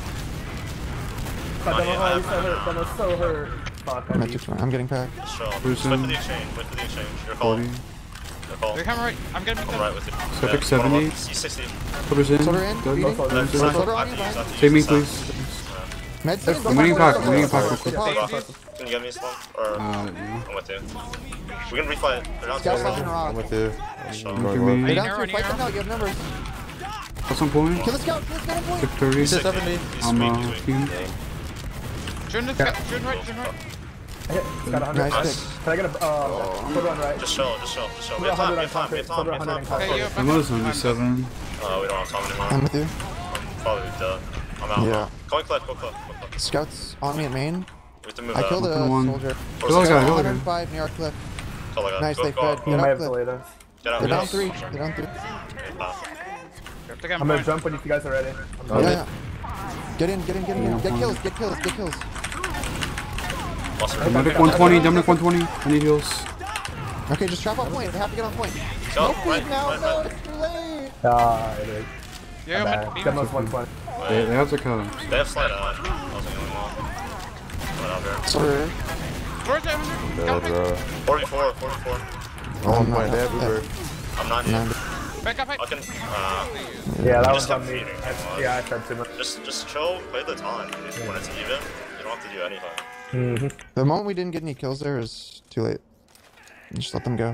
God, Not Demo, yet, oh, I he's so have- hurt. Demo's so hurt. Fuck, I I'm, beat. at I'm getting packed. Just chill. Who's Just wait for in? the exchange. Wait for the exchange. Your call. forty. Your call. They're coming right. I'm getting I'm beat right up. with you. So I took seventy. C sixty. Soldier's in. Soldier in, Dead. beating. Soldier. Left Soldier side. on I you, have to use- I have to Save me, use this side. please. Med save. I'm waiting back. I'm waiting back. real quick. Pause, Hey, pause. dude. Can you get me slump? Or Uh, yeah. I'm with you. We can refight. They're not Scout too fucking long. I'm rock. with you. Sure. I'm Give going me- They're low. down Arrow, two, fight them arrow. now, you have numbers. Got some point. Kill the scout, kill the scout on point. Took thirty. He's seventy. He's I'm sweet, uh, he's sweet. team. Turn this. Turn right. Turn right. I hit. It's got one hundred. Nice Nice. pick. Can I get a uh, put on right? Just chill, just chill, just chill. We Put have time, we one have time, we have time, we have time. hundred Okay, you. I'm at seventy-seven. Uh, we don't have time I'm anymore. with you. Probably dead. I'm out. Yeah. Go and clip, go clip, go clip. Scouts on me at main. We have to move I out. killed a Open one. soldier. Kill that guy. Kill that one guy. oh five near our cliff. Kill that guy. Nice, Go, they go, fed. go. You Get might up have cliff. delayed us. Get out, They're get down out. three. They're down three. Uh, We have to get I'm mine. gonna jump when you guys are ready. Yeah, yeah. Get in, get in, get in. Get kills, get kills, get kills. lost her. Dominic one twenty. Dominic one twenty. I need heals. Okay, just trap on point. They have to get on point. Go, No right, feed now, right, no, right. it's too late. Ah, it is. Yeah, Bad. I'm Demo's one twenty. They, they have to cut. They have slide out. That was the only one. Right out there. Sorry. Where's that? Where's Dead, that? bro. forty-four, forty-four. Oh I'm my, not- they have Uber. I'm not Nine. here. Back up, I back. can, uh, Yeah, that just one's on kept me. feeding. I, yeah, I tried too much. just, just chill, play the time. When it's even, you don't have to do anything. Mm-hmm. The moment we didn't get any kills there is too late. Just let them go.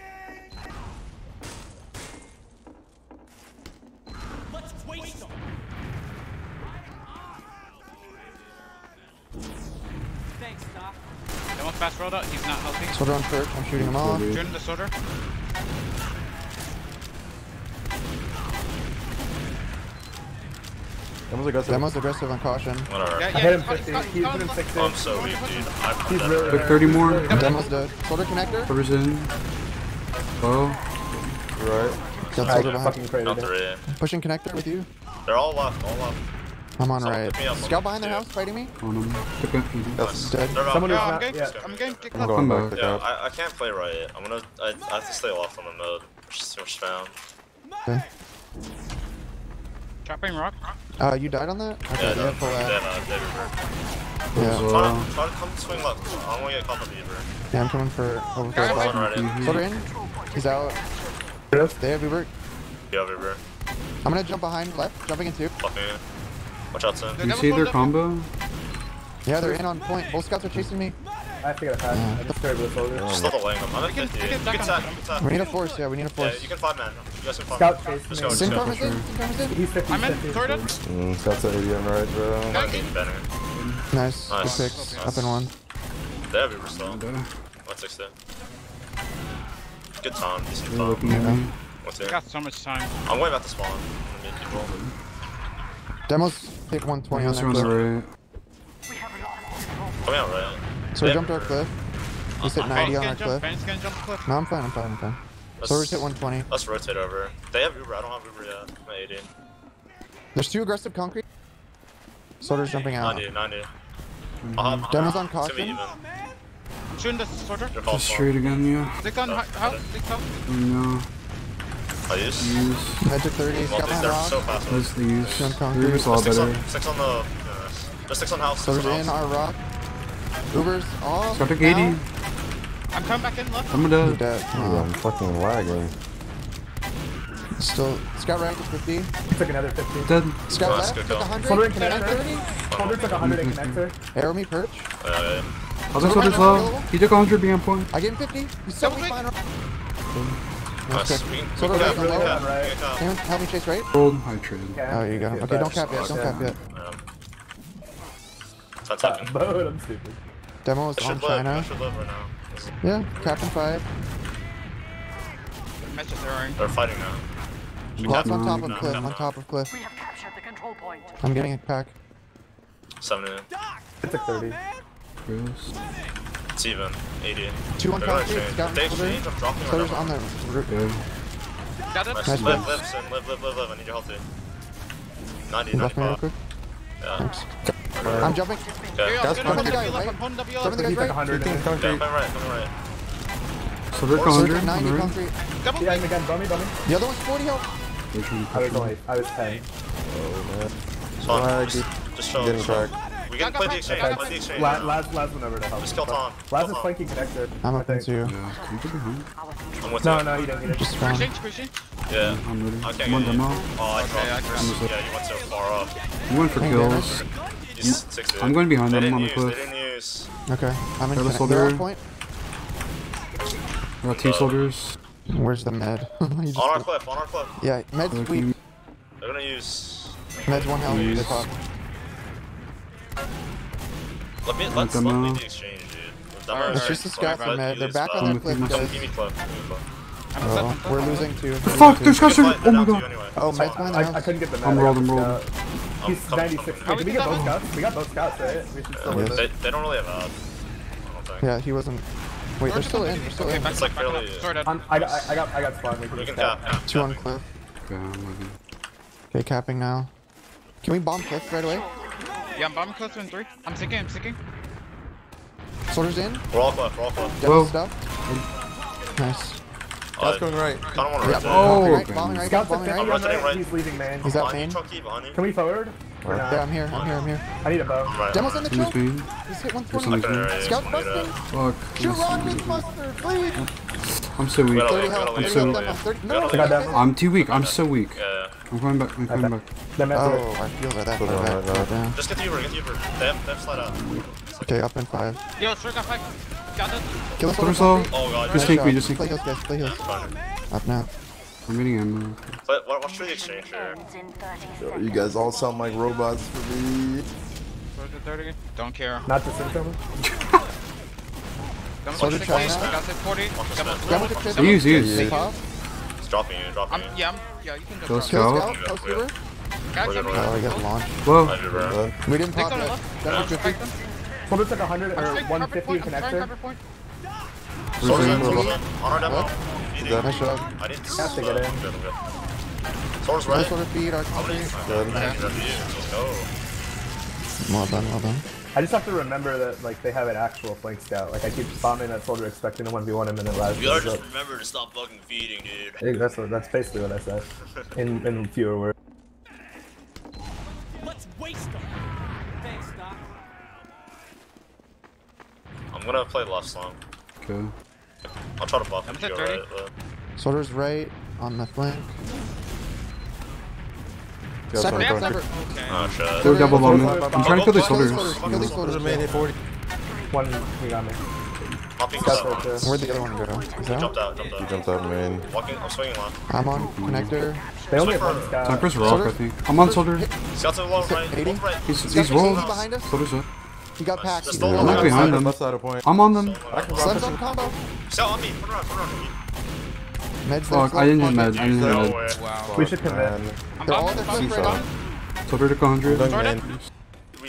Thanks, Doc. That one's fast rolled out. He's not helping. Soldier on perch. I'm shooting him off. Turn the soldier. Demo's aggressive. Demo's aggressive on caution. Whatever. Yeah, I yeah. hit him Scott- fifty. Scott- He's Scott- hit him sixty. I'm so weak, dude. I'm He's dead. really Took hurt. thirty He's more. really hurt. Demo's dead. Soldier connector. Soldier's in. Oh. Right. Got I soldier behind. fucking Not created it. three. Pushing connector with you. They're all left, all left. I'm on Someone right. pick me up. Scout behind the Yeah. house fighting me. On him. Took a eighty. That's Dead. They're out. Someone Yeah, who's I'm not- getting. yeah. I'm getting. Get I'm close. going Come back to Yeah, cap. I, I can't play right. I'm gonna, I, I have to stay left on the mode. There's just too much spam. Okay. Dropping rock. Uh, you died on that? Okay, Yeah, they no, have full they ad. have, uh, they have revert. Yeah. Try Uh, to, try to come swing left. I don't want to get caught by the Uber. Yeah, I'm coming for over for Guys, a Run block. right in. Soldier in. He's out. They have Uber. You have Uber. I'm gonna jump behind left. Jumping in two. Fucking. Watch out, son. do you see their combo? Yeah, they're in on point. Both scouts are chasing me. I have to get a pass. I just scared with the soldier. Just let the lane them. I'm at can- fifty. we You can can back tap, on. you can tap. We need a force. Yeah, we need a Yeah, force. you can five man. You guys can five Scout man. chasing Just me. go, just Synchron go. is in. Synchron is in. He's fifty. I'm in. fifty. Throw it in. Mm, Scout's at eighty on right, bro. I'm getting better. Nice. Nice. Good picks. Nice. Up in one. They have Uber still. They're one sixty. Good time. Decent looking time. at me. What's We it? got so much time. I'm way about to spawn. I'm gonna meet people. Demos pick one twenty on Yes, that on the clip. right. Coming out right. So we Yeah. jumped our cliff. He's hit Uh, ninety on Ben's our gonna jump, cliff. Ben's gonna jump the cliff. No, I'm fine, I'm fine, I'm fine. Let's, So we hit one twenty. Let's rotate over. They have Uber. I don't have Uber yet. I'm at eighty. There's two aggressive concrete. Soldier's jumping out. ninety, ninety. I'll have, Demo's on it's gonna be caution. even. Shooting the soldier. Your call Just straight again, yeah. Stick on Oh, how? Stick on. No. I use. Use. Magic thirty. Well, Scout they're, my they're rock. so fast. That's the use. Jump concrete. Uber's a lot Six better. on, six on the. Uh, just six on house. Six Soldier's on in house. our rock. Uber's off. Got to now. eighty. I'm coming back in left. I'm He's dead. dead. Dude, Oh. I'm fucking lagging. Still, Scout rank is fifty. Took another fifty. Dead. Scout Nice, left, good took call. one hundred. Soldier in nine connector. thirty. Soldier took one hundred in connector. Arrow me perch. Uh, yeah. Other soldier's low. He took one hundred behind point. I gave him fifty. He's so weak. Fine. Nice. We can, we Soldier can right, cap, we can low. cap, we right. can cap. Can you help me chase right? Gold. High trade. Oh, you got him. Okay, don't cap yet. Don't cap yet. Yeah. That's happening. But I'm stupid. Demo is I on should live. I China. should live right now. Yeah, Captain five. Match is throwing. They're fighting now. Lots on top of No, cliff. no, no. On top of cliff. We have captured the control point. I'm getting a pack. seventy. I took thirty. Gross. It's even. eighty. Two on They're gonna concrete. exchange. Scout If they soldier. exchange, I'm dropping right Soldier's now. on the route. Good. Got it. Nice. Nice Live, one. live, Sin. Live, live, live, live. I need you healthy. ninety, You left me real ninety-five. quick. Yeah. Thanks. I'm jumping. Okay. Yeah, That's good fine. on The guy, W left. right? I'm holding W Some of left. the He guys took right. one hundred. fifteen Yeah, concrete. coming right, coming right. Soldier Soldier one hundred. Soldier ninety on the right. concrete. Double. Yeah, again, bummy, bummy. The other one's forty health. They're trying to I was push only, I was ten. It's fine. Lag. Just, just chill. Getting Just chill. cracked. We can play the exchange. Okay. Play the exchange. Laz, Laz, Laz went over to help. Just kill Tom. Laz Kill is Tom. flanking connector. I'm I up think. into you. Yeah. Can you get behind? I'm with No, you. no, you don't. You don't. Just spawn. Pushing, pushing. Yeah. I'm ready. I can't I'm on get you. demo. Oh, I dropped. I dropped. Yeah, you went so far up. You went for Hey, kills. He's sixty. I'm going behind They them didn't on the use, cliff. They didn't use. Okay, I'm in Got a connect. soldier. They're off point. I got two soldiers. Where's the med? He just- On our cliff, on our cliff. Yeah, med's They're weak. They're gonna use. Med's one health. Please. They pop. Let me, Let let's them let me know. the exchange, dude. With them Alright, are- It's just a scout let from you med. They're use back that. on the Give cliff, me guys. Give me cliff. Give me cliff. I'm Oh, set. we're losing two. We're Fuck! losing There's two. guys shooting. Fight, Oh they're my down to you god. anyway. Oh, It's Med's fine. going I, down. I couldn't get the I'm med. I rolled, got I'm the rolled. scout. I'm He's coming, ninety-six. coming Wait, in. did we get both scouts? We got both scouts, right? We should still Yes. win They, this. they don't really have ad. I don't think. Yeah, he wasn't. Wait, they're still in. They're still Okay, in. back It's up, like back up. fairly- Sorry, Dad. I'm, I got, I got, I got spawn. We can We just can scout. cap. cap, Two on cap. cliff. Okay, I'm looking. Okay, capping now. Can we bomb cliff right away? Yeah, I'm bombing close to in three. I'm sinking, I'm sinking. Soldiers in. We're all cliff, we're all cliff. Demo Whoa. stuff. Nice. That's going right. I don't want to Yeah, rotate. Oh, bombing right, okay. bombing right, Scouts at bombing fifty right. I'm on rotating right. right. He's leaving main. He's out Behind you, main. Chucky, behind you. Can we forward? Or Yeah, not? Yeah, I'm here. I'm here. I'm here. I need a bow. Right. Demo's in the In this choke. main. He's hit one There's twenty. some Okay, Scout yeah, yeah, busting. Fuck. Shoot Yes. rocket buster, please. I'm so weak. We gotta thirty leave, we health. gotta thirty leave, so- we health. gotta I'm leave. thirty. We No, gotta no, I got no, that. no. I'm too weak. I'm so weak. Yeah, yeah. I'm coming back. I'm coming back. The med's Oh, I feel that. That Put it on far right back. now. Down. Just get the Uber, get the Uber. They have, they have slide out. Okay, up in five. Yo, sure got five. Got it. Kill the Soldier soldier. slow. Oh god, Just you're take me, just take Play me. heals, guys. Play heals. fine. Up now. I'm getting ammo. But what, what's the exchange here? Ends in thirty Yo, seconds. you guys all sound like robots for me. Where's the third again? Don't care. Not the symptom. Demo Soldier sixty, China. Scout said forty. Demo- Demo to Chris. Use, use. They pop. It's dropping you, dropping I'm, you. yeah, I'm, yeah, you can go. Kill drop. scout. Kill scout. Post Uber. Guys, We're I'm good, Oh, we're I got launched. Whoa. How's your burn? Done. We didn't Take pop on the yet. left. Demo I'm fifty. straight them. Soldier took one hundred I'm or straight one cover fifty point. in I'm trying connector. cover point. Soldiers in, Where's soldiers the- in. On our demo. Feeding. Nice job. I need to Have to get in. I'm good, I'm good. Soldiers Nice right. soldier feed. Our I'm country. gonna Good. Let's go. Well done. Well done. I just have to remember that like they have an actual flank scout. Like I keep spamming that soldier expecting to one v one him and then Laz You gotta goes just up. remember to stop fucking feeding, dude. I think that's what, that's basically what I said. In in fewer words. Let's waste them. Thanks, Doc. I'm gonna play left slump. Okay. I'll try to buff I'm if you at go thirty. right. But... Soldier's right on the flank. Got Separate. some Separate. Okay. Oh shit. They're double bombing. Soldier- I'm trying to kill the Kill these soldiers. soldiers. Kill these There's a soldiers. man hit forty. One he got me. Popping Scout's up. right there. Where'd the other one go? Is He that? jumped out, jumped He out. jumped out, man. Walking, I'm swinging left. I'm on connector. They only Swing have one for- scout. Cypress rock, Soldier- I think. I'm on soldier. Scout to the low right. eighty? Both right. He's, Scout he's eighty rolled. behind us. Soldier's up. He got packed. Just He's don't I'm look not at behind them. Left side of point. I'm on them. Slem's on combo. Scout on me. Put around, put around. Med's Fuck, there, I didn't slow. hit med. I didn't hit No med. way. Wow. We should commit. Man. I'm They're all bombing, their bombing, cliff right Seesaw. on. Soldier took one hundred. Done, Sorry, man. We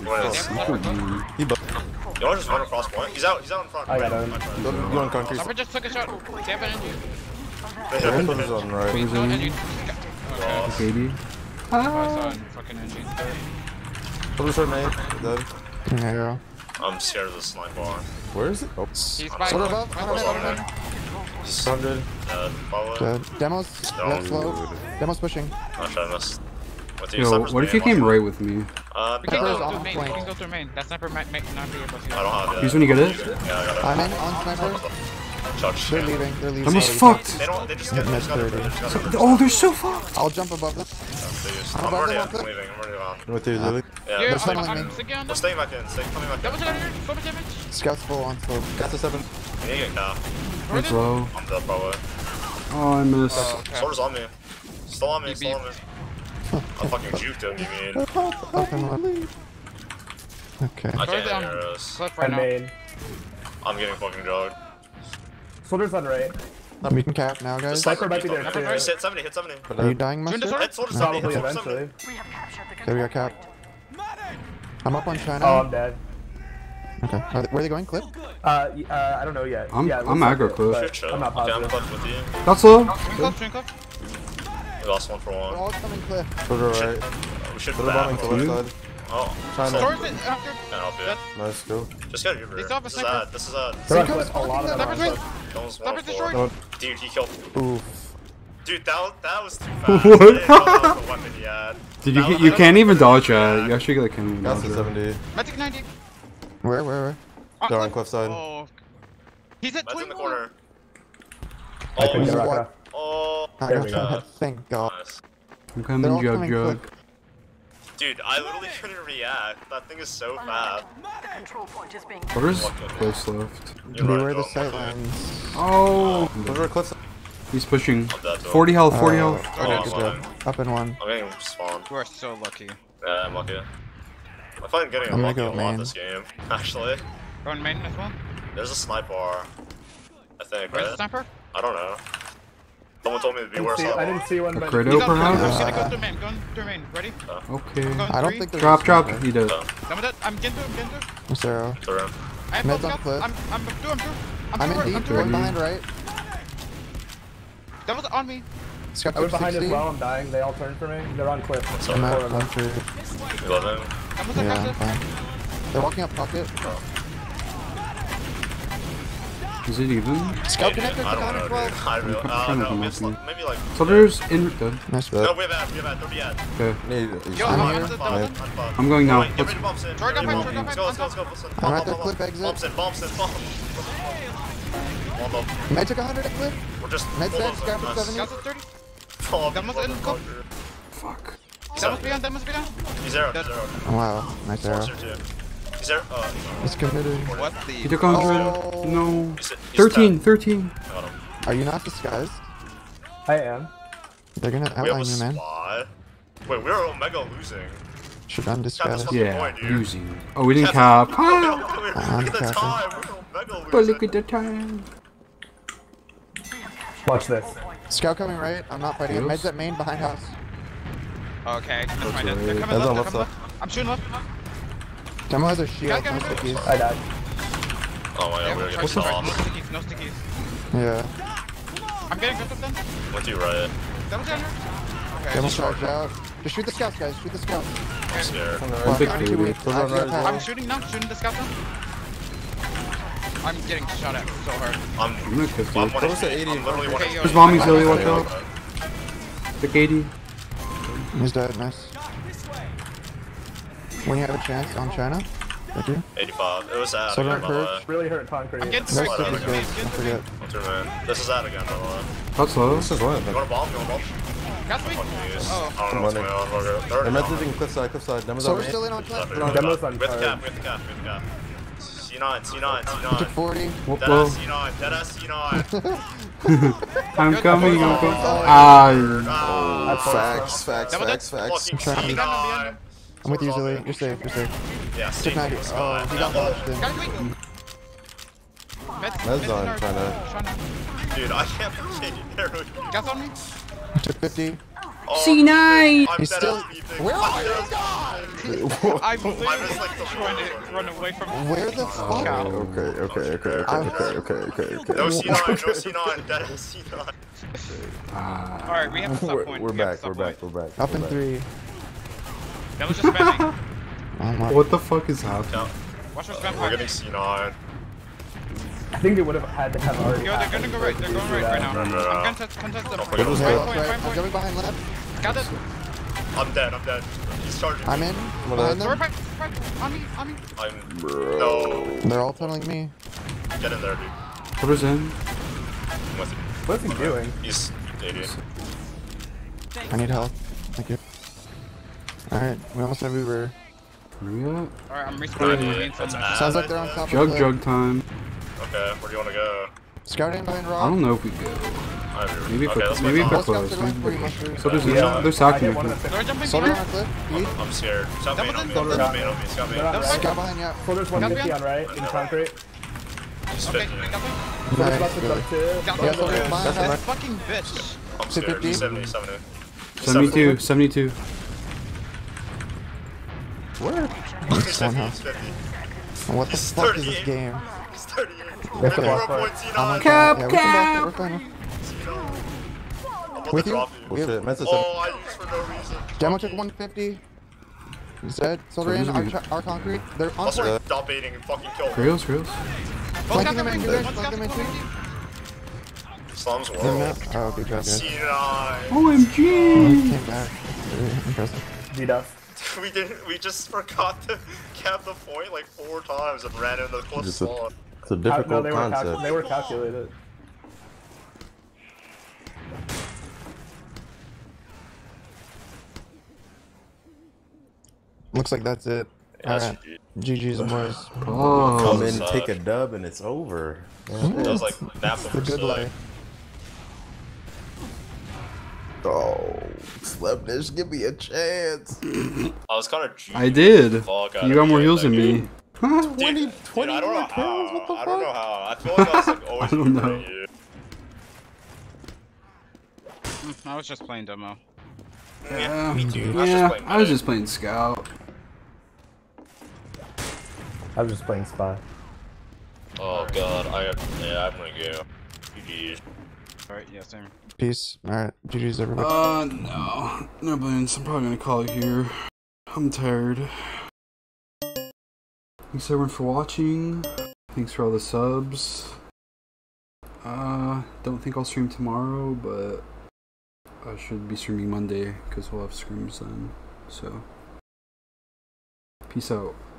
What is Super mean. He bu- You wanna just run across point? He's out, he's out in front. I got Right. him. I tried. Go, go on concrete. Sniper just took a shot. Damn it, Angie. Yeah, put this on right. Queen's No, in. Angie. Okay. Baby. Oh, I saw him. Fucking Angie. Put this on main. Dead. Yeah. I'm scared of the slime bar. Where is it? Oh. He's by Soda the above. Soda above. one hundred. Dead, probably. Dead. Demos. No. Left slow. Demos pushing. Not trying to miss. With you, Yo, Sniper's what if you main, came one. right with me? Uh, We can no, go on through main. flank. We can go through main. That sniper might make not be able to see I don't have that. He's when you get it? Yeah, I got it. I'm in on sniper. Touch. They're leaving. They're leaving. I'm almost already. fucked. They don't, they just got, they Missed just got it. thirty. They just got it. Oh, they're so fucked. I'll jump above them. I'm above already them, out. I'm I'll leaving. I'm already on. With you, Lily. Yeah, Yeah, we're I'm, staying, funneling I'm me. sticking on we're them. staying back in. Stay coming back Double in. shot here. So much damage. Scout's full on slope. Got the seven. You need to get cow. It's low. I'm dead, probably. Oh, I missed. Oh, okay. Soldier's on me. Still on me. You Still on me. I fucking juked him, you mean? Up and one. Okay. I Where's can't the, um, hear us. Cliff right I'm now. main. I'm getting fucking jogged. Soldier's on right. We can cap now, guys. Sniper might be there Hit too. seventy, hit seventy. Are you dying, Shoot the Mustard? sword. Hit Soldier seventy, Probably hit Soldier eventually. seventy. Okay, we got capped. I'm up on China. Oh, I'm dead. Okay. Are they, where are they going? Clip? Uh, y- uh, I don't know yet. I'm- yeah, it I'm looks like aggro it, close. but Shit, chill. I'm not Okay, I'm positive. clutch with you. That's low. Swing close, swing close. We lost one for They're one. all coming clip. Put her right. We should Put her bombing to back. the left side. Oh, China. Sword is it? After. yeah, I'll be Dead. Nice, go. Just get over They here. still have a This is sniper. ad. This is ad. They're on Sniper's clip. A lot of them are on Sniper's clip. Don't Sniper's spawn destroyed. for. No. Dude, he killed. Oof. Dude, that was, that was too fast. What? I didn't know that was the weapon he had. Did you That get, was- you that can't was even pretty dodge good. that. You actually like can't even Got dodge the that. seventy. Magic ninety. Where, where, where? Uh, They're on cliff side. Oh. He's at That's in twin the wall. corner. I picked the Oh, Raka. oh, I There got we go. that. Thank God. nice. I'm They're coming, all jug coming jug. clip. Dude, I literally couldn't react. That thing is so fast. The control point is being What is close left? You're right, Beware the though. sight lines. Oh, Put her cliff side. he's pushing. I'm dead, though. forty health, forty Oh. health. Oh, I'm Good lying. job. Up in one. I'm getting spawned. You are so lucky. Yeah, I'm lucky. I find getting I'm gonna lucky go a lot main. this game, actually. Going main as well. There's a sniper, I think, Where's the right? sniper? I don't know. Someone told me to I beware didn't see, I didn't sniper. see one, A but Credo, He's on- perhaps? I'm gonna go through main. Going through main. Ready? Okay. Going I don't three. think there's Drop, a drop. sniper. He does. So, Done with it. I'm getting through. I'm getting through. Zero. through him. I have Med's full on scout. cliff. I'm I'm through. I'm through. I'm I'm through. in I'm deep. through. One behind right. That was on me. Scout I was behind as sixty. well. I'm dying. They all turned for me. They're on cliff. So, I'm Four out. of I'm them. through. eleven. That was Yeah, I'm aggressive. fine. They're walking up pocket. Is it even? Scout Hey, dude, connector I to don't know, twelve. dude. I really, I'm uh, trying to no, be maybe, it's lucky. like- maybe like. Soldier's in. Dead. Nice. No, we have ad, we have ad, don't be ad. Okay. Need. Yo, I'm I'm here. the Fine, double. fine, fine. I'm going now. Wait, get Let's- rid of bumps in. Troy got Get rid of back, Troy bumps. got Let's go, back. let's go, let's go. I'm at Bump, the bump, cliff bump. exit. Bumps in, bumps in, bumps. One bump. Med took one hundred at cliff. We're just. Med hold set. those Scout in. for Nice. seventy. Scouts at thirty. Oh, That must end cup. Fuck. That must be on. That must be on. He's zero, Dead. he's zero. Oh, wow. Nice arrow. Monster two. He's zero. Uh, He's committed. What He the? took one hundred. Oh. No. he's, he's thirteen, ten. thirteen. Got him. Are you not disguised? I am. They're gonna We have outline a you, man. squad. Wait, we're Omega losing. Should I'm disguised. fucking Yeah, point, dude. using. Oh, we didn't cap. Look Ah, at the I'm time. We're Omega but losing. look at the time. Watch this. Scout coming right. I'm not fighting. Yes. Med's at main behind house. Okay, that's That's fine. They're right. coming That's left. on They're left coming left. I'm shooting left. Demo has a shield. Got- got No him. stickies. I died. Oh my god, Yeah, we're try getting to- try- stopped. No stickies. No stickies. Yeah. I'm getting good with them. Went to you right. That was on her. Okay. Demo charged out. Just shoot the scouts, guys. Shoot the scouts. I'm scared. Fuck, big thirty-two baby. weak. Put it on I got right as power. well. I'm shooting now. Shooting the scout now. I'm getting shot at so hard. I'm. I'm gonna kiss I'm you. one Close to H P. eighty. I'm literally one Okay, H P. yo. There's bombing, Zoe. Watch Yeah, out. okay. Pick eighty. He's dead. Nice. When you have a chance on China. Thank you. eighty-five. It was ad So again, don't by the way. purge. Really hurt concrete. I'm getting Next through Slide stick out is main. again. good. Get Don't through main. forget. What's your man? This is ad again, by the way. That's low. This is one of You them. want a bomb? You want a bomb? Got me. Fuck these. Oh. I don't know what's Running. going on. We're good. They're They're already meant to gone. be cliff side, cliff side. Demo's So on we're me. still in on Left, cliff. right, Demo's right. on We have the card. cap, we have the cap, we have the cap. C nine, C nine, C He took nine. forty. Whoop, Dead whoa. ass C nine, dead ass C nine. I'm coming. I'm coming. Oh, Ah. Ah, That's Facts, facts, Double facts, dead. facts. fucking trying to C be- nine. I'm with you, Zilly. You're safe. You're safe. Yeah, Took safe. ninety. Let's Oh, go. he got launched in. Got me. Med- Med's med- on med- China. China. Dude, I can't freaking hear you. Gas on me. Took fifty. Oh, C nine. I'm He's dead still- ass beefing. Where I'm are dead you ass beefing. I'm literally like trying to run away from Where the fuck? Oh, okay, okay, okay, okay, okay, okay, okay, okay. No C nine, no C nine, dead ass C nine. Ah. Alright, we have to stop We're, point. we're we have back, to we're stop back, point. we're back. Up we're in back. three. That was just spamming. Oh my. What the fuck is happening? No, Watch our spam we're point. getting C nine. I think they would have had to have already. Yo, they're gonna go right. They're going right right now. No, no, no. I'm gonna test, contest them. Don't Point, forget point, those point, Right, point, right. point, I'm point. jumping behind left. Got it. I'm dead, I'm dead. He's charging. I'm in. Behind Door them. pipe, pipe. On me, on me. I'm. Bro. No. They're all tunneling me. Get in there, dude. Quarters in. What's it? What's he doing? He's idiot. I need help. Thank you. Alright, we almost have Uber. Where we at? Alright, I'm respawning. Idiot. That's Sounds like they're on top Jug of the jug time. Okay, where do you want to go? Scouting behind I rock. don't know if we go. I have Maybe okay, if let's maybe wait if on. we're close. Scouts are Maybe going if for we're you, close. Mustard. So there's Yeah, they're I sacking get me. one of the Door jumping Soldier behind. on cliff. Eat. I'm scared. Stop main on me. Double Stop main on me. Stop main They're on not me. right. Scout behind you. Soldier's one fifty on right, in concrete. He's Okay, fifty. we got them. Soldier's Nice. about to go Good. to. Got Yeah, them. Soldier's behind That us. fucking bitch. I'm scared. fifty. seventy, seventy. seventy-two, seventy-two. Where? He's fifty, Somehow. he's fifty. What the He's fuck is this thirty-eight. game? He's thirty-eight. We have to We're walk four for point it. C Oh my nine. god. Yeah, we can back. We're fine. I'm about With to you? drop you. Oh shit, Mesa Oh, I used for no reason. Demo took one fifty. He's dead. Soldier in. Our, ch- our concrete. They're on Also, point. stop baiting and fucking kill me. Rails, rails. Both Flanking got them them in in. two. One Flanking them in got two. them Slums They're world. not. Oh, good job, C guys. nine. O M G! Came back. Very impressive. D-Duff. We didn't. We just forgot to cap the point like four times and ran into the cliff Just a- spawn. It's a No, difficult they were, calc concept. they were calculated. Looks like that's it. That's Alright. G G's boys. Oh, Come in, suck. take a dub, and it's over. That was like nap The number good six. life. Oh, Slemnish, give me a chance. I was kind of. I did. Fuck out You of got more here, heals that than game. me. twenty, Dude, twenty dude, I don't know more kills? What the how. I fuck? don't know how. I feel like I was like always I don't know. beating you. Mm, I was just playing demo. Yeah, me too. I was just yeah. playing I was Medic. just playing Scout. I was just playing Spy. Oh god, I yeah, I'm gonna go. G G. Alright, yeah, same. Peace. Alright. G G's everybody. Uh, no. No, Blins. I'm probably gonna call it here. I'm tired. Thanks everyone for watching. Thanks for all the subs. Uh, don't think I'll stream tomorrow, but I should be streaming Monday because we'll have scrims then. So, peace out.